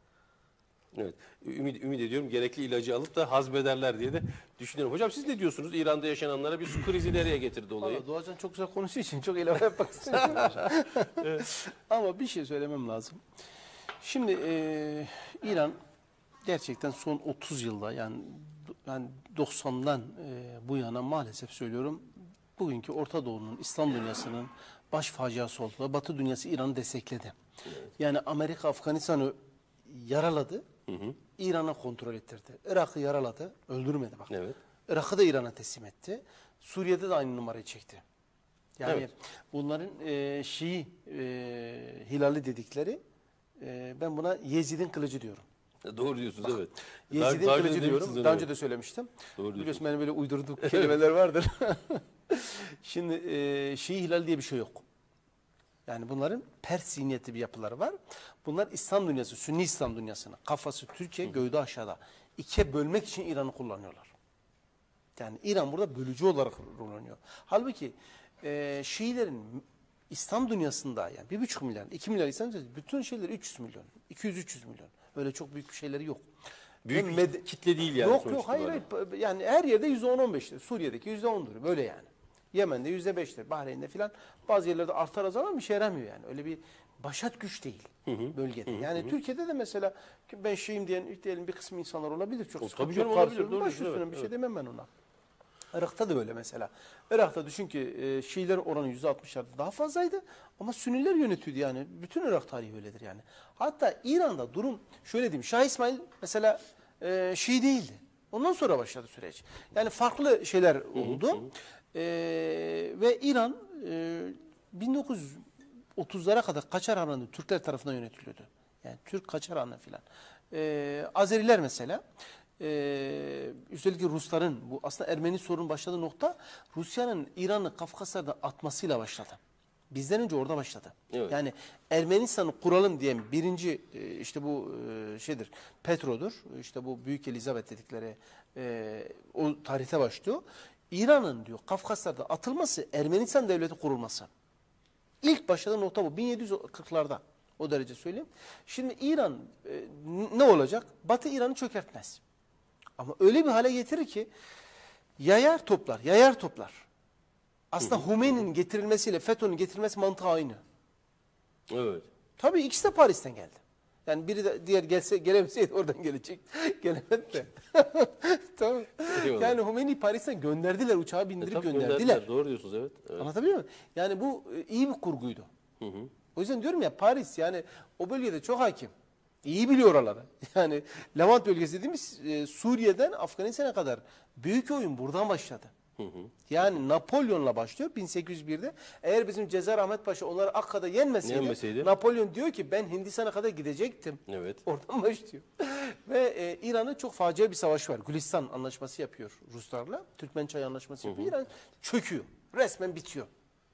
Speaker 1: Evet. Ümit, ümit ediyorum gerekli ilacı alıp da hazmederler diye de düşünüyorum. Hocam siz ne diyorsunuz? İran'da yaşananlara bir su krizi nereye getirdi olayı?
Speaker 2: Valla Doğacan çok güzel konuştuğu için çok ilave yapmak istemiyorum. Ama bir şey söylemem lazım. Şimdi e, İran gerçekten son otuz yılda yani yani doksandan e, bu yana maalesef söylüyorum bugünkü Orta Doğu'nun, İslam dünyasının baş faciası oldu ve Batı dünyası İran'ı destekledi. Yani Amerika Afganistan'ı yaraladı, İran'a kontrol ettirdi. Irak'ı yaraladı, öldürmedi bak.
Speaker 1: Evet.
Speaker 2: Irak'ı da İran'a teslim etti. Suriye'de de aynı numarayı çekti. Yani
Speaker 1: Evet.
Speaker 2: bunların e, Şii e, hilali dedikleri e, ben buna Yezid'in kılıcı diyorum.
Speaker 1: Doğru diyorsunuz, evet.
Speaker 2: Yezid'in
Speaker 1: Daha- daha önce
Speaker 2: kılıcı
Speaker 1: de
Speaker 2: diyorum.
Speaker 1: demiştiniz,
Speaker 2: Daha
Speaker 1: evet.
Speaker 2: önce de söylemiştim.
Speaker 1: Doğru
Speaker 2: Biliyorsun benim böyle uydurduğum kelimeler vardır. Şimdi e, Şii hilal diye bir şey yok. Yani bunların Pers zihniyetli bir yapıları var. Bunlar İslam dünyası, Sünni İslam dünyasını, kafası Türkiye, gövde aşağıda. İkiye bölmek için İran'ı kullanıyorlar. Yani İran burada bölücü olarak rol oynuyor. Halbuki e, Şiilerin İslam dünyasında yani bir buçuk milyar, iki milyar İslam dünyası, bütün şeyler üç yüz milyon, iki yüz üç yüz milyon. Öyle çok büyük bir şeyleri yok.
Speaker 1: Büyük
Speaker 2: Hem
Speaker 1: bir
Speaker 2: med-
Speaker 1: kitle değil yani.
Speaker 2: Yok
Speaker 1: sonuç
Speaker 2: yok hayır,
Speaker 1: itibariyle.
Speaker 2: hayır yani her yerde yüzde on on beştir. Suriye'deki yüzde ondur böyle yani. Yemen'de yüzde beştir. Bahreyn'de filan bazı yerlerde artar azalır bir şey yaramıyor yani. Öyle bir başat güç değil bölgede. Yani Türkiye'de de mesela ben Şii'yim diyen diyelim bir kısım insanlar olabilir. Çok
Speaker 1: O,
Speaker 2: sıkıntı
Speaker 1: tabii
Speaker 2: yok.
Speaker 1: canım,
Speaker 2: Karşı-
Speaker 1: olabilir, doğru
Speaker 2: baş
Speaker 1: diyorsun,
Speaker 2: üstüne
Speaker 1: evet,
Speaker 2: bir şey
Speaker 1: evet.
Speaker 2: demem ben ona. Irak'ta da böyle mesela. Irak'ta düşün ki e, Şiiler oranı yüzde altmışlarda daha fazlaydı ama Sünniler yönetiyordu yani. Bütün Irak tarihi öyledir yani. Hatta İran'da durum şöyle diyeyim. Şah İsmail mesela e, Şii değildi. Ondan sonra başladı süreç. Yani farklı şeyler oldu. E, ve İran e, bin dokuz yüz otuzlara kadar Kaçar Han'ı Türkler tarafından yönetiliyordu. Yani Türk Kaçar Han'ı filan. E, Azeriler mesela Ee, üstelik Rusların bu aslında Ermeni sorunun başladığı nokta Rusya'nın İran'ı Kafkaslar'da atmasıyla başladı. Bizden önce orada başladı.
Speaker 1: Evet.
Speaker 2: Yani Ermenistan'ı kuralım diyen birinci e, işte bu e, şeydir Petro'dur. İşte bu Büyük Elizabeth dedikleri e, o tarihte başlıyor. İran'ın diyor Kafkaslar'da atılması Ermenistan devleti kurulması. İlk başladığı nokta bu bin yedi yüz kırklarda. O derece söyleyeyim. Şimdi İran e, ne olacak? Batı İran'ı çökertmez. Ama öyle bir hale getirir ki yayar toplar, yayar toplar. Aslında Hümeyni'nin getirilmesiyle FETÖ'nün getirilmesi mantığı aynı.
Speaker 1: Evet.
Speaker 2: Tabii ikisi de Paris'ten geldi. Yani biri de diğer gelse gelemeseydi oradan gelecek. Gelemedi de. Tamam.
Speaker 1: Eyvallah.
Speaker 2: Yani Hümeyni'yi Paris'ten gönderdiler, uçağa bindirip
Speaker 1: E, tabii
Speaker 2: gönderdiler.
Speaker 1: gönderdiler. Doğru diyorsunuz, evet. evet.
Speaker 2: Anlatabiliyor muyum? Yani bu e, iyi bir kurguydu. O yüzden diyorum ya, Paris yani o bölgede çok hakim. İyi biliyor oraları. Yani Levant bölgesi dediğimiz e, Suriye'den Afganistan'a kadar büyük oyun buradan başladı. Yani Napolyon'la başlıyor bin sekiz yüz birde. Eğer bizim Cezar Ahmet Paşa onları Akka'da yenmeseydi,
Speaker 1: Yenmeseydi.
Speaker 2: Napolyon diyor ki ben Hindistan'a kadar gidecektim.
Speaker 1: Evet.
Speaker 2: Oradan başlıyor. Ve e, İran'ın çok facia bir savaşı var. Gülistan anlaşması yapıyor Ruslarla. Türkmençay anlaşması yapıyor. İran çöküyor. Resmen bitiyor.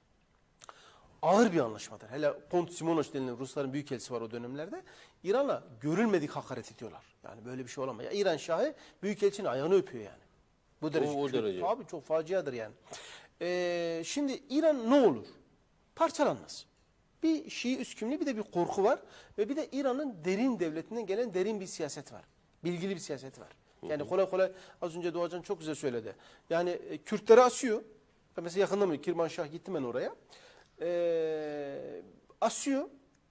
Speaker 2: Ağır bir anlaşmadır. Hele Kont Simonoş denilen Rusların büyükelçisi var o dönemlerde. İran'a görülmedik hakaret ediyorlar. Yani böyle bir şey olamaz. Ya İran Şahı büyükelçinin ayağını öpüyor yani. Bu derece.
Speaker 1: o
Speaker 2: kötü.
Speaker 1: derece.
Speaker 2: Abi çok faciadır yani. Ee, şimdi İran ne olur? Parçalanmaz. Bir Şii üskümlü, bir de bir korku var. Ve bir de İran'ın derin devletinden gelen derin bir siyaset var. Bilgili bir siyaset var. Yani kolay kolay, az önce Doğacan çok güzel söyledi. Yani e, Kürtleri asıyor. Ben mesela yakında mı Kirmanşah gittim ben oraya. Ee, asıyor.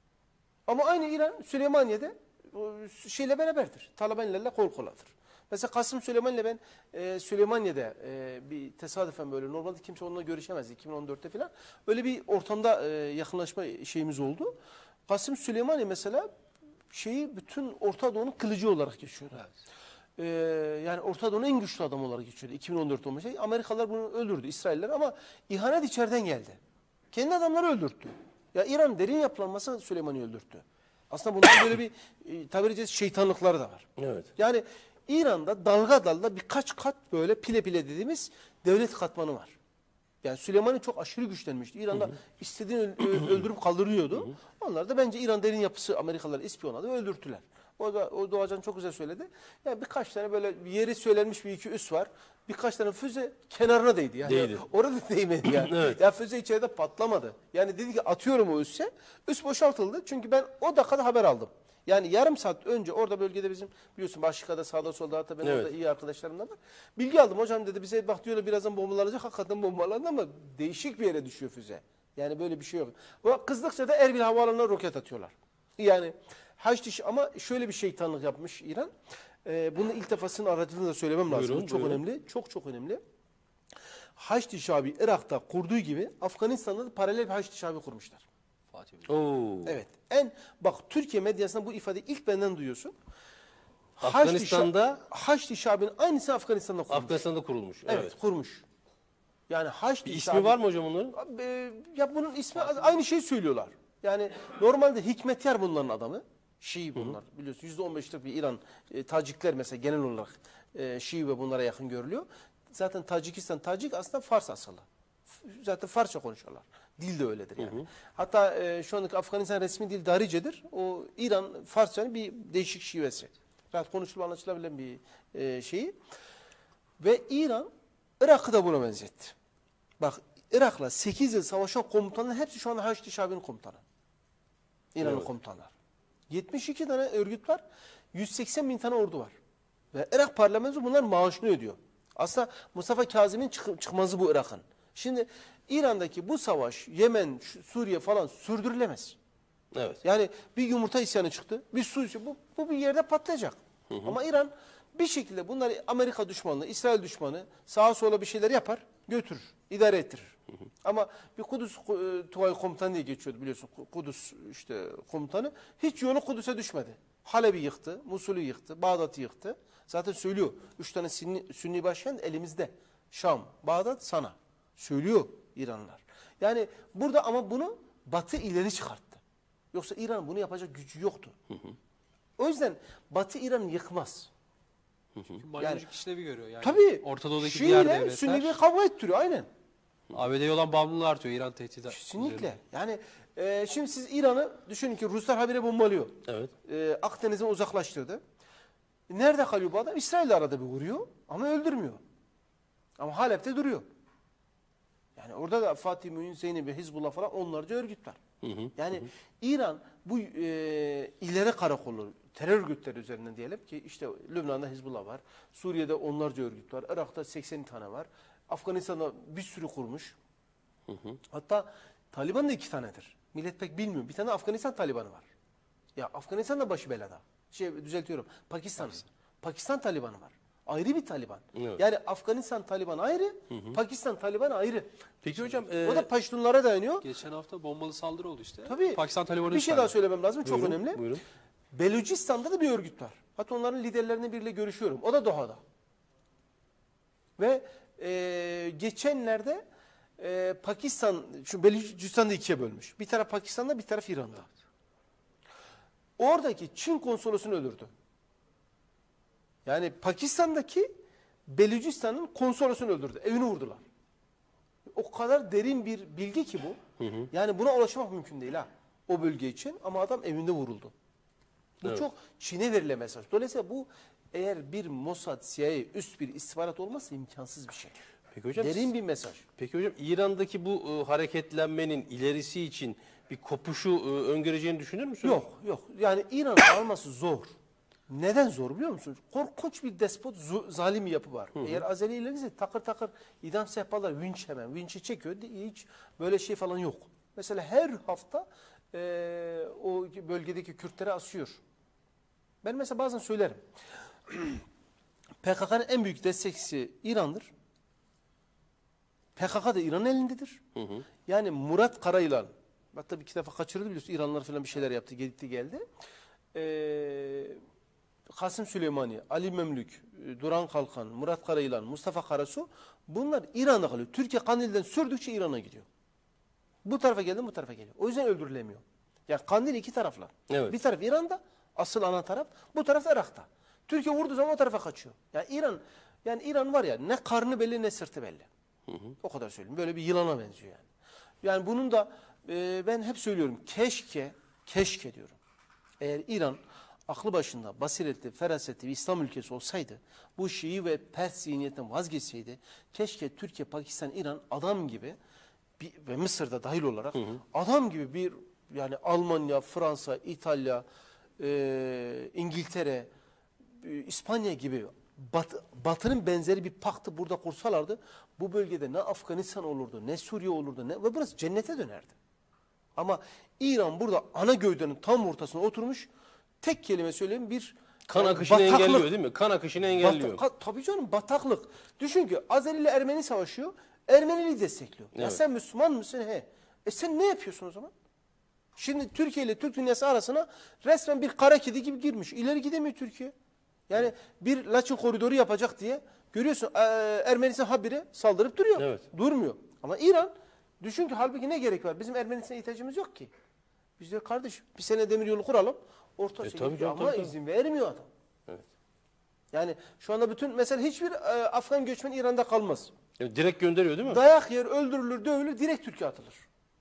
Speaker 2: Ama aynı İran Süleymaniye'de o şeyle beraberdir. Talibanlarla kol koladır. Mesela Kasım Süleyman'la ben e, Süleymaniye'de e, bir tesadüfen böyle, normalde kimse onunla görüşemezdi iki bin on dörtte falan. Öyle bir ortamda e, yakınlaşma şeyimiz oldu. Kasım Süleymaniye mesela şeyi bütün Orta Doğu'nun kılıcı olarak geçiyordu. Evet. Ee, yani Orta Doğu'nun en güçlü adam olarak geçiyordu iki bin on dört olmuş. Amerikalılar bunu öldürdü, İsrailler, ama ihanet içeriden geldi. Kendi adamları öldürttü. Ya İran derin yapılanması Süleyman'ı öldürttü. Aslında bunların böyle bir e, tabiri caizse şeytanlıkları da var.
Speaker 1: Evet.
Speaker 2: Yani İran'da dalga dalga birkaç kat böyle pile pile dediğimiz devlet katmanı var. Yani Süleyman'ı çok aşırı güçlenmişti. İran'da hı hı. istediğini öldürüp kaldırıyordu. Hı hı. Onlar da bence İran derin yapısı, Amerikalılar ispiyonladı ve öldürttüler. O da o Doğacan çok güzel söyledi. Yani birkaç tane böyle yeri söylenmiş bir iki üs var. Birkaç tane füze kenarına değdi. Yani
Speaker 1: Değdi.
Speaker 2: orada değmedi yani. Evet. Ya füze içeride patlamadı. Yani dedi ki atıyorum o üsse. Üs boşaltıldı. Çünkü ben o dakikada haber aldım. Yani yarım saat önce orada bölgede bizim biliyorsun Başlıka'da sağda solda, hatta benim
Speaker 1: evet.
Speaker 2: orada iyi arkadaşlarım da var. Bilgi aldım, hocam dedi bize bak diyorlar birazdan bombalanacak, hakikaten bombalandı ama değişik bir yere düşüyor füze. Yani böyle bir şey yok. Bu kızdıkça da Erbil havaalanına roket atıyorlar. Yani Haçlı, ama şöyle bir şeytanlık yapmış İran. Ee, bunun ilk defasının aracılığını da söylemem lazım.
Speaker 1: Buyurun,
Speaker 2: çok
Speaker 1: buyurun.
Speaker 2: önemli. Çok çok önemli. Haçlı Şabi Irak'ta kurduğu gibi Afganistan'da da paralel bir Haçlı Şabi kurmuşlar.
Speaker 3: Fatih
Speaker 1: Oo.
Speaker 2: Evet. En bak Türkiye medyasında bu ifadeyi ilk benden duyuyorsun.
Speaker 1: Afganistan'da
Speaker 2: Haçlı Şabi'nin aynısını Afganistan'da kurmuş.
Speaker 1: Afganistan'da kurulmuş.
Speaker 2: Evet,
Speaker 1: Evet.
Speaker 2: kurmuş. Yani Haçlı
Speaker 1: Bir ismi var mı hocam onların?
Speaker 2: E, ya bunun ismi aynı şeyi söylüyorlar. Yani normalde Hikmetyar bunların adamı. Şii bunlar. Hı hı. Biliyorsun yüzde on beşlik bir İran. E, Tacikler mesela genel olarak e, Şii ve bunlara yakın görülüyor. Zaten Tacikistan, Tacik aslında Fars asıllı. Zaten Farsça konuşuyorlar. Dil de öyledir yani. Hı hı. Hatta e, şu andaki Afganistan resmi dil Darice'dir. O İran Farsça'nın bir değişik şivesi. Rahat konuşulup anlaşılabilen bir e, şeyi. Ve İran Irak'ı da buna benzetti. Bak Irak'la sekiz yıl savaşan komutanların hepsi şu anda Haçlı Şabi'nin komutanı. İran'ın evet. komutanlar. yetmiş iki tane örgüt var. yüz seksen bin tane ordu var. Ve Irak parlamentosu bunlar maaşını ödüyor. Aslında Mustafa Kazım'ın çık çıkmazı bu Irak'ın. Şimdi İran'daki bu savaş, Yemen, Suriye falan sürdürülemez.
Speaker 1: Evet.
Speaker 2: Yani bir yumurta isyanı çıktı. Bir su isyanı. Bu, bu bir yerde patlayacak. Hı hı. Ama İran bir şekilde bunları Amerika düşmanı, İsrail düşmanı sağa sola bir şeyler yapar, götürür, idare ettirir. Hı hı. Ama bir Kudüs e, Tugay komutanı diye geçiyordu biliyorsun. Kudüs işte komutanı. Hiç yolu Kudüs'e düşmedi. Halep'i yıktı, Musul'ü yıktı, Bağdat'ı yıktı. Zaten söylüyor. Üç tane Sünni, Sünni başkent elimizde. Şam, Bağdat, Sana. Söylüyor İranlılar. Yani burada ama bunu Batı ileri çıkarttı. Yoksa İran bunu yapacak gücü yoktu. Hı hı. O yüzden Batı İran'ı yıkmaz.
Speaker 3: Manyolojik yani, işlevi görüyor. Yani
Speaker 2: tabii.
Speaker 3: Orta Doğu'daki
Speaker 2: Şii'yle
Speaker 3: diğer devletler.
Speaker 2: Sünni'yle kavga ettiriyor aynen.
Speaker 3: A B D'ye olan bağımlılığı artıyor İran tehdidi.
Speaker 2: Kesinlikle.
Speaker 3: Üzerinde.
Speaker 2: Yani e, şimdi siz İran'ı düşünün ki Ruslar habire bombalıyor.
Speaker 1: Evet.
Speaker 2: E, Akdeniz'e uzaklaştırdı. Nerede kalıyor bu adam? İsrail'le arada bir vuruyor ama öldürmüyor. Ama Halep'te duruyor. Yani orada da Fatih Mü'in, Zeynep'i, Hizbullah falan onlarca örgüt var. Hı hı, yani hı. İran bu e, ileri karakolu terör örgütleri üzerinden diyelim ki işte Lübnan'da Hizbullah var. Suriye'de onlarca örgüt var. Irak'ta seksen tane var. Afganistan'da bir sürü kurmuş. Hı hı. Hatta Taliban da iki tanedir. Millet pek bilmiyor. Bir tane Afganistan Talibanı var. Ya Afganistan da başı belada. Şey düzeltiyorum. Pakistan. Pakistan Taliban'ı var. Ayrı bir Taliban.
Speaker 1: Evet.
Speaker 2: Yani Afganistan Taliban ayrı, Pakistan Taliban ayrı.
Speaker 1: Peki hocam
Speaker 2: O
Speaker 1: e,
Speaker 2: da Paştunlara dayanıyor.
Speaker 3: Geçen hafta bombalı saldırı oldu işte.
Speaker 2: Tabii.
Speaker 3: Pakistan Taliban'ı
Speaker 2: Bir şey daha söylemem lazım. Çok
Speaker 1: Buyurun,
Speaker 2: önemli.
Speaker 1: buyurun.
Speaker 2: Belucistan'da da bir örgüt var. Hatta onların liderlerine biriyle görüşüyorum. O da Doha'da. Ve e, geçenlerde e, Pakistan, şu Belucistan'da ikiye bölmüş. Bir taraf Pakistan'da, bir taraf İran'da. Oradaki Çin konsolosunu öldürdü. Yani Pakistan'daki Belucistan'ın konsolosunu öldürdü. Evini vurdular. O kadar derin bir bilgi ki bu. Hı hı. Yani buna ulaşmak mümkün değil ha. O bölge için ama adam evinde vuruldu. Bu
Speaker 1: Evet.
Speaker 2: çok Çin'e verilen mesaj. Dolayısıyla bu eğer bir Mossad, C I A üst bir istihbarat olmazsa imkansız bir şey.
Speaker 1: peki hocam
Speaker 2: Derin bir mesaj.
Speaker 1: Peki hocam İran'daki bu e, hareketlenmenin ilerisi için bir kopuşu e, öngöreceğini düşünür müsünüz?
Speaker 2: Yok yok. Yani İran'ın alması zor. Neden zor biliyor musunuz? Korkunç bir despot, zu- zalim bir yapı var. Hı hı. Eğer Azeri ilerisi takır takır idam sehpalar, vinç hemen. Vinç'i çekiyor. Hiç böyle şey falan yok. Mesela her hafta e, o bölgedeki Kürtleri asıyor. Ben mesela bazen söylerim. P K K'nın en büyük destekçisi İran'dır. P K K da İran'ın elindedir. Hı hı. Yani Murat Karayılan, hatta bir iki defa kaçırıldı biliyorsun. İranlılar falan bir şeyler yaptı, gitti geldi. Ee, Kasım Süleymani, Ali Memlük, Duran Kalkan, Murat Karayılan, Mustafa Karasu bunlar İran'da kalıyor. Türkiye Kandil'den sürdükçe İran'a gidiyor. Bu tarafa geldi, bu tarafa geliyor. O yüzden öldürülemiyor. Yani Kandil iki tarafla.
Speaker 1: Evet.
Speaker 2: Bir taraf İran'da, asıl ana taraf. Bu taraf Irak'ta. Türkiye vurduğu zaman o tarafa kaçıyor. Yani İran, yani İran var ya ne karnı belli ne sırtı belli. Hı hı. O kadar söyleyeyim. Böyle bir yılana benziyor yani. Yani bunun da e, ben hep söylüyorum. Keşke, keşke diyorum. Eğer İran aklı başında, basiretli, ferasetli bir İslam ülkesi olsaydı, bu Şii ve Pers zihniyetten vazgeçseydi, keşke Türkiye, Pakistan, İran adam gibi bir, ve Mısır'da dahil olarak hı hı. adam gibi bir yani Almanya, Fransa, İtalya, e, İngiltere, e, İspanya gibi Bat, Batı'nın benzeri bir paktı burada kursalardı, bu bölgede ne Afganistan olurdu, ne Suriye olurdu, ne ve burası cennete dönerdi. Ama İran burada ana gövdenin tam ortasına oturmuş, tek kelime söyleyeyim bir
Speaker 1: Kan
Speaker 2: yani
Speaker 1: akışını
Speaker 2: bataklık.
Speaker 1: engelliyor değil mi? Kan akışını engelliyor.
Speaker 2: Bata, tabii canım bataklık. Düşün ki Azeri ile Ermeni savaşıyor, Ermeniliği destekliyor. Ya
Speaker 1: Evet.
Speaker 2: sen Müslüman mısın? He. E sen ne yapıyorsun o zaman? Şimdi Türkiye ile Türk dünyası arasına resmen bir kara kedi gibi girmiş. İleri gidemiyor Türkiye. Yani bir Laçin koridoru yapacak diye görüyorsun e, Ermenistan habire saldırıp duruyor.
Speaker 1: Evet.
Speaker 2: Durmuyor. Ama İran düşün ki halbuki ne gerek var? Bizim Ermenistan'a ihtiyacımız yok ki. Biz diyor kardeş bir sene demiryolu kuralım. Orta
Speaker 1: E,
Speaker 2: Asya
Speaker 1: tabii
Speaker 2: gidiyor
Speaker 1: canım,
Speaker 2: ama
Speaker 1: tabii,
Speaker 2: izin vermiyor adam.
Speaker 1: Evet.
Speaker 2: Yani şu anda bütün mesela hiçbir e, Afgan göçmen İran'da kalmaz.
Speaker 1: Yani direkt gönderiyor değil mi?
Speaker 2: Dayak yer, öldürülür, dövülür, direkt Türkiye atılır.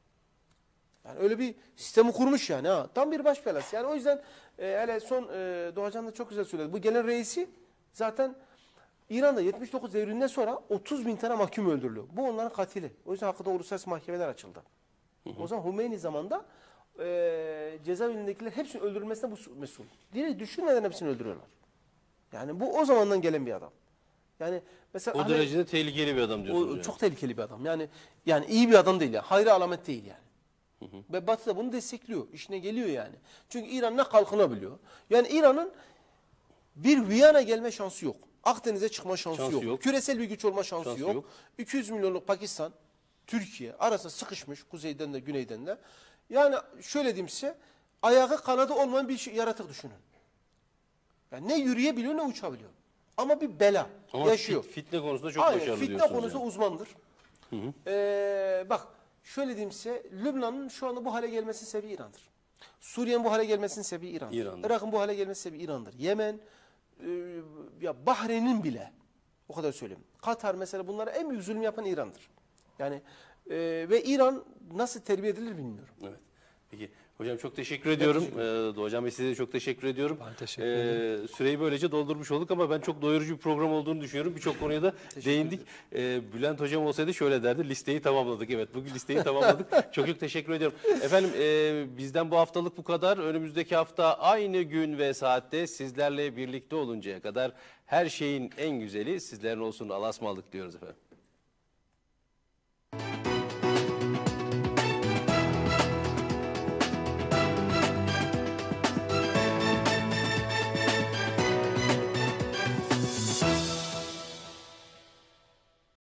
Speaker 2: Yani öyle bir sistemi kurmuş yani ha. Tam bir baş belası. Yani o yüzden e, hele son e, Doğacan da çok güzel söyledi. Bu gelen reisi zaten İran'da yetmiş dokuz devrinden sonra otuz bin tane mahkum öldürülüyor. Bu onların katili. O yüzden hakkında uluslararası mahkemeler açıldı. Hı hı. O zaman Hümeyni zamanında e, cezaevindekiler hepsinin öldürülmesine bu mesul. Direkt düşünmeden hepsini öldürüyorlar. Yani bu o zamandan gelen bir adam. Yani mesela
Speaker 1: O
Speaker 2: hani,
Speaker 1: derecede tehlikeli bir adam diyorsunuz.
Speaker 2: o
Speaker 1: yani.
Speaker 2: çok tehlikeli bir adam. Yani yani iyi bir adam değil yani. Hayra alamet değil yani. Hı hı. Ve Batı da bunu destekliyor. İşine geliyor yani. Çünkü İran ne kalkınabiliyor. Yani İran'ın bir Viyana gelme şansı yok. Akdeniz'e çıkma şansı,
Speaker 1: Şansı
Speaker 2: yok.
Speaker 1: yok.
Speaker 2: Küresel bir güç olma şansı,
Speaker 1: Şansı
Speaker 2: yok.
Speaker 1: yok.
Speaker 2: iki yüz milyonluk Pakistan, Türkiye arasında sıkışmış kuzeyden de güneyden de. Yani şöyle diyeyim size ayağı kanadı olmayan bir şey, yaratık düşünün. Yani ne yürüyebiliyor ne uçabiliyor. Ama bir bela
Speaker 1: Ama
Speaker 2: yaşıyor.
Speaker 1: fit- fitne konusunda çok
Speaker 2: Aynen,
Speaker 1: başarılı
Speaker 2: fitne
Speaker 1: diyorsunuz.
Speaker 2: konusunda
Speaker 1: yani.
Speaker 2: uzmandır. Hı hı. Ee, bak şöyle diyeyim size Lübnan'ın şu anda bu hale gelmesinin sebebi İran'dır. Suriye'nin bu hale gelmesinin sebebi İran'dır.
Speaker 1: İran'dır.
Speaker 2: Irak'ın bu hale gelmesinin sebebi İran'dır. Yemen, e, ya Bahreyn'in bile o kadar söyleyeyim. Katar mesela bunlara en büyük zulüm yapan İran'dır. Yani e, ve İran nasıl terbiye edilir bilmiyorum.
Speaker 1: Evet. Peki hocam çok teşekkür ediyorum.
Speaker 2: teşekkür
Speaker 1: Ee, Doğacan Bey size de çok teşekkür ediyorum.
Speaker 3: Ben teşekkür ederim.
Speaker 1: Ee, süreyi böylece doldurmuş olduk ama ben çok doyurucu bir program olduğunu düşünüyorum. Birçok konuya da değindik. Ee, Bülent hocam olsaydı şöyle derdi. Listeyi tamamladık. Evet bugün listeyi tamamladık. Çok çok teşekkür ediyorum. Efendim e, bizden bu haftalık bu kadar. Önümüzdeki hafta aynı gün ve saatte sizlerle birlikte oluncaya kadar her şeyin en güzeli sizlerin olsun. Allah'a ısmarladık diyoruz efendim.